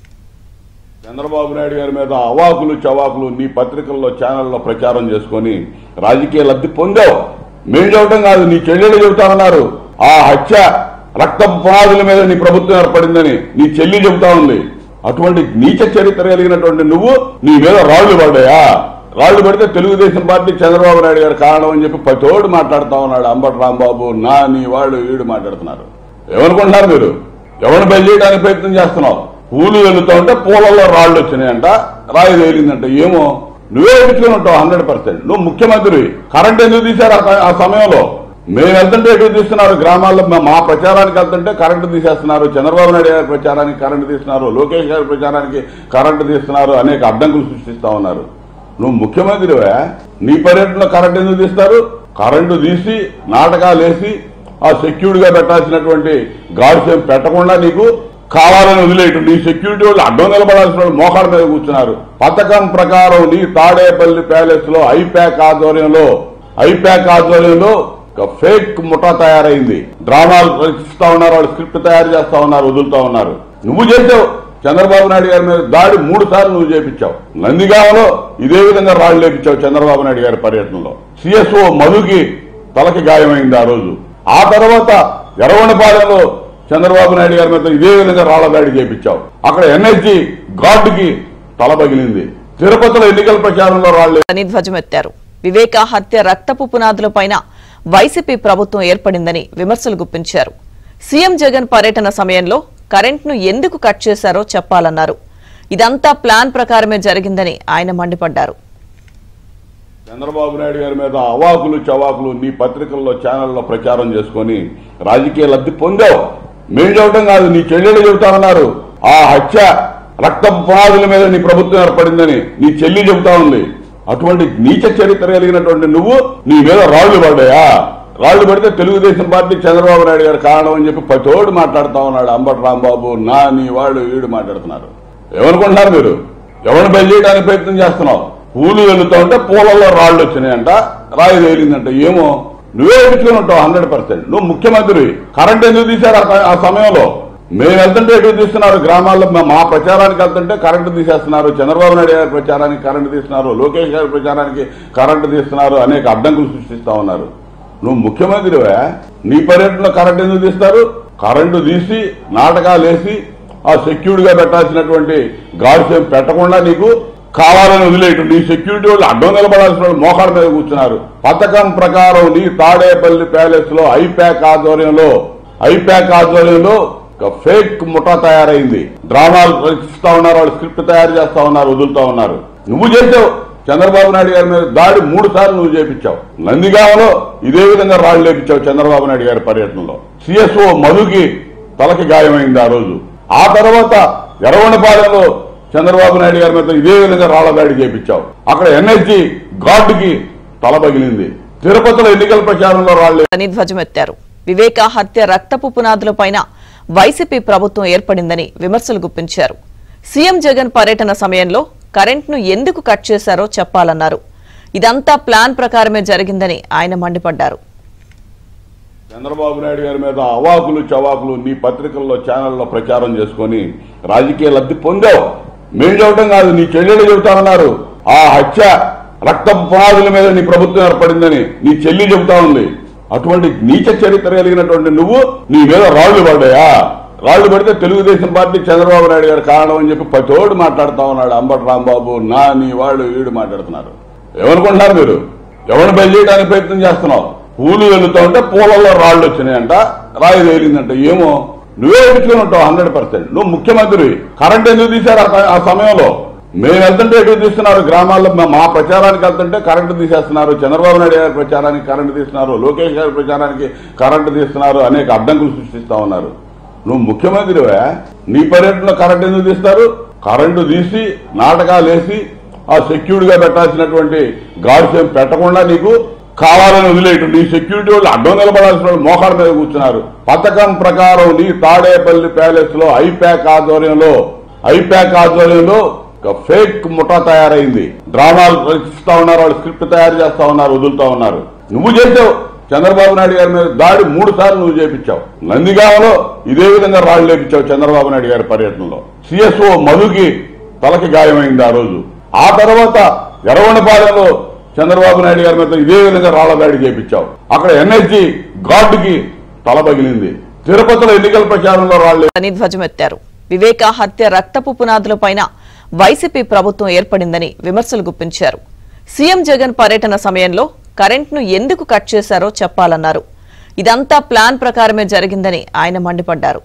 Speaker 1: చంద్రబాబు నాయుడు గారి మీద అవాకులు చవాకులు నీ పత్రికల్లో ఛానల్లో ప్రచారం చేసుకొని రాజకీయ లబ్ధి పొందావు. మేము చెప్పడం కాదు, నీ చెల్లెలు చెబుతామన్నారు. ఆ హత్య రక్త పునాదుల మీద నీ ప్రభుత్వం ఏర్పడిందని నీ చెల్లి చెబుతా ఉంది. అటువంటి నీచ చరిత్ర కలిగినటువంటి నువ్వు నీ మీద రాళ్లు పడ్డాయా? రాళ్లు పడితే తెలుగుదేశం పార్టీ చంద్రబాబు నాయుడు గారు కారణం అని చెప్పి ప్రతోడు మాట్లాడుతా ఉన్నాడు. అంబటి రాంబాబు, నా నీ వాళ్ళు వీడు మాట్లాడుతున్నారు. ఏమనుకుంటున్నారు మీరు? ఎవరిని బయలు చేయడానికి ప్రయత్నం చేస్తున్నావు? పూలు వెళ్తా ఉంటే పూలలో రాళ్లు వచ్చినాయంట, రాయి తేలిందంట. ఏమో నువ్వే ఎదుర్కొని ఉంటావు హండ్రెడ్ పర్సెంట్. నువ్వు ముఖ్యమంత్రి. కరెంట్ ఎందుకు తీశారు ఆ సమయంలో? మేము వెళ్తుంటే ఎటు తీస్తున్నారు? గ్రామాల్లో మా ప్రచారానికి వెళ్తుంటే కరెంటు తీసేస్తున్నారు. చంద్రబాబు నాయుడు గారి ప్రచారానికి కరెంటు తీస్తున్నారు. లోకేష్ గారి ప్రచారానికి కరెంటు తీస్తున్నారు. అనేక అడ్డంకులు సృష్టిస్తా ఉన్నారు. నువ్వు ముఖ్యమంత్రివే, నీ పర్యటనలో కరెంటు ఎందుకు తీస్తారు? కరెంటు తీసి నాటకాలు వేసి ఆ సెక్యూరిటీ గా పెట్టాల్సినటువంటి గాడ్స్ ఏం పెట్టకుండా నీకు కావాలని వదిలేయటం. నీ సెక్యూరిటీ వాళ్ళు అడ్డం నిలబడాల్సిన వాళ్ళు మోకాళ్ళ మీద కూర్చున్నారు. పథకం ప్రకారం నీ తాడేపల్లి ప్యాలెస్ లో ఐప్యాక్ ఆధ్వర్యంలో ఐప్యాక్ ఆధ్వర్యంలో ఫేక్ ముఠా తయారైంది. డ్రామాలు రచిస్తా ఉన్నారు, వాళ్ళు స్క్రిప్ట్ తయారు చేస్తా ఉన్నారు, వదులుతా ఉన్నారు. నువ్వు చేసావు. చంద్రబాబు నాయుడు గారి మీద దాడి మూడు సార్లు నువ్వు చేపించావు. నందిగామలో ఇదే విధంగా రాళ్లు లేపించావు చంద్రబాబు నాయుడు గారి పర్యటనలో. సిఎస్ఓ మధుకి తలకి గాయమైంది ఆ రోజు. ఆ తర్వాత ఎర్రగొండపాలెంలో చంద్రబాబు నాయుడు గారి మీద ఇదే విధంగా రాళ్ల దాడి చేపించావు. అక్కడ ఎన్ఎస్జీ గార్డుకి తల పగిలింది. తిరుపతిలో ఎన్నికల ప్రచారంలో రాళ్లు
Speaker 2: అని ధ్వజమెత్తారు. వివేక హత్య రక్తపు పునాదులపైన వైసీపీ ప్రభుత్వం ఏర్పడిందని విమర్శలు గుప్పించారు. సీఎం జగన్ పర్యటన సమయంలో కరెంట్ను ఎందుకు కట్ చేశారో చెప్పాలన్నారు. ఇదంతా ప్లాన్ ప్రకారమే జరిగిందని ఆయన మండిపడ్డారు.
Speaker 1: చంద్రబాబు నాయుడు గారి మీద అవాకులు చవాకులు నీ పత్రికల్లో ఛానల్లో ప్రచారం చేసుకుని రాజకీయ లబ్ధి పొందావు. మేము చెప్పడం కాదు, నీ చెల్లెలు చెబుతామన్నారు. ఆ హత్య రక్తపు పునాదుల మీద నీ ప్రభుత్వం ఏర్పడిందని నీ చెల్లి చెబుతా ఉంది. అటువంటి నీచ చరిత్ర కలిగినటువంటి నువ్వు నీ మీద రాళ్లు పడ్డాయా? రాళ్లు పడితే తెలుగుదేశం పార్టీ చంద్రబాబు నాయుడు గారు కారణం అని చెప్పి పతోడు మాట్లాడుతా ఉన్నాడు. అంబటి రాంబాబు నా నీ వాళ్ళు వీడు మాట్లాడుతున్నారు. ఏమనుకుంటున్నారు మీరు? ఎవరిని బయలు చేయడానికి ప్రయత్నం చేస్తున్నావు? పూలు వెళ్తా ఉంటే పూలలో రాళ్లు వచ్చినాయంట, రాయి తేలిందంట. ఏమో నువ్వే ఎదుర్కొని ఉంటావు హండ్రెడ్ పర్సెంట్. నువ్వు ముఖ్యమంత్రి. కరెంట్ ఎందుకు తీశారు ఆ సమయంలో? మేము వెళ్తుంటే ఎటు తీస్తున్నారు? గ్రామాల్లో మా ప్రచారానికి వెళ్తుంటే కరెంటు తీసేస్తున్నారు. చంద్రబాబు నాయుడు గారి ప్రచారానికి కరెంటు తీస్తున్నారు. లోకేష్ గారి ప్రచారానికి కరెంటు తీస్తున్నారు. అనేక అడ్డంకులు సృష్టిస్తా ఉన్నారు. నువ్వు ముఖ్యమంత్రివే, నీ పర్యటనలో కరెంటు ఎందుకు తీస్తారు? కరెంటు తీసి నాటకాలు వేసి ఆ సెక్యూరిటీ గా పెట్టాల్సినటువంటి గార్డ్స్ ఏం పెట్టకుండా నీకు కావాలని వదిలేయటం. నీ సెక్యూరిటీ వాళ్ళు అడ్డం నిలబడాల్సిన వాళ్ళు మోకాళ్ళ మీద కూర్చున్నారు. పథకం ప్రకారం నీ తాడేపల్లి ప్యాలెస్ లో ఐప్యాక్ ఆధ్వర్యంలో ఐప్యాక్ ఆధ్వర్యంలో ఫేక్ ముఠా తయారైంది. డ్రామాలు రచిస్తా ఉన్నారు, వాళ్ళు స్క్రిప్ట్ తయారు చేస్తా ఉన్నారు, వదులుతా ఉన్నారు. నువ్వు చేసావు. చంద్రబాబు నాయుడు గారి మీద దాడి మూడు సార్లు నువ్వు చేపించావు. నందిగామలో ఇదే విధంగా రాళ్లు లేపించావు చంద్రబాబు నాయుడు గారి పర్యటనలో. సిఎస్ఓ మధుకి తలకి గాయమైంది ఆ రోజు. ఆ తర్వాత ఎర్రగొండపాలెంలో చంద్రబాబు నాయుడు గారి మీద ఇదే విధంగా రాళ్ల దాడి చేపించావు. అక్కడ ఎన్ఎస్జీ గార్డుకి తల పగిలింది. తిరుపతిలో ఎన్నికల ప్రచారంలో రాళ్లు
Speaker 2: అని ధ్వజమెత్తారు. వివేక హత్య రక్తపు పునాదులపైన వైసీపీ ప్రభుత్వం ఏర్పడిందని విమర్శలు గుప్పించారు. సీఎం జగన్ పర్యటన సమయంలో కరెంట్ను ఎందుకు కట్ చేశారో చెప్పాలన్నారు. ఇదంతా ప్లాన్ ప్రకారమే జరిగిందని ఆయన మండిపడ్డారు.
Speaker 1: చంద్రబాబు నాయుడు గారి మీద అవాకులు చవాకులు నీ పత్రికల్లో ఛానల్లో ప్రచారం చేసుకుని రాజకీయ లబ్ధి పొందావు. మేము చెప్పడం కాదు, నీ చెల్లెలు చెబుతామన్నారు. ఆ హత్య రక్తపు పునాదుల మీద నీ ప్రభుత్వం ఏర్పడిందని నీ చెల్లి చెబుతా ఉంది. అటువంటి నీచ చరిత్ర కలిగినటువంటి నువ్వు నీ మీద రాళ్లు పడ్డాయా? రాళ్లు పడితే తెలుగుదేశం పార్టీ చంద్రబాబు నాయుడు గారు కారణం అని చెప్పి పతోడు మాట్లాడుతా ఉన్నాడు. అంబటి రాంబాబు నా నీ వాళ్ళు వీడు మాట్లాడుతున్నారు. ఏమనుకుంటున్నారు మీరు? ఎవరిని బయలు చేయడానికి ప్రయత్నం చేస్తున్నావు? పూలు వెళ్తా ఉంటే పూలలో రాళ్లు వచ్చినాయంట, రాయి తేలిందంట. ఏమో నువ్వే ఎదుర్కొని ఉంటావు హండ్రెడ్ పర్సెంట్. నువ్వు ముఖ్యమంత్రి. కరెంట్ ఎందుకు తీశారు ఆ సమయంలో? మేము వెళ్తుంటే ఎటు తీస్తున్నారు? గ్రామాల్లో మా ప్రచారానికి వెళ్తుంటే కరెంటు తీసేస్తున్నారు. చంద్రబాబు నాయుడు గారి ప్రచారానికి కరెంటు తీస్తున్నారు. లోకేష్ గారి ప్రచారానికి కరెంటు తీస్తున్నారు. అనేక అడ్డంకులు సృష్టిస్తా ఉన్నారు. నువ్వు ముఖ్యమంత్రివే, నీ పర్యటనలో కరెంటు ఎందుకు తీస్తారు? కరెంటు తీసి నాటకాలు వేసి ఆ సెక్యూరిటీ గా పెట్టాల్సినటువంటి గార్డ్స్ ఏం పెట్టకుండా నీకు కావాలని వదిలేయటం. నీ సెక్యూరిటీ వాళ్ళు అడ్డం నిలబడాల్సిన వాళ్ళు మోకాళ్ళ మీద కూర్చున్నారు. పథకం ప్రకారం నీ తాడేపల్లి ప్యాలెస్ లో ఐప్యాక్ ఆధ్వర్యంలో ఐప్యాక్ ఆధ్వర్యంలో ఫేక్ ముఠా తయారైంది. డ్రామాలు రచిస్తా ఉన్నారు, వాళ్ళు స్క్రిప్ట్ తయారు చేస్తా ఉన్నారు, వదులుతా ఉన్నారు. నువ్వు చేసావు. చంద్రబాబు నాయుడు గారి మీద దాడి మూడు సార్లు నువ్వు చేపించావు. నందిగామలో ఇదే విధంగా రాళ్లు లేపించావు చంద్రబాబు నాయుడు గారి పర్యటనలో. సిఎస్ఓ మధుకి తలకి గాయమైంది ఆ రోజు. ఆ తర్వాత ఎర్రగొండపాలెంలో చంద్రబాబు నాయుడు గారి మీద ఇదే విధంగా రాళ్ల దాడి చేపించావు. అక్కడ ఎన్ఎస్జీ గార్డుకి తల పగిలింది. తిరుపతిలో ఎన్నికల ప్రచారంలో రాళ్లు
Speaker 2: అని ధ్వజమెత్తారు. వివేక హత్య రక్తపు పునాదులపైన వైసీపీ ప్రభుత్వం ఏర్పడిందని విమర్శలు గుప్పించారు. సీఎం జగన్ పర్యటన సమయంలో కరెంట్ను ఎందుకు కట్ చేశారో చెప్పాలన్నారు. ఇదంతా ప్లాన్ ప్రకారమే జరిగిందని ఆయన మండిపడ్డారు.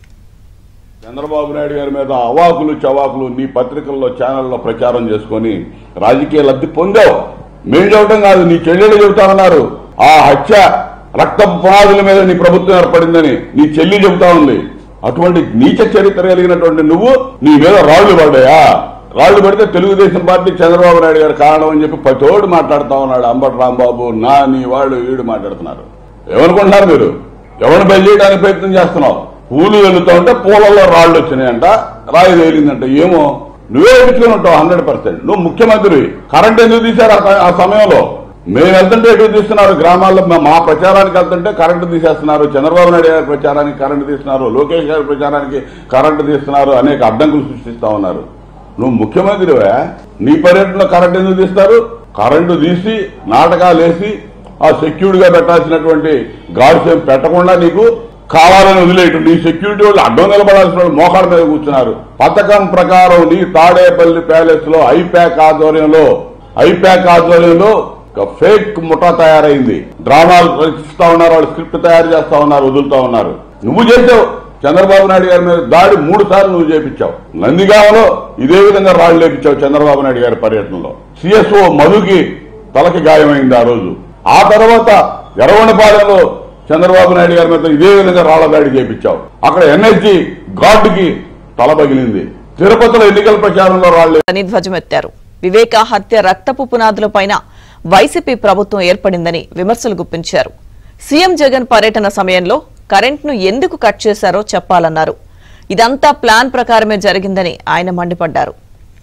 Speaker 1: చంద్రబాబు నాయుడు గారి మీద అవాకులు చవాకులు నీ పత్రికల్లో ఛానల్లో ప్రచారం చేసుకుని రాజకీయ లబ్ధి పొందావు. మేము చెప్పడం కాదు, నీ చెల్లెలు చెబుతామన్నారు. ఆ హత్య రక్తపు పునాదుల మీద నీ ప్రభుత్వం ఏర్పడిందని నీ చెల్లి చెబుతా ఉంది. అటువంటి నీచ చరిత్ర కలిగినటువంటి నువ్వు నీ మీద రాళ్లు పడ్డాయా? రాళ్లు పడితే తెలుగుదేశం పార్టీ చంద్రబాబు నాయుడు గారు కారణం అని చెప్పి పతోడు మాట్లాడుతా ఉన్నాడు. అంబటి రాంబాబు నా నీ వాళ్ళు వీడు మాట్లాడుతున్నారు. ఏమనుకుంటున్నారు మీరు? ఎవరిని బయలు చేయడానికి ప్రయత్నం చేస్తున్నావు? పూలు వెళ్తా ఉంటే పూలలో రాళ్లు వచ్చినాయంట, రాయి తేలిందంట. ఏమో నువ్వే ఎదుర్కొని ఉంటావు హండ్రెడ్ పర్సెంట్. నువ్వు ముఖ్యమంత్రి. కరెంట్ ఎందుకు తీశారు ఆ సమయంలో? మేము వెళ్తుంటే ఎటు తీస్తున్నారు? గ్రామాల్లో మా ప్రచారానికి వెళ్తుంటే కరెంటు తీసేస్తున్నారు. చంద్రబాబు నాయుడు గారి ప్రచారానికి కరెంటు తీస్తున్నారు. లోకేష్ గారి ప్రచారానికి కరెంటు తీస్తున్నారు. అనేక అడ్డంకులు సృష్టిస్తా ఉన్నారు. నువ్వు ముఖ్యమంత్రివే, నీ పర్యటనలో కరెంటు ఎందుకు తీస్తారు? కరెంటు తీసి నాటకాలు వేసి ఆ ఆ సెక్యూర్డ్ గా పెట్టాల్సినటువంటి గార్డ్స్ ఏం పెట్టకుండా నీకు కావాలని వదిలేయటం. నీ సెక్యూరిటీ వాళ్ళు అడ్డం నిలబడాల్సిన వాళ్ళు మోకాళ్ళ మీద కూర్చున్నారు. పథకం ప్రకారం నీ తాడేపల్లి ప్యాలెస్ లో ఐప్యాక్ ఆధ్వర్యంలో ఐప్యాక్ ఆధ్వర్యంలో ఒక ఫేక్ ముఠా తయారైంది. డ్రామాలు రచిస్తా ఉన్నారు, వాళ్ళు స్క్రిప్ట్ తయారు చేస్తా ఉన్నారు, వదులుతా ఉన్నారు. నువ్వు చేసావు చంద్రబాబు నాయుడు గారి మీద దాడి మూడు సార్లు నువ్వు చేపించావు. నందిగామలో ఇదే విధంగా రాళ్లు లేపించావు చంద్రబాబు నాయుడు గారి పర్యటనలో. సిఎస్ఓ మధుకి తలకి గాయమైంది ఆ రోజు. ఆ తర్వాత ఎర్రవనపాలెంలో చంద్రబాబు నాయుడు గారి మీద ఇదే విధంగా రాళ్ల దాడి చేపించావు. అక్కడ ఎన్ఎస్జీ గార్డుకి తల పగిలింది. తిరుపతిలో ఎన్నికల ప్రచారంలో రాళ్లు
Speaker 2: అని ధ్వజమెత్తారు. వివేక హత్య రక్తపు పునాదులపైన వైసీపీ ప్రభుత్వం ఏర్పడిందని విమర్శలు గుప్పించారు. సీఎం జగన్ పర్యటన సమయంలో కరెంట్ను ఎందుకు కట్ చేశారో చెప్పాలన్నారు. ఇదంతా ప్లాన్ ప్రకారమే జరిగిందని ఆయన మండిపడ్డారు.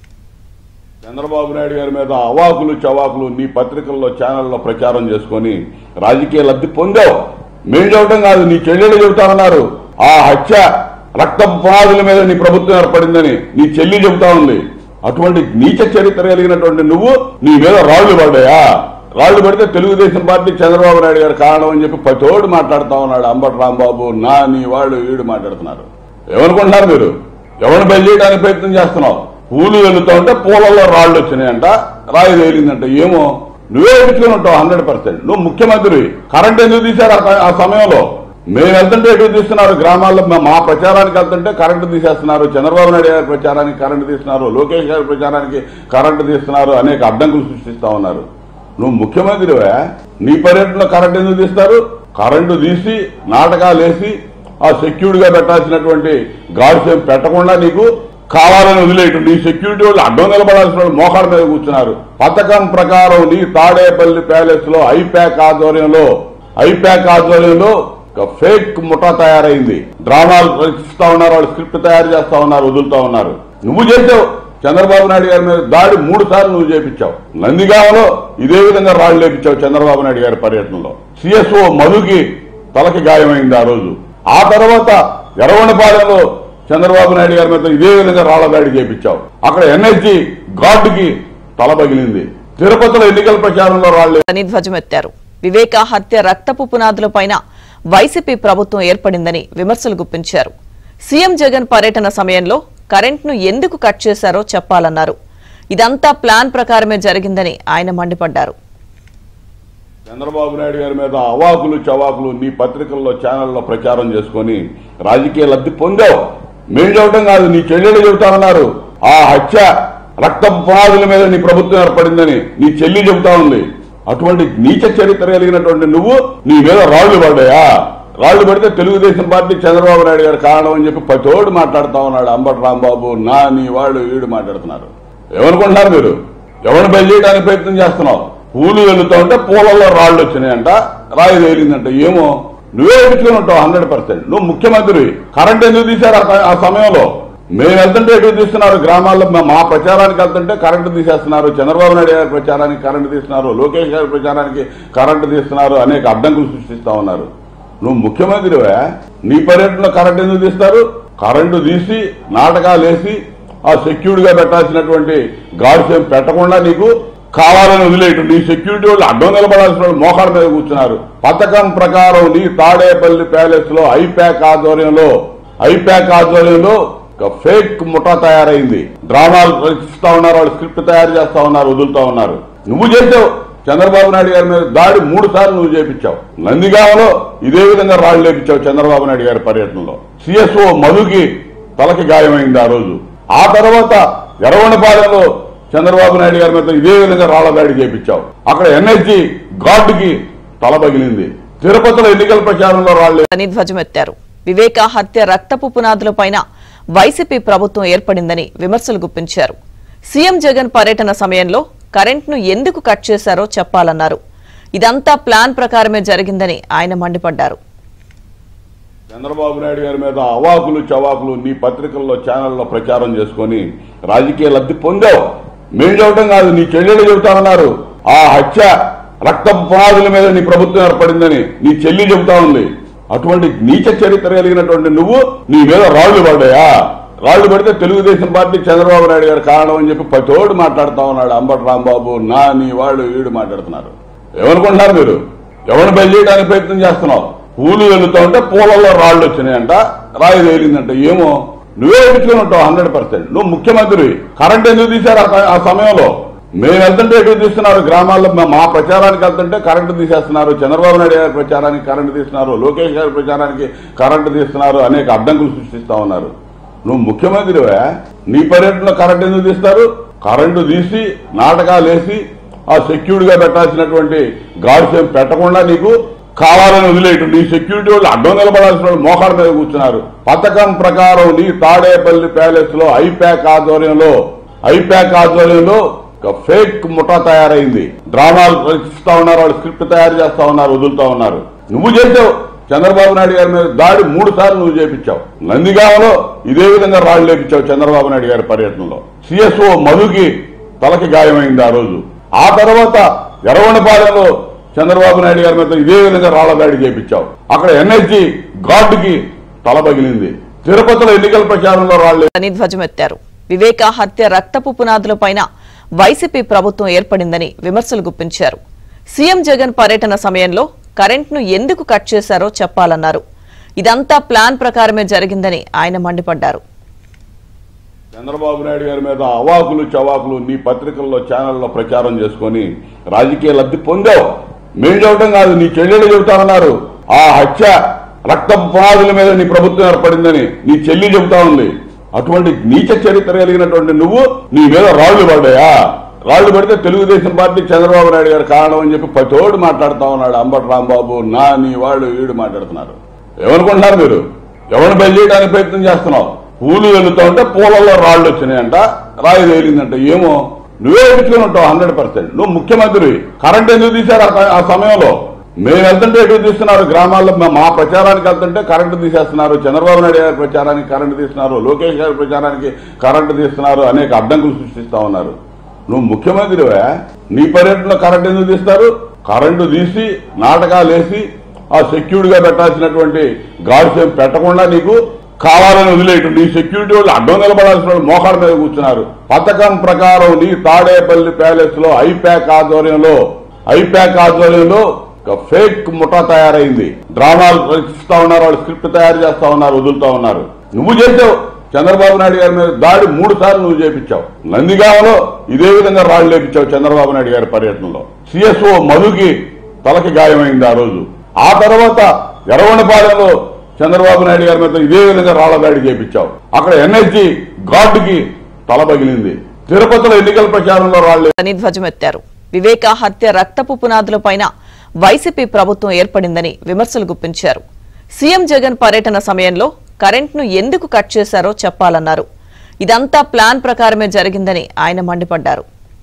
Speaker 1: చంద్రబాబు నాయుడు గారి మీద అవాకులు చవాకులు నీ పత్రికల్లో ఛానల్లో ప్రచారం చేసుకుని రాజకీయ లబ్ధి పొందావు. మేము చెప్పడం కాదు, నీ చెల్లెలు చెబుతామన్నారు. ఆ హత్య రక్తపు పునాదుల మీద నీ ప్రభుత్వం ఏర్పడిందని నీ చెల్లి చెబుతా ఉంది. అటువంటి నీచ చరిత్ర కలిగినటువంటి నువ్వు నీ మీద రాళ్లు పడ్డాయా? రాళ్లు పడితే తెలుగుదేశం పార్టీ చంద్రబాబు నాయుడు గారు కారణం అని చెప్పి పతోడు మాట్లాడుతా ఉన్నాడు. అంబటి రాంబాబు నా నీ వాళ్ళు వీడు మాట్లాడుతున్నారు. ఏమనుకుంటున్నారు మీరు? ఎవరిని బయలు చేయడానికి ప్రయత్నం చేస్తున్నావు? పూలు వెళ్తా ఉంటే పూలలో రాళ్లు వచ్చినాయంట, రాయి తేలిందంట. ఏమో నువ్వే ఎదుర్కొని ఉంటావు హండ్రెడ్ పర్సెంట్. నువ్వు ముఖ్యమంత్రి. కరెంట్ ఎందుకు తీశారు ఆ సమయంలో? మేము వెళ్తుంటే ఎటు తీస్తున్నారు? గ్రామాల్లో మా ప్రచారానికి వెళ్తుంటే కరెంటు తీసేస్తున్నారు. చంద్రబాబు నాయుడు గారి ప్రచారానికి కరెంటు తీస్తున్నారు, లోకేష్ గారి ప్రచారానికి కరెంటు తీస్తున్నారు, అనేక అడ్డంకులు సృష్టిస్తా ఉన్నారు. నువ్వు ముఖ్యమంత్రివే, నీ పర్యటనలో కరెంటు ఎందుకు తీస్తారు? కరెంటు తీసి నాటకాలు వేసి ఆ సెక్యూర్డ్ గా పెట్టాల్సినటువంటి గార్డ్స్ ఏం పెట్టకుండా నీకు కావాలని వదిలేయటం. నీ సెక్యూరిటీ వాళ్ళు అడ్డం నిలబడాల్సిన వాళ్ళు మోకాళ్ళ మీద కూర్చున్నారు. పథకం ప్రకారం నీ తాడేపల్లి ప్యాలెస్ లో ఐప్యాక్ ఆధ్వర్యంలో ఐప్యాక్ ఆధ్వర్యంలో ఒక ఫేక్ ముఠా తయారైంది. డ్రామాలు రచిస్తా ఉన్నారు, వాళ్ళు స్క్రిప్ట్ తయారు చేస్తా ఉన్నారు, వదులుతా ఉన్నారు. నువ్వు చేసావు చంద్రబాబు నాయుడు గారి మీద దాడి మూడు సార్లు నువ్వు చేపించావు. నందిగామలో ఇదే విధంగా రాళ్లు లేపించావు చంద్రబాబు నాయుడు గారి పర్యటనలో. సిఎస్ఓ మధుకి తలకి గాయమైంది ఆ రోజు. ఆ తర్వాత ఎర్రవనపాలెంలో చంద్రబాబు నాయుడు గారి మీద ఇదే విధంగా రాళ్ల దాడి చేపించావు. అక్కడ ఎన్ఎస్జీ గార్డుకి తల పగిలింది. తిరుపతిలో ఎన్నికల ప్రచారంలో రాళ్లు
Speaker 2: అని ధ్వజమెత్తారు. వివేక హత్య రక్తపు పునాదులపైన వైసీపీ ప్రభుత్వం ఏర్పడిందని విమర్శలు గుప్పించారు. సీఎం జగన్ పర్యటన సమయంలో కరెంట్ను ఎందుకు కట్ చేశారో చెప్పాలన్నారు. ఇదంతా ప్లాన్ ప్రకారమే జరిగిందని ఆయన మండిపడ్డారు.
Speaker 1: చంద్రబాబు నాయుడు గారి మీద అవాకులు చవాకులు నీ పత్రికల్లో ఛానల్లో ప్రచారం చేసుకుని రాజకీయ లబ్ధి పొందావు. మేము చెప్పడం కాదు, నీ చెల్లెలు చెబుతామన్నారు. ఆ హత్య రక్తపు పునాదుల మీద నీ ప్రభుత్వం ఏర్పడిందని నీ చెల్లి చెబుతా ఉంది. అటువంటి నీచ చరిత్ర కలిగినటువంటి నువ్వు నీ మీద రాళ్లు పడ్డాయా? రాళ్లు పడితే తెలుగుదేశం పార్టీ చంద్రబాబు నాయుడు గారు కారణం అని చెప్పి పతోడు మాట్లాడుతా ఉన్నాడు. అంబటి రాంబాబు నా నీ వాళ్ళు వీడు మాట్లాడుతున్నారు. ఏమనుకుంటున్నారు మీరు? ఎవరిని బయలు చేయడానికి ప్రయత్నం చేస్తున్నావు? పూలు వెళ్తా ఉంటే పూలలో రాళ్లు వచ్చినాయంట, రాయి తేలిందంట. ఏమో నువ్వే ఎదుర్కొని ఉంటావు హండ్రెడ్ పర్సెంట్. నువ్వు ముఖ్యమంత్రి. కరెంట్ ఎందుకు తీశారు ఆ సమయంలో? మేము వెళ్తుంటే ఎటు తీస్తున్నారు? గ్రామాల్లో మా ప్రచారానికి వెళ్తుంటే కరెంటు తీసేస్తున్నారు, చంద్రబాబు నాయుడు గారి ప్రచారానికి కరెంటు తీస్తున్నారు, లోకేష్ గారి ప్రచారానికి కరెంటు తీస్తున్నారు, అనేక అడ్డంకులు సృష్టిస్తా ఉన్నారు. నువ్వు ముఖ్యమంత్రివే, నీ పర్యటనలో కరెంటు ఎందుకు తీస్తారు? కరెంటు తీసి నాటకాలు వేసి ఆ సెక్యూర్డ్ గా పెట్టాల్సినటువంటి గార్డ్స్ ఏం పెట్టకుండా నీకు కావాలని వదిలేయటం. నీ సెక్యూరిటీ వాళ్ళు అడ్డం నిలబడాల్సిన వాళ్ళు మోకాళ్ళ మీద కూర్చున్నారు. పథకం ప్రకారం నీ తాడేపల్లి ప్యాలెస్ లో ఐప్యాక్ ఆధ్వర్యంలో ఐప్యాక్ ఆధ్వర్యంలో ఒక ఫేక్ ముఠా తయారైంది. డ్రామాలు రచిస్తా ఉన్నారు, వాళ్ళు స్క్రిప్ట్ తయారు చేస్తా ఉన్నారు, వదులుతా ఉన్నారు. నువ్వు చేసావు చంద్రబాబు నాయుడు గారి మీద దాడి మూడు సార్లు నువ్వు చేపించావు. నందిగామలో ఇదే విధంగా రాళ్లు లేపించావు చంద్రబాబు నాయుడు గారి పర్యటనలో. సిఎస్ఓ మధుకి తలకి గాయమైంది ఆ రోజు. ఆ తర్వాత ఎర్రవనపాలెంలో చంద్రబాబు నాయుడు గారి మీద ఇదే విధంగా రాళ్ల దాడి చేపించావు. అక్కడ ఎన్ఎస్జీ గార్డుకి తల పగిలింది. తిరుపతిలో ఎన్నికల ప్రచారంలో రాళ్లు
Speaker 2: అని ధ్వజమెత్తారు. వివేక హత్య రక్తపు పునాదులపైన వైసీపీ ప్రభుత్వం ఏర్పడిందని విమర్శలు గుప్పించారు. సీఎం జగన్ పర్యటన సమయంలో కరెంట్ను ఎందుకు కట్ చేశారో చెప్పాలన్నారు. ఇదంతా ప్లాన్ ప్రకారమే జరిగిందని ఆయన మండిపడ్డారు.
Speaker 1: చంద్రబాబు నాయుడు గారి మీద అవాకులు చవాకులు నీ పత్రికల్లో ఛానల్లో ప్రచారం చేసుకుని రాజకీయ లబ్ధి పొందావు. మేము చెప్పడం కాదు, నీ చెల్లెలు చెబుతామన్నారు. ఆ హత్య రక్తపు పునాదుల మీద నీ ప్రభుత్వం ఏర్పడిందని నీ చెల్లి చెబుతా ఉంది. అటువంటి నీచ చరిత్ర కలిగినటువంటి నువ్వు నీ మీద రాళ్లు పడ్డాయా? రాళ్లు పడితే తెలుగుదేశం పార్టీ చంద్రబాబు నాయుడు గారు కారణం అని చెప్పి పతోడు మాట్లాడుతా ఉన్నాడు. అంబటి రాంబాబు నా నీ వాళ్ళు వీడు మాట్లాడుతున్నారు. ఏమనుకుంటున్నారు మీరు? ఎవరిని బలి చేయడానికి ప్రయత్నం చేస్తున్నావు? పూలు వెళ్తా ఉంటే పూలలో రాళ్లు వచ్చినాయంట, రాయి తేలిందంట. ఏమో నువ్వే ఎదుర్కొని ఉంటావు హండ్రెడ్ పర్సెంట్. నువ్వు ముఖ్యమంత్రి. కరెంట్ ఎందుకు తీశారు ఆ సమయంలో? మేము వెళ్తుంటే ఎటు తీస్తున్నారు? గ్రామాల్లో మా ప్రచారానికి వెళ్తుంటే కరెంటు తీసేస్తున్నారు. చంద్రబాబు నాయుడు గారి ప్రచారానికి కరెంటు తీస్తున్నారు, లోకేష్ గారి ప్రచారానికి కరెంటు తీస్తున్నారు, అనేక అడ్డంకులు సృష్టిస్తా ఉన్నారు. నువ్వు ముఖ్యమంత్రివే, నీ పర్యటనలో కరెంటు ఎందుకు తీస్తారు? కరెంటు తీసి నాటకాలు వేసి ఆ సెక్యూర్డ్ గా పెట్టాల్సినటువంటి గార్డ్స్ ఏం పెట్టకుండా నీకు కావాలని వదిలేయటం. నీ సెక్యూరిటీ వాళ్ళు అడ్డం నిలబడాల్సిన వాళ్ళు మోకాళ్ళ మీద కూర్చున్నారు. పథకం ప్రకారం నీ తాడేపల్లి ప్యాలెస్ లో ఐప్యాక్ ఆధ్వర్యంలో ఐప్యాక్ ఆధ్వర్యంలో ఒక ఫేక్ ముఠా తయారైంది. డ్రామాలు రచిస్తా ఉన్నారు, వాళ్ళు స్క్రిప్ట్ తయారు చేస్తా ఉన్నారు, వదులుతా ఉన్నారు. నువ్వు చేసావు. చంద్రబాబు నాయుడు గారి మీద దాడి మూడు సార్లు నువ్వు చేపించావు. నందిగామలో ఇదే విధంగా రాళ్లు లేపించావు చంద్రబాబు నాయుడు గారి పర్యటనలో. సిఎస్ఓ మధుకి తలకి గాయమైంది ఆ రోజు. ఆ తర్వాత ఎర్రగొండపాలెంలో చంద్రబాబు నాయుడు గారి మీద ఇదే విధంగా రాళ్ల దాడి చేపించావు. అక్కడ ఎన్ఎస్జీ గార్డుకి తల పగిలింది. తిరుపతిలో ఎన్నికల ప్రచారంలో రాళ్లు
Speaker 2: అని ధ్వజమెత్తారు. వివేక హత్య రక్తపు పునాదులపైన వైసీపీ ప్రభుత్వం ఏర్పడిందని విమర్శలు గుప్పించారు. సీఎం జగన్ పర్యటన సమయంలో కరెంట్ను ఎందుకు కట్ చేశారో చెప్పాలన్నారు. ఇదంతా ప్లాన్ ప్రకారమే జరిగిందని ఆయన మండిపడ్డారు.
Speaker 1: చంద్రబాబు నాయుడు గారి మీద అవాకులు చవాకులు నీ పత్రికల్లో ఛానల్లో ప్రచారం చేసుకుని రాజకీయ లబ్ధి పొందావు. మేము చెప్పడం కాదు, నీ చెల్లెలు చెబుతామన్నారు. ఆ హత్య రక్తపు పునాదుల మీద నీ ప్రభుత్వం ఏర్పడిందని నీ చెల్లి చెబుతా ఉంది. అటువంటి నీచ చరిత్ర కలిగినటువంటి నువ్వు నీ మీద రాళ్లు పడ్డాయా? రాళ్లు పడితే తెలుగుదేశం పార్టీ చంద్రబాబు నాయుడు గారు కారణం అని చెప్పి పతోడు మాట్లాడుతా ఉన్నాడు. అంబటి రాంబాబు, నా నీ వాళ్ళు వీడు మాట్లాడుతున్నారు. ఏమనుకుంటున్నారు మీరు? ఎవరిని బలి చేయడానికి ప్రయత్నం చేస్తున్నావు? పూలు వెళ్తా ఉంటే పూలలో రాళ్లు వచ్చినాయంట, రాయి తేలిందంట. ఏమో నువ్వే ఎదుర్కొని ఉంటావు హండ్రెడ్ పర్సెంట్. నువ్వు ముఖ్యమంత్రి. కరెంట్ ఎందుకు తీశారు ఆ సమయంలో? మేము వెళ్తుంటే ఎటు తీస్తున్నారు? గ్రామాల్లో మా ప్రచారానికి వెళ్తుంటే కరెంటు తీసేస్తున్నారు. చంద్రబాబు నాయుడు గారి ప్రచారానికి కరెంటు తీస్తున్నారు, లోకేష్ గారి ప్రచారానికి కరెంటు తీస్తున్నారు, అనేక అడ్డంకులు సృష్టిస్తా ఉన్నారు. నువ్వు ముఖ్యమంత్రివే, నీ పర్యటనలో కరెంటు ఎందుకు తీస్తారు? కరెంటు తీసి నాటకాలు వేసి ఆ సెక్యూర్డ్ గా పెట్టాల్సినటువంటి గార్డ్స్ ఏం పెట్టకుండా నీకు కావాలని వదిలేయటం. నీ సెక్యూరిటీ వాళ్ళు అడ్డం నిలబడాల్సిన వాళ్ళు మోకాళ్ళ మీద కూర్చున్నారు. పథకం ప్రకారం నీ తాడేపల్లి ప్యాలెస్ లో ఐప్యాక్ ఆధ్వర్యంలో ఐప్యాక్ ఆధ్వర్యంలో ఒక ఫేక్ ముఠా తయారైంది. డ్రామాలు రచిస్తా ఉన్నారు, వాళ్ళు స్క్రిప్ట్ తయారు చేస్తా ఉన్నారు, వదులుతా ఉన్నారు. నువ్వు చేసావు. చంద్రబాబు నాయుడు గారి మీద దాడి మూడు సార్లు నువ్వు చేపించావు. నందిగామలో ఇదే విధంగా రాళ్లు లేపించావు చంద్రబాబు నాయుడు గారి పర్యటనలో. సిఎస్ఓ మధుకి తలకి గాయమైంది ఆ రోజు. ఆ తర్వాత ఎర్రగొండపాలెంలో చంద్రబాబు నాయుడు గారి మీద ఇదే విధంగా రాళ్ల దాడి చేపించావు. అక్కడ ఎన్ఎస్జీ గార్డుకి తల పగిలింది. తిరుపతిలో ఎన్నికల ప్రచారంలో రాళ్లు
Speaker 2: అని ధ్వజమెత్తారు. వివేక హత్య రక్తపు పునాదులపైన వైసీపీ ప్రభుత్వం ఏర్పడిందని విమర్శలు గుప్పించారు. సీఎం జగన్ పర్యటన సమయంలో కరెంట్ను ఎందుకు కట్ చేశారో చెప్పాలన్నారు. ఇదంతా ప్లాన్ ప్రకారమే జరిగిందని ఆయన మండిపడ్డారు.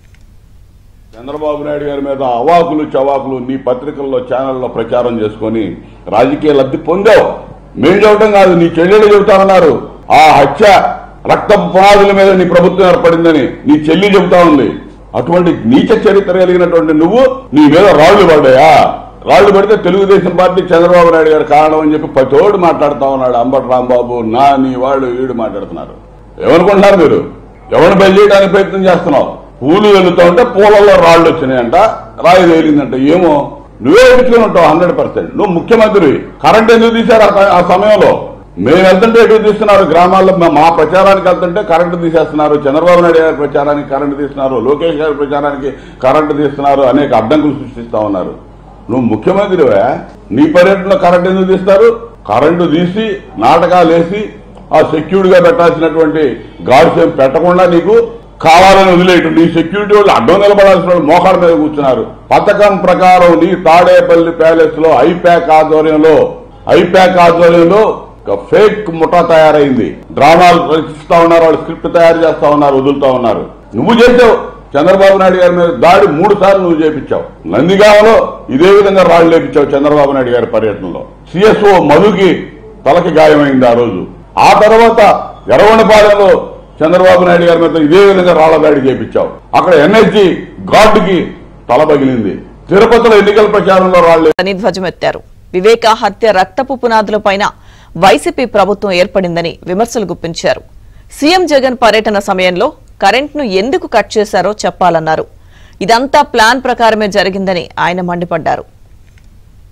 Speaker 1: చంద్రబాబు నాయుడు గారి మీద అవాకులు చవాకులు నీ పత్రికల్లో ఛానల్లో ప్రచారం చేసుకుని రాజకీయ లబ్ధి పొందావు. మేము చెప్పడం కాదు, నీ చెల్లెలు చెబుతామన్నారు. ఆ హత్య రక్తపు పునాదుల మీద నీ ప్రభుత్వం ఏర్పడిందని నీ చెల్లి చెబుతా ఉంది. అటువంటి నీచ చరిత్ర కలిగినటువంటి నువ్వు నీ మీద రాళ్లు పడ్డాయా? రాళ్లు పడితే తెలుగుదేశం పార్టీ చంద్రబాబు నాయుడు గారు కారణం అని చెప్పి పతోడు మాట్లాడుతా ఉన్నాడు. అంబటి రాంబాబు, నా నీ వాళ్ళు వీడు మాట్లాడుతున్నారు. ఏమనుకుంటున్నారు మీరు? ఎవరిని బలి చేయడానికి ప్రయత్నం చేస్తున్నావు? పూలు వెళ్తా ఉంటే పూలలో రాళ్లు వచ్చినాయంట, రాయి తేలిందంట. ఏమో నువ్వే ఎదుర్కొని ఉంటావు హండ్రెడ్ పర్సెంట్. నువ్వు ముఖ్యమంత్రి. కరెంట్ ఎందుకు తీశారు ఆ సమయంలో? మేము వెళ్తుంటే ఎటు తీస్తున్నారు? గ్రామాల్లో మా ప్రచారానికి వెళ్తుంటే కరెంటు తీసేస్తున్నారు. చంద్రబాబు నాయుడు గారి ప్రచారానికి కరెంటు తీస్తున్నారు, లోకేష్ గారి ప్రచారానికి కరెంటు తీస్తున్నారు, అనేక అడ్డంకులు సృష్టిస్తా ఉన్నారు. నువ్వు ముఖ్యమంత్రివే, నీ పర్యటనలో కరెంటు ఎందుకు తీస్తారు? కరెంటు తీసి నాటకాలు వేసి ఆ సెక్యూర్డ్ గా పెట్టాల్సినటువంటి గార్డ్స్ ఏం పెట్టకుండా నీకు కావాలని వదిలేయటం. నీ సెక్యూరిటీ వాళ్ళు అడ్డం నిలబడాల్సిన వాళ్ళు మోకాళ్ళ మీద కూర్చున్నారు. పథకం ప్రకారం నీ తాడేపల్లి ప్యాలెస్ లో ఐప్యాక్ ఆధ్వర్యంలో ఐప్యాక్ ఆధ్వర్యంలో ఒక ఫేక్ ముఠా తయారైంది. డ్రామాలు రచిస్తా ఉన్నారు, వాళ్ళు స్క్రిప్ట్ తయారు చేస్తా ఉన్నారు, వదులుతా ఉన్నారు. నువ్వు చేసావు. చంద్రబాబు నాయుడు గారి మీద దాడి మూడు సార్లు నువ్వు చేపించావు. నందిగామలో ఇదే విధంగా రాళ్లు లేపించావు చంద్రబాబు నాయుడు గారి పర్యటనలో. సిఎస్ఓ మధుకి తలకి గాయమైంది ఆ రోజు. ఆ తర్వాత ఎర్రగొండపాలెంలో చంద్రబాబు నాయుడు గారి మీద ఇదే విధంగా రాళ్ల దాడి చేపించావు. అక్కడ ఎన్ఎస్జీ గార్డుకి తల పగిలింది. తిరుపతిలో ఎన్నికల ప్రచారంలో రాళ్లు
Speaker 2: అని ధ్వజమెత్తారు. వివేక హత్య రక్తపు పునాదులపైన వైసీపీ ప్రభుత్వం ఏర్పడిందని విమర్శలు గుప్పించారు. సీఎం జగన్ పర్యటన సమయంలో కరెంట్ను ఎందుకు కట్ చేశారో చెప్పాలన్నారు. ఇదంతా ప్లాన్ ప్రకారమే జరిగిందని ఆయన మండిపడ్డారు.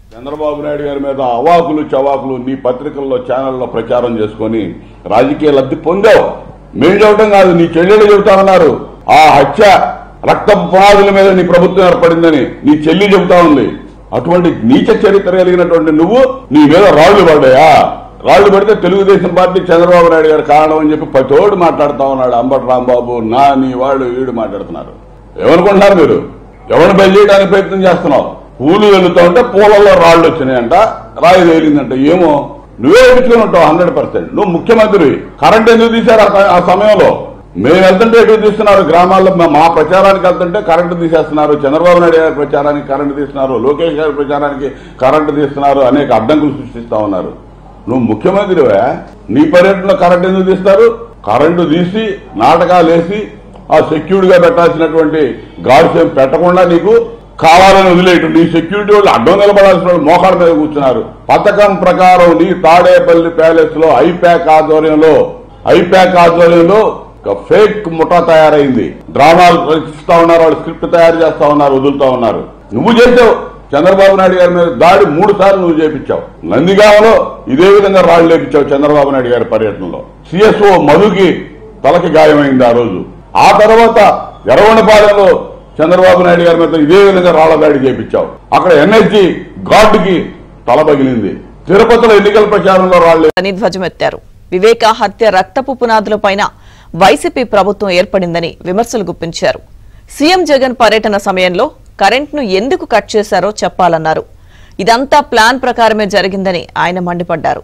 Speaker 1: చంద్రబాబు నాయుడు గారి మీద అవాకులు చవాకులు నీ పత్రికల్లో ఛానల్లో ప్రచారం చేసుకొని రాజకీయ లబ్ధి పొందావు. మేం చెప్పడం కాదు, నీ చెల్లెలు చెబుతా ఉన్నారు. ఆ హత్య రక్త పునాదుల మీద నీ ప్రభుత్వం ఏర్పడిందని నీ చెల్లి చెబుతా ఉంది. అటువంటి నీచ చరిత్ర కలిగినటువంటి నువ్వు నీ మీద రాళ్లు పడ్డాయా? రాళ్లు పడితే తెలుగుదేశం పార్టీ చంద్రబాబు నాయుడు గారు కారణం అని చెప్పి పతోడు మాట్లాడుతా ఉన్నాడు. అంబటి రాంబాబు, నా నీ వాళ్ళు వీడు మాట్లాడుతున్నారు. ఏమనుకుంటున్నారు మీరు? ఎవరిని బయలు చేయడానికి ప్రయత్నం చేస్తున్నావు? పూలు వెళుతూ ఉంటే పూలలో రాళ్లు వచ్చినాయంట, రాయి తేలిందంట. ఏమో నువ్వే ఎడుచుకుని ఉంటావు హండ్రెడ్ పర్సెంట్. నువ్వు ముఖ్యమంత్రి. కరెంట్ ఎందుకు తీశారు ఆ సమయంలో? మేము వెళ్తుంటే ఎటు తీస్తున్నారు? గ్రామాల్లో మా ప్రచారానికి వెళ్తుంటే కరెంటు తీసేస్తున్నారు. చంద్రబాబు నాయుడు గారి ప్రచారానికి కరెంటు తీస్తున్నారు. లోకేష్ గారి ప్రచారానికి కరెంటు తీస్తున్నారు. అనేక అడ్డంకులు సృష్టిస్తా ఉన్నారు. నువ్వు ముఖ్యమంత్రివే, నీ పర్యటనలో కరెంటు ఎందుకు తీస్తారు? కరెంటు తీసి నాటకాలు వేసి ఆ సెక్యూర్డ్ గా పెట్టాల్సినటువంటి గార్డ్స్ ఏం పెట్టకుండా నీకు కావాలని వదిలేయటం. నీ సెక్యూరిటీ వాళ్ళు అడ్డం నిలబడాల్సిన వాళ్ళు మోకాళ్ళ మీద కూర్చున్నారు. పథకం ప్రకారం నీ తాడేపల్లి ప్యాలెస్ లో ఐప్యాక్ ఆధ్వర్యంలో ఐప్యాక్ ఆధ్వర్యంలో ఒక ఫేక్ ముఠా తయారైంది. డ్రామాలు రచిస్తా ఉన్నారు, వాళ్ళు స్క్రిప్ట్ తయారు చేస్తా ఉన్నారు, వదులుతా ఉన్నారు. నువ్వు చేసావు. చంద్రబాబు నాయుడు గారి మీద దాడి మూడు సార్లు నువ్వు చేపించావు. నందిగామలో ఇదే విధంగా రాళ్లు లేపించావు చంద్రబాబు నాయుడు గారి పర్యటనలో. సిఎస్ఓ మధుకి తలకి గాయమైంది ఆ రోజు. ఆ తర్వాత ఎర్రవనపాలెంలో చంద్రబాబు నాయుడు గారి మీద ఇదే విధంగా రాళ్ల దాడి చేపించావు. అక్కడ ఎన్ఎస్జీ గార్డుకి తల పగిలింది. తిరుపతిలో ఎన్నికల ప్రచారంలో రాళ్లు
Speaker 2: అని ధ్వజమెత్తారు. వివేక హత్య రక్తపు పునాదులపైన వైసీపీ ప్రభుత్వం ఏర్పడిందని విమర్శలు గుప్పించారు. సీఎం జగన్ పర్యటన సమయంలో కరెంట్ను ఎందుకు కట్ చేశారో చెప్పాలన్నారు. ఇదంతా ప్లాన్ ప్రకారమే జరిగిందని ఆయన మండిపడ్డారు.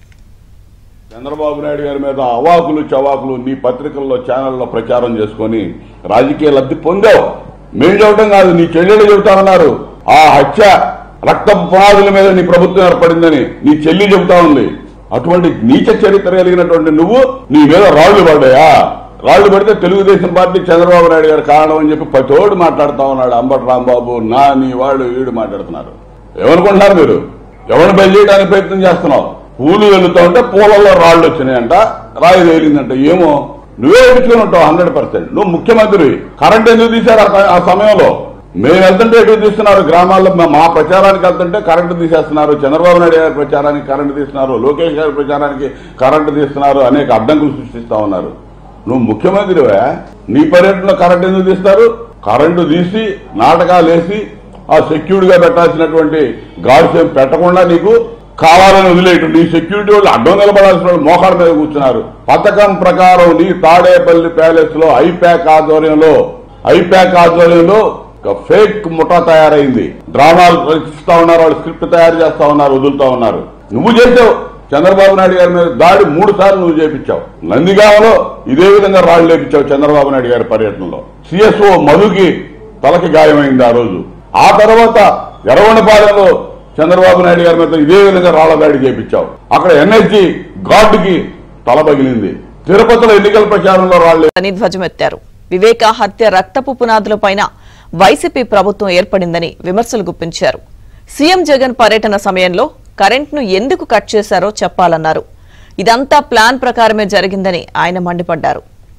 Speaker 1: చంద్రబాబు నాయుడు గారి మీద అవాకులు చవాకులు నీ పత్రికల్లో ఛానల్లో ప్రచారం చేసుకొని రాజకీయ లబ్ధి పొందావు. మేం చెప్పడం కాదు, నీ చెల్లెలు చెబుతా ఉన్నారు. ఆ హత్య రక్త పునాదుల మీద నీ ప్రభుత్వం ఏర్పడిందని నీ చెల్లి చెబుతా ఉంది. అటువంటి నీచ చరిత్ర కలిగినటువంటి నువ్వు నీ మీద రాళ్లు పడ్డాయా? రాళ్లు పడితే తెలుగుదేశం పార్టీ చంద్రబాబు నాయుడు గారు కారణం అని చెప్పి పతోడు మాట్లాడుతా ఉన్నాడు. అంబటి రాంబాబు, నా నీ వాళ్ళు వీడు మాట్లాడుతున్నారు. ఏమనుకుంటున్నారు మీరు? ఎవరిని బయలు చేయడానికి ప్రయత్నం చేస్తున్నావు? పూలు వెళుతూ ఉంటే పూలలో రాళ్లు వచ్చినాయంట, రాయి తేలిందంట. ఏమో నువ్వే ఎడుచుకుని ఉంటావు హండ్రెడ్ పర్సెంట్. నువ్వు ముఖ్యమంత్రి. కరెంట్ ఎందుకు తీశారు ఆ సమయంలో? మేము వెళ్తుంటే ఎటు తీస్తున్నారు? గ్రామాల్లో మా ప్రచారానికి వెళ్తుంటే కరెంటు తీసేస్తున్నారు. చంద్రబాబు నాయుడు గారి ప్రచారానికి కరెంటు తీస్తున్నారు. లోకేష్ గారి ప్రచారానికి కరెంటు తీస్తున్నారు. అనేక అడ్డంకులు సృష్టిస్తా ఉన్నారు. నువ్వు ముఖ్యమంత్రివే, నీ పర్యటనలో కరెంటు ఎందుకు తీస్తారు? కరెంటు తీసి నాటకాలు వేసి ఆ సెక్యూర్డ్ గా పెట్టాల్సినటువంటి గార్డ్స్ ఏం పెట్టకుండా నీకు కావాలని వదిలేయటం. నీ సెక్యూరిటీ వాళ్ళు అడ్డం నిలబడాల్సిన వాళ్ళు మోకాళ్ళ మీద కూర్చున్నారు. పథకం ప్రకారం నీ తాడేపల్లి ప్యాలెస్ లో ఐప్యాక్ ఆధ్వర్యంలో ఐప్యాక్ ఆధ్వర్యంలో ఒక ఫేక్ ముఠా తయారైంది. డ్రామాలు రచిస్తా ఉన్నారు, వాళ్ళు స్క్రిప్ట్ తయారు చేస్తా ఉన్నారు, వదులుతా ఉన్నారు. నువ్వు చేసావు. చంద్రబాబు నాయుడు గారి మీద దాడి మూడు సార్లు నువ్వు చేపించావు. నందిగామలో ఇదే విధంగా రాళ్లు లేపించావు చంద్రబాబు నాయుడు గారి పర్యటనలో. సిఎస్ఓ మధుకి తలకి గాయమైంది ఆ రోజు. ఆ తర్వాత ఎర్రవనపాలెంలో చంద్రబాబు నాయుడు గారి మీద ఇదే విధంగా రాళ్ల దాడి చేపించావు. అక్కడ ఎన్ఎస్జీ గార్డుకి తల పగిలింది. తిరుపతిలో ఎన్నికల ప్రచారంలో రాళ్లు
Speaker 2: అని ధ్వజమెత్తారు. వివేక హత్య రక్తపు పునాదులపైన వైసీపీ ప్రభుత్వం ఏర్పడిందని విమర్శలు గుప్పించారు. సీఎం జగన్ పర్యటన సమయంలో కరెంట్ను ఎందుకు కట్ చేశారో చెప్పాలన్నారు. ఇదంతా ప్లాన్ ప్రకారమే జరిగిందని ఆయన మండిపడ్డారు.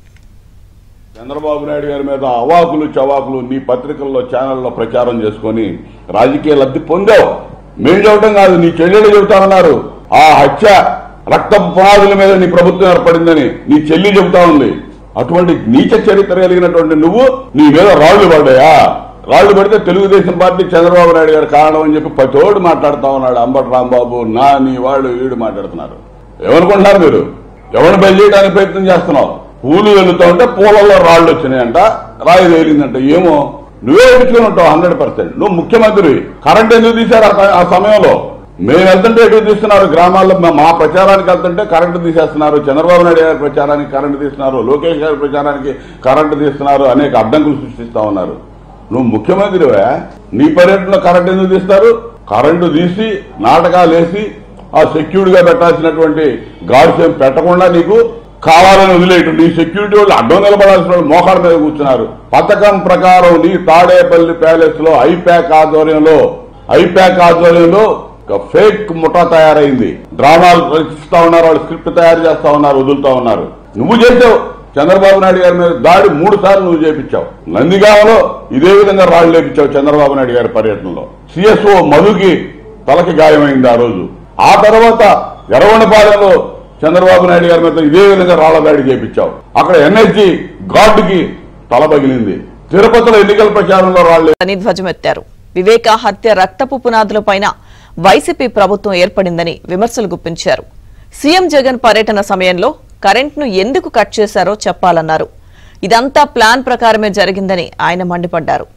Speaker 1: చంద్రబాబు నాయుడు గారి మీద అవాకులు చవాకులు నీ పత్రికల్లో ఛానల్లో ప్రచారం చేసుకొని రాజకీయ లబ్ధి పొందావు. మేం చెప్పడం కాదు, నీ చెల్లెలు చెబుతా ఉన్నారు. ఆ హత్య రక్త పునాదుల మీద నీ ప్రభుత్వం ఏర్పడిందని నీ చెల్లి చెబుతా ఉంది. అటువంటి నీచ చరిత్ర కలిగినటువంటి నువ్వు నీ మీద రాళ్లు పడ్డాయా? రాళ్లు పడితే తెలుగుదేశం పార్టీ చంద్రబాబు నాయుడు గారు కారణం అని చెప్పి పతోడు మాట్లాడుతా ఉన్నాడు. అంబటి రాంబాబు, నా నీ వాళ్ళు వీడు మాట్లాడుతున్నారు. ఏమనుకుంటున్నారు మీరు? ఎవరిని బయలు చేయడానికి ప్రయత్నం చేస్తున్నావు? పూలు వెళుతూ ఉంటే పూలలో రాళ్లు వచ్చినాయంట, రాయి తేలిందంట. ఏమో నువ్వే ఎడుచుకుని ఉంటావు హండ్రెడ్ పర్సెంట్. నువ్వు ముఖ్యమంత్రి. కరెంట్ ఎందుకు తీశారు ఆ సమయంలో? మేము వెళ్తుంటే ఎటు తీస్తున్నారు? గ్రామాల్లో మా ప్రచారానికి వెళ్తుంటే కరెంటు తీసేస్తున్నారు. చంద్రబాబు నాయుడు గారి ప్రచారానికి కరెంటు తీస్తున్నారు. లోకేష్ గారి ప్రచారానికి కరెంటు తీస్తున్నారు. అనేక అడ్డంకులు సృష్టిస్తా ఉన్నారు. నువ్వు ముఖ్యమంత్రివే, నీ పర్యటనలో కరెంటు ఎందుకు తీస్తారు? కరెంటు తీసి నాటకాలు వేసి ఆ సెక్యూర్డ్ గా పెట్టాల్సినటువంటి గార్డ్స్ ఏం పెట్టకుండా నీకు కావాలని వదిలేయటం. నీ సెక్యూరిటీ వాళ్ళు అడ్డం నిలబడాల్సిన వాళ్ళు మోకాళ్ళ మీద కూర్చున్నారు. పథకం ప్రకారం నీ తాడేపల్లి ప్యాలెస్ లో ఐప్యాక్ ఆధ్వర్యంలో ఐప్యాక్ ఆధ్వర్యంలో ఒక ఫేక్ ముఠా తయారైంది. డ్రామాలు రచిస్తా ఉన్నారు, వాళ్ళు స్క్రిప్ట్ తయారు చేస్తా ఉన్నారు, వదులుతా ఉన్నారు. నువ్వు చేసావు. చంద్రబాబు నాయుడు గారి మీద దాడి మూడు సార్లు నువ్వు చేపించావు. నందిగామలో ఇదే విధంగా రాళ్లు లేపించావు చంద్రబాబు నాయుడు గారి పర్యటనలో. సిఎస్ఓ మధుకి తలకి గాయమైంది ఆ రోజు. ఆ తర్వాత ఎర్రగొండపాలెంలో చంద్రబాబు నాయుడు గారి మీద ఇదే విధంగా రాళ్ల దాడి చేపించావు. అక్కడ ఎన్ఎస్జీ గార్డుకి తల పగిలింది. తిరుపతిలో ఎన్నికల ప్రచారంలో రాళ్లు
Speaker 2: ధ్వజమెత్తారు. వివేక హత్య రక్తపు పునాదులపైన వైసీపీ ప్రభుత్వం ఏర్పడిందని విమర్శలు గుప్పించారు. సీఎం జగన్ పర్యటన సమయంలో కరెంట్ను ఎందుకు కట్ చేశారో చెప్పాలన్నారు. ఇదంతా ప్లాన్ ప్రకారమే జరిగిందని ఆయన మండిపడ్డారు.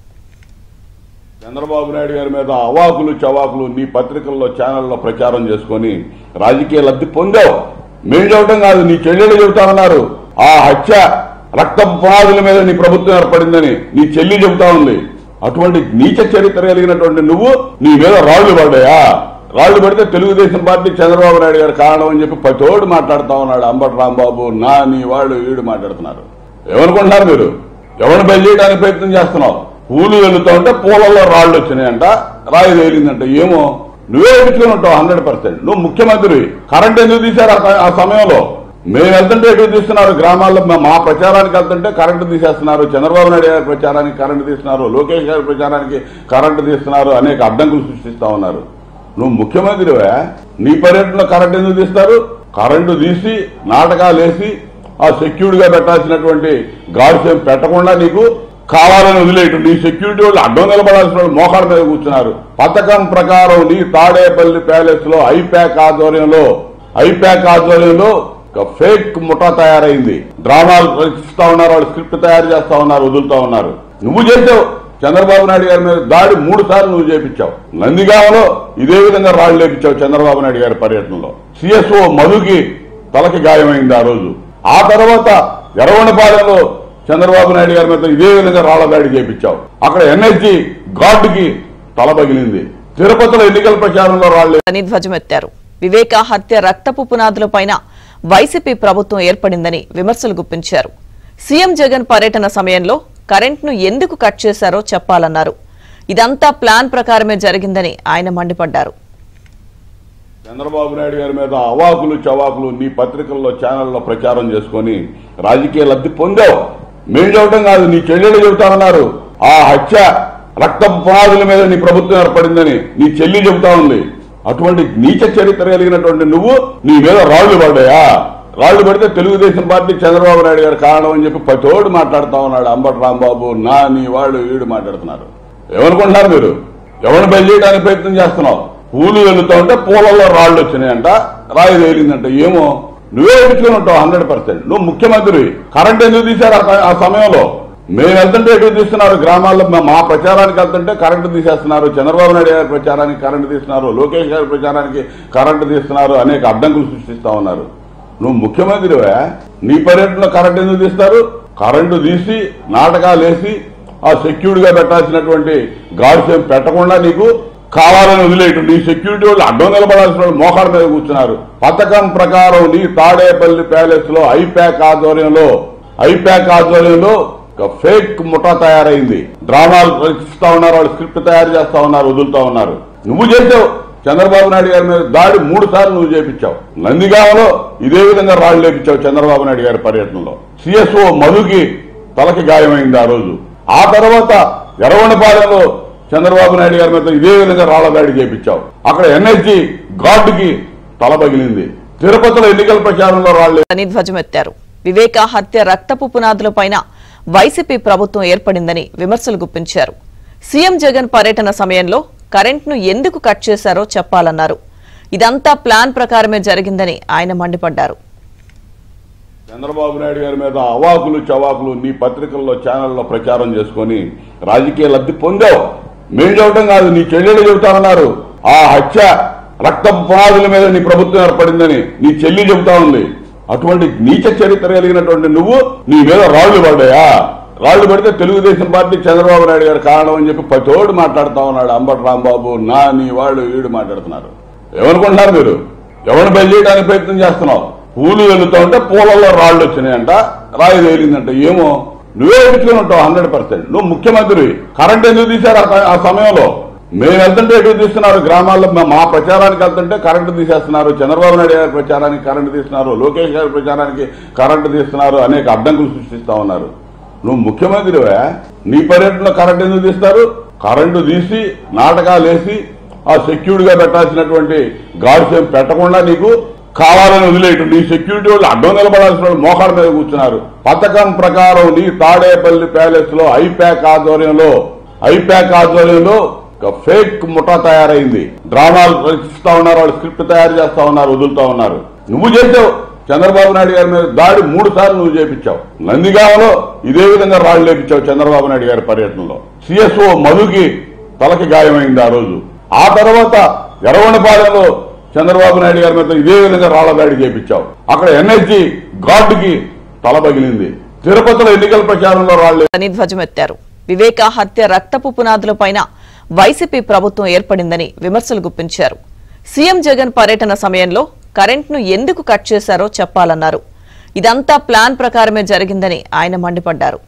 Speaker 1: చంద్రబాబు నాయుడు గారి మీద అవాకులు చవాకులు నీ పత్రికల్లో ఛానల్లో ప్రచారం చేసుకుని రాజకీయ లబ్ధి పొందావు. మేము చెప్పడం కాదు, నీ చెల్లెలు చెబుతామన్నారు. ఆ హత్య రక్తపు పునాదుల మీద నీ ప్రభుత్వం ఏర్పడిందని నీ చెల్లి చెబుతా ఉంది. అటువంటి నీచ చరిత్ర కలిగినటువంటి నువ్వు నీ మీద రాళ్లు పడ్డాయా? రాళ్లు పడితే తెలుగుదేశం పార్టీ చంద్రబాబు నాయుడు గారు కారణం అని చెప్పి పతోడు మాట్లాడుతా ఉన్నాడు. అంబటి రాంబాబు, నా నీ వాళ్ళు వీడు మాట్లాడుతున్నారు. ఏమనుకుంటున్నారు మీరు? ఎవరిని బయలుదేయడానికి ప్రయత్నం చేస్తున్నావు? పూలు వెళ్తా ఉంటే పూలలో రాళ్లు వచ్చినాయంట, రాయి తేలిందంట. ఏమో నువ్వే ఎదుర్కొని ఉంటావు హండ్రెడ్ పర్సెంట్. నువ్వు ముఖ్యమంత్రి. కరెంట్ ఎందుకు తీశారు ఆ సమయంలో? మేము వెళ్తుంటే ఎటు తీస్తున్నారు? గ్రామాల్లో మా ప్రచారానికి వెళ్తుంటే కరెంటు తీసేస్తున్నారు. చంద్రబాబు నాయుడు గారి ప్రచారానికి కరెంటు తీస్తున్నారు. లోకేష్ గారి ప్రచారానికి కరెంటు తీస్తున్నారు. అనేక అడ్డంకులు సృష్టిస్తా ఉన్నారు. నువ్వు ముఖ్యమంత్రివే, నీ పర్యటనలో కరెంటు ఎందుకు తీస్తారు? కరెంటు తీసి నాటకాలు వేసి ఆ సెక్యూర్డ్ గా పెట్టాల్సినటువంటి గార్డ్స్ ఏం పెట్టకుండా నీకు కావాలని వదిలేయటం. నీ సెక్యూరిటీ వాళ్ళు అడ్డం నిలబడాల్సిన వాళ్ళు మోకాళ్ళ మీద కూర్చున్నారు. పథకం ప్రకారం నీ తాడేపల్లి ప్యాలెస్ లో ఐప్యాక్ ఆధ్వర్యంలో ఐప్యాక్ ఆధ్వర్యంలో ఒక ఫేక్ ముఠా తయారైంది. డ్రామాలు రచిస్తా ఉన్నారు, వాళ్ళు స్క్రిప్ట్ తయారు చేస్తా ఉన్నారు, వదులుతా ఉన్నారు. నువ్వు చేసావు. చంద్రబాబు నాయుడు గారి మీద దాడి మూడు సార్లు నువ్వు చేపించావు. నందిగామలో ఇదే విధంగా రాళ్లు లేపించావు చంద్రబాబు నాయుడు గారి పర్యటనలో. సిఎస్ఓ మధుకి తలకి గాయమైంది ఆ రోజు. ఆ తర్వాత ఎర్రగొండపాలెంలో చంద్రబాబు నాయుడు గారి మీద ఇదే విధంగా రాళ్ల దాడి చేపించావు. అక్కడ ఎన్ఎస్జీ గార్డుకి తల పగిలింది. తిరుపతిలో ఎన్నికల ప్రచారంలో రాళ్లు
Speaker 2: ధ్వజమెత్తారు. వివేక హత్య రక్తపు పునాదులపైన వైసీపీ ప్రభుత్వం ఏర్పడిందని విమర్శలు గుప్పించారు. సీఎం జగన్ పర్యటన సమయంలో కరెంట్ను ఎందుకు కట్ చేశారో చెప్పాలన్నారు. ఇదంతా ప్లాన్ ప్రకారమే జరిగిందని ఆయన మండిపడ్డారు.
Speaker 1: చంద్రబాబు నాయుడు గారి మీద అవాకులు చవాకులు నీ పత్రికల్లో ఛానల్లో ప్రచారం చేసుకుని రాజకీయ లబ్ధి పొందావు. మేము చెప్పడం కాదు, నీ చెల్లెలు చెబుతామన్నారు. ఆ హత్య రక్తపు పునాదుల మీద నీ ప్రభుత్వం ఏర్పడిందని నీ చెల్లి చెబుతా ఉంది. అటువంటి నీచ చరిత్ర కలిగినటువంటి నువ్వు నీ మీద రాళ్లు పడ్డాయా? రాళ్లు పడితే తెలుగుదేశం పార్టీ చంద్రబాబు నాయుడు గారు కారణం అని చెప్పి పతోడు మాట్లాడుతా ఉన్నాడు. అంబటి రాంబాబు, నా నీ వాళ్ళు వీడు మాట్లాడుతున్నారు. ఏమనుకుంటున్నారు మీరు? ఎవరిని బయలుదేయడానికి ప్రయత్నం చేస్తున్నావు? పూలు వెళ్తా ఉంటే పూలలో రాళ్లు వచ్చినాయంట, రాయి తేలిందంట. ఏమో నువ్వే ఎదుర్కొని ఉంటావు హండ్రెడ్ పర్సెంట్. నువ్వు ముఖ్యమంత్రి. కరెంట్ ఎందుకు తీశారు ఆ సమయంలో? మేము వెళ్తుంటే ఎటు తీస్తున్నారు? గ్రామాల్లో మా ప్రచారానికి వెళ్తుంటే కరెంటు తీసేస్తున్నారు. చంద్రబాబు నాయుడు గారి ప్రచారానికి కరెంటు తీస్తున్నారు. లోకేష్ గారి ప్రచారానికి కరెంటు తీస్తున్నారు. అనేక అడ్డంకులు సృష్టిస్తా ఉన్నారు. నువ్వు ముఖ్యమంత్రివే, నీ పర్యటనలో కరెంటు ఎందుకు తీస్తారు? కరెంటు తీసి నాటకాలు వేసి ఆ సెక్యూర్డ్ గా పెట్టాల్సినటువంటి గార్డ్స్ ఏం పెట్టకుండా నీకు కావాలని వదిలేయటం. నీ సెక్యూరిటీ వాళ్ళు అడ్డం నిలబడాల్సిన వాళ్ళు మోకాళ్ళ మీద కూర్చున్నారు. పథకం ప్రకారం నీ తాడేపల్లి ప్యాలెస్ లో ఐప్యాక్ ఆధ్వర్యంలో ఐప్యాక్ ఆధ్వర్యంలో ఒక ఫేక్ ముఠా తయారైంది. డ్రామాలు రచిస్తా ఉన్నారు, వాళ్ళు స్క్రిప్ట్ తయారు చేస్తా ఉన్నారు, వదులుతా ఉన్నారు. నువ్వు చేసావు. చంద్రబాబు నాయుడు గారి మీద దాడి మూడు సార్లు నువ్వు చేపించావు. నందిగామలో ఇదే విధంగా రాళ్లు లేపించావు చంద్రబాబు నాయుడు గారి పర్యటనలో. సిఎస్ఓ మధుకి తలకి గాయమైంది ఆ రోజు. ఆ తర్వాత ఎర్రగొండపాలెంలో చంద్రబాబు నాయుడు గారి మీద ఇదే విధంగా రాళ్ల దాడి చేపించావు. అక్కడ ఎన్ఎస్జీ గార్డుకి తల పగిలింది. తిరుపతిలో ఎన్నికల ప్రచారంలో రాళ్లు
Speaker 2: ధ్వజమెత్తారు. వివేక హత్య రక్తపు పునాదులపైన వైసీపీ ప్రభుత్వం ఏర్పడిందని విమర్శలు గుప్పించారు. సీఎం జగన్ పర్యటన సమయంలో కరెంట్ను ఎందుకు కట్ చేశారో చెప్పాలన్నారు. ఇదంతా ప్లాన్ ప్రకారమే జరిగిందని ఆయన మండిపడ్డారు.
Speaker 1: చంద్రబాబు నాయుడు గారి మీద అవాకులు చవాకులు నీ పత్రికల్లో ఛానల్లో ప్రచారం చేసుకుని రాజకీయ లబ్ధి పొందావు. మేము చెప్పడం కాదు, నీ చెల్లెలు చెబుతామన్నారు. ఆ హత్య రక్తపు పునాదుల మీద నీ ప్రభుత్వం ఏర్పడిందని నీ చెల్లి చెబుతా ఉంది. అటువంటి నీచ చరిత్ర కలిగినటువంటి నువ్వు నీ మీద రాళ్లు పడ్డాయా? రాళ్లు పడితే తెలుగుదేశం పార్టీ చంద్రబాబు నాయుడు గారు కారణం అని చెప్పి పతోడు మాట్లాడుతా ఉన్నాడు. అంబటి రాంబాబు, నా నీ వాళ్ళు వీడు మాట్లాడుతున్నారు. ఏమనుకుంటున్నారు మీరు? ఎవరిని బయలుదేయడానికి ప్రయత్నం చేస్తున్నావు? పూలు వెళ్తా ఉంటే పూలలో రాళ్లు వచ్చినాయంట, రాయి తేలిందంట. ఏమో నువ్వే ఎదుర్కొని ఉంటావు హండ్రెడ్ పర్సెంట్. నువ్వు ముఖ్యమంత్రి. కరెంట్ ఎందుకు తీశారు ఆ సమయంలో? మేము వెళ్తుంటే ఎటు తీస్తున్నారు? గ్రామాల్లో మా ప్రచారానికి వెళ్తుంటే కరెంటు తీసేస్తున్నారు. చంద్రబాబు నాయుడు గారి ప్రచారానికి కరెంటు తీస్తున్నారు. లోకేష్ గారి ప్రచారానికి కరెంటు తీస్తున్నారు. అనేక అడ్డంకులు సృష్టిస్తా ఉన్నారు. నువ్వు ముఖ్యమంత్రివే, నీ పర్యటనలో కరెంటు ఎందుకు తీస్తారు? కరెంటు తీసి నాటకాలు వేసి ఆ సెక్యూరిటీ గా పెట్టాల్సినటువంటి గార్డ్స్ ఏం పెట్టకుండా నీకు కావాలని వదిలేయటం. నీ సెక్యూరిటీ వాళ్ళు అడ్డం నిలబడాల్సిన వాళ్ళు మోకాళ్ళ మీద కూర్చున్నారు. పథకం ప్రకారం నీ తాడేపల్లి ప్యాలెస్ లో ఐప్యాక్ ఆధ్వర్యంలో ఐప్యాక్ ఆధ్వర్యంలో ఫేక్ ముఠా తయారైంది. డ్రామాలు రచిస్తా ఉన్నారు, వాళ్ళు స్క్రిప్ట్ తయారు చేస్తా ఉన్నారు, వదులుతా ఉన్నారు. నువ్వు చేసావు. చంద్రబాబు నాయుడు గారి మీద దాడి మూడు సార్లు నువ్వు చేపించావు. నందిగామలో ఇదే విధంగా రాళ్లు లేపించావు చంద్రబాబు నాయుడు గారి పర్యటనలో. సిఎస్ఓ మధుకి తలకి గాయమైంది ఆ రోజు. ఆ తర్వాత ఎర్రగొండపాలెంలో చంద్రబాబు నాయుడు గారి మీద ఇదే విధంగా రాళ్ల దాడి చేపించావు. అక్కడ ఎన్ఎస్జీ గార్డుకి తల పగిలింది. తిరుపతిలో ఎన్నికల ప్రచారంలో రాళ్లు
Speaker 2: ధ్వజమెత్తారు. వివేక హత్య రక్తపు పునాదులపైన వైసీపీ ప్రభుత్వం ఏర్పడిందని విమర్శలు గుప్పించారు. సీఎం జగన్ పర్యటన సమయంలో కరెంట్ను ఎందుకు కట్ చేశారో చెప్పాలన్నారు. ఇదంతా ప్లాన్ ప్రకారమే జరిగిందని ఆయన మండిపడ్డారు.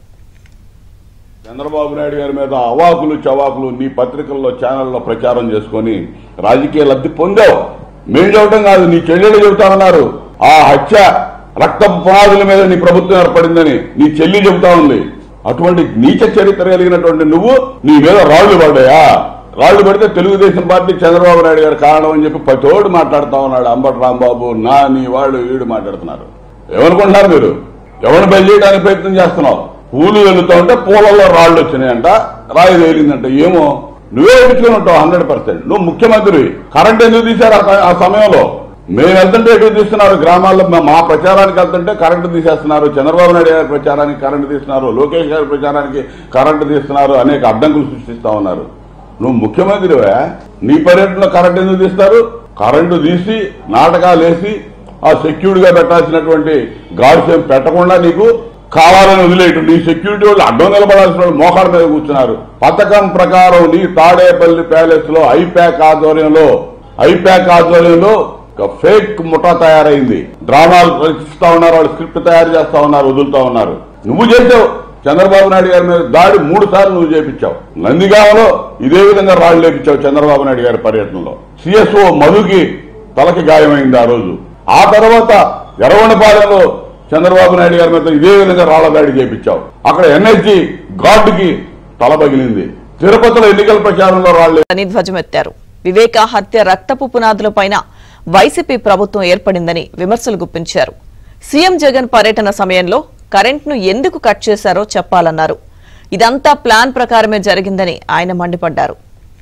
Speaker 1: చంద్రబాబు నాయుడు గారి మీద అవాకులు చవాకులు నీ పత్రికల్లో ఛానల్లో ప్రచారం చేసుకుని రాజకీయ లబ్ధి పొందావు. మేం చెప్పడం కాదు, నీ చెల్లెలు చెబుతామన్నారు. ఆ హత్య రక్తపు పునాదుల మీద నీ ప్రభుత్వం ఏర్పడిందని నీ చెల్లి చెబుతా ఉంది. అటువంటి నీచ చరిత్ర కలిగినటువంటి నువ్వు నీ మీద రాళ్లు పడ్డాయా? రాళ్లు పడితే తెలుగుదేశం పార్టీ చంద్రబాబు నాయుడు గారు కారణం అని చెప్పి పతోడు మాట్లాడుతా ఉన్నాడు. అంబటి రాంబాబు, నా నీ వాళ్ళు వీడు మాట్లాడుతున్నారు. ఏమనుకుంటున్నారు మీరు? ఎవరిని బయలుదేయడానికి ప్రయత్నం చేస్తున్నావు? పూలు వెళ్తా ఉంటే పూలలో రాళ్లు వచ్చినాయంట, రాయి తేలిందంట. ఏమో నువ్వే ఎదుర్కొని ఉంటావు హండ్రెడ్ పర్సెంట్. నువ్వు ముఖ్యమంత్రి. కరెంట్ ఎందుకు తీశారు ఆ సమయంలో? మేము వెళ్తుంటే ఎటు తీస్తున్నారు? గ్రామాల్లో మా ప్రచారానికి వెళ్తుంటే కరెంటు తీసేస్తున్నారు. చంద్రబాబు నాయుడు గారి ప్రచారానికి కరెంటు తీస్తున్నారు, లోకేష్ గారి ప్రచారానికి కరెంటు తీస్తున్నారు, అనేక అడ్డంకులు సృష్టిస్తా ఉన్నారు. నువ్వు ముఖ్యమంత్రివే, నీ పర్యటనలో కరెంటు ఎందుకు తీస్తారు? కరెంటు తీసి నాటకాలు వేసి ఆ సెక్యూరిటీగా పెట్టాల్సినటువంటి గార్డ్స్ ఏం పెట్టకుండా నీకు కావాలని వదిలేయటం. నీ సెక్యూరిటీ వాళ్ళు అడ్డం నిలబడాల్సిన వాళ్ళు మోకాళ్ళ మీద కూర్చున్నారు. పథకం ప్రకారం నీ తాడేపల్లి ప్యాలెస్ లో ఐప్యాక్ ఆధ్వర్యంలో ఐప్యాక్ ఆధ్వర్యంలో ఫేక్ ముఠా తయారైంది. డ్రామాలు రచిస్తా ఉన్నారు, వాళ్ళు స్క్రిప్ట్ తయారు చేస్తా ఉన్నారు, వదులుతా ఉన్నారు. నువ్వు చేసావు. చంద్రబాబు నాయుడు గారి మీద దాడి మూడు సార్లు నువ్వు చేపించావు. నందిగామలో ఇదే విధంగా రాళ్లు లేపించావు చంద్రబాబు నాయుడు గారి పర్యటనలో. సిఎస్ఓ మధుకి తలకి గాయమైంది ఆ రోజు. ఆ తర్వాత ఎర్రగొండపాలెంలో చంద్రబాబు నాయుడు గారి మీద ఇదే విధంగా రాళ్ల దాడి చేపించావు. అక్కడ ఎన్ఎస్జీ గార్డుకి తల పగిలింది. తిరుపతిలో ఎన్నికల ప్రచారంలో రాళ్లు
Speaker 2: ధ్వజమెత్తారు. వివేక హత్య రక్తపు పునాదులపైన వైసీపీ ప్రభుత్వం ఏర్పడిందని విమర్శలు గుప్పించారు. సీఎం జగన్ పర్యటన సమయంలో కరెంట్ను ఎందుకు కట్ చేశారో చెప్పాలన్నారు. ఇదంతా ప్లాన్ ప్రకారమే జరిగిందని ఆయన మండిపడ్డారు.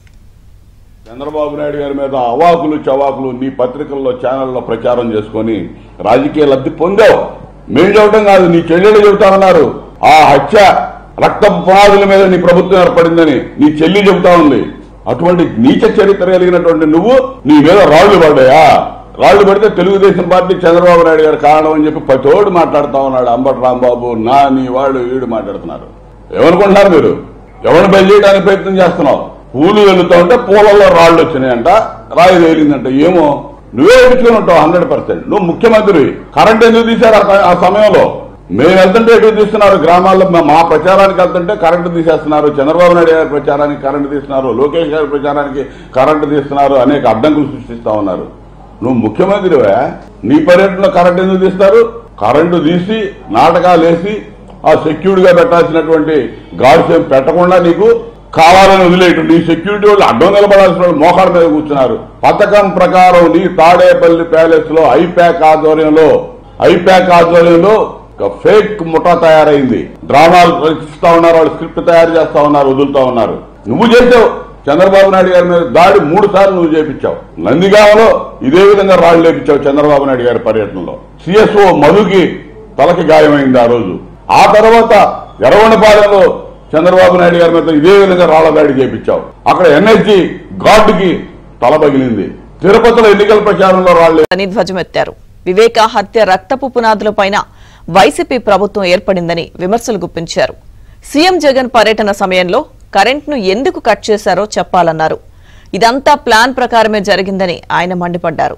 Speaker 1: చంద్రబాబు నాయుడు గారి మీద అవాకులు చవాకులు నీ పత్రికల్లో ఛానల్లో ప్రచారం చేసుకుని రాజకీయ లబ్ధి పొందావు. మేం చెప్పడం కాదు, నీ చెల్లెలు చెబుతామన్నారు. ఆ హత్య రక్తపు పునాదుల మీద నీ ప్రభుత్వం ఏర్పడిందని నీ చెల్లి చెబుతా ఉంది. అటువంటి నీచ చరిత్ర కలిగినటువంటి నువ్వు నీ మీద రాళ్లు పడ్డాయా? రాళ్లు పడితే తెలుగుదేశం పార్టీ చంద్రబాబు నాయుడు గారు కారణం అని చెప్పి పతోడు మాట్లాడుతా ఉన్నాడు. అంబటి రాంబాబు, నా నీ వాళ్ళు వీడు మాట్లాడుతున్నారు. ఏమనుకుంటున్నారు మీరు? ఎవరిని బయలుదేయడానికి ప్రయత్నం చేస్తున్నావు? పూలు వెళ్తా ఉంటే పూలలో రాళ్లు వచ్చినాయంట, రాయి తేలిందంట. ఏమో నువ్వే ఎదుర్కొని ఉంటావు హండ్రెడ్ పర్సెంట్. నువ్వు ముఖ్యమంత్రి. కరెంట్ ఎందుకు తీశారు ఆ సమయంలో? మేము వెళ్తుంటే ఎటు తీస్తున్నారు? గ్రామాల్లో మా ప్రచారానికి వెళ్తుంటే కరెంటు తీసేస్తున్నారు. చంద్రబాబు నాయుడు గారి ప్రచారానికి కరెంటు తీస్తున్నారు, లోకేష్ గారి ప్రచారానికి కరెంటు తీస్తున్నారు, అనేక అడ్డంకులు సృష్టిస్తా ఉన్నారు. నువ్వు ముఖ్యమంత్రివే, నీ పర్యటనలో కరెంటు ఎందుకు తీస్తారు? కరెంటు తీసి నాటకాలు వేసి ఆ సెక్యూరిటీగా పెట్టాల్సినటువంటి గార్డ్స్ ఏం పెట్టకుండా నీకు కావాలని వదిలేయటం. నీ సెక్యూరిటీ వాళ్ళు అడ్డం నిలబడాల్సిన వాళ్ళు మోకాళ్ళ మీద కూర్చున్నారు. పథకం ప్రకారం నీ తాడేపల్లి ప్యాలెస్ లో ఐప్యాక్ ఆధ్వర్యంలో ఐప్యాక్ ఆధ్వర్యంలో ఫేక్ ముఠా తయారైంది. డ్రామాలు రచిస్తా ఉన్నారు, వాళ్ళు స్క్రిప్ట్ తయారు చేస్తా ఉన్నారు, వదులుతా ఉన్నారు. నువ్వు చేసావు. చంద్రబాబు నాయుడు గారి మీద దాడి మూడు సార్లు నువ్వు చేపించావు. నందిగామలో ఇదే విధంగా రాళ్లు లేపించావు చంద్రబాబు నాయుడు గారి పర్యటనలో. సిఎస్ఓ మధుకి తలకి గాయమైంది ఆ రోజు. ఆ తర్వాత ఎర్రగొండపాలెంలో చంద్రబాబు నాయుడు గారి మీద ఇదే విధంగా రాళ్ల దాడి చేపించావు. అక్కడ ఎన్ఎస్జీ గార్డుకి తల పగిలింది. తిరుపతిలో ఎన్నికల ప్రచారంలో రాళ్లు
Speaker 2: ధ్వజమెత్తారు. వివేక హత్య రక్తపు పునాదులపైన వైసీపీ ప్రభుత్వం ఏర్పడిందని విమర్శలు గుప్పించారు. సీఎం జగన్ పర్యటన సమయంలో కరెంట్ను ఎందుకు కట్ చేశారో చెప్పాలన్నారు. ఇదంతా ప్లాన్ ప్రకారమే జరిగిందని ఆయన మండిపడ్డారు.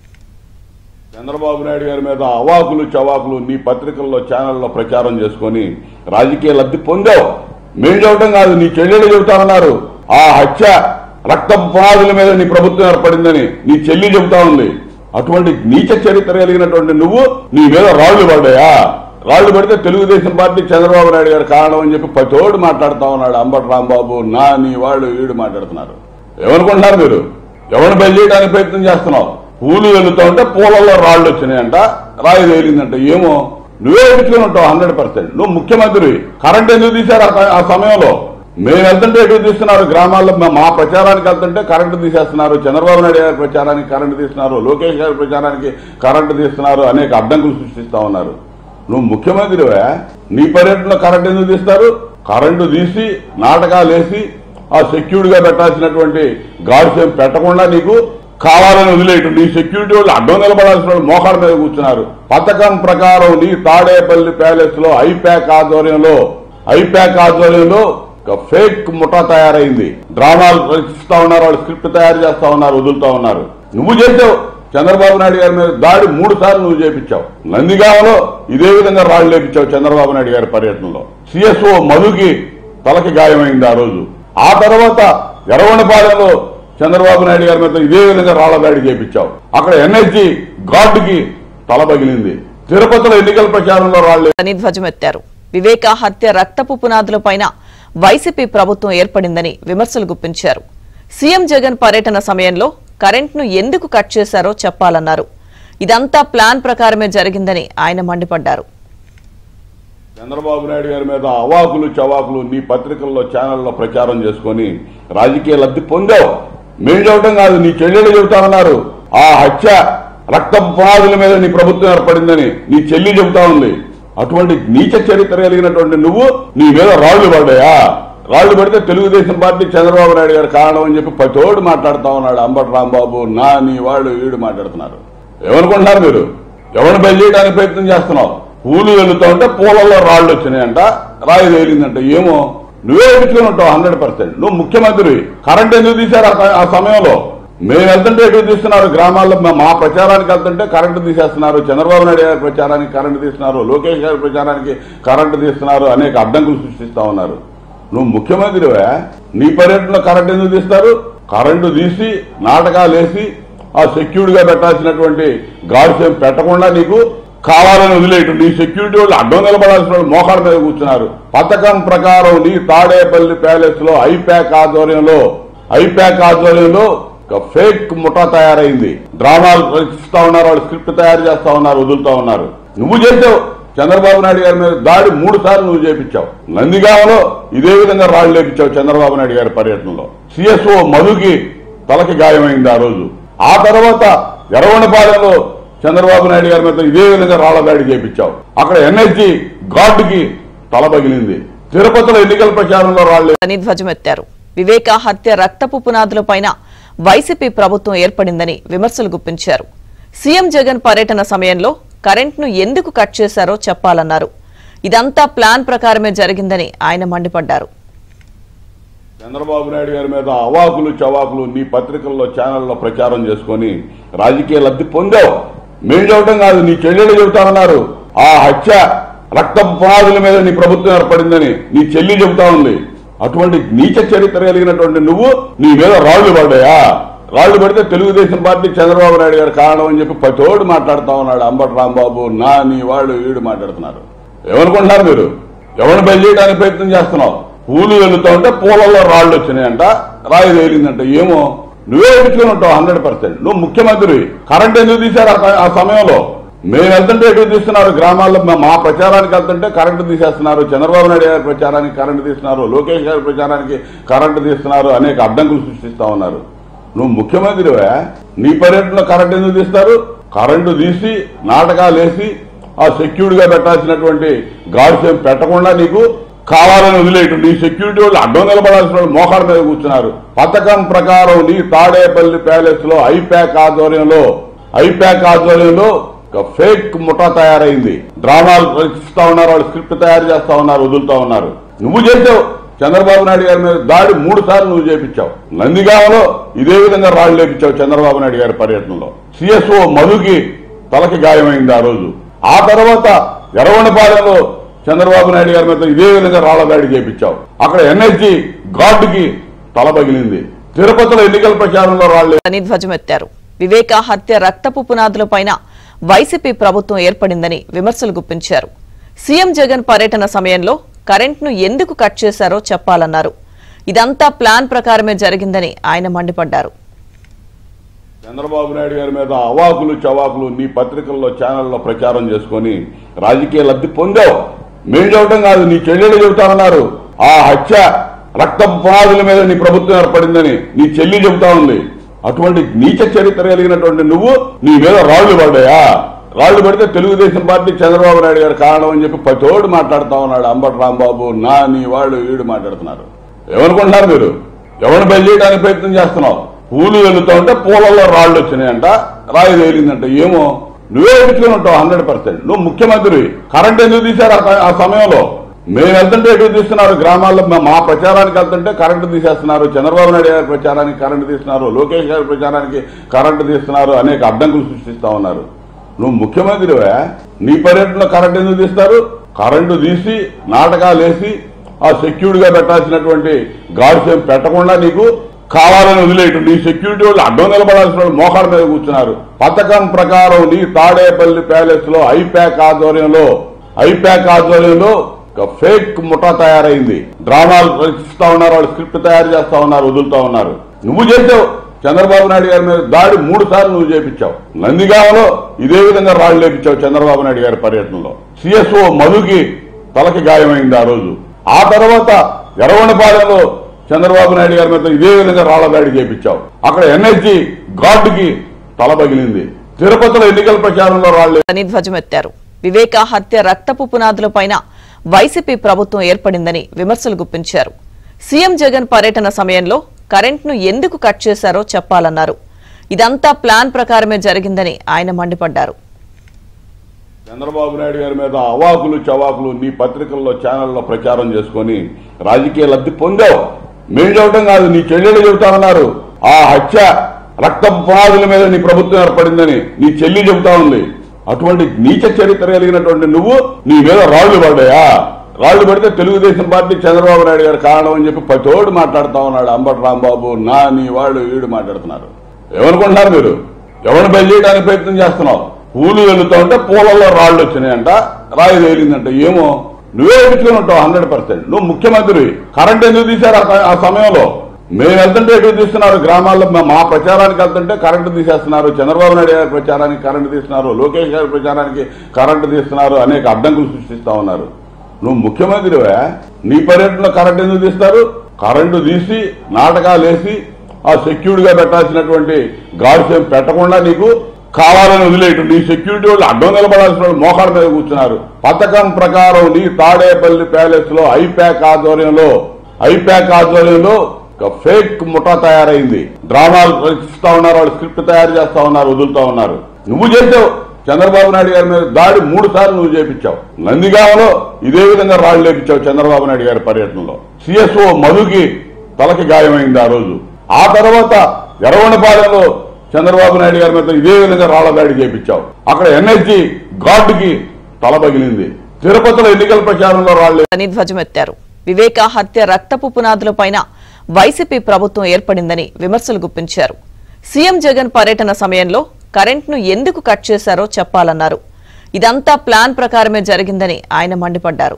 Speaker 1: చంద్రబాబు నాయుడు గారి మీద అవాకులు చవాకులు నీ పత్రికల్లో ఛానల్లో ప్రచారం చేసుకుని రాజకీయ లబ్ధి పొందావు. మేం చెప్పడం కాదు, నీ చెల్లెలు చెబుతామన్నారు. ఆ హత్య రక్తపు పునాదుల మీద నీ ప్రభుత్వం ఏర్పడిందని నీ చెల్లి చెబుతా ఉంది. అటువంటి నీచ చరిత్ర కలిగినటువంటి నువ్వు నీ మీద రాళ్లు పడ్డాయా? రాళ్లు పడితే తెలుగుదేశం పార్టీ చంద్రబాబు నాయుడు గారు కారణం అని చెప్పి పతోడు మాట్లాడుతా ఉన్నాడు. అంబటి రాంబాబు, నా నీ వాళ్ళు వీడు మాట్లాడుతున్నారు. ఏమనుకుంటున్నారు మీరు? ఎవరిని బయలు చేయడానికి ప్రయత్నం చేస్తున్నావు? పూలు వెళ్తా ఉంటే పూలలో రాళ్ళు వచ్చినాయంట, రాయి తేలిందంట. ఏమో నువ్వే ఎడుచుకుని ఉంటావు హండ్రెడ్ పర్సెంట్. నువ్వు ముఖ్యమంత్రి. కరెంట్ ఎందుకు తీశారు ఆ సమయంలో? మేము వెళ్తుంటే ఎటు తీస్తున్నారు? గ్రామాల్లో మా ప్రచారానికి వెళ్తుంటే కరెంటు తీసేస్తున్నారు. చంద్రబాబు నాయుడు గారి ప్రచారానికి కరెంటు తీస్తున్నారు. లోకేష్ గారి ప్రచారానికి కరెంటు తీస్తున్నారు. అనేక అడ్డంకులు సృష్టిస్తా ఉన్నారు. నువ్వు ముఖ్యమంత్రివే, నీ పర్యటనలో కరెంటు ఎందుకు తీస్తారు? కరెంటు తీసి నాటకాలు వేసి ఆ సెక్యూరిటీ గా పెట్టాల్సినటువంటి గార్డ్స్ ఏం పెట్టకుండా నీకు కావాలని వదిలేయటం. నీ సెక్యూరిటీ వాళ్ళు అడ్డం నిలబడాల్సిన వాళ్ళు మోకాళ్ళ మీద కూర్చున్నారు. పథకం ప్రకారం నీ తాడేపల్లి ప్యాలెస్ లో ఐప్యాక్ ఆధ్వర్యంలో ఐప్యాక్ ఆధ్వర్యంలో ఫేక్ ముఠా తయారైంది. డ్రామాలు రచిస్తా ఉన్నారు, వాళ్ళు స్క్రిప్ట్ తయారు చేస్తా ఉన్నారు, వదులుతా ఉన్నారు. నువ్వు చేసావు. చంద్రబాబు నాయుడు గారి మీద దాడి మూడు సార్లు నువ్వు చేపించావు. నందిగామలో ఇదే విధంగా రాళ్లు లేపించావు చంద్రబాబు నాయుడు గారి పర్యటనలో. సిఎస్ఓ మధుకి తలకి గాయమైంది ఆ రోజు. ఆ తర్వాత ఎర్రగొండపాలెంలో చంద్రబాబు నాయుడు గారి మీద ఇదే విధంగా రాళ్ల దాడి చేపించావు. అక్కడ ఎన్ఎస్జీ గార్డుకి తల పగిలింది. తిరుపతిలో ఎన్నికల ప్రచారంలో రాళ్లు
Speaker 2: ధ్వజమెత్తారు. వివేక హత్య రక్తపు పునాదులపైన వైసీపీ ప్రభుత్వం ఏర్పడిందని విమర్శలు గుప్పించారు. సీఎం జగన్ పర్యటన సమయంలో కరెంట్ను ఎందుకు కట్ చేశారో చెప్పాలన్నారు. ఇదంతా ప్లాన్ ప్రకారమే జరిగిందని ఆయన మండిపడ్డారు.
Speaker 1: చంద్రబాబు నాయుడు గారి మీద అవాకులు చవాకులు నీ పత్రికల్లో ఛానల్లో ప్రచారం చేసుకుని రాజకీయ లబ్ధి పొందావు. మేము చెప్పడం కాదు, నీ చెల్లెలు చెబుతామన్నారు. ఆ హత్య రక్తపు పునాదుల మీద నీ ప్రభుత్వం ఏర్పడిందని నీ చెల్లి చెబుతా ఉంది. అటువంటి నీచ చరిత్ర కలిగినటువంటి నువ్వు నీ మీద రాళ్లు పడ్డాయా? రాళ్లు పడితే తెలుగుదేశం పార్టీ చంద్రబాబు నాయుడు గారు కారణం అని చెప్పి పతోడు మాట్లాడుతా ఉన్నాడు. అంబటి రాంబాబు, నా నీ వాళ్ళు వీడు మాట్లాడుతున్నారు. ఏమనుకుంటున్నారు మీరు? ఎవరిని బయలు చేయడానికి ప్రయత్నం చేస్తున్నావు? పూలు వెళ్తా ఉంటే పూలలో రాళ్లు వచ్చినాయంట, రాయి తేలిందంట. ఏమో నువ్వే ఎడుచుకుని ఉంటావు హండ్రెడ్ పర్సెంట్. నువ్వు ముఖ్యమంత్రి. కరెంట్ ఎందుకు తీశారు ఆ సమయంలో? మేము వెళ్తుంటే ఎటు తీస్తున్నారు? గ్రామాల్లో మా ప్రచారానికి వెళ్తుంటే కరెంటు తీసేస్తున్నారు. చంద్రబాబు నాయుడు గారి ప్రచారానికి కరెంటు తీస్తున్నారు. లోకేష్ గారి ప్రచారానికి కరెంటు తీస్తున్నారు. అనేక అడ్డంకులు సృష్టిస్తా ఉన్నారు. నువ్వు ముఖ్యమంత్రివే, నీ పర్యటనలో కరెంటు ఎందుకు తీస్తారు? కరెంటు తీసి నాటకాలు వేసి ఆ సెక్యూరిటీ గా పెట్టాల్సినటువంటి గార్డ్స్ ఏం పెట్టకుండా నీకు కావాలని వదిలేయటం. నీ సెక్యూరిటీ వాళ్ళు అడ్డం నిలబడాల్సిన వాళ్ళు మోకాళ్ళ మీద కూర్చున్నారు. పథకం ప్రకారం నీ తాడేపల్లి ప్యాలెస్ లో ఐప్యాక్ ఆధ్వర్యంలో ఐప్యాక్ ఆధ్వర్యంలో ఫేక్ ముఠా తయారైంది. డ్రామాలు రచిస్తా ఉన్నారు, వాళ్ళు స్క్రిప్ట్ తయారు చేస్తా ఉన్నారు, వదులుతా ఉన్నారు. నువ్వు చేసావు. చంద్రబాబు నాయుడు గారి మీద దాడి మూడు సార్లు నువ్వు చేపించావు. నందిగామలో ఇదే విధంగా రాళ్లు లేపించావు చంద్రబాబు నాయుడు గారి పర్యటనలో. సిఎస్ఓ మధుకి తలకి గాయమైంది ఆ రోజు. ఆ తర్వాత ఎర్రగొండపాలెంలో చంద్రబాబు నాయుడు గారి మీద ఇదే విధంగా రాళ్ల దాడి చేపించావు. అక్కడ ఎన్ఎస్జీ గార్డుకి తల పగిలింది. తిరుపతిలో ఎన్నికల ప్రచారంలో రాళ్లు
Speaker 2: ధ్వజమెత్తారు. వివేక హత్య రక్తపు పునాదులపైన వైసీపీ ప్రభుత్వం ఏర్పడిందని విమర్శలు గుప్పించారు. సీఎం జగన్ పర్యటన సమయంలో కరెంట్ను ఎందుకు కట్ చేశారో చెప్పాలన్నారు. ఇదంతా ప్లాన్ ప్రకారమే జరిగిందని ఆయన మండిపడ్డారు.
Speaker 1: చంద్రబాబు నాయుడు గారి మీద అవాకులు చవాకులు నీ పత్రికల్లో ఛానల్లో ప్రచారం చేసుకుని రాజకీయ లబ్ధి పొందావు. మేము చెప్పడం కాదు, నీ చెల్లెలు చెబుతామన్నారు. ఆ హత్య రక్తపు పునాదుల మీద నీ ప్రభుత్వం ఏర్పడిందని నీ చెల్లి చెబుతా ఉంది. అటువంటి నీచ చరిత్ర కలిగినటువంటి నువ్వు నీ మీద రాళ్లు పడ్డాయా? రాళ్లు పడితే తెలుగుదేశం పార్టీ చంద్రబాబు నాయుడు గారు కారణం అని చెప్పి పతోడు మాట్లాడుతా ఉన్నాడు. అంబటి రాంబాబు, నా నీ వాళ్ళు వీడు మాట్లాడుతున్నారు. ఏమనుకుంటున్నారు మీరు? ఎవరిని బయలు చేయడానికి ప్రయత్నం చేస్తున్నావు? పూలు వెళ్తా ఉంటే పూలలో రాళ్లు వచ్చినాయంట, రాయి తేలిందంట. ఏమో నువ్వే ఎడుచుకుని ఉంటావు హండ్రెడ్ పర్సెంట్. నువ్వు ముఖ్యమంత్రి. కరెంట్ ఎందుకు తీశారు ఆ సమయంలో? మేము వెళ్తుంటే ఎటు తీస్తున్నారు? గ్రామాల్లో మా ప్రచారానికి వెళ్తుంటే కరెంటు తీసేస్తున్నారు. చంద్రబాబు నాయుడు గారి ప్రచారానికి కరెంటు తీస్తున్నారు. లోకేష్ గారి ప్రచారానికి కరెంటు తీస్తున్నారు. అనేక అడ్డంకులు సృష్టిస్తా ఉన్నారు. నువ్వు ముఖ్యమంత్రివే, నీ పర్యటనలో కరెంటు ఎందుకు తీస్తారు? కరెంటు తీసి నాటకాలు వేసి ఆ సెక్యూరిటీ గా పెట్టాల్సినటువంటి గార్డ్స్ ఏం పెట్టకుండా నీకు కావాలని వదిలేయటం. నీ సెక్యూరిటీ వాళ్ళు అడ్డం నిలబడాల్సిన వాళ్ళు మోకాళ్ళ మీద కూర్చున్నారు. పథకం ప్రకారం నీ తాడేపల్లి ప్యాలెస్ లో ఐప్యాక్ ఆధ్వర్యంలో ఐప్యాక్ ఆధ్వర్యంలో ఫేక్ ముఠా తయారైంది. డ్రామాలు రచిస్తా ఉన్నారు, వాళ్ళు స్క్రిప్ట్ తయారు చేస్తా ఉన్నారు, వదులుతా ఉన్నారు. నువ్వు చేసావు. చంద్రబాబు నాయుడు గారి మీద దాడి మూడు సార్లు నువ్వు చేపించావు. నందిగామలో ఇదే విధంగా రాళ్లు లేపించావు చంద్రబాబు నాయుడు గారి పర్యటనలో. సిఎస్ఓ మధుకి తలకి గాయమైంది ఆ రోజు. ఆ తర్వాత ఎర్రగొండపాలెంలో చంద్రబాబు నాయుడు గారి మీద ఇదే విధంగా రాళ్ల దాడి చేపించావు. అక్కడ ఎన్ఎస్జీ గార్డుకి తల పగిలింది. తిరుపతిలో ఎన్నికల ప్రచారంలో రాళ్లు
Speaker 2: ధ్వజమెత్తారు. వివేక హత్య రక్తపు పునాదులపైన వైసీపీ ప్రభుత్వం ఏర్పడిందని విమర్శలు గుప్పించారు. సీఎం జగన్ పర్యటన సమయంలో కరెంట్ను ఎందుకు కట్ చేశారో చెప్పాలన్నారు. ఇదంతా ప్లాన్ ప్రకారమే జరిగిందని ఆయన మండిపడ్డారు.
Speaker 1: చంద్రబాబు నాయుడు గారి మీద అవాకులు చవాకులు నీ పత్రికల్లో ఛానల్లో ప్రచారం చేసుకొని రాజకీయ లబ్ధి పొందావు. మేం చెప్పడం కాదు, నీ చెల్లెలు చెబుతామన్నారు. ఆ హత్య రక్త పునాదుల మీద నీ ప్రభుత్వం ఏర్పడిందని నీ చెల్లి చెబుతా ఉంది. అటువంటి నీచ చరిత్ర కలిగినటువంటి నువ్వు నీ మీద రాళ్లు పడ్డాయా? రాళ్లు పడితే తెలుగుదేశం పార్టీ చంద్రబాబు నాయుడు గారు కారణం అని చెప్పి పతోడు మాట్లాడుతా ఉన్నాడు. అంబటి రాంబాబు, నా నీ వాళ్ళు వీడు మాట్లాడుతున్నారు. ఏమనుకుంటున్నారు మీరు? ఎవరిని బయలు చేయడానికి ప్రయత్నం చేస్తున్నావు? పూలు వెళ్తా ఉంటే పూలలో రాళ్లు వచ్చినాయంట, రాయి తేలిందంట. ఏమో నువ్వే ఎడుచుకుని ఉంటావు హండ్రెడ్ పర్సెంట్. నువ్వు ముఖ్యమంత్రి. కరెంట్ ఎందుకు తీశారు ఆ సమయంలో? మేము వెళ్తుంటే ఎటు తీస్తున్నారు? గ్రామాల్లో మా ప్రచారానికి వెళ్తుంటే కరెంటు తీసేస్తున్నారు. చంద్రబాబు నాయుడు గారి ప్రచారానికి కరెంటు తీస్తున్నారు. లోకేష్ గారి ప్రచారానికి కరెంటు తీస్తున్నారు. అనేక అడ్డంకులు సృష్టిస్తా ఉన్నారు. నువ్వు ముఖ్యమంత్రివే, నీ పర్యటనలో కరెంటు ఎందుకు తీస్తారు? కరెంటు తీసి నాటకాలు వేసి ఆ సెక్యూరిటీ గా పెట్టాల్సినటువంటి గార్డ్స్ ఏం పెట్టకుండా నీకు కావాలని వదిలేయటం. నీ సెక్యూరిటీ వాళ్ళు అడ్డం నిలబడాల్సిన వాళ్ళు మోకాళ్ళ మీద కూర్చున్నారు. పథకం ప్రకారం నీ తాడేపల్లి ప్యాలెస్ లో ఐప్యాక్ ఆధ్వర్యంలో ఐప్యాక్ ఆధ్వర్యంలో ఫేక్ ముఠా తయారైంది. డ్రామాలు రచిస్తా ఉన్నారు, వాళ్ళు స్క్రిప్ట్ తయారు చేస్తా ఉన్నారు, వదులుతా ఉన్నారు. నువ్వు చేసావు. చంద్రబాబు నాయుడు గారి మీద దాడి మూడు సార్లు నువ్వు చేపించావు. నందిగామలో ఇదే విధంగా రాళ్లు లేపించావు చంద్రబాబు నాయుడు గారి పర్యటనలో. సిఎస్ఓ మధుకి తలకి గాయమైంది ఆ రోజు. ఆ తర్వాత ఎర్రగొండపాలెంలో చంద్రబాబు నాయుడు గారి మీద ఇదే విధంగా రాళ్ల దాడి చేపించావు. అక్కడ ఎన్ఎస్జీ గార్డుకి తల పగిలింది. తిరుపతిలో ఎన్నికల ప్రచారంలో రాళ్లు
Speaker 2: ధ్వజమెత్తారు. వివేక హత్య రక్తపు పునాదులపైన వైసీపీ ప్రభుత్వం ఏర్పడిందని విమర్శలు గుప్పించారు. సీఎం జగన్ పర్యటన సమయంలో కరెంట్ను ఎందుకు కట్ చేశారో చెప్పాలన్నారు. ఇదంతా ప్లాన్ ప్రకారమే జరిగిందని ఆయన మండిపడ్డారు.
Speaker 1: చంద్రబాబు నాయుడు గారి మీద అవాకులు చవాకులు నీ పత్రికల్లో ఛానల్లో ప్రచారం చేసుకొని రాజకీయ లబ్ధి పొందావు. మేం చెప్పడం కాదు, నీ చెల్లెలు చెబుతామన్నారు. ఆ హత్య రక్త పునాదుల మీద నీ ప్రభుత్వం ఏర్పడిందని నీ చెల్లి చెబుతా ఉంది. అటువంటి నీచ చరిత్ర కలిగినటువంటి నువ్వు నీ మీద రాళ్లు పడ్డాయా? రాళ్లు పడితే తెలుగుదేశం పార్టీ చంద్రబాబు నాయుడు గారు కారణం అని చెప్పి పతోడు మాట్లాడుతా ఉన్నాడు. అంబటి రాంబాబు, నా నీ వాళ్ళు వీడు మాట్లాడుతున్నారు. ఏమనుకుంటున్నారు మీరు? ఎవరిని బయలు చేయడానికి ప్రయత్నం చేస్తున్నావు? పూలు వెళ్తా ఉంటే పూలలో రాళ్లు వచ్చినాయంట, రాయి తేలిందంట. ఏమో నువ్వే ఎడుచుకుని ఉంటావు హండ్రెడ్ పర్సెంట్. నువ్వు ముఖ్యమంత్రి. కరెంట్ ఎందుకు తీశారు ఆ సమయంలో? మేము వెళ్తుంటే ఎటు తీస్తున్నారు? గ్రామాల్లో మా ప్రచారానికి వెళ్తుంటే కరెంటు తీసేస్తున్నారు. చంద్రబాబు నాయుడు గారి ప్రచారానికి కరెంటు తీస్తున్నారు. లోకేష్ గారి ప్రచారానికి కరెంటు తీస్తున్నారు. అనేక అడ్డంకులు సృష్టిస్తా ఉన్నారు. నువ్వు ముఖ్యమంత్రివే, నీ పర్యటనలో కరెంటు ఎందుకు తీస్తారు? కరెంటు తీసి నాటకాలు వేసి ఆ సెక్యూరిటీ గా పెట్టాల్సినటువంటి గార్డ్స్ ఏం పెట్టకుండా నీకు కావాలని వదిలేయటం. నీ సెక్యూరిటీ వాళ్ళు అడ్డం నిలబడాల్సిన వాళ్ళు మోకాళ్ళ మీద కూర్చున్నారు. పథకం ప్రకారం నీ తాడేపల్లి ప్యాలెస్ లో ఐప్యాక్ ఆధ్వర్యంలో ఐప్యాక్ ఆధ్వర్యంలో ఫేక్ ముఠా తయారైంది. డ్రామాలు రచిస్తా ఉన్నారు, వాళ్ళు స్క్రిప్ట్ తయారు చేస్తా ఉన్నారు, వదులుతా ఉన్నారు. నువ్వు చేసావు. చంద్రబాబు నాయుడు గారి మీద దాడి మూడు సార్లు నువ్వు చేపించావు. నందిగామలో ఇదే విధంగా రాళ్లు లేపించావు చంద్రబాబు నాయుడు గారి పర్యటనలో. సిఎస్ఓ మధుకి తలకి గాయమైంది ఆ రోజు. ఆ తర్వాత ఎర్రగొండపాలెంలో చంద్రబాబు నాయుడు గారి మీద ఇదే విధంగా రాళ్ల దాడి చేపించావు. అక్కడ ఎన్ఎస్జీ గార్డుకి తల పగిలింది. తిరుపతిలో ఎన్నికల ప్రచారంలో రాళ్లు
Speaker 2: ధ్వజమెత్తారు. వివేక హత్య రక్తపు పునాదులపైన వైసీపీ ప్రభుత్వం ఏర్పడిందని విమర్శలు గుప్పించారు. సీఎం జగన్ పర్యటన సమయంలో కరెంట్ను ఎందుకు కట్ చేశారో చెప్పాలన్నారు. ఇదంతా ప్లాన్ ప్రకారమే జరిగిందని ఆయన మండిపడ్డారు.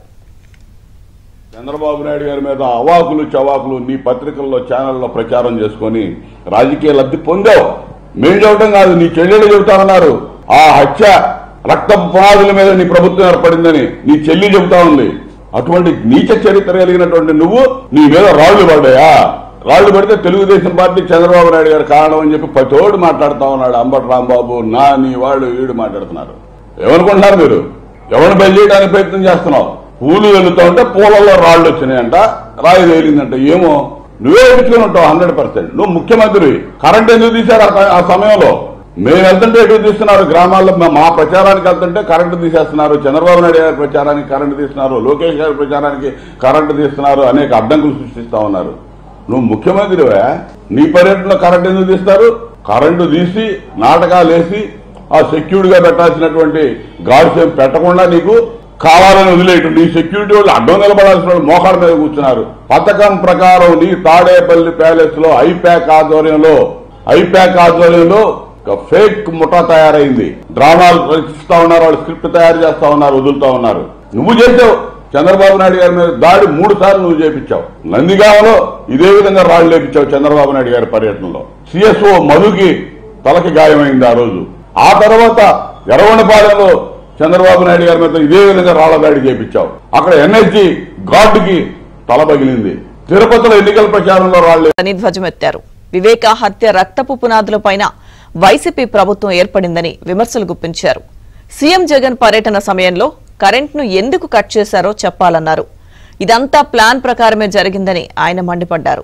Speaker 1: చంద్రబాబు నాయుడు గారి మీద అవాకులు చవాకులు నీ పత్రికల్లో ఛానల్లో ప్రచారం చేసుకొని రాజకీయ లబ్ధి పొందావు. మేం చెప్పడం కాదు, నీ చెల్లెలు చెబుతామన్నారు. ఆ హత్య రక్త పునాదుల మీద నీ ప్రభుత్వం ఏర్పడిందని నీ చెల్లి చెబుతా ఉంది. అటువంటి నీచ చరిత్ర కలిగినటువంటి నువ్వు నీ మీద రాళ్లు పడ్డాయా? రాళ్లు పడితే తెలుగుదేశం పార్టీ చంద్రబాబు నాయుడు గారు కారణం అని చెప్పి పతోడు మాట్లాడుతా ఉన్నాడు. అంబటి రాంబాబు, నా నీ వాళ్ళు వీడు మాట్లాడుతున్నారు. ఏమనుకుంటున్నారు మీరు? ఎవరిని బయలు చేయడానికి ప్రయత్నం చేస్తున్నావు? పూలు వెళ్తా ఉంటే పూలలో రాళ్లు వచ్చినాయంట, రాయి తేలిందంట. ఏమో నువ్వే ఎడుచుకుని ఉంటావు హండ్రెడ్ పర్సెంట్. నువ్వు ముఖ్యమంత్రి. కరెంట్ ఎందుకు తీశారు ఆ సమయంలో? మేము వెళ్తుంటే ఎటు తీస్తున్నారు? గ్రామాల్లో మా ప్రచారానికి వెళ్తుంటే కరెంటు తీసేస్తున్నారు. చంద్రబాబు నాయుడు గారి ప్రచారానికి కరెంటు తీస్తున్నారు. లోకేష్ గారి ప్రచారానికి కరెంటు తీస్తున్నారు. అనేక అడ్డంకులు సృష్టిస్తా ఉన్నారు. నువ్వు ముఖ్యమంత్రివే, నీ పర్యటనలో కరెంటు ఎందుకు తీస్తారు? కరెంటు తీసి నాటకాలు వేసి ఆ సెక్యూరిటీ గా పెట్టాల్సినటువంటి గార్డ్స్ ఏం పెట్టకుండా నీకు కావాలని వదిలేయటం. నీ సెక్యూరిటీ వాళ్ళు అడ్డం నిలబడాల్సిన వాళ్ళు మోకాళ్ళ మీద కూర్చున్నారు. పథకం ప్రకారం నీ తాడేపల్లి ప్యాలెస్ లో ఐప్యాక్ ఆధ్వర్యంలో ఐప్యాక్ ఆధ్వర్యంలో ఫేక్ ముఠా తయారైంది. డ్రామాలు రచిస్తా ఉన్నారు, వాళ్ళు స్క్రిప్ట్ తయారు చేస్తా ఉన్నారు, వదులుతా ఉన్నారు. నువ్వు చేసావు. చంద్రబాబు నాయుడు గారి మీద దాడి మూడు సార్లు నువ్వు చేపించావు. నందిగామలో ఇదే విధంగా రాళ్లు లేపించావు చంద్రబాబు నాయుడు గారి పర్యటనలో. సిఎస్ఓ మధుకి తలకి గాయమైంది ఆ రోజు. ఆ తర్వాత ఎర్రగొండపాలెంలో చంద్రబాబు నాయుడు గారి మీద ఇదే విధంగా రాళ్ల దాడి చేపించావు. అక్కడ ఎన్ఎస్జీ గార్డుకి తల పగిలింది. తిరుపతిలో ఎన్నికల ప్రచారంలో రాళ్లు
Speaker 2: అని ధ్వజమెత్తారు. వివేక హత్య రక్తపు పునాదులపైన వైసీపీ ప్రభుత్వం ఏర్పడిందని విమర్శలు గుప్పించారు. సీఎం జగన్ పర్యటన సమయంలో కరెంట్ను ఎందుకు కట్ చేశారో చెప్పాలన్నారు. ఇదంతా ప్లాన్ ప్రకారమే జరిగిందని ఆయన మండిపడ్డారు.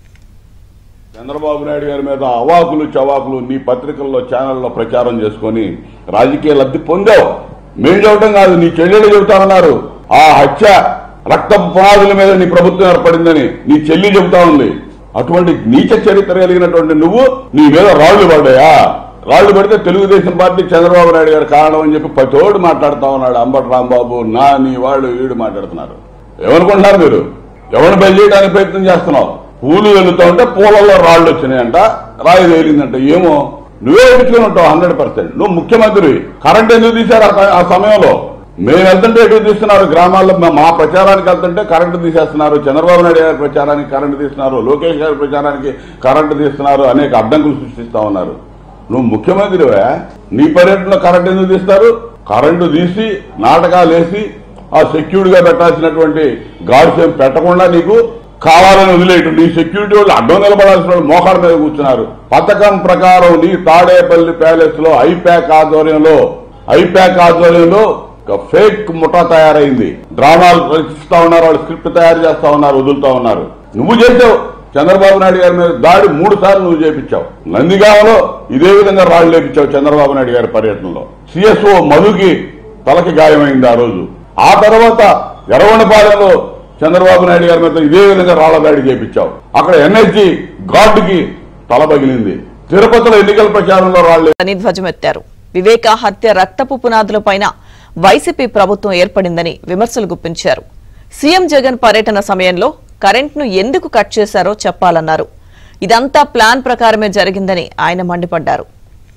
Speaker 1: చంద్రబాబు నాయుడు గారి మీద అవాకులు చవాకులు నీ పత్రికల్లో ఛానల్లో ప్రచారం చేసుకుని రాజకీయ లబ్ధి పొందావు. మేం చెప్పడం కాదు, నీ చెల్లెలు చెబుతామన్నారు. ఆ హత్య రక్తపు పునాదుల మీద నీ ప్రభుత్వం ఏర్పడిందని నీ చెల్లి చెబుతా ఉంది. అటువంటి నీచ చరిత్ర కలిగినటువంటి నువ్వు నీ మీద రాళ్లు పడ్డాయా? రాళ్లు పడితే తెలుగుదేశం పార్టీ చంద్రబాబు నాయుడు గారు కారణం అని చెప్పి పతోడు మాట్లాడుతా ఉన్నాడు. అంబటి రాంబాబు, నా నీ వాళ్ళు వీడు మాట్లాడుతున్నారు. ఏమనుకుంటున్నారు మీరు? ఎవరిని బయలు చేయడానికి ప్రయత్నం చేస్తున్నావు? పూలు వెళ్తా ఉంటే పూలలో రాళ్లు వచ్చినాయంట, రాయి తేలిందంట. ఏమో నువ్వే ఎడుచుకుని ఉంటావు హండ్రెడ్ పర్సెంట్. నువ్వు ముఖ్యమంత్రి. కరెంట్ ఎందుకు తీశారు ఆ సమయంలో? మేము వెళ్తుంటే ఎటు తీస్తున్నారు? గ్రామాల్లో మా ప్రచారానికి వెళ్తుంటే కరెంటు తీసేస్తున్నారు. చంద్రబాబు నాయుడు గారి ప్రచారానికి కరెంటు తీస్తున్నారు. లోకేష్ గారి ప్రచారానికి కరెంటు తీస్తున్నారు. అనేక అడ్డంకులు సృష్టిస్తా ఉన్నారు. నువ్వు ముఖ్యమంత్రివే, నీ పర్యటనలో కరెంటు ఎందుకు తీస్తారు? కరెంటు తీసి నాటకాలు వేసి ఆ సెక్యూరిటీ గా పెట్టాల్సినటువంటి గార్డ్స్ ఏం పెట్టకుండా నీకు కావాలని వదిలేయటం. నీ సెక్యూరిటీ వాళ్ళు అడ్డం నిలబడాల్సిన వాళ్ళు మోకాళ్ళ మీద కూర్చున్నారు. పథకం ప్రకారం నీ తాడేపల్లి ప్యాలెస్ లో ఐప్యాక్ ఆధ్వర్యంలో ఐప్యాక్ ఆధ్వర్యంలో ఫేక్ ముఠా తయారైంది. డ్రామాలు రచిస్తా ఉన్నారు, వాళ్ళు స్క్రిప్ట్ తయారు చేస్తా ఉన్నారు, వదులుతా ఉన్నారు. నువ్వు చేసావు. చంద్రబాబు నాయుడు గారి మీద దాడి మూడు సార్లు నువ్వు చేపించావు. నందిగామలో ఇదే విధంగా రాళ్లు లేపించావు చంద్రబాబు నాయుడు గారి పర్యటనలో. సిఎస్ఓ మధుకి తలకి గాయమైంది ఆ రోజు. ఆ తర్వాత ఎర్రగొండపాలెంలో చంద్రబాబు నాయుడు గారి మీద ఇదే విధంగా రాళ్ల దాడి చేపించావు. అక్కడ ఎన్ఎస్జీ గార్డుకి తల పగిలింది. తిరుపతిలో ఎన్నికల ప్రచారంలో రాళ్లు
Speaker 2: అని ధ్వజమెత్తారు. వివేక హత్య రక్తపు పునాదులపైన వైసీపీ ప్రభుత్వం ఏర్పడిందని విమర్శలు గుప్పించారు. సీఎం జగన్ పర్యటన సమయంలో కరెంట్ను ఎందుకు కట్ చేశారో చెప్పాలన్నారు. ఇదంతా ప్లాన్ ప్రకారమే జరిగిందని ఆయన మండిపడ్డారు.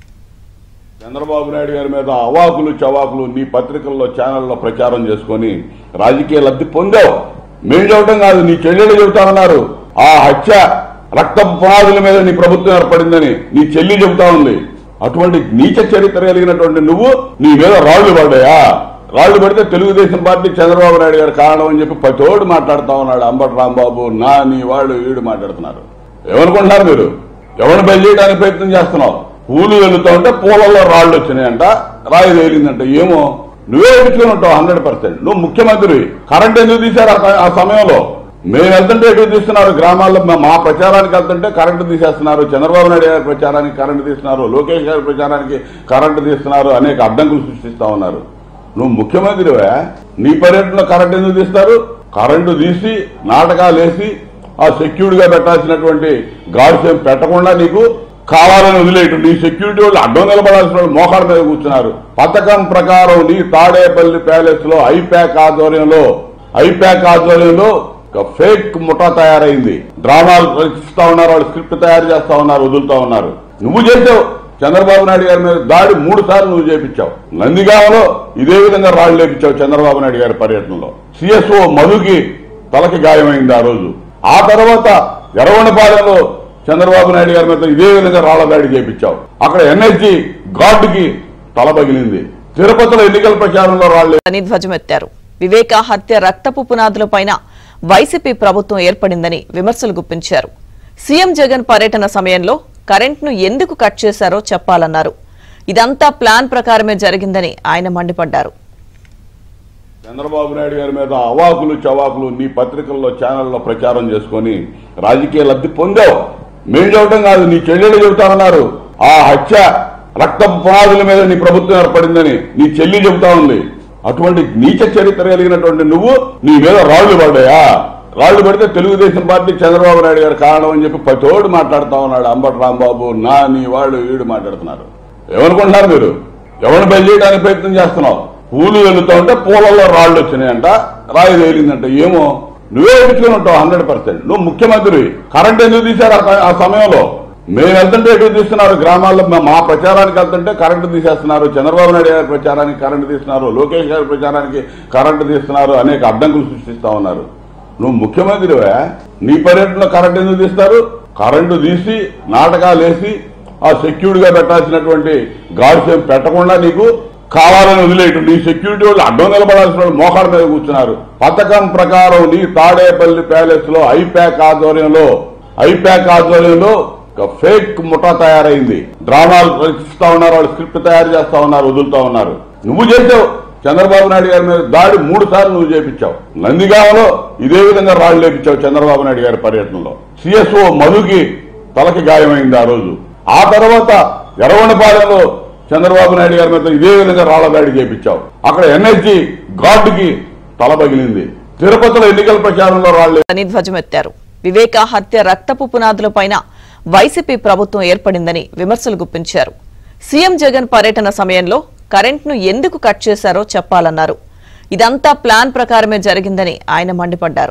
Speaker 1: చంద్రబాబు నాయుడు గారి మీద అవాకులు చవాకులు నీ పత్రికల్లో ఛానల్లో ప్రచారం చేసుకుని రాజకీయ లబ్ధి పొందావు. మేం చెప్పడం కాదు, నీ చెల్లెలు చెబుతామన్నారు. ఆ హత్య రక్తపు పునాదుల మీద నీ ప్రభుత్వం ఏర్పడిందని నీ చెల్లి చెబుతా ఉంది. అటువంటి నీచ చరిత్ర కలిగినటువంటి నువ్వు నీ మీద రాళ్లు పడ్డాయా? రాళ్లు పడితే తెలుగుదేశం పార్టీ చంద్రబాబు నాయుడు గారు కారణం అని చెప్పి పతోడు మాట్లాడుతా ఉన్నాడు. అంబటి రాంబాబు, నా నీ వాళ్ళు వీడు మాట్లాడుతున్నారు. ఏమనుకుంటున్నారు మీరు? ఎవరిని బయలు చేయడానికి ప్రయత్నం చేస్తున్నావు? పూలు వెళ్తా ఉంటే పూలలో రాళ్లు వచ్చినాయంట, రాయి తేలిందంట. ఏమో నువ్వే ఎడుచుకుని ఉంటావు హండ్రెడ్ పర్సెంట్. నువ్వు ముఖ్యమంత్రి. కరెంట్ ఎందుకు తీశారు ఆ సమయంలో? మేము వెళ్తుంటే ఎటు తీస్తున్నారు? గ్రామాల్లో మా ప్రచారానికి వెళ్తుంటే కరెంటు తీసేస్తున్నారు. చంద్రబాబు నాయుడు గారి ప్రచారానికి కరెంటు తీస్తున్నారు. లోకేష్ గారి ప్రచారానికి కరెంటు తీస్తున్నారు. అనేక అడ్డంకులు సృష్టిస్తా ఉన్నారు. నువ్వు ముఖ్యమంత్రివే, నీ పర్యటనలో కరెంటు ఎందుకు తీస్తారు? కరెంటు తీసి నాటకాలు వేసి ఆ సెక్యూరిటీ గా పెట్టాల్సినటువంటి గార్డ్స్ ఏం పెట్టకుండా నీకు కావాలని వదిలేయటం. నీ సెక్యూరిటీ వాళ్ళు అడ్డం నిలబడాల్సిన వాళ్ళు మోకాళ్ళ మీద కూర్చున్నారు. పథకం ప్రకారం నీ తాడేపల్లి ప్యాలెస్ లో ఐప్యాక్ ఆధ్వర్యంలో ఐప్యాక్ ఆధ్వర్యంలో ఫేక్ ముఠా తయారైంది. డ్రామాలు రచిస్తా ఉన్నారు, వాళ్ళు స్క్రిప్ట్ తయారు చేస్తా ఉన్నారు, వదులుతా ఉన్నారు. నువ్వు చేసావు. చంద్రబాబు నాయుడు గారి మీద దాడి మూడు సార్లు నువ్వు చేపించావు. నందిగామలో ఇదే విధంగా రాళ్లు లేపించావు చంద్రబాబు నాయుడు గారి పర్యటనలో. సిఎస్ఓ మధుకి తలకి గాయమైంది ఆ రోజు. ఆ తర్వాత ఎర్రగొండపాలెంలో చంద్రబాబు నాయుడు గారి మీద ఇదే విధంగా రాళ్ల దాడి చేపించావు. అక్కడ ఎన్ఎస్జీ గార్డుకి తల పగిలింది. తిరుపతిలో ఎన్నికల ప్రచారంలో రాళ్లు
Speaker 2: అని ధ్వజమెత్తారు. వివేక హత్య రక్తపు పునాదులపైన వైసీపీ ప్రభుత్వం ఏర్పడిందని విమర్శలు గుప్పించారు. సీఎం జగన్ పర్యటన సమయంలో కరెంట్ను ఎందుకు కట్ చేశారో చెప్పాలన్నారు. ఇదంతా ప్లాన్ ప్రకారమే జరిగిందని ఆయన మండిపడ్డారు.
Speaker 1: చంద్రబాబు నాయుడు గారి మీద అవాకులు చవాకులు నీ పత్రికల్లో ఛానల్లో ప్రచారం చేసుకుని రాజకీయ లబ్ధి పొందావు. మేం చెప్పడం కాదు, నీ చెల్లెలు చెబుతామన్నారు. ఆ హత్య రక్తపు పునాదుల మీద నీ ప్రభుత్వం ఏర్పడిందని నీ చెల్లి చెబుతా ఉంది. అటువంటి నీచ చరిత్ర కలిగినటువంటి నువ్వు నీ మీద రాళ్లు పడ్డాయా? రాళ్లు పడితే తెలుగుదేశం పార్టీ చంద్రబాబు నాయుడు గారు కారణం అని చెప్పి పతోడు మాట్లాడుతా ఉన్నాడు. అంబటి రాంబాబు, నా నీ వాళ్ళు వీడు మాట్లాడుతున్నారు. ఏమనుకుంటున్నారు మీరు? ఎవరిని బయలు చేయడానికి ప్రయత్నం చేస్తున్నావు? పూలు వెళ్తా ఉంటే పూలలో రాళ్లు వచ్చినాయంట, రాయి తేలిందంట. ఏమో నువ్వే ఎడుచుకుని ఉంటావు హండ్రెడ్ పర్సెంట్. నువ్వు ముఖ్యమంత్రి. కరెంట్ ఎందుకు తీశారు ఆ సమయంలో? మేము వెళ్తుంటే ఎటు తీస్తున్నారు? గ్రామాల్లో మా ప్రచారానికి వెళ్తుంటే కరెంటు తీసేస్తున్నారు. చంద్రబాబు నాయుడు గారి ప్రచారానికి కరెంటు తీస్తున్నారు. లోకేష్ గారి ప్రచారానికి కరెంటు తీస్తున్నారు. అనేక అడ్డంకులు సృష్టిస్తా ఉన్నారు. నువ్వు ముఖ్యమంత్రివే, నీ పర్యటనలో కరెంటు ఎందుకు తీస్తారు? కరెంటు తీసి నాటకాలు వేసి ఆ ఆ సెక్యూర్డ్ గా పెట్టాల్సినటువంటి గార్డ్స్ ఏం పెట్టకుండా నీకు కావాలని వదిలేయటం. నీ సెక్యూరిటీ వాళ్ళు అడ్డం నిలబడాల్సిన వాళ్ళు మోకాళ్ళ మీద కూర్చున్నారు. పథకం ప్రకారం నీ తాడేపల్లి ప్యాలెస్ లో ఐప్యాక్ ఆధ్వర్యంలో ఐప్యాక్ ఆధ్వర్యంలో ఫేక్ ముఠా తయారైంది. డ్రామాలు రచిస్తా ఉన్నారు, వాళ్ళు స్క్రిప్ట్ తయారు చేస్తా ఉన్నారు, వదులుతా ఉన్నారు. నువ్వు చేసావు. చంద్రబాబు నాయుడు గారి మీద దాడి మూడు సార్లు నువ్వు చేపించావు. నందిగామలో ఇదే విధంగా రాళ్లు లేపించావు చంద్రబాబు నాయుడు గారి పర్యటనలో. సిఎస్ఓ మధుకి తలకి గాయమైంది ఆ రోజు. ఆ తర్వాత ఎర్రగొండపాలెంలో చంద్రబాబు నాయుడు గారి మీద ఇదే విధంగా రాళ్ల దాడి చేపించావు. అక్కడ ఎన్ఎస్జీ గార్డుకి తల పగిలింది. తిరుపతిలో ఎన్నికల ప్రచారంలో రాళ్లు
Speaker 2: అని ధ్వజమెత్తారు. వివేక హత్య రక్తపు పునాదులపైన వైసీపీ ప్రభుత్వం ఏర్పడిందని విమర్శలు గుప్పించారు. సీఎం జగన్ పర్యటన సమయంలో కరెంట్ను ఎందుకు కట్ చేశారో చెప్పాలన్నారు. ఇదంతా ప్లాన్ ప్రకారమే జరిగిందని ఆయన మండిపడ్డారు.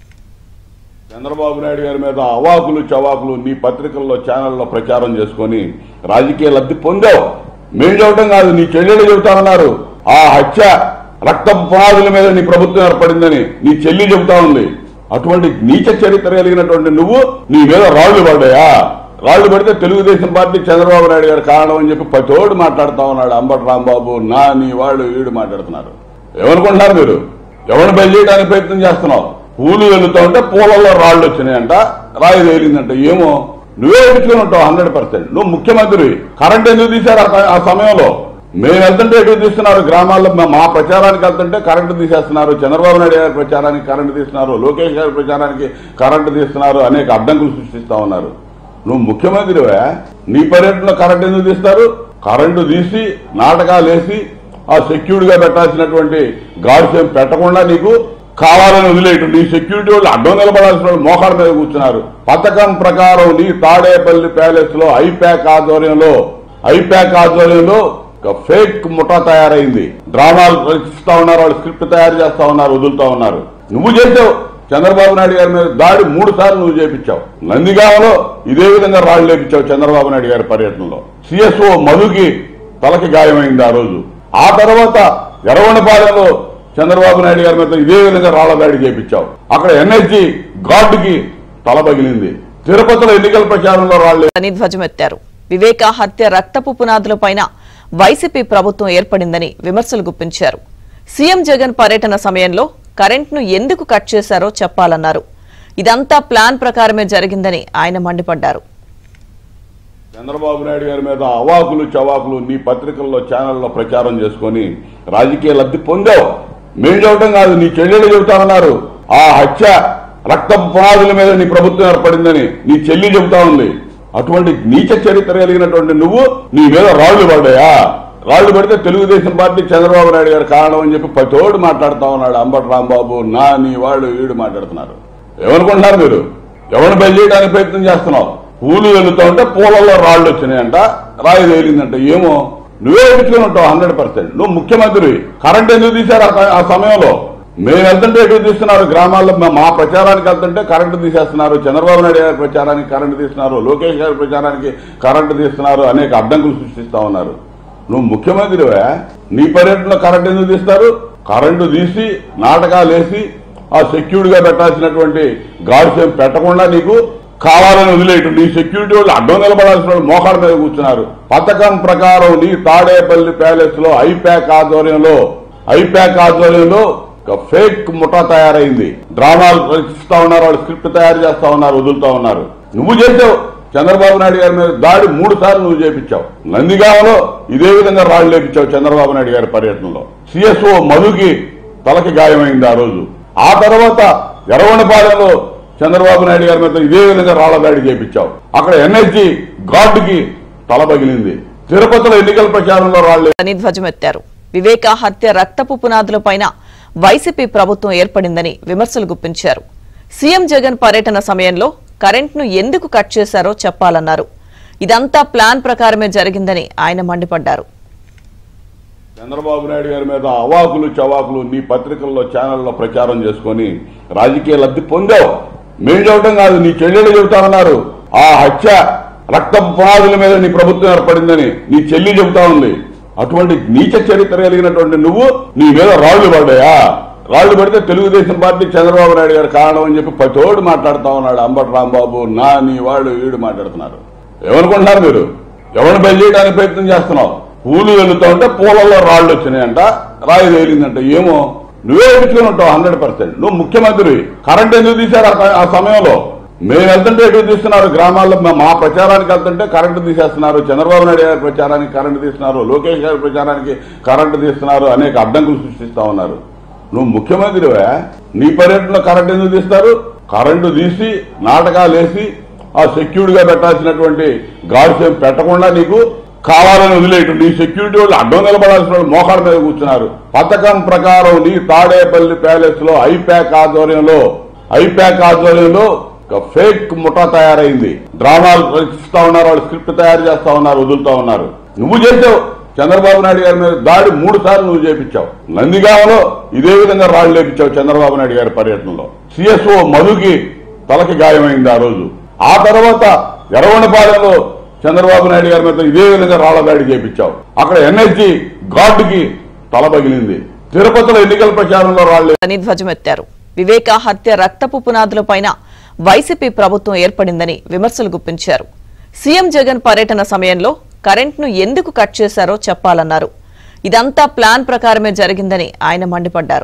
Speaker 1: చంద్రబాబు నాయుడు గారి మీద అవాకులు చవాకులు నీ పత్రికల్లో ఛానల్లో ప్రచారం చేసుకుని రాజకీయ లబ్ధి పొందావు. మేం చెప్పడం కాదు, నీ చెల్లెలు చెబుతామన్నారు. ఆ హత్య రక్తపు పునాదుల మీద నీ ప్రభుత్వం ఏర్పడిందని నీ చెల్లి చెబుతా ఉంది. అటువంటి నీచ చరిత్ర కలిగినటువంటి నువ్వు నీ మీద రాళ్లు పడ్డాయా? రాళ్లు పడితే తెలుగుదేశం పార్టీ చంద్రబాబు నాయుడు గారు కారణం అని చెప్పి పతోడు మాట్లాడుతా ఉన్నాడు. అంబటి రాంబాబు, నా నీ వాళ్ళు వీడు మాట్లాడుతున్నారు. ఏమనుకుంటున్నారు మీరు? ఎవరిని బయలు చేయడానికి ప్రయత్నం చేస్తున్నావు? పూలు వెళ్తా ఉంటే పూలలో రాళ్లు వచ్చినాయంట, రాయి తేలిందంట. ఏమో నువ్వే ఎడుచుకుని ఉంటావు హండ్రెడ్ పర్సెంట్. నువ్వు ముఖ్యమంత్రి. కరెంట్ ఎందుకు తీశారు ఆ సమయంలో? మేము వెళ్తుంటే ఎటు తీస్తున్నారు? గ్రామాల్లో మా ప్రచారానికి వెళ్తుంటే కరెంటు తీసేస్తున్నారు. చంద్రబాబు నాయుడు గారి ప్రచారానికి కరెంటు తీస్తున్నారు, లోకేష్ గారి ప్రచారానికి కరెంటు తీస్తున్నారు, అనేక అడ్డంకులు సృష్టిస్తా ఉన్నారు. నువ్వు ముఖ్యమంత్రివే, నీ పర్యటనలో కరెంటు ఎందుకు తీస్తారు? కరెంటు తీసి నాటకాలు వేసి ఆ సెక్యూర్డ్ గా పెట్టాల్సినటువంటి గార్డ్స్ ఏం పెట్టకుండా నీకు కావాలని వదిలేయటం. నీ సెక్యూరిటీ వాళ్ళు అడ్డం నిలబడాల్సిన వాళ్ళు మోకాళ్ళ మీద కూర్చున్నారు. పథకం ప్రకారం నీ తాడేపల్లి ప్యాలెస్ లో ఐప్యాక్ ఆధ్వర్యంలో ఐప్యాక్ ఆధ్వర్యంలో ఫేక్ ముఠా తయారైంది. డ్రామాలు రచిస్తా ఉన్నారు, వాళ్ళు స్క్రిప్ట్ తయారు చేస్తా ఉన్నారు, వదులుతా ఉన్నారు. నువ్వు చేసావు. చంద్రబాబు నాయుడు గారి మీద దాడి మూడు సార్లు నువ్వు చేపించావు. నందిగామలో ఇదే విధంగా రాళ్లు లేపించావు చంద్రబాబు నాయుడు గారి పర్యటనలో. సిఎస్ఓ మధుకి తలకి గాయమైంది ఆ రోజు. ఆ తర్వాత ఎర్రగొండపాలెంలో చంద్రబాబు నాయుడు గారి మీద ఇదే విధంగా రాళ్ల దాడి చేపించావు. అక్కడ ఎన్ఎస్జీ గార్డుకి తల పగిలింది. తిరుపతిలో ఎన్నికల ప్రచారంలో రాళ్లు
Speaker 2: అని ధ్వజమెత్తారు. వివేక హత్య రక్తపు పునాదులపైన వైసీపీ ప్రభుత్వం ఏర్పడిందని విమర్శలు గుప్పించారు. సీఎం జగన్ పర్యటన సమయంలో కరెంట్ను ఎందుకు కట్ చేశారో చెప్పాలన్నారు. ఇదంతా ప్లాన్ ప్రకారమే జరిగిందని ఆయన మండిపడ్డారు.
Speaker 1: చంద్రబాబు నాయుడు గారి మీద అవాకులు చవాకులు నీ పత్రికల్లో ఛానల్లో ప్రచారం చేసుకుని రాజకీయ లబ్ధి పొందావు. మేం చెప్పడం కాదు, నీ చెల్లెలు చెబుతామన్నారు. ఆ హత్య రక్తపు పునాదుల మీద నీ ప్రభుత్వం ఏర్పడిందని నీ చెల్లి చెబుతా ఉంది. అటువంటి నీచ చరిత్ర కలిగినటువంటి నువ్వు నీ మీద రాళ్లు పడ్డాయా? రాళ్లు పడితే తెలుగుదేశం పార్టీ చంద్రబాబు నాయుడు గారు కారణం అని చెప్పి పతోడు మాట్లాడుతా ఉన్నాడు. అంబటి రాంబాబు, నా నీ వాళ్ళు వీడు మాట్లాడుతున్నారు. ఏమనుకుంటున్నారు మీరు? ఎవరిని బయలు చేయడానికి ప్రయత్నం చేస్తున్నావు? పూలు వెళ్తా ఉంటే పూలలో రాళ్లు వచ్చినాయంట, రాయి తేలిందంట. ఏమో నువ్వే ఎడుచుకుని ఉంటావు హండ్రెడ్ పర్సెంట్. నువ్వు ముఖ్యమంత్రి. కరెంట్ ఎందుకు తీశారు ఆ సమయంలో? మేము వెళ్తుంటే ఎటు తీస్తున్నారు? గ్రామాల్లో మా ప్రచారానికి వెళ్తుంటే కరెంటు తీసేస్తున్నారు, చంద్రబాబు నాయుడు గారి ప్రచారానికి కరెంటు తీస్తున్నారు, లోకేష్ గారి ప్రచారానికి కరెంటు తీస్తున్నారు, అనేక అడ్డంకులు సృష్టిస్తా ఉన్నారు. నువ్వు ముఖ్యమంత్రివే, నీ పర్యటనలో కరెంటు ఎందుకు తీస్తారు? కరెంటు తీసి నాటకాలు వేసి ఆ సెక్యూర్డ్ గా పెట్టాల్సినటువంటి గార్డ్స్ ఏం పెట్టకుండా నీకు కావాలని వదిలేయటం. నీ సెక్యూరిటీ వాళ్ళు అడ్డం నిలబడాల్సిన వాళ్ళు మోకాళ్ళ మీద కూర్చున్నారు. పథకం ప్రకారం నీ తాడేపల్లి ప్యాలెస్ లో ఐప్యాక్ ఆధ్వర్యంలో ఐప్యాక్ ఆధ్వర్యంలో ఫేక్ ముఠా తయారైంది. డ్రామాలు రచిస్తా ఉన్నారు, వాళ్ళు స్క్రిప్ట్ తయారు చేస్తా ఉన్నారు, వదులుతా ఉన్నారు. నువ్వు చేసావు. చంద్రబాబు నాయుడు గారి మీద దాడి మూడు సార్లు నువ్వు చేపించావు. నందిగామలో ఇదే విధంగా రాళ్లు లేపించావు చంద్రబాబు నాయుడు గారి పర్యటనలో. సిఎస్ఓ మధుకి తలకి గాయమైంది ఆ రోజు. ఆ తర్వాత ఎర్రగొండపాలెంలో చంద్రబాబు నాయుడు గారి మీద ఇదే విధంగా రాళ్ల దాడి చేపించావు. అక్కడ ఎన్ఎస్జీ గార్డుకి తల పగిలింది. తిరుపతిలో ఎన్నికల ప్రచారంలో రాళ్లు
Speaker 2: అని ధ్వజమెత్తారు. వివేక హత్య రక్తపు పునాదులపైన వైసీపీ ప్రభుత్వం ఏర్పడిందని విమర్శలు గుప్పించారు. సీఎం జగన్ పర్యటన సమయంలో కరెంట్ను ఎందుకు కట్ చేశారో చెప్పాలన్నారు. ఇదంతా ప్లాన్ ప్రకారమే జరిగిందని ఆయన మండిపడ్డారు.
Speaker 1: చంద్రబాబు నాయుడు గారి మీద అవాకులు చవాకులు నీ పత్రికల్లో ఛానల్లో ప్రచారం చేసుకుని రాజకీయ లబ్ధి పొందావు. మేం చెప్పడం కాదు, నీ చెల్లెలు చెబుతామన్నారు. ఆ హత్య రక్తపు పునాదుల మీద నీ ప్రభుత్వం ఏర్పడిందని నీ చెల్లి చెబుతా ఉంది. అటువంటి నీచ చరిత్ర కలిగినటువంటి నువ్వు నీ మీద రాళ్లు పడ్డాయా? రాళ్లు పడితే తెలుగుదేశం పార్టీ చంద్రబాబు నాయుడు గారు కారణం అని చెప్పి పతోడు మాట్లాడుతా ఉన్నాడు. అంబటి రాంబాబు, నా నీ వాళ్ళు వీడు మాట్లాడుతున్నారు. ఏమనుకుంటున్నారు మీరు? ఎవరిని బలి చేయడానికి ప్రయత్నం చేస్తున్నావు? పూలు వెళ్తా ఉంటే పూలలో రాళ్లు వచ్చినాయంట, రాయి తేలిందంట. ఏమో నువ్వే ఎదుర్కొని ఉంటావు హండ్రెడ్ పర్సెంట్. నువ్వు ముఖ్యమంత్రి. కరెంట్ ఎందుకు తీశారు ఆ సమయంలో? మేము వెళ్తుంటే ఎటు తీస్తున్నారు? గ్రామాల్లో మా ప్రచారానికి వెళ్తుంటే కరెంటు తీసేస్తున్నారు. చంద్రబాబు నాయుడు గారి ప్రచారానికి కరెంటు తీస్తున్నారు, లోకేష్ గారి ప్రచారానికి కరెంటు తీస్తున్నారు, అనేక అడ్డంకులు సృష్టిస్తా ఉన్నారు. నువ్వు ముఖ్యమంత్రివే, నీ పర్యటనలో కరెంటు ఎందుకు తీస్తారు? కరెంటు తీసి నాటకాలు వేసి ఆ సెక్యూరిటీ గా పెట్టాల్సినటువంటి గార్డ్స్ ఏం పెట్టకుండా నీకు కావాలని వదిలేయటం. నీ సెక్యూరిటీ వాళ్ళు అడ్డం నిలబడాల్సిన వాళ్ళు మోకాళ్ళ మీద కూర్చున్నారు. పథకం ప్రకారం నీ తాడేపల్లి ప్యాలెస్ లో ఐప్యాక్ ఆధ్వర్యంలో ఐప్యాక్ ఆధ్వర్యంలో ఫేక్ ముఠా తయారైంది. డ్రామాలు రచిస్తా ఉన్నారు, వాళ్ళు స్క్రిప్ట్ తయారు చేస్తా ఉన్నారు, వదులుతా ఉన్నారు. నువ్వు చేసావు. చంద్రబాబు నాయుడు గారి మీద దాడి మూడు సార్లు నువ్వు చేపించావు. నందిగామలో ఇదే విధంగా రాళ్లు లేపించావు చంద్రబాబు నాయుడు గారి పర్యటనలో. సిఎస్ఓ మధుకి తలకి గాయమైంది ఆ రోజు. ఆ తర్వాత ఎర్రగొండపాలెంలో చంద్రబాబు నాయుడు గారి మీద ఇదే విధంగా రాళ్ల దాడి చేపించావు. అక్కడ ఎన్ఎస్జీ గార్డుకి తల పగిలింది. తిరుపతిలో ఎన్నికల ప్రచారంలో రాళ్లు
Speaker 2: అని ధ్వజమెత్తారు. వివేక హత్య రక్తపు పునాదులపైన వైసీపీ ప్రభుత్వం ఏర్పడిందని విమర్శలు గుప్పించారు. సీఎం జగన్ పర్యటన సమయంలో కరెంట్ను ఎందుకు కట్ చేశారో చెప్పాలన్నారు. ఇదంతా ప్లాన్ ప్రకారమే జరిగిందని ఆయన మండిపడ్డారు.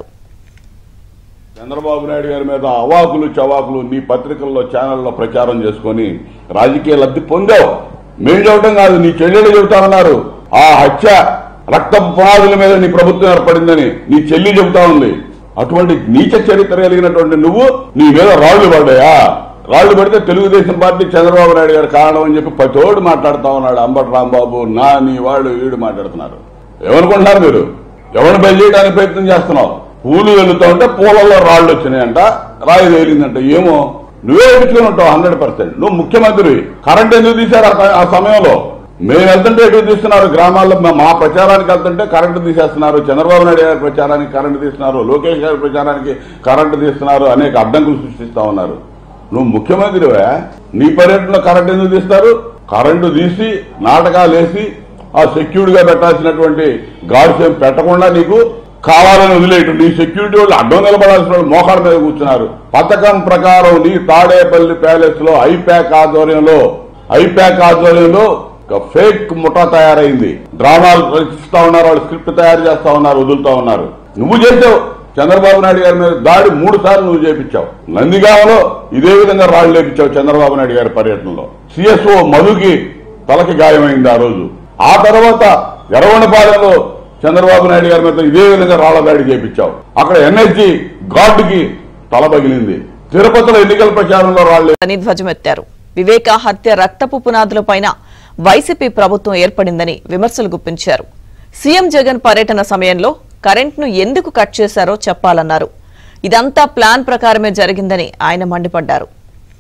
Speaker 1: చంద్రబాబు నాయుడు గారి మీద అవాకులు చవాకులు నీ పత్రికల్లో ఛానల్లో ప్రచారం చేసుకుని రాజకీయ లబ్ధి పొందావు. మేం చెప్పడం కాదు, నీ చెల్లెలు చెబుతామన్నారు. ఆ హత్య రక్తపు పునాదుల మీద నీ ప్రభుత్వం ఏర్పడిందని నీ చెల్లి చెబుతా ఉంది. అటువంటి నీచ చరిత్ర కలిగినటువంటి నువ్వు నీ మీద రాళ్లు పడ్డాయా? రాళ్లు పడితే తెలుగుదేశం పార్టీ చంద్రబాబు నాయుడు గారు కారణం అని చెప్పి పతోడు మాట్లాడుతా ఉన్నాడు. అంబటి రాంబాబు, నా నీ వాళ్ళు వీడు మాట్లాడుతున్నారు. ఏమనుకుంటున్నారు మీరు? ఎవరిని బలి చేయడానికి ప్రయత్నం చేస్తున్నావు? పూలు వెళ్తా ఉంటే పూలలో రాళ్లు వచ్చినాయంట, రాయి తేలిందంట. ఏమో నువ్వే ఎదుర్కొని ఉంటావు హండ్రెడ్ పర్సెంట్. నువ్వు ముఖ్యమంత్రి. కరెంట్ ఎందుకు తీశారు ఆ సమయంలో? మేము వెళ్తుంటే ఎటు తీస్తున్నారు? గ్రామాల్లో మా ప్రచారానికి వెళ్తుంటే కరెంటు తీసేస్తున్నారు. చంద్రబాబు నాయుడు గారి ప్రచారానికి కరెంటు తీస్తున్నారు, లోకేష్ గారి ప్రచారానికి కరెంటు తీస్తున్నారు, అనేక అడ్డంకులు సృష్టిస్తా ఉన్నారు. నువ్వు ముఖ్యమంత్రివే, నీ పర్యటనలో కరెంటు ఎందుకు తీస్తారు? కరెంటు తీసి నాటకాలు వేసి ఆ సెక్యూరిటీ గా పెట్టాల్సినటువంటి గార్డ్స్ ఏం పెట్టకుండా నీకు కావాలని వదిలేయటం. నీ సెక్యూరిటీ వాళ్ళు అడ్డం నిలబడాల్సిన వాళ్ళు మోకాళ్ళ మీద కూర్చున్నారు. పథకం ప్రకారం నీ తాడేపల్లి ప్యాలెస్ లో ఐప్యాక్ ఆధ్వర్యంలో ఐప్యాక్ ఆధ్వర్యంలో ఫేక్ ముఠా తయారైంది. డ్రామాలు రచిస్తా ఉన్నారు, వాళ్ళు స్క్రిప్ట్ తయారు చేస్తా ఉన్నారు, వదులుతా ఉన్నారు. నువ్వు చేసావు. చంద్రబాబు నాయుడు గారి మీద దాడి మూడు సార్లు నువ్వు చేపించావు. నందిగామలో ఇదే విధంగా రాళ్లు లేపించావు చంద్రబాబు నాయుడు గారి పర్యటనలో. సిఎస్ఓ మధుకి తలకి గాయమైంది ఆ రోజు. ఆ తర్వాత ఎర్రగొండపాలెంలో చంద్రబాబు నాయుడు గారి మీద ఇదే విధంగా రాళ్ల దాడి చేపించావు. అక్కడ ఎన్ఎస్జీ గార్డుకి తల పగిలింది. తిరుపతిలో ఎన్నికల ప్రచారంలో రాళ్లు
Speaker 2: అని ధ్వజమెత్తారు. వివేక హత్య రక్తపు పునాదులపైన వైసీపీ ప్రభుత్వం ఏర్పడిందని విమర్శలు గుప్పించారు. సీఎం జగన్ పర్యటన సమయంలో కరెంట్ను ఎందుకు కట్ చేశారో చెప్పాలన్నారు. ఇదంతా ప్లాన్ ప్రకారమే జరిగిందని ఆయన మండిపడ్డారు.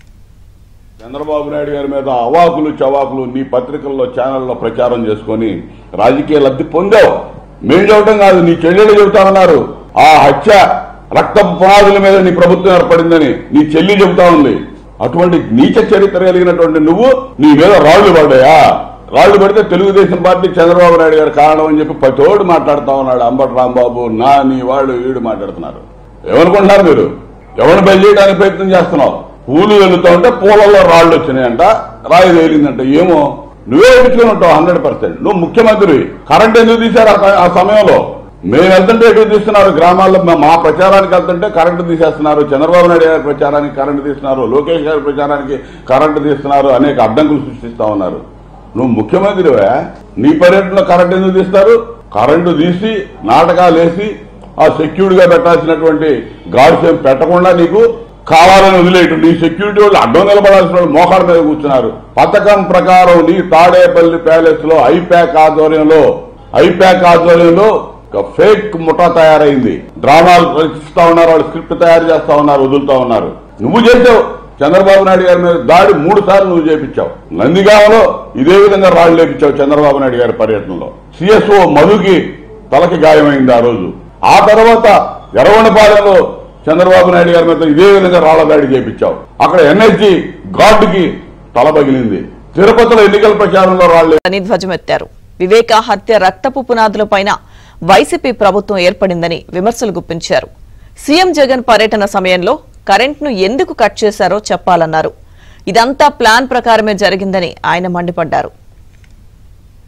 Speaker 1: చంద్రబాబు నాయుడు గారి మీద అవాకులు చవాకులు నీ పత్రికల్లో ఛానల్లో ప్రచారం చేసుకుని రాజకీయ లబ్ధి పొందావు. మేం చెప్పడం కాదు, నీ చెల్లెలు చెబుతామన్నారు. ఆ హత్య రక్తపు పునాదుల మీద నీ ప్రభుత్వం ఏర్పడిందని నీ చెల్లి చెబుతా ఉంది. అటువంటి నీచ చరిత్ర కలిగినటువంటి నువ్వు నీ మీద రాళ్లు పడ్డాయా? రాళ్లు పడితే తెలుగుదేశం పార్టీ చంద్రబాబు నాయుడు గారు కారణం అని చెప్పి పతోడు మాట్లాడుతా ఉన్నాడు. అంబటి రాంబాబు, నా నీ వాళ్ళు వీడు మాట్లాడుతున్నారు. ఏమనుకుంటున్నారు మీరు? ఎవరిని బలి చేయడానికి ప్రయత్నం చేస్తున్నావు? పూలు వెళ్తా ఉంటే పూలలో రాళ్లు వచ్చినాయంట, రాయి తేలిందంట. ఏమో నువ్వే ఎదుర్కొని ఉంటావు హండ్రెడ్ పర్సెంట్. నువ్వు ముఖ్యమంత్రి. కరెంట్ ఎందుకు తీశారు ఆ సమయంలో? మేము వెళ్తుంటే ఎటు తీస్తున్నారు? గ్రామాల్లో మా ప్రచారానికి వెళ్తుంటే కరెంటు తీసేస్తున్నారు. చంద్రబాబు నాయుడు గారి ప్రచారానికి కరెంటు తీస్తున్నారు, లోకేష్ గారి ప్రచారానికి కరెంటు తీస్తున్నారు, అనేక అడ్డంకులు సృష్టిస్తా ఉన్నారు. నువ్వు ముఖ్యమంత్రివే, నీ పర్యటనలో కరెంటు ఎందుకు తీస్తారు? కరెంటు తీసి నాటకాలు వేసి ఆ సెక్యూరిటీ గా పెట్టాల్సినటువంటి గార్డ్స్ ఏం పెట్టకుండా నీకు కావాలని వదిలేయటం. నీ సెక్యూరిటీ వాళ్ళు అడ్డం నిలబడాల్సిన వాళ్ళు మోకాళ్ళ మీద కూర్చున్నారు. పథకం ప్రకారం నీ తాడేపల్లి ప్యాలెస్ లో ఐప్యాక్ ఆధ్వర్యంలో ఐప్యాక్ ఆధ్వర్యంలో ఫేక్ ముఠా తయారైంది. డ్రామాలు రచిస్తా ఉన్నారు, వాళ్ళు స్క్రిప్ట్ తయారు చేస్తా ఉన్నారు, వదులుతా ఉన్నారు. నువ్వు చేసావు. చంద్రబాబు నాయుడు గారి మీద దాడి మూడు సార్లు నువ్వు చేపించావు. నందిగామలో ఇదే విధంగా రాళ్లు లేపించావు చంద్రబాబు నాయుడు గారి పర్యటనలో. సిఎస్ఓ మధుకి తలకి గాయమైంది ఆ రోజు. ఆ తర్వాత ఎర్రగొండపాలెంలో చంద్రబాబు నాయుడు గారి మీద ఇదే విధంగా రాళ్ల దాడి చేపించావు. అక్కడ ఎన్ఎస్జీ గార్డుకి తల పగిలింది. తిరుపతిలో ఎన్నికల ప్రచారంలో రాళ్లు
Speaker 2: అని ధ్వజమెత్తారు. వివేక హత్య రక్తపు పునాదులపైన వైసీపీ ప్రభుత్వం ఏర్పడిందని విమర్శలు గుప్పించారు. సీఎం జగన్ పర్యటన సమయంలో కరెంట్ను ఎందుకు కట్ చేశారో చెప్పాలన్నారు. ఇదంతా ప్లాన్ ప్రకారమే జరిగిందని ఆయన మండిపడ్డారు.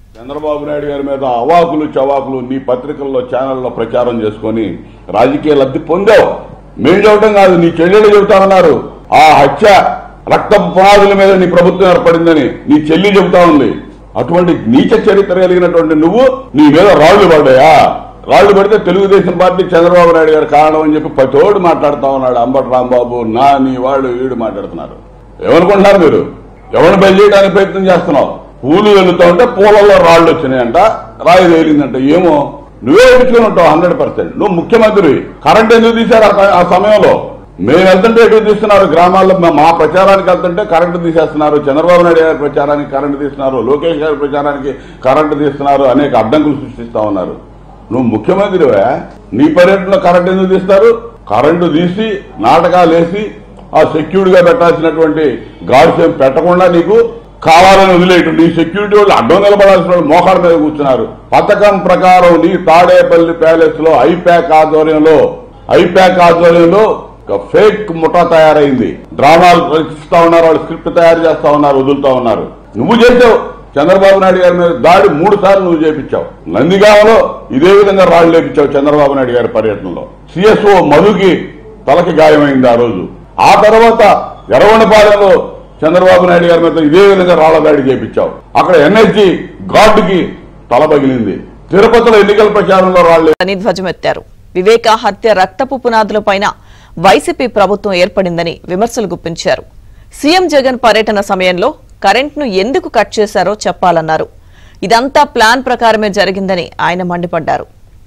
Speaker 1: చంద్రబాబు నాయుడు గారి మీద అవాకులు చవాకులు నీ పత్రికల్లో ఛానల్లో ప్రచారం చేసుకొని రాజకీయ లబ్ధి పొందావు. మేము చెప్పడం కాదు, నీ చెల్లెలు చెబుతామన్నారు. ఆ హత్య రక్త పునాదుల మీద నీ ప్రభుత్వం ఏర్పడిందని నీ చెల్లి చెబుతా ఉంది. అటువంటి నీచ చరిత్ర కలిగినటువంటి నువ్వు నీ మీద రాళ్లు పడ్డాయా? రాళ్లు పడితే తెలుగుదేశం పార్టీ చంద్రబాబు నాయుడు గారు కారణం అని చెప్పి ప్రతోడు మాట్లాడుతా ఉన్నాడు. అంబటి రాంబాబు, నా నీ వాళ్ళు వీడు మాట్లాడుతున్నారు. ఏమనుకుంటున్నారు మీరు? ఎవరిని బయలు చేయడానికి ప్రయత్నం చేస్తున్నావు? పూలు వెళ్తా ఉంటే పూలలో రాళ్లు వచ్చినాయంట, రాయి తేలిందంట. ఏమో నువ్వే ఎదుర్కొని ఉంటావు హండ్రెడ్ పర్సెంట్. నువ్వు ముఖ్యమంత్రి. కరెంట్ ఎందుకు తీశారు ఆ సమయంలో? మేము వెళ్తుంటే ఎటు తీస్తున్నారు? గ్రామాల్లో మా ప్రచారానికి వెళ్తుంటే కరెంటు తీసేస్తున్నారు. చంద్రబాబు నాయుడు గారి ప్రచారానికి కరెంటు తీస్తున్నారు. లోకేష్ గారి ప్రచారానికి కరెంటు తీస్తున్నారు. అనేక అడ్డంకులు సృష్టిస్తా ఉన్నారు. నువ్వు ముఖ్యమంత్రివే, నీ పర్యటనలో కరెంటు ఎందుకు తీస్తారు? కరెంటు తీసి నాటకాలు వేసి ఆ సెక్యూరిటీ గా పెట్టాల్సినటువంటి గాడ్స్ ఏం పెట్టకుండా నీకు కావాలని వదిలేయటం. నీ సెక్యూరిటీ వాళ్ళు అడ్డం నిలబడాల్సిన వాళ్ళు మోకాళ్ళ మీద కూర్చున్నారు. పథకం ప్రకారం నీ తాడేపల్లి ప్యాలెస్ లో ఐప్యాక్ ఆధ్వర్యంలో ఐప్యాక్ ఆధ్వర్యంలో ఫేక్ ముఠా తయారైంది. డ్రామాలు రచిస్తా ఉన్నారు, వాళ్ళు స్క్రిప్ట్ తయారు చేస్తా ఉన్నారు, వదులుతా ఉన్నారు. నువ్వు చేసావు. చంద్రబాబు నాయుడు గారి మీద దాడి మూడు సార్లు నువ్వు చేపించావు. నందిగామలో ఇదే విధంగా రాళ్లు లేపించావు చంద్రబాబు నాయుడు గారి పర్యటనలో. సిఎస్ఓ మధుకి తలకి గాయమైంది ఆ రోజు. ఆ తర్వాత ఎర్రగొండపాలెంలో చంద్రబాబు నాయుడు గారి మీద ఇదే విధంగా రాళ్ల దాడి చేపించావు. అక్కడ ఎన్ఎస్జీ గార్డుకి తల పగిలింది. తిరుపతిలో ఎన్నికల ప్రచారంలో రాళ్లు
Speaker 2: అని ధ్వజమెత్తారు. వివేక హత్య రక్తపు పునాదులపైన వైసీపీ ప్రభుత్వం ఏర్పడిందని విమర్శలు గుప్పించారు. సీఎం జగన్ పర్యటన సమయంలో కరెంట్ను ఎందుకు కట్ చేశారో చెప్పాలన్నారు. ఇదంతా ప్లాన్ ప్రకారమే జరిగిందని ఆయన మండిపడ్డారు.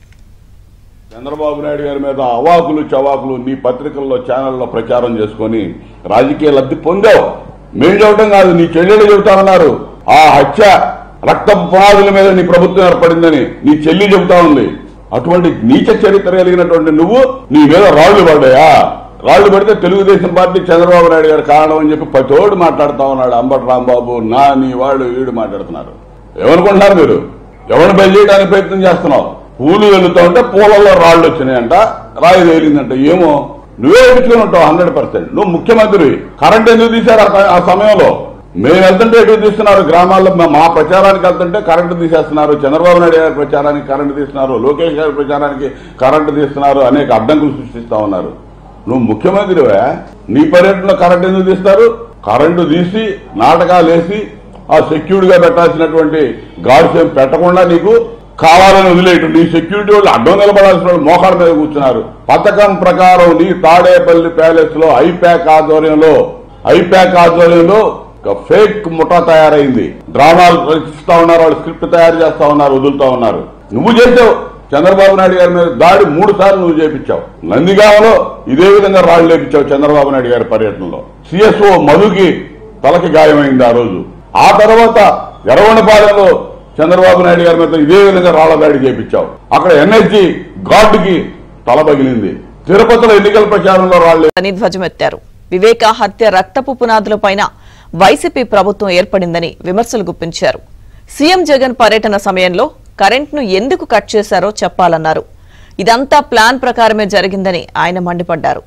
Speaker 1: చంద్రబాబు నాయుడు గారి మీద అవాకులు చవాకులు నీ పత్రికల్లో ఛానల్లో ప్రచారం చేసుకొని రాజకీయ లబ్ధి పొందావు. మేము చెప్పడం కాదు, నీ చెల్లెలు చెబుతామన్నారు. ఆ హత్య రక్త పునాదుల మీద నీ ప్రభుత్వం ఏర్పడిందని నీ చెల్లి చెబుతా ఉంది. అటువంటి నీచ చరిత్ర కలిగినటువంటి నువ్వు నీ మీద రాళ్లు పడ్డాయా? రాళ్లు పడితే తెలుగుదేశం పార్టీ చంద్రబాబు నాయుడు గారు కారణం అని చెప్పి ప్రతోడు మాట్లాడుతా ఉన్నాడు. అంబటి రాంబాబు, నా నీ వాళ్ళు వీడు మాట్లాడుతున్నారు. ఏమనుకుంటున్నారు మీరు? ఎవరిని బయలు చేయడానికి ప్రయత్నం చేస్తున్నావు? పూలు వెళ్తా ఉంటే పూలలో రాళ్లు వచ్చినాయంట, రాయి తేలిందంట. ఏమో నువ్వే ఎదుర్కొని ఉంటావు హండ్రెడ్ పర్సెంట్. నువ్వు ముఖ్యమంత్రి. కరెంట్ ఎందుకు తీశారు ఆ సమయంలో? మేము వెళ్తుంటే ఎటు తీస్తున్నారు? గ్రామాల్లో మా ప్రచారానికి వెళ్తుంటే కరెంటు తీసేస్తున్నారు. చంద్రబాబు నాయుడు గారి ప్రచారానికి కరెంటు తీస్తున్నారు. లోకేష్ గారి ప్రచారానికి కరెంటు తీస్తున్నారు. అనేక అడ్డంకులు సృష్టిస్తా ఉన్నారు. నువ్వు ముఖ్యమంత్రివే, నీ పర్యటనలో కరెంటు ఎందుకు తీస్తారు? కరెంటు తీసి నాటకాలు వేసి ఆ సెక్యూరిటీ గా పెట్టాల్సినటువంటి గాడ్స్ ఏం పెట్టకుండా నీకు కావాలని వదిలేయటం. నీ సెక్యూరిటీ వాళ్ళు అడ్డం నిలబడాల్సిన వాళ్ళు మోకాళ్ళ మీద కూర్చున్నారు. పథకం ప్రకారం నీ తాడేపల్లి ప్యాలెస్ లో ఐప్యాక్ ఆధ్వర్యంలో ఐప్యాక్ ఆధ్వర్యంలో ఫేక్ ముఠా తయారైంది. డ్రామాలు రచిస్తా ఉన్నారు, వాళ్ళు స్క్రిప్ట్ తయారు చేస్తా ఉన్నారు, వదులుతా ఉన్నారు. నువ్వు చేసావు. చంద్రబాబు నాయుడు గారి మీద దాడి మూడు సార్లు నువ్వు చేపించావు. నందిగామలో ఇదే విధంగా రాళ్లు లేపించావు చంద్రబాబు నాయుడు గారి పర్యటనలో. సిఎస్ఓ మధుకి తలకి గాయమైంది ఆ రోజు. ఆ తర్వాత ఎర్రగొండపాలెంలో చంద్రబాబు నాయుడు గారి మీద ఇదే విధంగా రాళ్ల దాడి చేపించావు. అక్కడ ఎన్ఎస్జీ గార్డుకి తల పగిలింది. తిరుపతిలో ఎన్నికల ప్రచారంలో రాళ్లు
Speaker 2: అని ధ్వజమెత్తారు. వివేక హత్య రక్తపు పునాదులపైన వైసీపీ ప్రభుత్వం ఏర్పడిందని విమర్శలు గుప్పించారు. సీఎం జగన్ పర్యటన సమయంలో కరెంట్ను ఎందుకు కట్ చేశారో చెప్పాలన్నారు. ఇదంతా ప్లాన్ ప్రకారమే జరిగిందని ఆయన మండిపడ్డారు.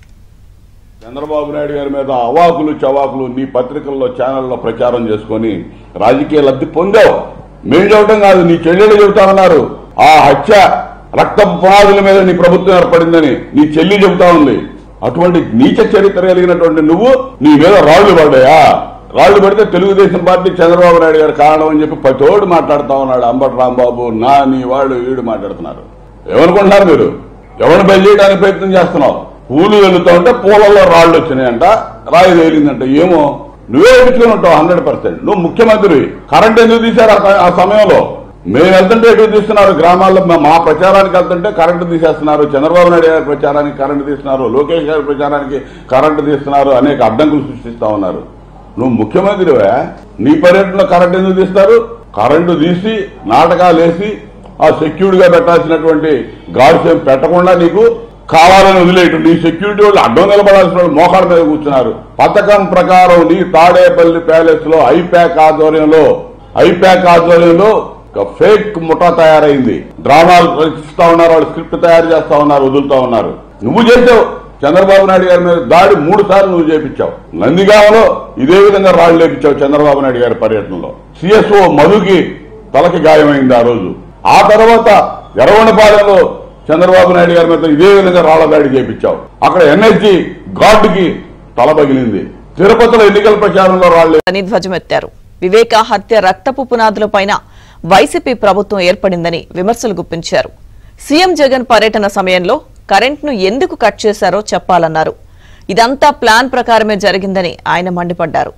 Speaker 1: చంద్రబాబు నాయుడు గారి మీద అవాకులు చవాకులు నీ పత్రికల్లో ఛానల్లో ప్రచారం చేసుకొని రాజకీయ లబ్ధి పొందావు. మేము చెప్పడం కాదు, నీ చెల్లెలు చెబుతామన్నారు. ఆ హత్య రక్త పునాదుల మీద నీ ప్రభుత్వం ఏర్పడిందని నీ చెల్లి చెబుతా ఉంది. అటువంటి నీచ చరిత్ర కలిగినటువంటి నువ్వు నీ మీద రాళ్లు పడ్డాయా? రాళ్లు పడితే తెలుగుదేశం పార్టీ చంద్రబాబు నాయుడు గారు కారణం అని చెప్పి ప్రతోడు మాట్లాడుతా ఉన్నాడు. అంబటి రాంబాబు, నా నీ వాళ్ళు వీడు మాట్లాడుతున్నారు. ఏమనుకుంటున్నారు మీరు? ఎవరిని బయలు చేయడానికి ప్రయత్నం చేస్తున్నావు? పూలు వెళ్తా ఉంటే పూలలో రాళ్లు వచ్చినాయంట, రాయి తేలిందంట. ఏమో నువ్వే ఎదుర్కొని ఉంటావు హండ్రెడ్ పర్సెంట్. నువ్వు ముఖ్యమంత్రి. కరెంట్ ఎందుకు తీశారు ఆ సమయంలో? మేము వెళ్తుంటే ఎటు తీస్తున్నారు? గ్రామాల్లో మా ప్రచారానికి వెళ్తుంటే కరెంటు తీసేస్తున్నారు. చంద్రబాబు నాయుడు గారి ప్రచారానికి కరెంటు తీస్తున్నారు. లోకేష్ గారి ప్రచారానికి కరెంటు తీస్తున్నారు. అనేక అడ్డంకులు సృష్టిస్తా ఉన్నారు. నువ్వు ముఖ్యమంత్రివే, నీ పర్యటనలో కరెంటు ఎందుకు తీస్తారు? కరెంటు తీసి నాటకాలు వేసి ఆ సెక్యూరిటీ గా పెట్టాల్సినటువంటి గాడ్స్ ఏం పెట్టకుండా నీకు కావాలని వదిలేయటం. నీ సెక్యూరిటీ వాళ్ళు అడ్డం నిలబడాల్సిన వాళ్ళు మోకాళ్ళ మీద కూర్చున్నారు. పథకం ప్రకారం నీ తాడేపల్లి ప్యాలెస్ లో ఐప్యాక్ ఆధ్వర్యంలో ఐప్యాక్ ఆధ్వర్యంలో ఫేక్ ముఠా తయారైంది. డ్రామాలు రచిస్తా ఉన్నారు, వాళ్ళు స్క్రిప్ట్ తయారు చేస్తా ఉన్నారు, వదులుతా ఉన్నారు. నువ్వు చేసావు. చంద్రబాబు నాయుడు గారి మీద దాడి మూడు సార్లు నువ్వు చేపించావు. నందిగామలో ఇదే విధంగా రాళ్లు లేపించావు చంద్రబాబు నాయుడు గారి పర్యటనలో. సిఎస్ఓ మధుకి తలకి గాయమైంది ఆ రోజు. ఆ తర్వాత ఎర్రగొండపాలెంలో చంద్రబాబు నాయుడు గారి మీద ఇదే విధంగా రాళ్ల దాడి చేపించావు. అక్కడ ఎన్ఎస్జీ గార్డుకి తల పగిలింది. తిరుపతిలో ఎన్నికల ప్రచారంలో రాళ్లు
Speaker 2: అని ధ్వజమెత్తారు. వివేక హత్య రక్తపు పునాదులపైన వైసీపీ ప్రభుత్వం ఏర్పడిందని విమర్శలు గుప్పించారు. సీఎం జగన్ పర్యటన సమయంలో కరెంట్ను ఎందుకు కట్ చేశారో చెప్పాలన్నారు. ఇదంతా ప్లాన్ ప్రకారమే జరిగిందని ఆయన మండిపడ్డారు.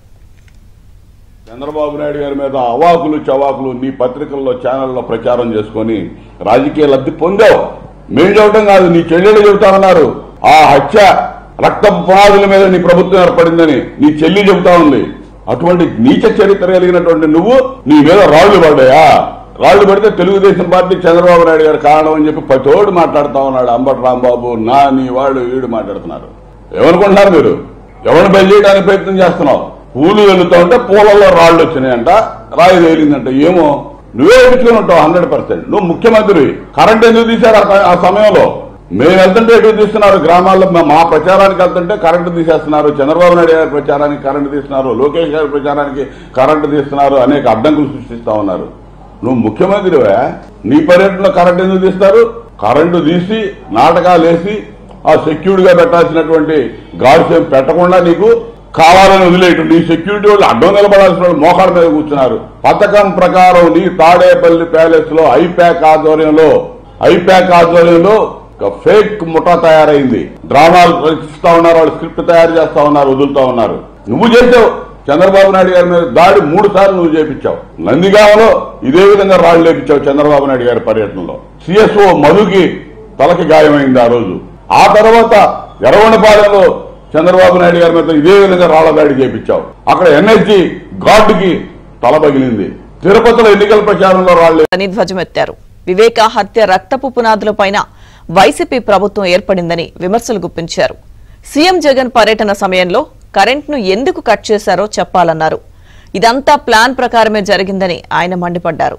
Speaker 1: చంద్రబాబు నాయుడు గారి మీద అవాకులు చవాకులు నీ పత్రికల్లో ఛానల్లో ప్రచారం చేసుకుని రాజకీయ లబ్ధి పొందావు. మేము చెప్పడం కాదు, నీ చెల్లెలు చెబుతామన్నారు. ఆ హత్య రక్తపు పునాదుల మీద నీ ప్రభుత్వం ఏర్పడిందని నీ చెల్లి చెబుతా ఉంది. అటువంటి నీచ చరిత్ర కలిగినటువంటి నువ్వు నీ మీద రాళ్లు పడ్డాయా? రాళ్లు పడితే తెలుగుదేశం పార్టీ చంద్రబాబు నాయుడు గారు కారణం అని చెప్పి పతోడు మాట్లాడుతా ఉన్నాడు. అంబటి రాంబాబు నా నీ వాళ్ళు వీడు మాట్లాడుతున్నారు. ఏమనుకుంటున్నారు మీరు? ఎవరిని బయలు చేయడానికి ప్రయత్నం చేస్తున్నావు? పూలు వెళ్తా ఉంటే పూలలో రాళ్లు వచ్చినాయంట, రాయి తేలిందంట. ఏమో నువ్వే ఎదుర్కొని ఉంటావు హండ్రెడ్ పర్సెంట్. నువ్వు ముఖ్యమంత్రి. కరెంట్ ఎందుకు తీశారు ఆ సమయంలో? మేము వెళ్తుంటే ఎటు తీస్తున్నారు? గ్రామాల్లో మా ప్రచారానికి వెళ్తుంటే కరెంటు తీసేస్తున్నారు. చంద్రబాబు నాయుడు గారి ప్రచారానికి కరెంటు తీస్తున్నారు. లోకేష్ గారి ప్రచారానికి కరెంటు తీస్తున్నారు. అనేక అడ్డంకులు సృష్టిస్తా ఉన్నారు. నువ్వు ముఖ్యమంత్రివే, నీ పర్యటనలో కరెంటు ఎందుకు తీస్తారు? కరెంటు తీసి నాటకాలు వేసి ఆ సెక్యూరిటీ గా పెట్టాల్సినటువంటి గార్డ్స్ ఏం పెట్టకుండా నీకు కావాలని వదిలేయటం. నీ సెక్యూరిటీ వాళ్ళు అడ్డం నిలబడాల్సిన వాళ్ళు మోకాళ్ళ మీద కూర్చున్నారు. పథకం ప్రకారం నీ తాడేపల్లి ప్యాలెస్ లో ఐప్యాక్ ఆధ్వర్యంలో ఐప్యాక్ ఆధ్వర్యంలో ఫేక్ ముఠా తయారైంది. డ్రామాలు రచిస్తా ఉన్నారు, వాళ్ళు స్క్రిప్ట్ తయారు చేస్తా ఉన్నారు, వదులుతా ఉన్నారు. నువ్వు చేసావు. చంద్రబాబు నాయుడు గారి మీద దాడి మూడు సార్లు నువ్వు చేపించావు. నందిగామలో ఇదే విధంగా రాళ్లు లేపించావు చంద్రబాబు నాయుడు గారి పర్యటనలో. సిఎస్ఓ మధుకి తలకి గాయమైంది ఆ రోజు. ఆ తర్వాత ఎర్రగొండపాలెంలో చంద్రబాబు నాయుడు గారి మీద ఇదే విధంగా రాళ్ల దాడి చేపించావు. అక్కడ ఎన్ఎస్జీ గార్డుకి తల పగిలింది. తిరుపతిలో ఎన్నికల ప్రచారంలో రాళ్లు
Speaker 2: అని ధ్వజమెత్తారు. వివేక హత్య రక్తపు పునాదులపైన వైసీపీ ప్రభుత్వం ఏర్పడిందని విమర్శలు గుప్పించారు. సీఎం జగన్ పర్యటన సమయంలో కరెంట్ను ఎందుకు కట్ చేశారో చెప్పాలన్నారు. ఇదంతా ప్లాన్ ప్రకారమే జరిగిందని ఆయన మండిపడ్డారు.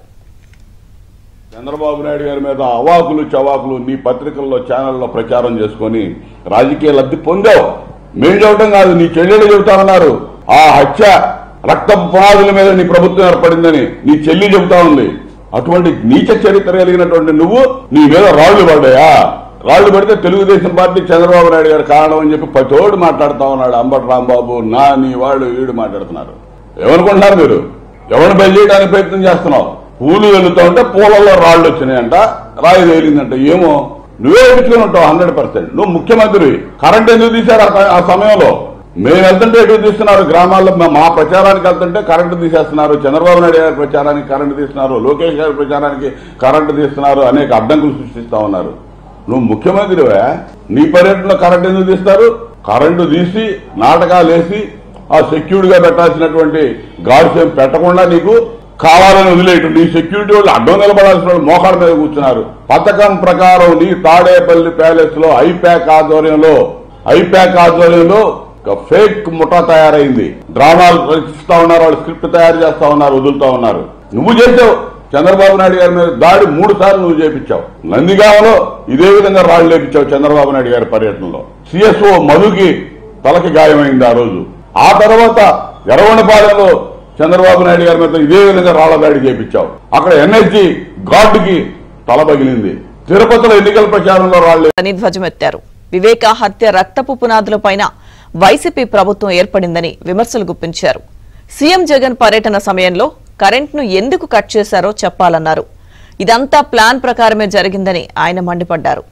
Speaker 1: చంద్రబాబు నాయుడు గారి మీద అవాకులు చవాకులు నీ పత్రికల్లో ఛానల్లో ప్రచారం చేసుకుని రాజకీయ లబ్ధి పొందావు. మేము చెప్పడం కాదు, నీ చెల్లెలు చెబుతామన్నారు. ఆ హత్య రక్తపు పునాదుల మీద నీ ప్రభుత్వం ఏర్పడిందని నీ చెల్లి చెబుతా ఉంది. అటువంటి నీచ చరిత్ర కలిగినటువంటి నువ్వు నీ మీద రాళ్లు పడ్డాయా? రాళ్లు పడితే తెలుగుదేశం పార్టీ చంద్రబాబు నాయుడు గారు కారణం అని చెప్పి పతోడు మాట్లాడుతా ఉన్నాడు. అంబటి రాంబాబు నా నీ వాళ్ళు వీడు మాట్లాడుతున్నారు. ఏమనుకుంటున్నారు మీరు? ఎవరిని బయలు చేయడానికి ప్రయత్నం చేస్తున్నావు? పూలు వెళ్తా ఉంటే పూలలో రాళ్లు వచ్చినాయంట, రాయి తేలిందంట. ఏమో నువ్వే ఎదుర్కొని ఉంటావు హండ్రెడ్ పర్సెంట్. నువ్వు ముఖ్యమంత్రి. కరెంట్ ఎందుకు తీశారు ఆ సమయంలో? మేము వెళ్తుంటే ఎటు తీస్తున్నారు? గ్రామాల్లో మా ప్రచారానికి వెళ్తుంటే కరెంటు తీసేస్తున్నారు. చంద్రబాబు నాయుడు గారి ప్రచారానికి కరెంటు తీస్తున్నారు. లోకేష్ గారి ప్రచారానికి కరెంటు తీస్తున్నారు. అనేక అడ్డంకులు సృష్టిస్తా ఉన్నారు. నువ్వు ముఖ్యమంత్రివే, నీ పర్యటనలో కరెంటు ఎందుకు తీస్తారు? కరెంటు తీసి నాటకాలు వేసి ఆ సెక్యూరిటీ గా పెట్టాల్సినటువంటి గార్డ్స్ ఏం పెట్టకుండా నీకు కావాలని వదిలేయటం. నీ సెక్యూరిటీ వాళ్ళు అడ్డం నిలబడాల్సిన వాళ్ళు మోకాళ్ళ మీద కూర్చున్నారు. పథకం ప్రకారం నీ తాడేపల్లి ప్యాలెస్ లో ఐప్యాక్ ఆధ్వర్యంలో ఐప్యాక్ ఆధ్వర్యంలో ఫేక్ ముఠా తయారైంది. డ్రామాలు రచిస్తా ఉన్నారు, వాళ్ళు స్క్రిప్ట్ తయారు చేస్తా ఉన్నారు, వదులుతా ఉన్నారు. నువ్వు చేసావు. చంద్రబాబు నాయుడు గారి మీద దాడి మూడు సార్లు నువ్వు చేపించావు. నందిగామలో ఇదే విధంగా రాళ్లు లేపించావు చంద్రబాబు నాయుడు గారి పర్యటనలో. సిఎస్ఓ మధుకి తలకి గాయమైంది ఆ రోజు. ఆ తర్వాత ఎర్రగొండపాలెంలో చంద్రబాబు నాయుడు గారి మీద ఇదే విధంగా రాళ్ల దాడి చేపించావు. అక్కడ ఎన్ఎస్జీ గార్డుకి తల పగిలింది. తిరుపతిలో ఎన్నికల ప్రచారంలో రాళ్లు
Speaker 2: అని ధ్వజమెత్తారు. వివేక హత్య రక్తపు పునాదులపైన వైసీపీ ప్రభుత్వం ఏర్పడిందని విమర్శలు గుప్పించారు. సీఎం జగన్ పర్యటన సమయంలో కరెంట్ను ఎందుకు కట్ చేశారో చెప్పాలన్నారు. ఇదంతా ప్లాన్ ప్రకారమే జరిగిందని ఆయన మండిపడ్డారు.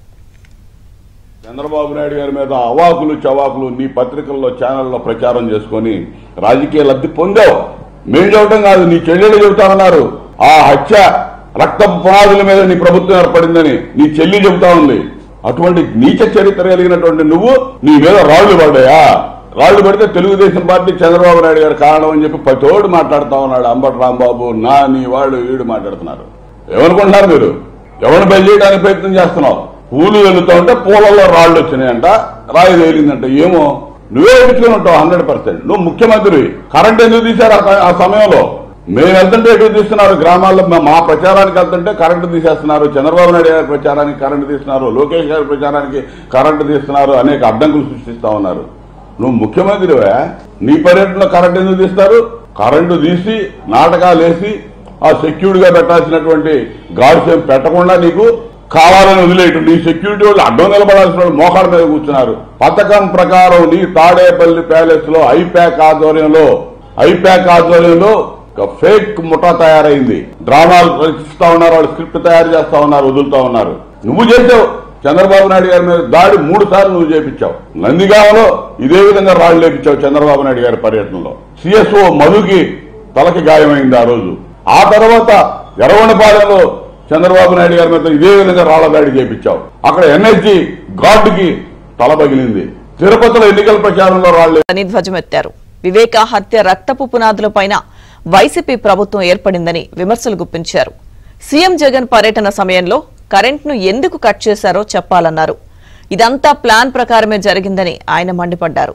Speaker 1: చంద్రబాబు నాయుడు గారి మీద అవాకులు చవాకులు నీ పత్రికల్లో ఛానల్లో ప్రచారం చేసుకుని రాజకీయ లబ్ధి పొందావు. మేము చెప్పడం కాదు, నీ చెల్లెలు చెబుతామన్నారు. ఆ హత్య రక్తపు పునాదుల మీద నీ ప్రభుత్వం ఏర్పడిందని నీ చెల్లి చెబుతా ఉంది. అటువంటి నీచ చరిత్ర కలిగినటువంటి నువ్వు నీ మీద రాళ్లు పడ్డాయా? రాళ్లు పడితే తెలుగుదేశం పార్టీ చంద్రబాబు నాయుడు గారు కారణం అని చెప్పి పతోడు మాట్లాడుతా ఉన్నాడు. అంబటి రాంబాబు నా నీ వాళ్ళు వీడు మాట్లాడుతున్నారు. ఏమనుకుంటున్నారు మీరు? ఎవరిని బయలు చేయడానికి ప్రయత్నం చేస్తున్నావు? పూలు వెళ్తా ఉంటే పూలలో రాళ్లు వచ్చినాయంట, రాయి తేలిందంట. ఏమో నువ్వే ఎదుర్కొని ఉంటావు హండ్రెడ్ పర్సెంట్. నువ్వు ముఖ్యమంత్రి. కరెంట్ ఎందుకు తీశారు ఆ సమయంలో? మేము వెళ్తుంటే ఎటు తీస్తున్నారు? గ్రామాల్లో మా ప్రచారానికి వెళ్తుంటే కరెంటు తీసేస్తున్నారు. చంద్రబాబు నాయుడు గారి ప్రచారానికి కరెంటు తీస్తున్నారు. లోకేష్ గారి ప్రచారానికి కరెంటు తీస్తున్నారు. అనేక అడ్డంకులు సృష్టిస్తా ఉన్నారు. నువ్వు ముఖ్యమంత్రివే, నీ పర్యటనలో కరెంటు ఎందుకు తీస్తారు? కరెంటు తీసి నాటకాలు వేసి ఆ ఆ సెక్యూర్డ్ గా పెట్టాల్సినటువంటి గార్డ్స్ ఏం పెట్టకుండా నీకు కావాలని వదిలేయటం. నీ సెక్యూరిటీ వాళ్ళు అడ్డం నిలబడాల్సిన వాళ్ళు మోకాళ్ళ మీద కూర్చున్నారు. పథకం ప్రకారం నీ తాడేపల్లి ప్యాలెస్ లో ఐప్యాక్ ఆధ్వర్యంలో ఐప్యాక్ ఆధ్వర్యంలో ఒక ఫేక్ ముఠా తయారైంది. డ్రామాలు రచిస్తా ఉన్నారు, వాళ్ళు స్క్రిప్ట్ తయారు చేస్తా ఉన్నారు, వదులుతా ఉన్నారు. నువ్వు చేసావు చంద్రబాబు నాయుడు గారి మీద దాడి మూడు సార్లు నువ్వు చేపించావు. నందిగామలో ఇదే విధంగా రాళ్లు లేపించావు చంద్రబాబు నాయుడు గారి పర్యటనలో. సిఎస్ఓ మధుకి తలకి గాయమైంది ఆ రోజు. ఆ తర్వాత ఎర్రగొండపాలెంలో చంద్రబాబు నాయుడు గారి మీద ఇదే విధంగా రాళ్ల దాడి చేపించావు. అక్కడ ఎన్ఎస్జీ గార్డుకి తల పగిలింది. తిరుపతిలో ఎన్నికల ప్రచారంలో రాళ్లు
Speaker 2: అని ధ్వజమెత్తారు. వివేక హత్య రక్తపు పునాదులపైన వైసీపీ ప్రభుత్వం ఏర్పడిందని విమర్శలు గుప్పించారు. సీఎం జగన్ పర్యటన సమయంలో కరెంట్ను ఎందుకు కట్ చేశారో చెప్పాలన్నారు. ఇదంతా ప్లాన్ ప్రకారమే జరిగిందని ఆయన మండిపడ్డారు.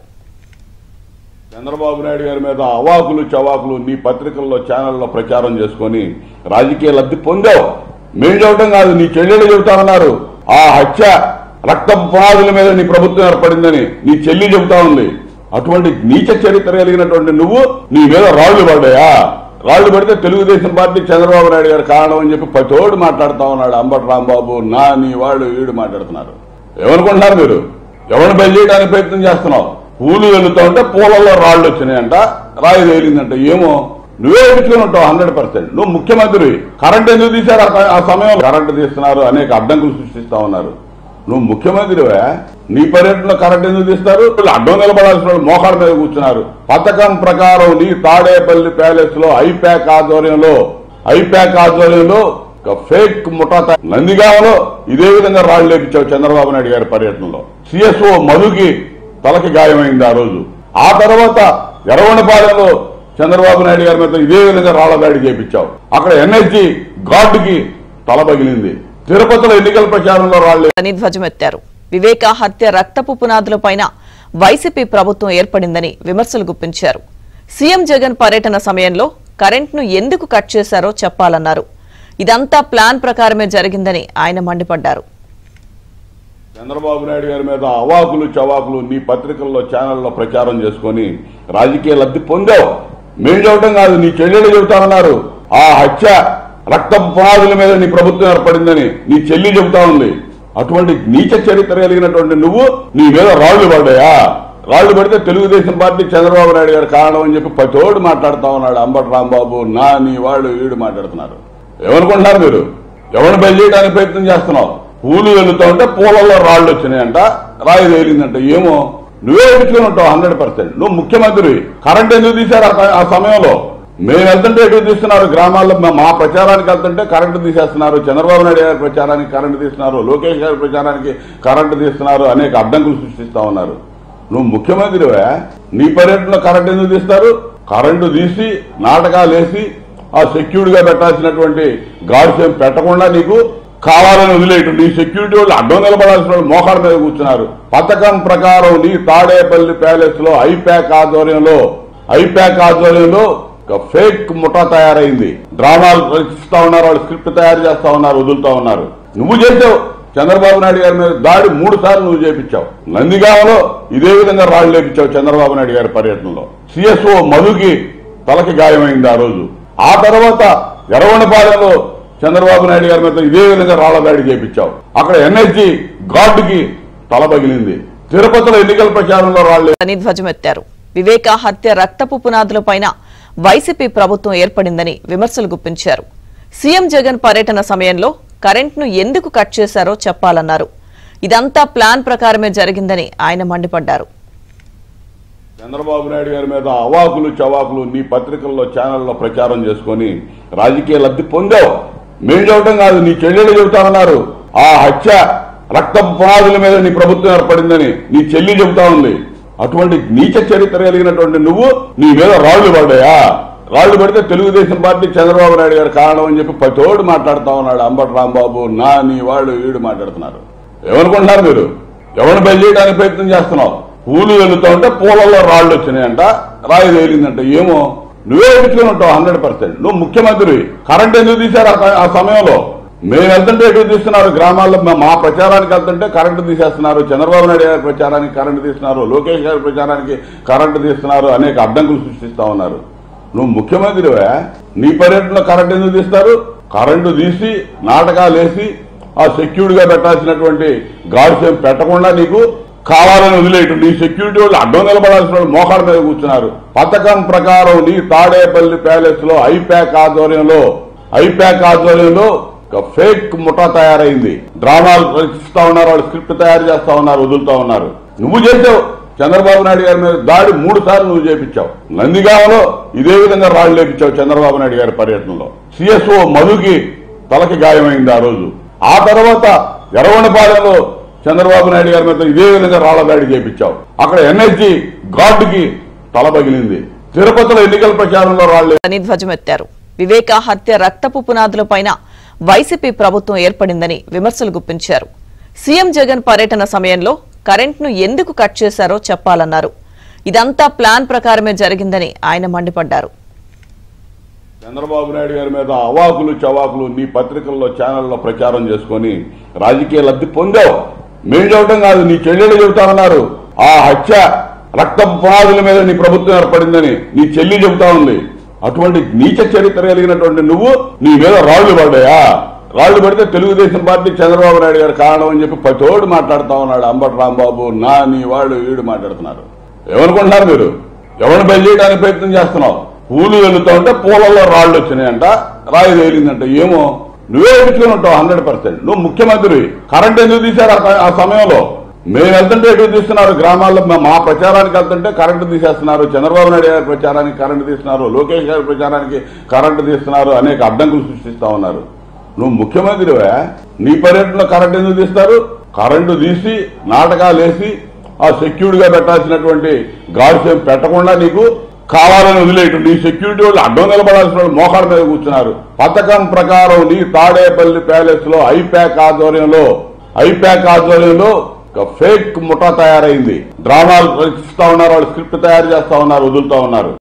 Speaker 1: చంద్రబాబు నాయుడు గారి మీద అవాకులు చవాకులు నీ పత్రికల్లో ఛానల్లో ప్రచారం చేసుకుని రాజకీయ లబ్ధి పొందావు. మేము చెప్పడం కాదు, నీ చెల్లెలు చెబుతామన్నారు. ఆ హత్య రక్తపు పునాదుల మీద నీ ప్రభుత్వం ఏర్పడిందని నీ చెల్లి చెబుతా ఉంది. అటువంటి నీచ చరిత్ర కలిగినటువంటి నువ్వు నీ మీద రాళ్లు పడ్డాయా? రాళ్లు పడితే తెలుగుదేశం పార్టీ చంద్రబాబు నాయుడు గారు కారణం అని చెప్పి పతోడు మాట్లాడుతా ఉన్నాడు. అంబటి రాంబాబు నా నీ వాళ్ళు వీడు మాట్లాడుతున్నారు. ఏమనుకుంటున్నారు మీరు? ఎవరిని బయలు చేయడానికి ప్రయత్నం చేస్తున్నావు? పూలు వెళ్తా ఉంటే పూలలో రాళ్లు వచ్చినాయంట, రాయి తేలిందంట. ఏమో నువ్వే ఎదుర్కొని ఉంటావు హండ్రెడ్ పర్సెంట్. నువ్వు ముఖ్యమంత్రి. కరెంట్ ఎందుకు తీశారు ఆ సమయంలో? కరెంటు తీస్తున్నారు, అనేక అడ్డంకులు సృష్టిస్తా ఉన్నారు. నువ్వు ముఖ్యమంత్రివే, నీ పర్యటనలో కరెంట్ ఎందుకు తీస్తారు? వీళ్ళు అడ్డం నిలబడాల్సిన వాళ్ళు మోకాళ్ళ మీద కూర్చున్నారు. పథకం ప్రకారం నీ తాడేపల్లి ప్యాలెస్ లో ఐప్యాక్ ఆధ్వర్యంలో ఐప్యాక్ ఆధ్వర్యంలో ఒక ఫేక్ ముఠా నందిగామలో ఇదే విధంగా రాళ్లు లేపించావు చంద్రబాబు నాయుడు గారి పర్యటనలో. సిఎస్ఓ మధుకి తలకి గాయమైంది ఆ రోజు. ఆ తర్వాత ఎర్రగొండపాలెంలో చంద్రబాబు నాయుడు గారి మీద ఇదే విధంగా రాళ్ల దాడి చేపించావు. అక్కడ ఎన్ఎస్జీ గార్డుకి తల పగిలింది. తిరుపతిలో ఎన్నికల ప్రచారంలో రాళ్లు
Speaker 2: అని ధ్వజమెత్తారు. వివేక హత్య రక్తపు పునాదులపైన వైసీపీ ప్రభుత్వం ఏర్పడిందని విమర్శలు గుప్పించారు. సీఎం జగన్ పర్యటన సమయంలో కరెంట్ను ఎందుకు కట్ చేశారో చెప్పాలన్నారు. ఇదంతా ప్లాన్ ప్రకారమే జరిగిందని ఆయన మండిపడ్డారు.
Speaker 1: చంద్రబాబు నాయుడు గారి మీద అవాకులు చవాకులు నీ పత్రికల్లో ఛానల్లో ప్రచారం చేసుకుని రాజకీయ లబ్ధి పొందావు. మేము చెప్పడం కాదు, నీ చెల్లెలు చెబుతామన్నారు. ఆ హత్య రక్తపు పునాదుల మీద నీ ప్రభుత్వం ఏర్పడిందని నీ చెల్లి చెబుతా ఉంది. అటువంటి నీచ చరిత్ర కలిగినటువంటి నువ్వు నీ మీద రాళ్లు పడ్డాయా? రాళ్లు పడితే తెలుగుదేశం పార్టీ చంద్రబాబు నాయుడు గారు కారణం అని చెప్పి పతోడు మాట్లాడుతా ఉన్నాడు. అంబటి రాంబాబు నా నీ వాళ్ళు వీడు మాట్లాడుతున్నారు. ఏమనుకుంటున్నారు మీరు? ఎవరిని బయలు చేయడానికి ప్రయత్నం చేస్తున్నావు? పూలు వెళ్తా ఉంటే పూలలో రాళ్లు వచ్చినాయంట, రాయి తేలిందంట. ఏమో నువ్వే ఎదుర్కొని ఉంటావు హండ్రెడ్ పర్సెంట్. నువ్వు ముఖ్యమంత్రి. కరెంట్ ఎందుకు తీశారు ఆ సమయంలో? మేము వెళ్తుంటే ఎటు తీస్తున్నారు? గ్రామాల్లో మా ప్రచారానికి వెళ్తుంటే కరెంటు తీసేస్తున్నారు. చంద్రబాబు నాయుడు గారి ప్రచారానికి కరెంటు తీస్తున్నారు, లోకేష్ గారి ప్రచారానికి కరెంటు తీస్తున్నారు, అనేక అడ్డంకులు సృష్టిస్తా ఉన్నారు. నువ్వు ముఖ్యమంత్రివే, నీ పర్యటనలో కరెంటు ఎందుకు తీస్తారు? కరెంటు తీసి నాటకాలు వేసి ఆ సెక్యూర్డ్ గా పెట్టాల్సినటువంటి గార్డ్స్ ఏం పెట్టకుండా నీకు కావాలని వదిలేయటం. నీ సెక్యూరిటీ వాళ్ళు అడ్డం నిలబడాల్సిన వాళ్ళు మోకాళ్ళ మీద కూర్చున్నారు. పథకం ప్రకారం నీ తాడేపల్లి ప్యాలెస్ లో ఐప్యాక్ ఆధ్వర్యంలో ఐప్యాక్ ఆధ్వర్యంలో ఒక ఫేక్ ముఠా తయారైంది. డ్రామాలు రచిస్తా ఉన్నారు, వాళ్ళు స్క్రిప్ట్ తయారు చేస్తా ఉన్నారు, వదులుతా ఉన్నారు. నువ్వు చేసావు చంద్రబాబు నాయుడు గారి మీద దాడి మూడు సార్లు నువ్వు చేపించావు. నందిగామలో ఇదే విధంగా రాళ్లు లేపించావు చంద్రబాబు నాయుడు గారి పర్యటనలో. సిఎస్ఓ మధుకి తలకి గాయమైంది ఆ రోజు. ఆ తర్వాత ఎర్రగొండపాలెంలో చంద్రబాబు నాయుడు గారి మీద ఇదే విధంగా రాళ్ల దాడి చేపించావు. అక్కడ ఎన్ఎస్జీ గార్డుకి తల పగిలింది. తిరుపతిలో ఎన్నికల ప్రచారంలో రాళ్లు
Speaker 2: అని ధ్వజమెత్తారు. వివేక హత్య రక్తపు పునాదులపైన వైసీపీ ప్రభుత్వం ఏర్పడిందని విమర్శలు గుప్పించారు. సీఎం జగన్ పర్యటన సమయంలో కరెంట్ను ఎందుకు కట్ చేశారో చెప్పాలన్నారు. ఇదంతా ప్లాన్ ప్రకారమే జరిగిందని ఆయన మండిపడ్డారు.
Speaker 1: చంద్రబాబు నాయుడు గారి మీద అవాకులు చవాకులు నీ పత్రికల్లో ఛానల్లో ప్రచారం చేసుకుని రాజకీయ లబ్ధి పొందావు. మేము చెప్పడం కాదు, నీ చెల్లెలు చెబుతామన్నారు. ఆ హత్య రక్తపు పునాదుల మీద నీ ప్రభుత్వం ఏర్పడిందని నీ చెల్లి చెబుతా ఉంది. అటువంటి నీచ చరిత్ర కలిగినటువంటి నువ్వు నీ మీద రాళ్లు పడ్డాయా? రాళ్లు పడితే తెలుగుదేశం పార్టీ చంద్రబాబు నాయుడు గారు కారణం అని చెప్పి పతోడు మాట్లాడుతా ఉన్నాడు. అంబటి రాంబాబు నా నీ వాళ్ళు వీడు మాట్లాడుతున్నారు. ఏమనుకుంటున్నారు మీరు? ఎవరిని బయలు చేయడానికి ప్రయత్నం చేస్తున్నావు? పూలు వెళ్తా ఉంటే పూలలో రాళ్లు వచ్చినాయంట, రాయి తేలిందంట. ఏమో నువ్వే ఎదుర్కొని ఉంటావు హండ్రెడ్ పర్సెంట్. నువ్వు ముఖ్యమంత్రి. కరెంట్ ఎందుకు తీశారు ఆ సమయంలో? మేము వెళ్తుంటే ఎటు తీస్తున్నారు? గ్రామాల్లో మా ప్రచారానికి వెళ్తుంటే కరెంటు తీసేస్తున్నారు. చంద్రబాబు నాయుడు గారి ప్రచారానికి కరెంటు తీస్తున్నారు, లోకేష్ గారి ప్రచారానికి కరెంటు తీస్తున్నారు, అనేక అడ్డంకులు సృష్టిస్తా ఉన్నారు. నువ్వు ముఖ్యమంత్రివే, నీ పర్యటనలో కరెంట్ ఎందుకు తీస్తారు? కరెంటు తీసి నాటకాలు వేసి ఆ సెక్యూర్డ్ గా పెట్టాల్సినటువంటి గార్డ్స్ ఏం పెట్టకుండా నీకు కావాలని వదిలేయటం. నీ సెక్యూరిటీ వాళ్ళు అడ్డం నిలబడాల్సిన వాళ్ళు మోకాళ్ళ మీద కూర్చున్నారు. పథకం ప్రకారం నీ తాడేపల్లి ప్యాలెస్ లో ఐప్యాక్ ఆధ్వర్యంలో ఐప్యాక్ ఆధ్వర్యంలో ఒక ఫేక్ ముఠా తయారైంది. డ్రామాలు రచిస్తా ఉన్నారు, వాళ్ళు స్క్రిప్ట్ తయారు చేస్తా ఉన్నారు, వదులుతా ఉన్నారు. నువ్వు చేసావు. చంద్రబాబు నాయుడు గారి మీద దాడి మూడు సార్లు నువ్వు చేపించావు. నందిగామలో ఇదే విధంగా రాళ్లు లేపించావు చంద్రబాబు నాయుడు గారి పర్యటనలో. సిఎస్ఓ మధుకి తలకి గాయమైంది ఆ రోజు. ఆ తర్వాత ఎర్రగొండపాలెంలో చంద్రబాబు నాయుడు గారి మీద ఇదే విధంగా రాళ్ల దాడి చేపించావు. అక్కడ ఎన్ఎస్జీ గార్డుకి తల పగిలింది. తిరుపతిలో ఎన్నికల ప్రచారంలో రాళ్లు
Speaker 2: అని ధ్వజమెత్తారు. వివేక హత్య రక్తపు పునాదులపైన వైసీపీ ప్రభుత్వం ఏర్పడిందని విమర్శలు గుప్పించారు. సీఎం జగన్ పర్యటన సమయంలో కరెంట్ను ఎందుకు కట్ చేశారో చెప్పాలన్నారు. ఇదంతా ప్లాన్ ప్రకారమే జరిగిందని ఆయన మండిపడ్డారు.
Speaker 1: చంద్రబాబు నాయుడు గారి మీద అవాకులు చవాకులు నీ పత్రికల్లో ఛానల్లో ప్రచారం చేసుకుని రాజకీయ లబ్ధి పొందావు. మేము చెప్పడం కాదు, నీ చెల్లెలు చెబుతామన్నారు. ఆ హత్య రక్తపు పునాదుల మీద నీ ప్రభుత్వం ఏర్పడిందని నీ చెల్లి చెబుతా ఉంది. అటువంటి నీచ చరిత్ర కలిగినటువంటి నువ్వు నీ మీద రాళ్లు పడ్డాయా? రాళ్లు పడితే తెలుగుదేశం పార్టీ చంద్రబాబు నాయుడు గారు కారణం అని చెప్పి పతోడు మాట్లాడుతా ఉన్నాడు. అంబటి రాంబాబు, నా నీ వాళ్ళు వీడు మాట్లాడుతున్నారు. ఏమనుకుంటున్నారు మీరు? ఎవరిని బయలు చేయడానికి ప్రయత్నం చేస్తున్నావు? పూలు వెళ్తా ఉంటే పూలలో రాళ్లు వచ్చినాయంట, రాయి తేలిందంట. ఏమో నువ్వే ఎదుర్కొని ఉంటావు హండ్రెడ్ పర్సెంట్. నువ్వు ముఖ్యమంత్రి. కరెంట్ ఎందుకు తీశారు ఆ సమయంలో? మేము వెళ్తుంటే ఎటు తీస్తున్నారు? గ్రామాల్లో మా ప్రచారానికి వెళ్తుంటే కరెంటు తీసేస్తున్నారు. చంద్రబాబు నాయుడు గారి ప్రచారానికి కరెంటు తీస్తున్నారు, లోకేష్ గారి ప్రచారానికి కరెంటు తీస్తున్నారు, అనేక అడ్డంకులు సృష్టిస్తా ఉన్నారు. నువ్వు ముఖ్యమంత్రివే. నీ పర్యటనలో కరెంటు ఎందుకు తీస్తారు? కరెంటు తీసి నాటకాలు వేసి ఆ సెక్యూర్డ్ గా పెట్టాల్సినటువంటి గార్డ్స్ ఏం పెట్టకుండా నీకు కావాలని వదిలేయటం. నీ సెక్యూరిటీ వాళ్ళు అడ్డం నిలబడాల్సిన వాళ్ళు మోకాళ్ళ మీద కూర్చున్నారు. పథకం ప్రకారం నీ తాడేపల్లి ప్యాలెస్ లో ఐప్యాక్ ఆధ్వర్యంలో ఐప్యాక్ ఆధ్వర్యంలో ఒక ఫేక్ ముఠా తయారైంది. డ్రామాలు రచిస్తా ఉన్నారు, వాళ్ళు స్క్రిప్ట్ తయారు చేస్తా ఉన్నారు, వదులుతా ఉన్నారు.